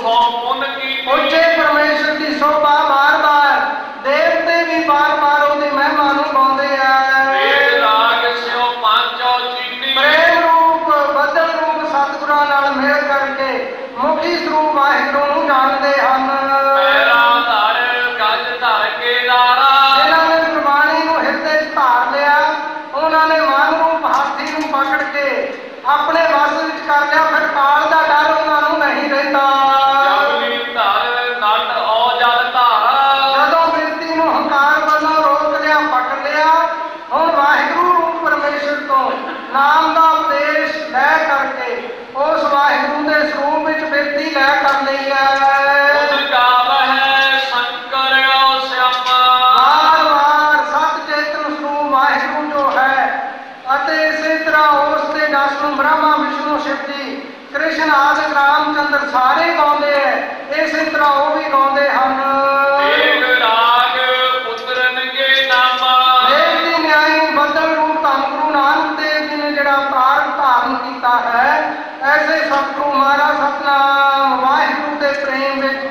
सो पुन की ਉੱਚੇ ਪਰਮੇਸ਼ਰ ਦੀ ਸੋਭਾ ਬਾਰ-ਬਾਰ ਦੇਵਤੇ ਵੀ ਬਾਰ-ਬਾਰ ਉਹਦੀ ਮਹਿਮਾ ਨੂੰ ਗਾਉਂਦੇ ਆ। वेद राग स्यो पांचो चीनी ਪ੍ਰੇਮ ਰੂਪ ਬਦਲ ਰੂਪ ਸਤਿਗੁਰਾਂ ਨਾਲ ਮਿਲ ਕਰਕੇ ਮੁਖੀ ਸਰੂਪ ਵਾਹਿਗੁਰੂ ਨੂੰ ਜਾਣਦੇ ਹਨ। पैरा धर गज धर के दारा ਜਿਨ੍ਹਾਂ ਨੇ ਗੁਰਬਾਣੀ ਨੂੰ ਹਿਰਦੇ 'ਚ ਧਾਰ ਲਿਆ, ਉਹਨਾਂ ਨੇ ਮਨ ਰੂਪ ਹਾਥੀ ਨੂੰ ਪਕੜ ਕੇ ਆਪਣੇ ਵੱਸ ਵਿੱਚ ਕਰ ਲਿਆ। ਫਿਰ ਕਾਲ ਦਾ ਡਰ ਉਹਨਾਂ ਨੂੰ ਨਹੀਂ ਰਹਿੰਦਾ। जबली धर नट औ जल धारा ਜਦੋਂ ਬਿਰਤੀ ਨੂੰ ਹੰਕਾਰ ਵੱਲੋਂ ਰੋਕ ਲਿਆ, ਪਕੜ ਲਿਆ, ਹੁਣ ਵਾਹਿਗੁਰੂ ਰੂਪ ਪਰਮੇਸ਼ਰ ਤੋਂ ਨਾਮ ਦਾ ਉਪਦੇਸ਼ ਲੈ ਕਰਕੇ ਉਸ ਵਾਹਿਗੁਰੂ ਦੇ ਸਰੂਪ ਵਿੱਚ ਬਿਰਤੀ ਲੈ ਕਰ ਲਈ ਹੈ। खुद गावह शंकर ओ श्यामा ਵਾਰ-ਵਾਰ ਸਤ ਚੇਤਨ ਸਰੂਪ ਵਾਹਿਗੁਰੂ ਜੋ ਹੈ ਅਤੇ ਇਸੇ ਤਰ੍ਹਾਂ ਉਸ ਦੇ ਜਸ ਨੂੰ ਬ੍ਰਹਮਾ ਵਿਸ਼ਨੂੰ ਸ਼ਿਵ ਜੀ ਕ੍ਰਿਸ਼ਨ ਆਦਿ ਰਾਮਚੰਦਰ ਸਾਰੇ ਗਾਉਂਦੇ ਹੈ। ਇਸੇ ਤਰ੍ਹਾਂ ਉਹ ਵੀ ਗਾਉਂਦੇ ਹਨ। एक राग पुत्रन के नामा ਦੇਵ ਦੀ ਨਿਆਈ ਬਦਲ ਰੂਪ ਧੰਨ ਗੁਰੂ ਨਾਨਕ ਦੇਵ ਜੀ ਨੇ ਜਿਹੜਾ ਅਵਤਾਰ ਧਾਰਨ ਕੀਤਾ ਹੈ, ਐਸੇ ਸਤਿਗੁਰੂ ਮਹਾਰਾਜ ਸਤਿਨਾਮ ਵਾਹਿਗੁਰੂ ਦੇ ਪ੍ਰੇਮ ਵਿੱਚ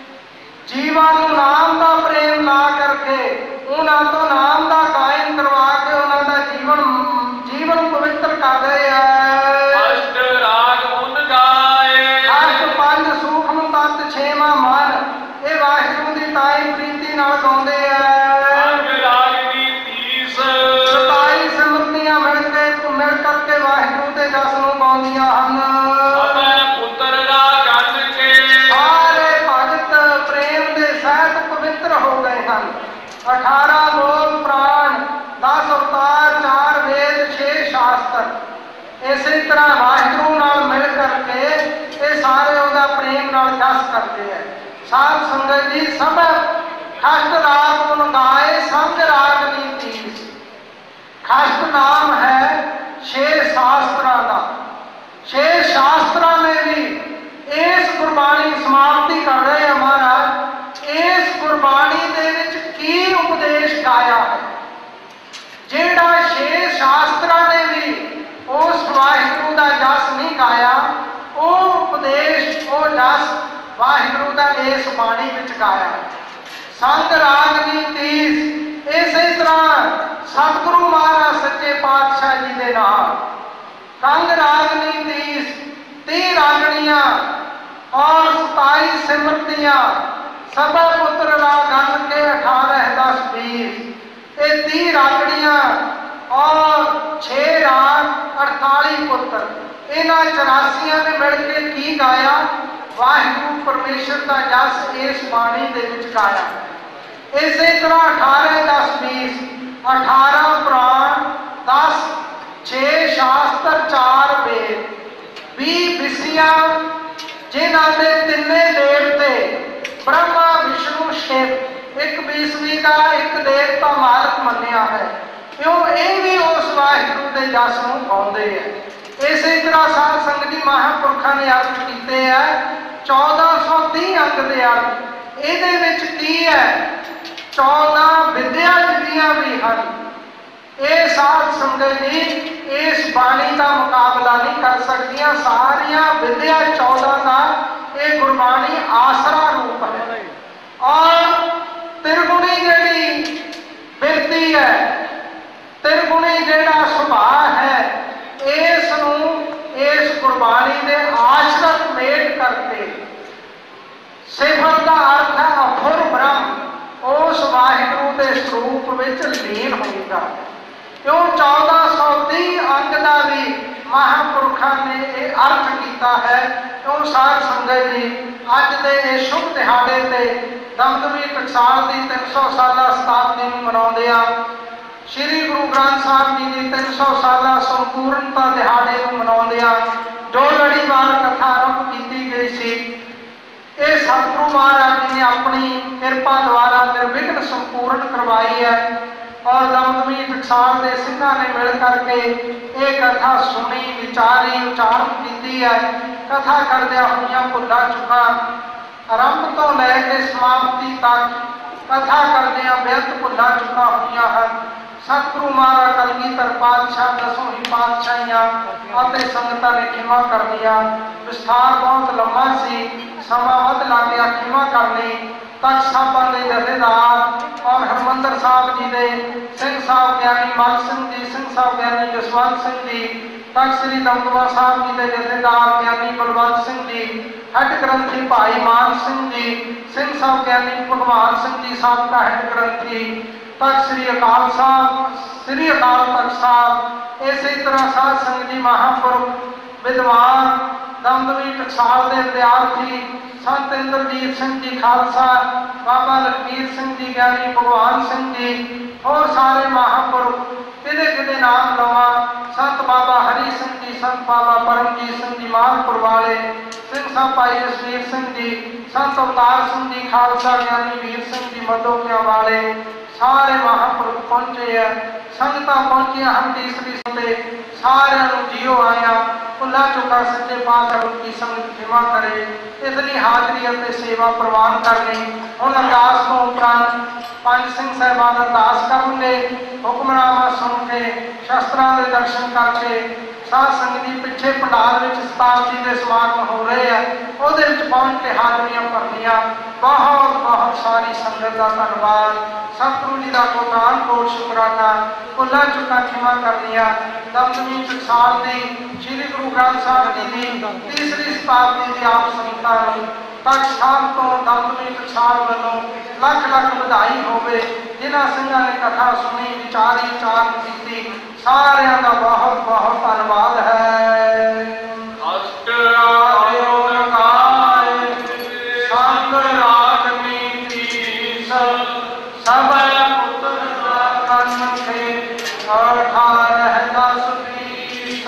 ਜੀਵਾਂ ਨੂੰ ਨਾਮ ਦਾ ਪ੍ਰੇਮ ਲਾ ਕਰਕੇ ਉਹਨਾਂ ਤੋਂ ਨਾਮ ਦਾ ਗਾਇਨ ਕਰਵਾ ਕੇ ਉਹਨਾਂ ਦਾ ਜੀਵਨ ਪਵਿੱਤਰ ਕਰ ਰਹੇ ਆ। अष्ट राग उन गाए ਅਸ਼ਟ ਪੰਜ ਸੂਖਮ ਤੱਤ ਛੇਵਾਂ ਮਨ ਇਹ ਵਾਹਿਗੁਰੂ ਦੀ ਤਾਈ ਪ੍ਰੀਤੀ ਨਾਲ ਗਾਉਂਦੇ ਆ। अंग रागनी 30 27 ਸਿਮਰਤੀਆਂ ਮਿਲ ਕਰਕੇ ਵਾਹਿਗੁਰੂ ਦੇ ਜਸ ਨੂੰ ਗਾਉਂਦੀਆਂ ਹਨ। सबै पुत्र रागन के ਸਾਰੇ ਭਗਤ ਪ੍ਰੇਮ ਦੇ ਸਹਿਤ ਪਵਿੱਤਰ ਹੋ ਗਏ ਹਨ। 18 ਲੋਕ ਪ੍ਰਾਣ 10 ਅਵਤਾਰ 4 ਵੇਦ 6 ਸ਼ਾਸਤਰ ਇਸੇ ਤਰ੍ਹਾਂ ਵਾਹਿਗੁਰੂ ਨਾਲ ਮਿਲ ਕਰਕੇ ਇਹ ਸਾਰੇ ਉਹਦਾ ਪ੍ਰੇਮ ਨਾਲ ਜਸ ਕਰਦੇ ਹੈ। ਸਾਧ ਸੰਗਤ ਜੀ ਸਭ ਖਸ਼ਟ ਰਾਗ ਗੁਣ ਗਾਏ ਸੰਗ ਰਾਗਨੀ 30 ਖਸ਼ਟ ਨਾਮ ਹੈ 6 ਸ਼ਾਸਤਰਾਂ ਦਾ। 6 ਸ਼ਾਸਤਰਾਂ ਨੇ ਵੀ ਇਸ ਗੁਰਬਾਣੀ ਸਮਾਪਤੀ ਕਰ ਰਹੇ ਆ ਮਹਾਰਾਜ। ਇਸ ਗੁਰਬਾਣੀ ਦੇ ਵਿੱਚ ਕੀ ਉਪਦੇਸ਼ ਗਾਇਆ ਹੈ, ਜਿਹੜਾ 6 ਸ਼ਾਸਤਰਾਂ ਨੇ ਵੀ ਉਸ ਵਾਹਿਗੁਰੂ ਦਾ ਜਸ ਨਹੀਂ ਗਾਇਆ, ਉਹ ਉਪਦੇਸ਼ ਉਹ ਜਸ ਵਾਹਿਗੁਰੂ ਦਾ ਇਸ ਬਾਣੀ ਵਿੱਚ ਗਾਇਆ। ਸੰਗ ਰਾਗਨੀ 30 ਇਸੇ ਤਰ੍ਹਾਂ ਸਤਿਗੁਰੂ ਮਹਾਰਾਜ ਸੱਚੇ ਪਾਤਸ਼ਾਹ ਜੀ ਦੇ ਨਾਲ ਸੰਗ ਰਾਗਨੀ 30 ਰਾਗਣੀਆਂ और 27 सिमरतियां सबा पुत्र रागन के 18 10 20 ये 30 रागणियां और 6 राग 48 पुत्र इन्हां 84 ने मिल के की गाया वाहिगुरू परमेश्वर का जस इस बाणी दे विच गाया। इसे तरह 18 10 20 18 पुराण 10 6 शास्त्र 4 वेद 20 विषयां जिन्हां दे तिन्ने देवते ब्रह्मा विष्णु शिव एक 20वीं का एक देवता मालक मन्निया है, क्यों ये भी उस वाहिगुरू दे जस नूं गाउंदे है। इसे तरह साध संगत जी महापुरखा ने अर्थ कीते है 1430 अंक दे अर्थ इहदे विच की है 14 विद्या जिहड़ियां भी हन। ये साध संगत जी इस बाणी का मुकाबला नहीं कर सकदियां, सारियां विद्या 14 का ये गुरबाणी आसरा रूप है। और त्रिगुणी जिहड़ी बिरती है, त्रिगुणी जिहड़ा सुभाव है, इस नूं इस गुरबाणी दे आश्रत मेट करके सिफत का अर्थ है अखुर ब्रह्म उस वाहिगुरू के स्वरूप विच लीन होगा। क्यों 1430 अंक का भी महापुरखा ने यह अर्थ किया है। क्यों साध संगत जी अज के इस शुभ दिहाड़े से दमदमी टकसाल की 300 साला शताब्दी मनाते हैं, श्री गुरु ग्रंथ साहब जी की 300 साला संपूर्णता दिहाड़े मनाते हैं। जो लड़ीवार कथा आरंभ की गई सी ये सतगुरु महाराज जी ने अपनी कृपा द्वारा निर्विघ्न संपूर्ण करवाई है। और दमदमी टकसाल के सिंघां ने मिल करके ये कथा सुनी विचारी उच्चारण की है। कथा करदिया हुई भुला चुका आरंभ तो लैके समाप्ति तक कथा करदिया बेअंत भुला चुका हुई है। सतगुरु महाराज कलगीधर पातशाह दसों ही पातशाहियां संगतां ने खिमा कर दिया। विस्तार बहुत लंबा सी, ਸਮਾਂ ਵੱਧ ਲੱਗ ਗਿਆ ਖਿਮਾ ਕਰਨੀ। ਤਖਤ ਸਾਹਿਬਾਂ ਦੇ ਜਥੇਦਾਰ ਔਰ ਹਰਿਮੰਦਰ ਸਾਹਿਬ ਜੀ ਦੇ ਸਿੰਘ ਸਾਹਿਬ ਗਿਆਨੀ ਮਲ ਸਿੰਘ ਜੀ, ਸਿੰਘ ਸਾਹਿਬ ਗਿਆਨੀ ਜਸਵੰਤ ਸਿੰਘ ਜੀ, ਤਖਤ ਸ੍ਰੀ ਦਮਦਮਾ ਸਾਹਿਬ ਜੀ ਦੇ ਜਥੇਦਾਰ ਗਿਆਨੀ ਬਲਵੰਤ ਸਿੰਘ ਜੀ, ਹੈੱਡ ਗ੍ਰੰਥੀ ਭਾਈ ਮਾਨ ਸਿੰਘ ਜੀ, ਸਿੰਘ ਸਾਹਿਬ ਗਿਆਨੀ ਭਗਵਾਨ ਸਿੰਘ ਜੀ ਸਾਬਕਾ ਹੈੱਡ ਗ੍ਰੰਥੀ, ਤਖਤ ਸ੍ਰੀ ਅਕਾਲ ਸਾਹਿਬ, ਸ੍ਰੀ ਅਕਾਲ ਤਖਤ ਸਾਹਿਬ, ਇਸੇ ਤਰ੍ਹਾਂ ਸਾਧ ਸੰਗਤ ਜੀ, ਮਹਾਂਪੁਰਖ ਵਿਦਵਾਨ, ਦਮਦਮੀ ਟਕਸਾਲ ਦੇ ਵਿਦਿਆਰਥੀ ਸੰਤ ਇੰਦਰਜੀਤ ਸਿੰਘ ਜੀ ਖਾਲਸਾ, ਬਾਬਾ ਲਖਬੀਰ ਸਿੰਘ ਜੀ ਗਿਆਨੀ ਭਗਵਾਨ ਸਿੰਘ ਜੀ, ਹੋਰ ਸਾਰੇ ਮਹਾਂਪੁਰਖ ਕਿਹਦੇ ਕਿਹਦੇ ਨਾਮ ਲਵਾਂ, ਸੰਤ ਬਾਬਾ ਹਰੀ ਸਿੰਘ ਜੀ, ਸੰਤ ਬਾਬਾ ਪਰਮਜੀਤ ਸਿੰਘ ਜੀ ਮਾਨਪੁਰ ਵਾਲੇ, ਸਿੰਘ ਸਾਹਿਬ ਭਾਈ ਜਸਵੀਰ ਸਿੰਘ ਜੀ, ਸੰਤ ਅਵਤਾਰ ਸਿੰਘ ਜੀ ਖਾਲਸਾ, ਗਿਆਨੀ ਵੀਰ ਸਿੰਘ ਜੀ ਮਦੋਕਿਆਂ ਵਾਲੇ, ਸਾਰੇ ਮਹਾਂਪੁਰਖ ਪਹੁੰਚੇ ਆ, ਸੰਗਤਾਂ ਪਹੁੰਚੀਆਂ ਹਨ। ਤੀਸਰੀ ਸੰਤੇ ਸਾਰਿਆਂ ਨੂੰ ਜੀਓ ਆਇਆ, ਭੁੱਲਾ ਚੁੱਕਾ ਸੱਚੇ ਪਾਤਸ਼ਾਹ ਦੀ ਸੰਗਤ ਖਿਮਾ ਕਰੇ। ਇਸ ਲਈ ਹਾਜ਼ਰੀ ਅਤੇ ਸੇਵਾ ਪ੍ਰਵਾਨ ਕਰਨੀ। ਹੁਣ ਅਰਦਾਸ ਤੋਂ ਉਪਰੰਤ ਪੰਜ ਸਿੰਘ ਸਾਹਿਬਾਨ ਅਰਦਾਸ ਕਰਨਗੇ। ਹੁਕਮਨਾਮਾ ਸੁਣ ਕੇ ਸ਼ਸਤਰਾਂ ਦੇ ਦਰਸ਼ਨ ਕਰਕੇ ਸਾਧ ਸੰਗਤ ਜੀ ਪਿੱਛੇ ਪੰਡਾਲ ਵਿੱਚ ਸ਼ਤਾਬਦੀ ਦੇ ਸਮਾਗਮ ਹੋ ਰਹੇ ਆ, ਉਹਦੇ ਵਿੱਚ ਪਹੁੰਚ ਕੇ ਹਾਜ਼ਰੀਆਂ ਭਰਨੀਆਂ। ਬਹੁਤ ਬਹੁਤ ਸਾਰੀ ਸੰਗਤ ਦਾ ਧੰਨਵਾਦ। ਸਤਿਗੁਰੂ ਜੀ ਦਾ ਕੋਟਾਨ ਕੋਟ ਸ਼ੁਕਰਾਨਾ। ਭੁੱਲਾਂ ਚੁੱਕਾਂ ਖਿਮਾ ਕਰਨੀਆਂ। ਦਮਦਮੀ ਟਕਸਾਲ ਦੀ ਸ੍ਰੀ ਗੁਰੂ ਗ੍ਰੰਥ ਸਾਹਿਬ ਜੀ ਦੀ ਤੀਸਰੀ ਸ਼ਤਾਬਦੀ ਦੀ ਆਪ ਸੰਗਤਾਂ ਨੂੰ ਤਖਤ ਸਾਹਿਬ ਤੋਂ ਦਮਦਮੀ ਟਕਸਾਲ ਵੱਲੋਂ ਲੱਖ ਲੱਖ ਵਧਾਈ ਹੋਵੇ। ਜਿਨ੍ਹਾਂ ਸਿੰਘਾਂ ਨੇ ਕਥਾ ਸੁਣੀ, ਵਿਚਾਰੀ, ਚਾਰਨ ਕੀਤੀ, ਸਾਰਿਆਂ ਦਾ ਬਹੁਤ ਬਹੁਤ ਧੰਨਵਾਦ ਹੈ। ਸੰਗ ਰਾਗਨੀ ਤੀਸ ਸਭ ਪੁੱਤਰ ਕੰਨ ਕੇ ਅਠਾਰ ਹੈ 10 20।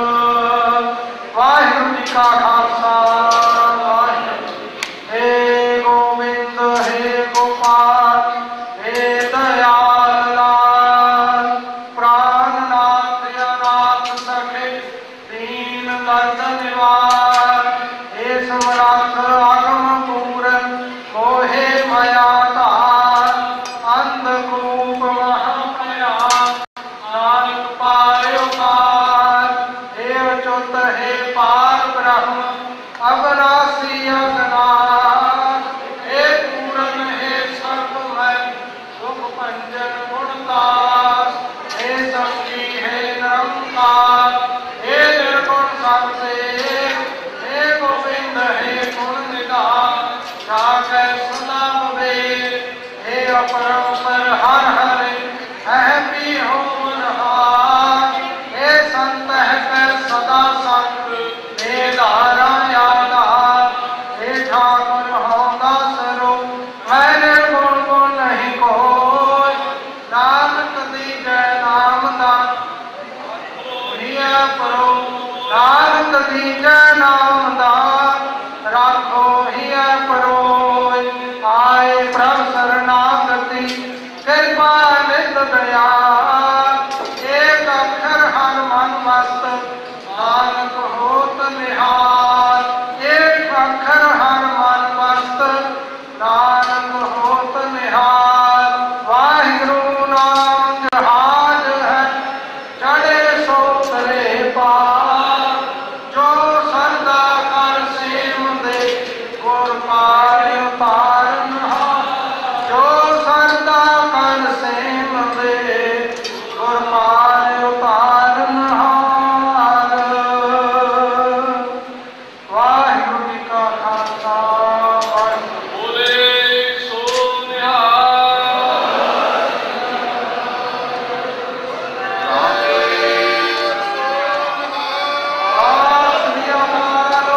ਵਾਹਿਗੁਰੂ ਜੀ ਕਾ ਖਾਲਸਾ, ਵਾਹਿਗੁਰੂ। ਹੇ ਗੋਬਿੰਦ, ਹੇ ਗੋਪਾਲ, ਹੇ ਦਇਆਲ ਲਾਲ, ਪ੍ਰਾਨਨਾਥ ਅਨਾਥ ਸਖੇ ਦੀਨ ਦਰਦ ਨਿਵਾਰ। ਹੇ ਸਮਰੱਥ ਆਗਮ ਪੂਰਨ ਮੋਹੇ ਮਾਇਆ ਧਾਰ, ਅੰਧਕੂਪ ਮਹਾਭਿਆਨ ਨਾਨਕ ਪਾਇ ਉਤਾਰ। ਹੇ ਅਚੁੱਤ, ਹੇ ਪਾਰ ਬ੍ਰਹਮ ਅਬਨਾਸੀ ਅਗਨਾਰ। ਹੇ ਪੂਰਨ, ਹੇ ਸਰਬਮੈ ਸੁਖ ਭੰਜਨ ਗੁਣਦਾਸ। ਹੇ ਸੰਗੀ, ਹੇ ਨਿਰੰਕਾਰ, ਹੇ ਨਿਰਗੁਣ ਸਤਿ। ਹੇ ਗੋਬਿੰਦ, ਹੇ ਗੁਣ ਨਿਧਾਨ, ਜਾਗੈ ਸਦਾ ਬਵੇ। ਹੇ ਅਪਰੰਪਰ ਹਰ ਹਰਿ ਹੈ ਵੀ ਹੋਵਨਹਾਰ। ਹੇ ਸੰਤ ਹੈ ਕਰ ਸਦਾ ਸੰਗ, ਹੇ ਧਾਰਾ ਆਧਾਰ। ਹੇ ਠਾਕੁਰ ਹਉ ਦਾਸਰੋ, ਮੈਂ ਨਿਰਗੁਣ ਗੁਣ ਨਹੀਂ ਕੋਈ। ਨਾਨਕ ਦੀਜੈ ਨਾਮ ਦਾਨ ਹਿਆ ਪਰੋ, ਨਾਨਕ ਦੀਜੈ ਨਾਮ ਦਾਨ ਰਾਖੋ ਹਿਆ ਪਰੋਇ। ਆਏ ਪ੍ਰਭ ਸਰਨਾਗਤੀ ਕਿਰਪਾ ਨਿਤ ਦਇਆਲ। ਏਕ ਅੱਖਰ ਹਰ ਮਨ ਮਸਤ ਨਾਨਕ ਹੋਤ ਨਿਹਾਲ। ਏਕ ਅੱਖਰ ਹਰ ਮਨ ਮਸਤ ਨਾਨਕ ਹੋਤ ਨਿਹਾਲ। ਵਾਹਿਗੁਰੂ ਨਾਮ ਜਹਾਜ ਹੈ ਚੜੇ ਸੋ ਤਰੇ ਪਾਰ। ਜੋ ਸਰਦਾ ਕਰ ਸੇਮ ਦੇ ਗੁਰ ਪਾਰ ਉਤਾਰਨ ਹਾਰ। ਜੋ ਸਰਦਾ ਕਰ ਸੇਮ ਦੇ ਗੁਰ ਪਾਰ ਉਤਾਰਨ ਹਾਰ। ਵਾਹਿਗੁਰੂ ਜੀ ਕਾ ਖਾਲਸਾ, ਵਾਹਿਗੁਰੂ। ਬੋਲੇ ਸੋ ਨਿਹਾਲ। ਆਪ ਜੀ ਅਮਾਰੋ।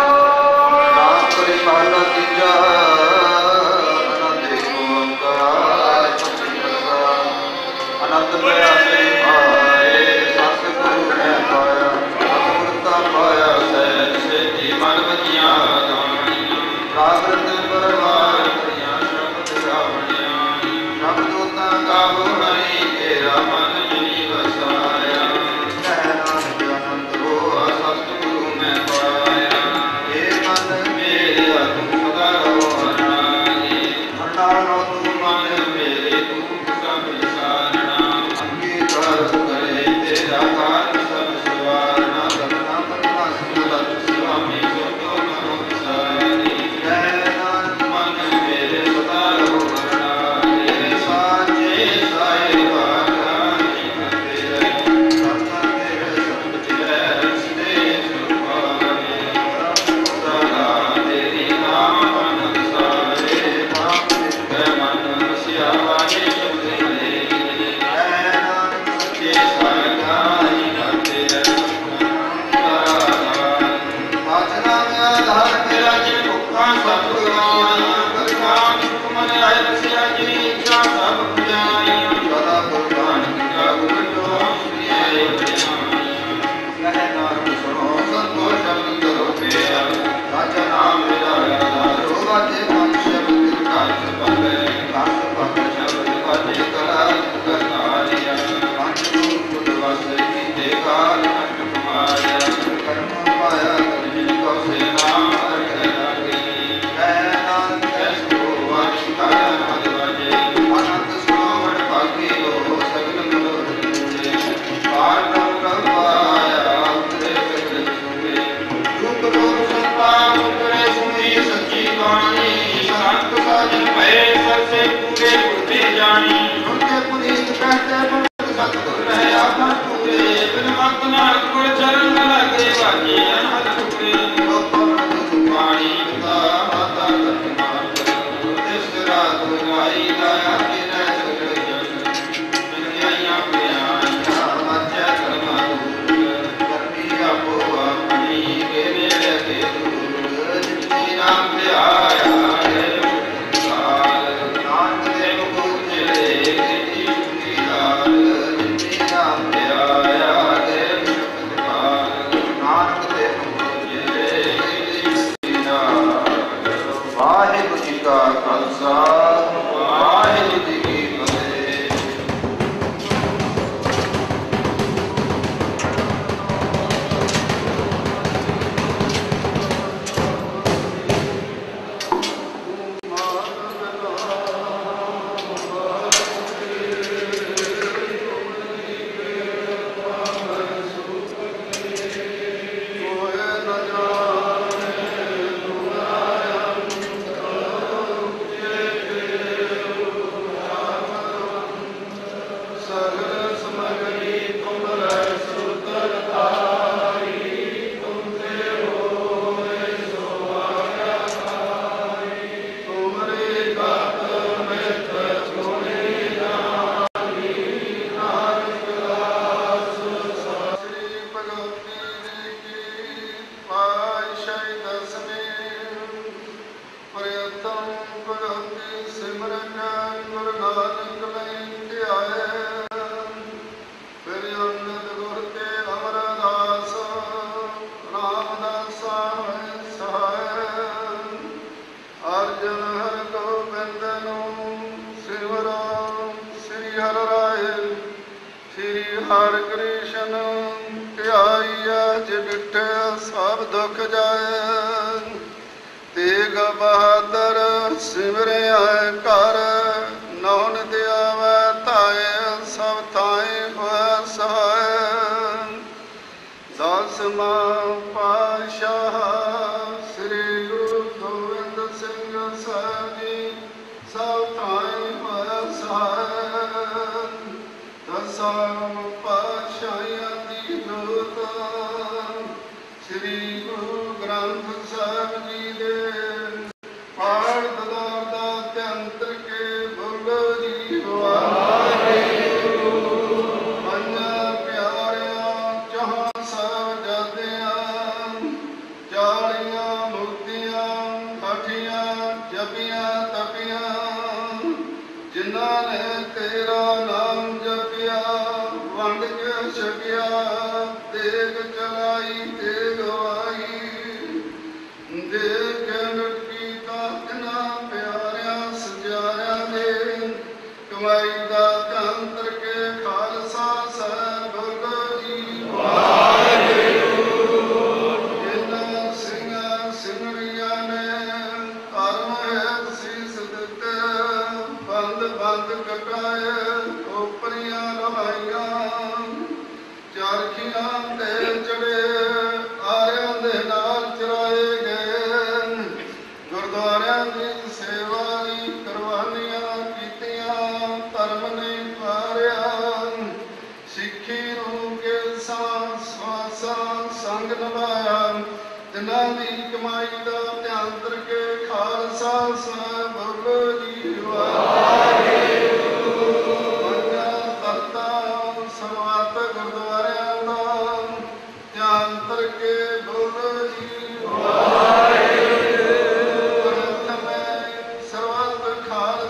ਸਰਬਤ ਖਾਲਸਾ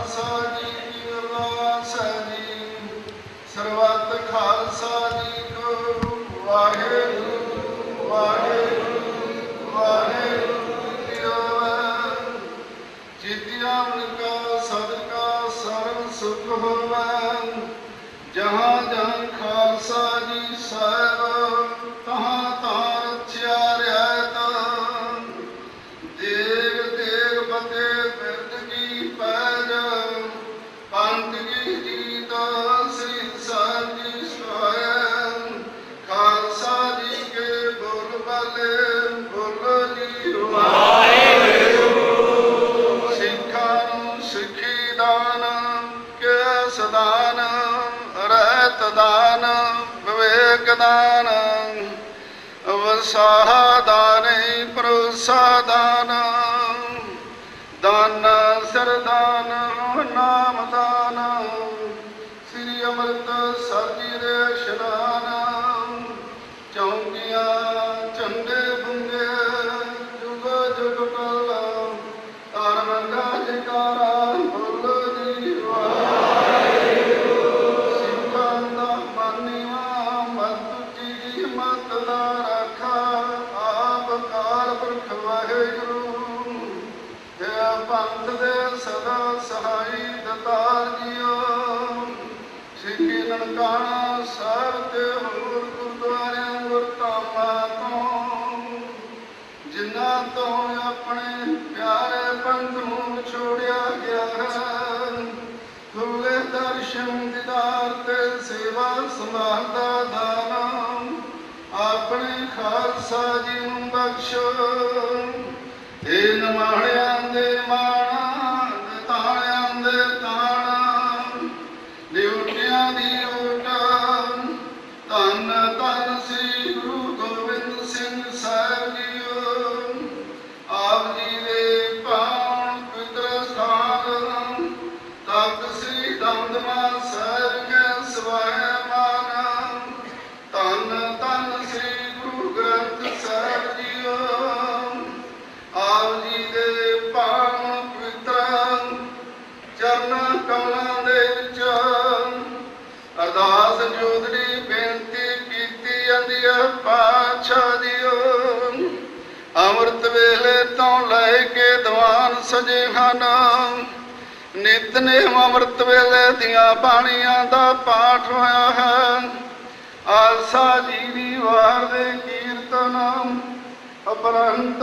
ਕੀਤਿਆਂ ਕਾ ਸਦਕਾ ਸਰਬ ਸੁਖ ਹੋਵੈ। ਜਹਾਂ ਜਹਾਂ ਖਾਲਸਾ ਜੀ ਸਾਹਿਬ ਤਹਾਂ ਤਹਾਂ ਰਖਿਆ ਰਿਆਇਤ। ਦੇਗ ਦੇਗ ਫਤਿਹ ਬਿਰਦ ਕੀ ਪੈਜ ਪੰਥ ਕੀ ਜੀਤ ਸ੍ਰੀ ਸਾਹਿਬ ਜੀ ਸਹਾਇ। ਖਾਲਸਾ ਜੀ ਕੇ ਬੋਲ ਬਾਲੇ ਬੋਲੋ ਜੀ ਵਾਹਿਗੁਰੂ। ਸਿੱਖਾਂ ਨੂੰ ਸਿੱਖੀ ਦਾਨ ਕੇਸ ਦਾਨ ਰਹਿਤ ਦਾਨ ਵਿਵੇਕ ਦਾਨ ਵਸਾਹ ਦਾਨਿ ਭਰੋਸਾ ਦਾਨ ਦਾਨ ਸਰਦਾਨ ਨਾਮ ਦਾਨ ਸ੍ਰੀ ਅੰਮ੍ਰਿਤਸਰ ਜੀ ਦੇ ਇਸ਼ਨਾਨ। ਚੌਂਕੀਆਂ ਝੰਡੇ ਬੁੰਗੇ ਜੁਗ ਜੁਗ ਪਲ ਧਰਮ ਦਾ ਜੈਕਾਰਾ ਬੋਲੋ ਜੀ ਵਾਹਿਗੁਰੂ। ਸਿੱਖਾਂ ਦਾ ਮਾਨੀਵਾ ਮਤ ਜੀ ਮਤ ਦਾ ਰੱਖਾ ਆਪ ਅਕਾਲ ਪੁਰਖ ਵਾਹਿਗੁਰੂ। ਪੰਥ ਦੇ ਸਦਾ ਸਹਾਈ ਦਤਾਰ ਜੀਓ। ਸਿੱਖੀ ਨਨਕਾਣਾ ਸਾਹਿਬ ਤੇ ਹੋਰ ਗੁਰਦੁਆਰਿਆਂ ਗੁਰਧਾਮਾਂ ਤੋਂ ਜਿਨ੍ਹਾਂ ਤੋਂ ਆਪਣੇ ਪਿਆਰੇ ਪੰਥ ਨੂੰ ਵਿਛੋੜਿਆ ਗਿਆ ਹੈ। ਖੁੱਲੇ ਦਰਸ਼ਨ ਦੀਦਾਰ ਤੇ ਸੇਵਾ ਸੰਭਾਲ ਦਾ ਦਾਨ ਆਪਣੇ ਖਾਲਸਾ ਜੀ ਨੂੰ ਬਖਸ਼ੋ। ਇਹ ਨਿਮਾਣਿਆਂ ਦੇ ਮਾਣ ਤਾਣਿਆਂ ਦੇ ਤਾਣ ਡਿਊਟੀਆਂ ਦੀ ਓਟ। ਧੰਨ ਧੰਨ ਸ੍ਰੀ ਗੁਰੂ ਗੋਬਿੰਦ ਸਿੰਘ ਸਾਹਿਬ ਜੀਓ। ਆਪ ਜੀ ਦੇ ਪਾਵਨ ਪਵਿੱਤਰ ਸਥਾਨ ਤਖਤ ਸ੍ਰੀ ਦਮਦਮਾ ਸਾਹਿਬ ਕੇ ਸਵਾਇਮਾਨ। ਧੰਨ ਧੰਨ ਸ੍ਰੀ ਗੁਰੂ ਗ੍ਰੰਥ ਸਾਹਿਬ ਜੀਓ। ਆਪ ਜੀ ਦੇ ਪਾਵਨ ਪਵਿੱਤਰ ਚਰਨਾਂ ਕਮਲਾਂ ਦੇ ਵਿੱਚ ਅਰਦਾਸ ਜੋਦੜੀ ਬੇਨਤੀ ਕੀਤੀ ਜਾਂਦੀ ਹੈ। ਪਾਤਸ਼ਾਹ ਜੀਓ ਅੰਮ੍ਰਿਤ ਵੇਲੇ ਤੋਂ ਲੈ ਕੇ ਦੀਵਾਨ ਸਜੇ ਹਨ। ਨਿਤਨੇਮ ਅੰਮ੍ਰਿਤ ਵੇਲੇ ਦੀਆਂ ਬਾਣੀਆਂ ਦਾ ਪਾਠ ਹੋਇਆ ਹੈ। ਆਸਾ ਜੀ ਦੀ ਵਾਰ ਦੇ ਕੀਰਤਨ ਅਪਰੰਤ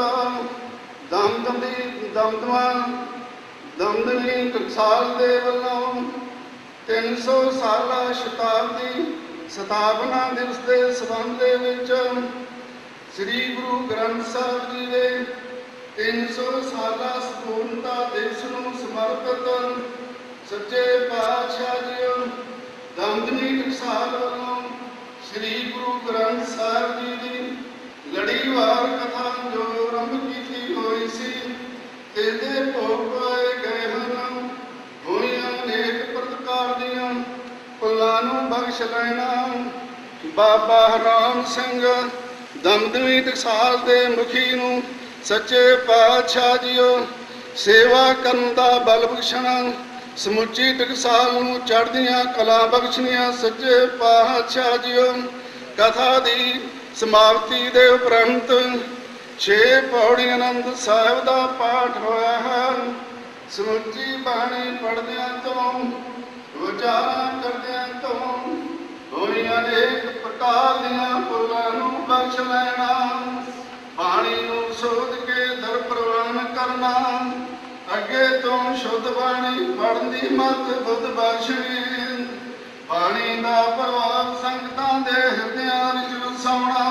ਦਮਦਮੀ ਟਕਸਾਲ ਦੇ ਵੱਲੋਂ 300 ਸਾਲਾ ਸ਼ਤਾਬਦੀ ਸਥਾਪਨਾ ਦਿਵਸ ਦੇ ਸੰਬੰਧ ਦੇ ਵਿੱਚ ਸ੍ਰੀ ਗੁਰੂ ਗ੍ਰੰਥ ਸਾਹਿਬ ਜੀ ਦੇ 300 ਸਾਲਾ ਸੰਪੂਰਨਤਾ ਦਿਵਸ ਨੂੰ ਸਮਰਪਿਤ ਸੱਚੇ ਪਾਤਸ਼ਾਹ ਜੀਓ ਦਮਦਮੀ ਟਕਸਾਲ ਵੱਲੋਂ ਸ੍ਰੀ ਗੁਰੂ ਗ੍ਰੰਥ ਸਾਹਿਬ ਜੀ ਦੀ ਲੜੀਵਾਰ ਕਥਾ ਜੋ ਆਰੰਭ ਕੀਤੀ ਹੋਈ ਸੀ ਇਹਦੇ ਭੋਗ ਪਾਏ ਗਏ ਹਨ। ਹੋਈਆਂ ਅਨੇਕ ਪ੍ਰਕਾਰ ਦੀਆਂ ਭੁੱਲਾਂ ਨੂੰ ਬਖਸ਼ ਲੈਣਾ। ਬਾਬਾ ਰਾਮ ਸਿੰਘ ਦਮਦਮੀ ਟਕਸਾਲ ਦੇ ਮੁਖੀ ਨੂੰ ਸੱਚੇ ਪਾਤਸ਼ਾਹ ਜੀਓ ਸੇਵਾ ਕਰਨ ਦਾ ਬਲ ਬਖਸ਼ਣਾ। ਸਮੁੱਚੀ ਟਕਸਾਲ ਨੂੰ ਚੜ੍ਹਦੀਆਂ ਕਲਾ ਬਖਸ਼ਣੀਆਂ। ਸੱਚੇ ਪਾਤਸ਼ਾਹ ਜੀਓ ਕਥਾ ਦੀ ਸਮਾਪਤੀ ਦੇ ਉਪਰੰਤ 6 ਪੌੜੀ ਆਨੰਦ ਸਾਹਿਬ ਦਾ ਪਾਠ ਹੋਇਆ ਹੈ। ਸਮੁੱਚੀ ਬਾਣੀ ਪੜ੍ਹਦਿਆਂ ਤੋਂ ਵਿਚਾਰਾਂ ਕਰਦਿਆਂ ਤੋਂ ਹੋਈਆਂ ਅਨੇਕ ਪ੍ਰਕਾਰ ਦੀਆਂ ਭੁੱਲਾਂ ਨੂੰ ਬਖਸ਼ ਲੈਣਾ। ਬਾਣੀ ਨੂੰ ਸੋਧ ਕੇ ਦਰ ਪ੍ਰਵਾਨ ਕਰਨਾ। ਅੱਗੇ ਤੋਂ ਸ਼ੁੱਧ ਬਾਣੀ ਪੜ੍ਹਨ ਦੀ ਮੱਤ ਬੁੱਧ ਬਖਸ਼ਣੀ। ਬਾਣੀ ਦਾ ਪ੍ਰਭਾਵ ਸੰਗਤਾਂ ਦੇ ਹਿਰਦਿਆਂ ਵਿੱਚ ਵਸਾਉਣਾ।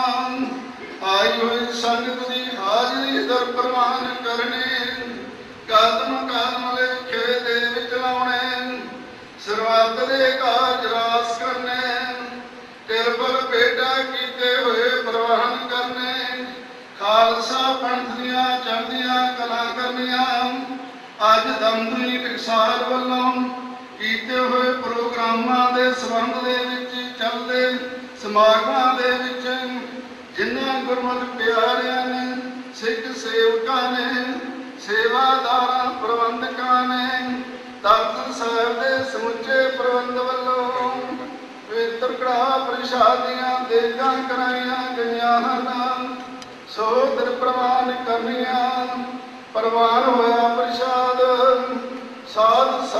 ਆਈ ਹੋਈ ਸੰਗਤ ਦੀ ਹਾਜ਼ਰੀ ਦਰ ਪ੍ਰਵਾਨ ਕਰਨੀ। ਕਦਮ ਕਦਮ ਲੇਖੇ ਦੇ ਵਿੱਚ ਲਾਉਣੇ। ਸਰਬੱਤ ਦੇ ਕਾਰਜ ਰਾਸ ਕਰਨੇ। ਕਿਰਪਲ ਭੇਟਾ ਕੀਤੇ ਹੋਏ ਪ੍ਰਵਾਨ ਕਰਨੇ। ਖਾਲਸਾ ਪੰਥ ਦੀਆਂ ਚੜ੍ਹਦੀਆਂ ਕਲਾ ਕਰਨੀਆਂ। ਅੱਜ ਦਮਦਮੀ ਟਕਸਾਲ ਵੱਲੋਂ ਕੀਤੇ ਹੋਏ ਪ੍ਰੋਗਰਾਮਾਂ ਦੇ ਸੰਬੰਧ ਦੇ ਵਿੱਚ ਚੱਲਦੇ ਸਮਾਗਮਾਂ ਦੇ ਵਿੱਚ ਜਿਨ੍ਹਾਂ ਗੁਰਮਤਿ ਪਿਆਰਿਆਂ ਨੇ ਸਿੱਖ ਸੇਵਕਾਂ ਨੇ ਸੇਵਾਦਾਰਾਂ ਪ੍ਰਬੰਧਕਾਂ ਨੇ ਤਖਤ ਸਾਹਿਬ ਦੇ ਸਮੁੱਚੇ ਪ੍ਰਬੰਧ ਵੱਲੋਂ ਪਵਿੱਤਰ ਕੜਾਹ ਪ੍ਰਸ਼ਾਦੀਆਂ ਦੇਗਾਂ ਕਰਾਈਆਂ ਗਈਆਂ ਹਨ। ਸੋ ਦਰ ਪ੍ਰਵਾਨ ਕਰਨੀਆਂ ਪ੍ਰਵਾਨ ਹੋਇਆ ਪ੍ਰਸ਼ਾਦ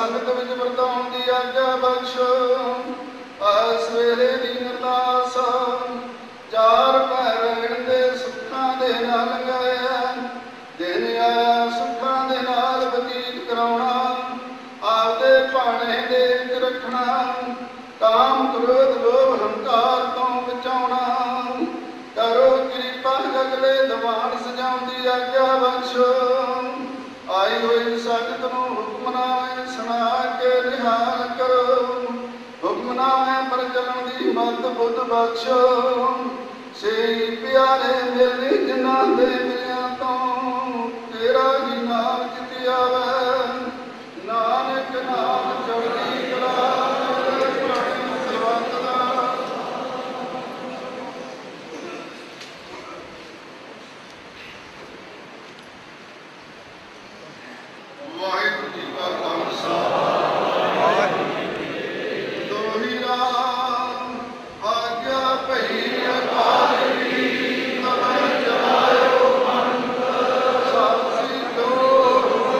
ਸੰਗਤ ਵਿੱਚ ਵਰਤਾਉਣ ਦੀ ਆਗਿਆ ਬਖਸ਼ੋ। ਸਵੇਰੇ ਦੀ ਅਰਦਾਸ ਚਾਰ ਪੈਰ ਦੇ ਸੁੱਖਾਂ ਦੇ ਨਾਲ ਲੰਘਾਇਆ, ਦਿਨ ਆਇਆ ਸੁੱਖਾਂ ਦੇ ਨਾਲ ਬਤੀਤ ਕਰਾਉਣਾ, ਆਪਦੇ ਭਾਣੇ ਦੇ ਵਿੱਚ ਰੱਖਣਾ, ਕਾਮ ਕ੍ਰੋਧ ਲੋਭ ਹੰਕਾਰ ਤੋਂ ਬਚਾਉਣਾ। ਕਰੋ ਕਿਰਪਾ ਅਗਲੇ ਦੀਵਾਨ ਸਜਾਉਣ ਦੀ ਆਗਿਆ ਬਖਸ਼ੋ। ਆਈ ਹੋਈ ਸੰਗਤ ਨੂੰ ਹੁਕਮਨਾਮੇ ਸੁਣਾ ਕੇ ਨਿਹਾਲ ਕਰੋ, ਹੁਕਮਨਾਮੇ ਪਰ ਚੱਲਣ ਦੀ ਮਤ ਬੁੱਧ ਬਖਸ਼ੋ। ਸੇ ਪਿਆਰੇ ਮਿਲਨੇ ਜਿਨ੍ਹਾਂ ਦੇ ਮਿਲਿਆਂ ਤੋਂ ਤੇਰਾ ਹੀ ਨਾਮ ਜਿਤ ਆਵੇ, ਨਾਨਕ ਨਾਮ ਚੜ੍ਹਦੀ ਕਲਾ ਸਰਬੱਤ ਦਾ। ਵਾਹਿਗੁਰੂ ਜੀ ਕਾ ਖਾਲਸਾ, ਦੋਹੀ ਰਾਮ ਆਗਿਆ ਭਈ ਅਕਾਲ ਕੀ, ਤਬੈ ਜਲਾਇਓ ਮਨ ਸਾਚੀ ਗੁਰੂ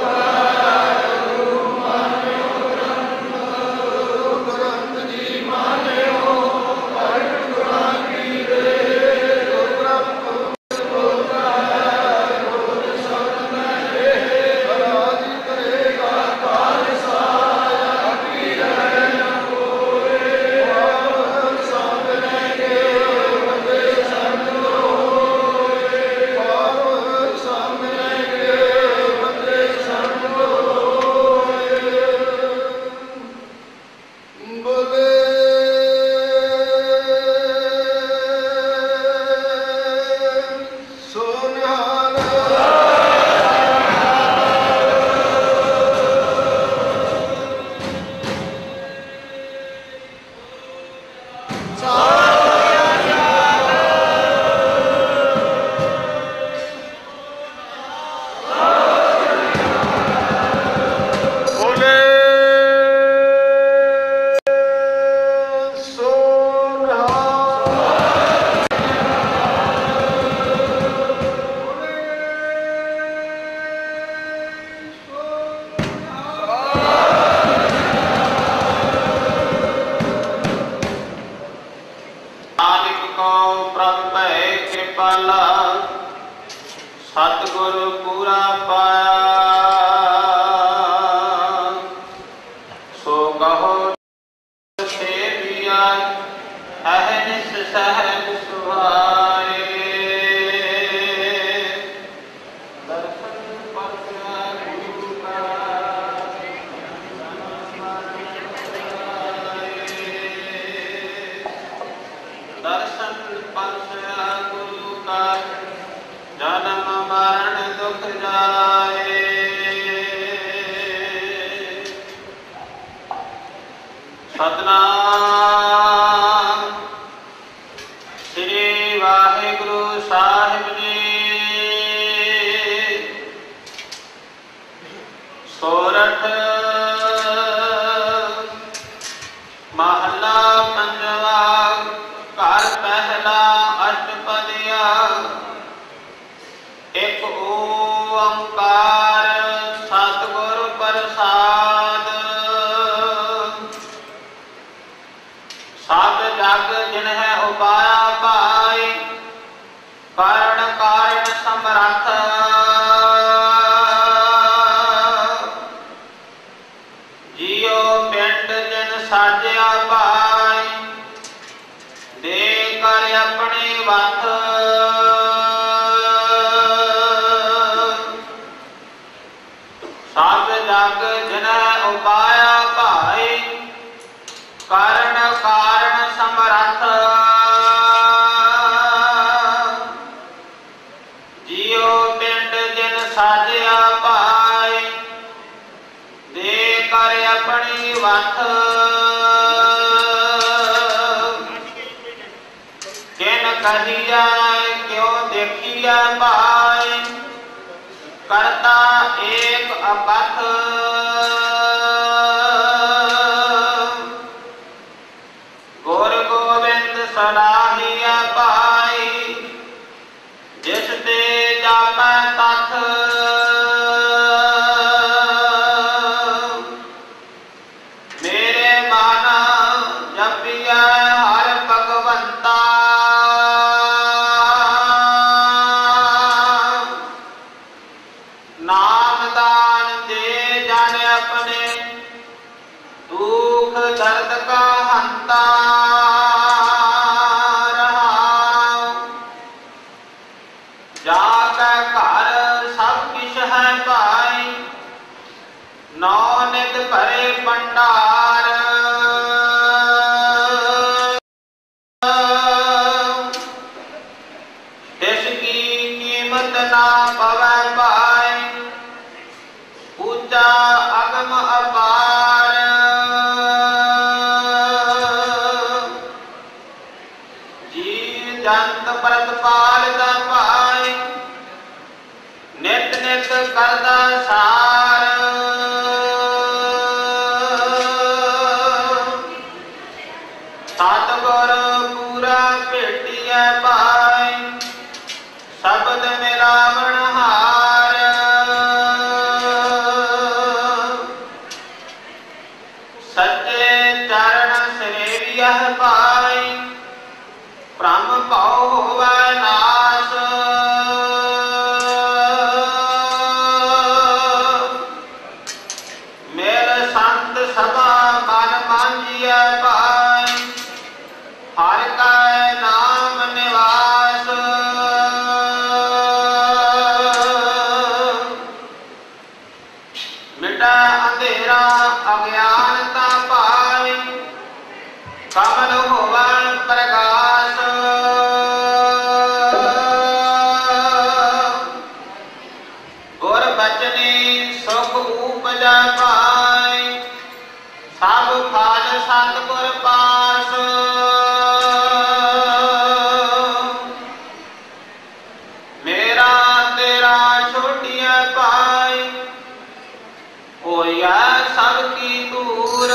ਗ੍ਰੰਥ ਜੀ ਮਾਨਿਓ, ਵਾਹਿਗੁਰੂ ਗੁਰਾਂ ਕੀ ਦੇ ਗ੍ਰੰਥ ਰਾਜੀ ਕਰੇਗਾ ਖਾਲਸਾ ਆਪੀ ਰਹਿ ਨ ਕੋਏ, ਸਾਧ ਲੈ ਕੇ ਵੱਡੇ ਸੰਤ ਹੋਏ, ਸਾਧ ਲੈ ਕੇ ਵੱਡੇ ਸੰਤ ਹੋਏ। ਬੋਲੇ ਸੋ ਨਿਹਾਲ। ਬੋਲੇ ਸੋ ਨਿਹਾਲ। ਨਾਨਕ ਕੋ ਪ੍ਰਭ ਭੈ ਕਿਰਪਾਲਾ, ਸਤਿਗੁਰ ਪੂਰਾ ਪਾਇਆ। ਸੋ ਕਹੋ ਸੇਵੀਆ ਅਹਨਿਸ ਸਹਿਜ ਸੁਹਾਏ, ਦਰਸ਼ਨ ਪਰਸਾ ਗੁਰੂ ਕਾ ਦਰਸ਼ਨ ਪਰਸਾ ਗੁਰੂ ਕਾ, ਜਨਮ ਮਰਨ ਦੁਖ ਜਾਏ। ਸਤਨਾਮ ਸ੍ਰੀ ਵਾਹਿਗੁਰੂ ਸਾਹਿਬ ਜੀ। ਸੋਰਠ ਮਹਲਾ ਪੰਜਵਾ, ਘਰ ਪਹਿਲਾ ਅਸ਼ਟਪਦੀਆ। ਇੱਕ ਓੰਕਾਰ ਸਤਿਗੁਰ ਪ੍ਰਸਾਦ, ਸਭ ਜਗ ਜਿਨਹਿ ਉਪਾਇਆ ਪਾਈ, ਕਾਰਣ ਕਾਰਣ ਸਮਰੱਥ। ਜੀਉ ਪਿੰਡ ਜਿਨ ਸਾਜਿਆ ਪਾਈ, ਦੇ ਕਰ ਆਪਣੀ ਵੰਥ। ਸਭ ਜਗ ਜਿਨਹਿ ਉਪਾਇਆ ਭਾਈ, ਕਾਰਣ ਕਾਰਣ ਸਮਰੱਥ। ਜੀਉ ਪਿੰਡ ਜਿਨ ਸਾਜਿਆ ਭਾਈ, ਦੇ ਕਰ ਆਪਣੀ ਵੰਥ। ਕਿਨ ਕਹੀਆ ਕਿਉ ਦੇਖੀਆ ਭਾਈ, ਕਰਤਾ ਏਕ ਅਪਥ। ਗੁਰ ਗੋਬਿੰਦ ਸਲਾਹੀਆ ਭਾਈ, ਜਿਸ ਤੇ ਜਾਪੈ ਤਥ। अपने दुख दर्द का हंता रहाओ। जाके घर सब किश है पाई, नौ नित भरे भंडार। तिसकी कीमत ना पवै पाई, ऊंचा अगम अपार। जीव जंत प्रतिपालदा पाई, नित नित करदा सार। सतगुर पूरा भेटिया पाई, शब्द मिलावण हार। सच्चे चरण सेविया पाई, ब्रह्म भाव होवै नाश। मेल संत सभा मन मांझिया पाई, हर का नाम निवास। मिटा अंधेरा अज्ञानता पाई, कमल होवन प्रकाश। गुर बचने सुख उपजा पाई, सब फल सतगुर पास। मेरा तेरा छोटिया पाई, होया सबकी दूर।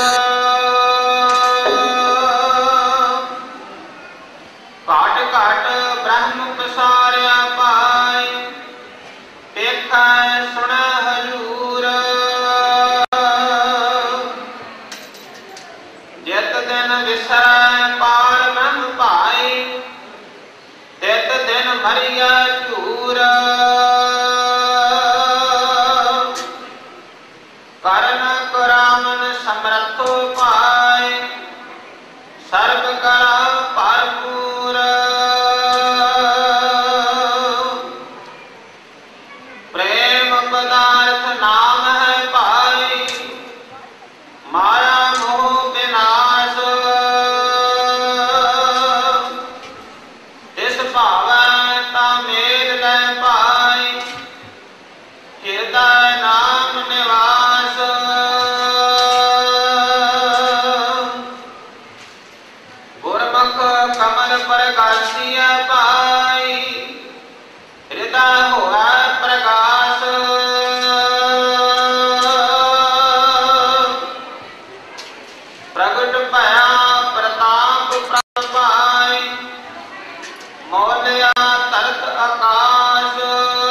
घट घट ब्रह्म पसारिया पाई, देखा सुन हजूर। जित दिन विसरै पार ब्रह्म पाई, तित दिन मरिया झूर। करण कुरामन समर्थो पाए, सर्व कला भरपूर। प्रेम पदार्थ नाम है पाई, माया मोह विनाश। इस भावै ता मेल लै पाई, हृदय नाम निवास। गुरमुख कमल प्रकाशिया पाई, हृदय होआ प्रकाश। प्रगट भया प्रताप प्रभ पाई, मौलिया तरत आकाश।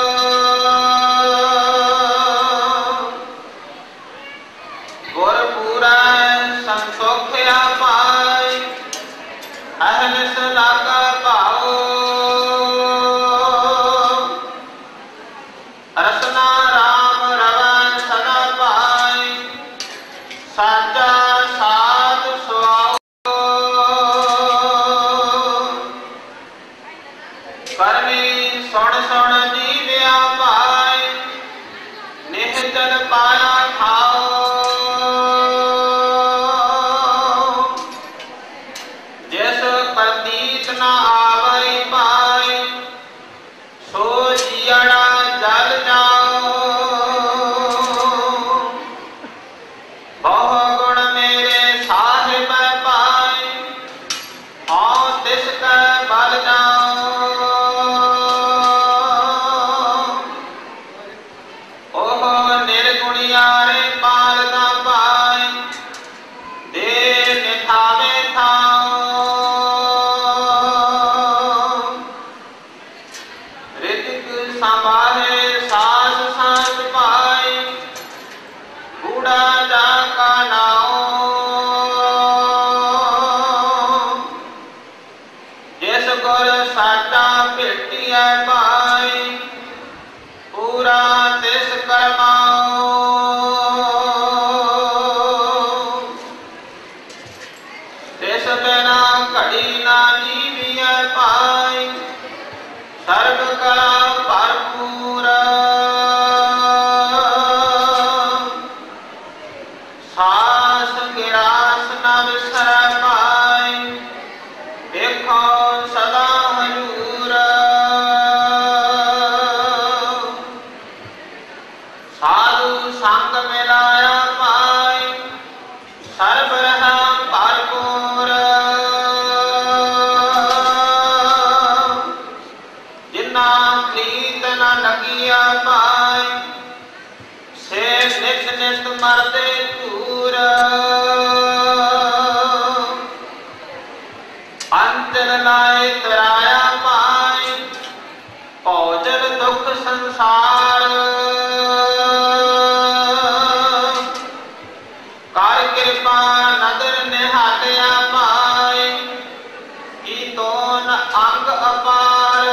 गुर पूरा संतोखिया पाई, अहलिस लागा पाओ। रसना राम रवै सदा पाई, साचा साध सुआओ। करनी सुन सुन जीविया पाई, निहचल पाया खाओ। जिस प्रतीत न आवै पाई, सो जियड़ा जल जाओ। बहु गुण मेरे साहिब पाई, हाँ तिसका बल जाओ। ओह निर्गुणियारे पालदा पाई, दे निठावे थाओ। ऋतिक संभाले सास सास पाई, बूढ़ा जा का नाओ। जिस गुर साचा भेटिया पाई, पूरा तिस करमाओ। ਵਿਸਰੈ ਪਾਈ, ਦੇਖੋ ਸਦਾ ਹਜੂਰ। ਸਾਧੂ ਸੰਗ ਮਿਲਾਇਆ ਪਾਈ, ਸਰਬ ਰਹਾ ਭਰਪੂਰ। ਜਿਨਾ ਪ੍ਰੀਤ ਨ ਲਗੀਆ ਪਾਈ, ਸੇ ਨਿਤ ਨਿਤ ਮਰਦੇ ਧੂਰ। ਅੰਤਰ ਲਾਏ ਤਰਾਇਆ ਪਾਈ, ਭੋਜਨ ਦੁਖ ਸੰਸਾਰ। ਕਰ ਕਿਰਪਾ ਨਦਰ ਨਿਹਾਲਿਆ ਪਾਈ, ਕੀ ਤੋਨ ਅੰਗ ਅਪਾਰ।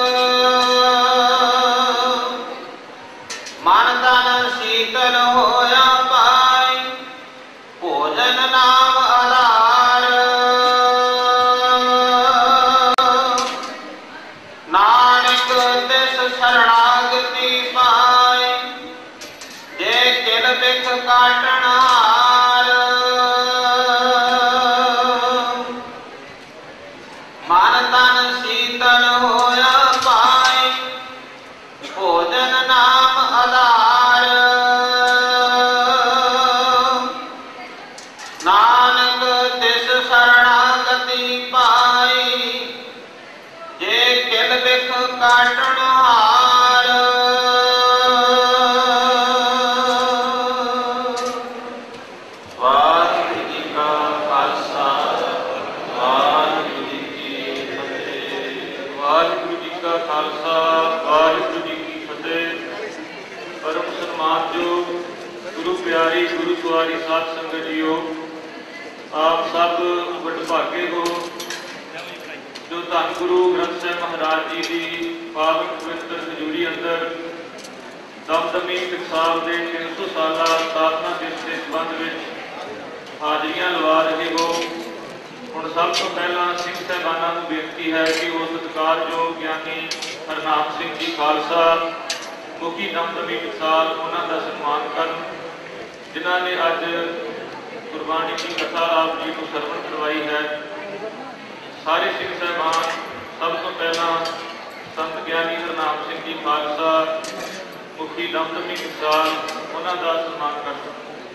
ਮਨ ਤਨ ਸੀਤਲ ਹੋਇਆ ਪਾਈ, ਭੋਜਨ ਨਾਮ ਆਧਾਰ। ਨਾਨਕ ਤਿਸ ਸ਼ਰਣਾਗਤੀ ਪਾਈ, ਜੇ ਕਿਲ ਬਿਖ ਕਾਟਣ ਹਾਰ। ਮਨ ਤਨ ਸੀਤਲ ਹੋਇਆ ਪਾਈ, ਭੋਜਨ ਨਾਮ ਆਧਾਰ। ਨਾਨਕ ਤਿਸ ਸ਼ਰਣਾਗਤੀ ਪਾਈ, ਜੇ ਕਿਲ ਬਿਖ ਕਾਟਣ ਹਾਰ। ਵਾਹਿਗੁਰੂ ਜੀ ਕਾ ਖਾਲਸਾ, ਵਾਹਿਗੁਰੂ ਜੀ ਕੀ ਫਤਿਹ। ਵਾਹਿਗੁਰੂ ਜੀ ਕਾ ਖਾਲਸਾ, ਵਾਹਿਗੁਰੂ ਜੀ ਕੀ ਫਤਿਹ। ਪਰਮ ਸਨਮਾਨਯੋਗ ਗੁਰੂ ਪਿਆਰੀ ਗੁਰੂ ਸਵਾਰੀ ਸਾਧ ਸੰਗਤ ਜੀਓ, ਆਪ ਸਭ ਵਡਭਾਗੇ ਹੋ ਜੋ ਧੰਨ ਗੁਰੂ ਗ੍ਰੰਥ ਸਾਹਿਬ ਮਹਾਰਾਜ ਜੀ ਦੀ ਪਾਵਨ ਪਵਿੱਤਰ ਹਜ਼ੂਰੀ ਅੰਦਰ ਦਮਦਮੀ ਟਕਸਾਲ ਦੇ 300 ਸਾਲਾ ਸਥਾਪਨਾ ਦਿਵਸ ਦੇ ਸੰਬੰਧ ਵਿੱਚ ਹਾਜ਼ਰੀਆਂ ਲਵਾ ਰਹੇ ਹੋ। ਹੁਣ ਸਭ ਤੋਂ ਪਹਿਲਾਂ ਸਿੰਘ ਸਾਹਿਬਾਨਾਂ ਨੂੰ ਬੇਨਤੀ ਹੈ ਕਿ ਉਹ ਸਤਿਕਾਰਯੋਗ ਗਿਆਨੀ ਹਰਨਾਮ ਸਿੰਘ ਜੀ ਖਾਲਸਾ ਮੁਖੀ ਦਮਦਮੀ ਟਕਸਾਲ ਉਹਨਾਂ ਦਾ ਸਨਮਾਨ ਕਰਨ, ਜਿਨ੍ਹਾਂ ਨੇ ਅੱਜ ਗੁਰਬਾਣੀ ਦੀ ਕਥਾ ਆਪ ਜੀ ਨੂੰ ਸਰਵਣ ਕਰਵਾਈ ਹੈ। ਸਾਰੇ ਸਿੰਘ ਸਾਹਿਬਾਨ ਸਭ ਤੋਂ ਪਹਿਲਾਂ ਸੰਤ ਗਿਆਨੀ ਹਰਨਾਮ ਸਿੰਘ ਜੀ ਖਾਲਸਾ ਮੁਖੀ ਦਮਦਮੀ ਟਕਸਾਲ ਉਹਨਾਂ ਦਾ ਸਨਮਾਨ ਕਰਨ।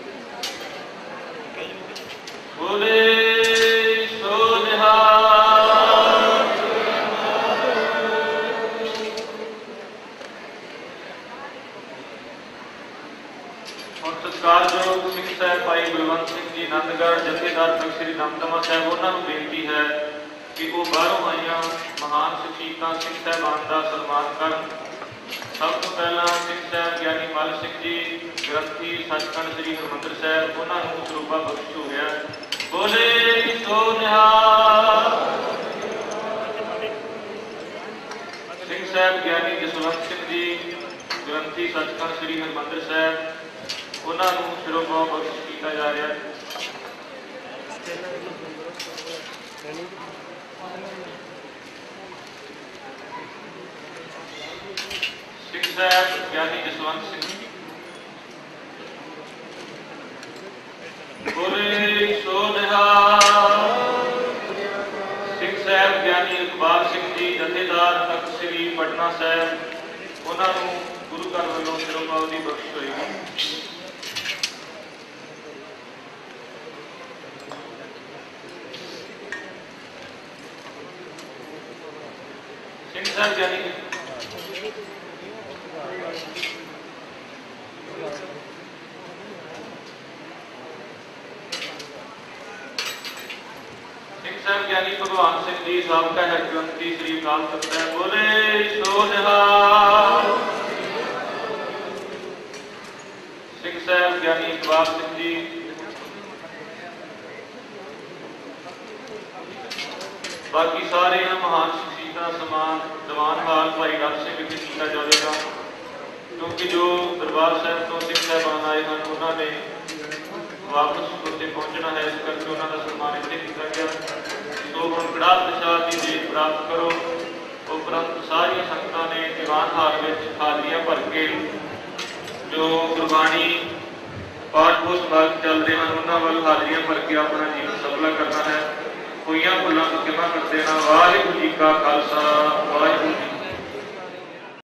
ਬੋਲੇ ਸੋ ਨਿਹਾਲ। ਹੁਣ ਸਤਿਕਾਰਯੋਗ ਸਿੰਘ ਸਾਹਿਬ ਭਾਈ ਬਲਵੰਤ ਸਿੰਘ ਜੀ ਆਨੰਦਗੜ੍ਹ ਜਥੇਦਾਰ ਤਖਤ ਸ੍ਰੀ ਦਮਦਮਾ ਸਾਹਿਬ, ਉਹਨਾਂ ਨੂੰ ਬੇਨਤੀ ਹੈ ਕਿ ਉਹ ਬਾਹਰੋਂ ਆਈਆਂ ਮਹਾਨ ਸ਼ਖਸੀਅਤਾਂ ਸਿੰਘ ਸਾਹਿਬਾਨ ਦਾ ਸਨਮਾਨ ਕਰਨ। ਸਭ ਤੋਂ ਪਹਿਲਾਂ ਸਿੰਘ ਸਾਹਿਬ ਗਿਆਨੀ ਮੱਲ ਸਿੰਘ ਜੀ ਗ੍ਰੰਥੀ ਸੱਚਖੰਡ ਸ੍ਰੀ ਹਰਿਮੰਦਰ ਸਾਹਿਬ, ਉਹਨਾਂ ਨੂੰ ਸਰੂਪਾ ਬਖਸ਼ ਹੋ ਗਿਆ। ਬੋਲੇ ਸੋ ਨਿਹਾਲ। ਸਿੰਘ ਸਾਹਿਬ ਗਿਆਨੀ ਜਸਵੰਤ ਸਿੰਘ ਜੀ ਗ੍ਰੰਥੀ ਸੱਚਖੰਡ ਸ੍ਰੀ ਹਰਿਮੰਦਰ ਸਾਹਿਬ, ਉਹਨਾਂ ਨੂੰ ਸਰੂਪਾ ਬਖਸ਼ ਕੀਤਾ ਜਾ ਰਿਹਾ ਹੈ। ਸਿੰਘ ਸਾਹਿਬ ਗਿਆਨੀ ਜਸਵੰਤ ਸਿੰਘ। ਬੋਲੇ ਸੋ ਨਿਹਾਲ। ਸਿੰਘ ਸਾਹਿਬ ਗਿਆਨੀ ਇਕਬਾਲ ਸਿੰਘ ਜੀ ਜਥੇਦਾਰ ਤਖਤ ਸ੍ਰੀ ਪਟਨਾ ਸਾਹਿਬ, ਉਹਨਾਂ ਨੂੰ ਗੁਰੂ ਘਰ ਵੱਲੋਂ ਸਰੂਪਾ ਦੀ ਬਖਸ਼ ਹੋਏਗੀ। ਸਿੰਘ ਸਾਹਿਬ ਗਿਆਨੀ ਸਾਹਿਬ ਗਿਆਨੀ ਭਗਵਾਨ ਸਿੰਘ ਜੀ ਸਾਬਕਾ ਹੈੱਡ ਗ੍ਰੰਥੀ ਸ੍ਰੀ ਅਕਾਲ ਤਖਤ ਸਾਹਿਬ। ਬੋਲੇ ਸੋ ਨਿਹਾਲ। ਸਿੰਘ ਸਾਹਿਬ ਗਿਆਨੀ ਇਕਬਾਲ ਸਿੰਘ ਜੀ, ਬਾਕੀ ਸਾਰੇ ਮਹਾਨ ਸ਼ਖਸੀਅਤਾਂ ਸਮਾਨ ਦੀਵਾਨ ਹਾਲ ਭਾਈ ਰੱਬ ਸਿੰਘ ਵਿਖੇ ਕੀਤਾ ਜਾਵੇਗਾ, ਕਿਉਂਕਿ ਜੋ ਦਰਬਾਰ ਸਾਹਿਬ ਤੋਂ ਸਿੰਘ ਸਾਹਿਬਾਨ ਆਏ ਹਨ ਉਹਨਾਂ ਨੇ ਵਾਪਸ ਉੱਥੇ ਪਹੁੰਚਣਾ ਹੈ, ਇਸ ਕਰਕੇ ਉਹਨਾਂ ਦਾ ਸਨਮਾਨ ਇੱਥੇ ਕੀਤਾ ਗਿਆ। ਸੋ ਹੁਣ ਕੜਾਹ ਪ੍ਰਸ਼ਾਦ ਦੀ ਦੇਖ ਪ੍ਰਾਪਤ ਕਰੋ। ਉਪਰੰਤ ਸਾਰੀਆਂ ਸੰਗਤਾਂ ਨੇ ਦੀਵਾਨ ਹਾਲ ਵਿੱਚ ਹਾਜ਼ਰੀਆਂ ਭਰ ਕੇ ਜੋ ਗੁਰਬਾਣੀ ਪਾਠ ਪੋਸਟ ਮਾਰਗ ਚੱਲ ਰਹੇ ਹਨ ਉਹਨਾਂ ਵੱਲ ਹਾਜ਼ਰੀਆਂ ਭਰ ਕੇ ਆਪਣਾ ਜੀਵਨ ਸਫਲਾ ਕਰਨਾ ਹੈ। ਹੋਈਆਂ ਭੁੱਲਾਂ ਤੋਂ ਖਿਮਾ ਕਰ ਦੇਣਾ। ਵਾਹਿਗੁਰੂ ਜੀ ਕਾ ਖਾਲਸਾ ਵਾਹਿਗੁਰੂ ਜੀ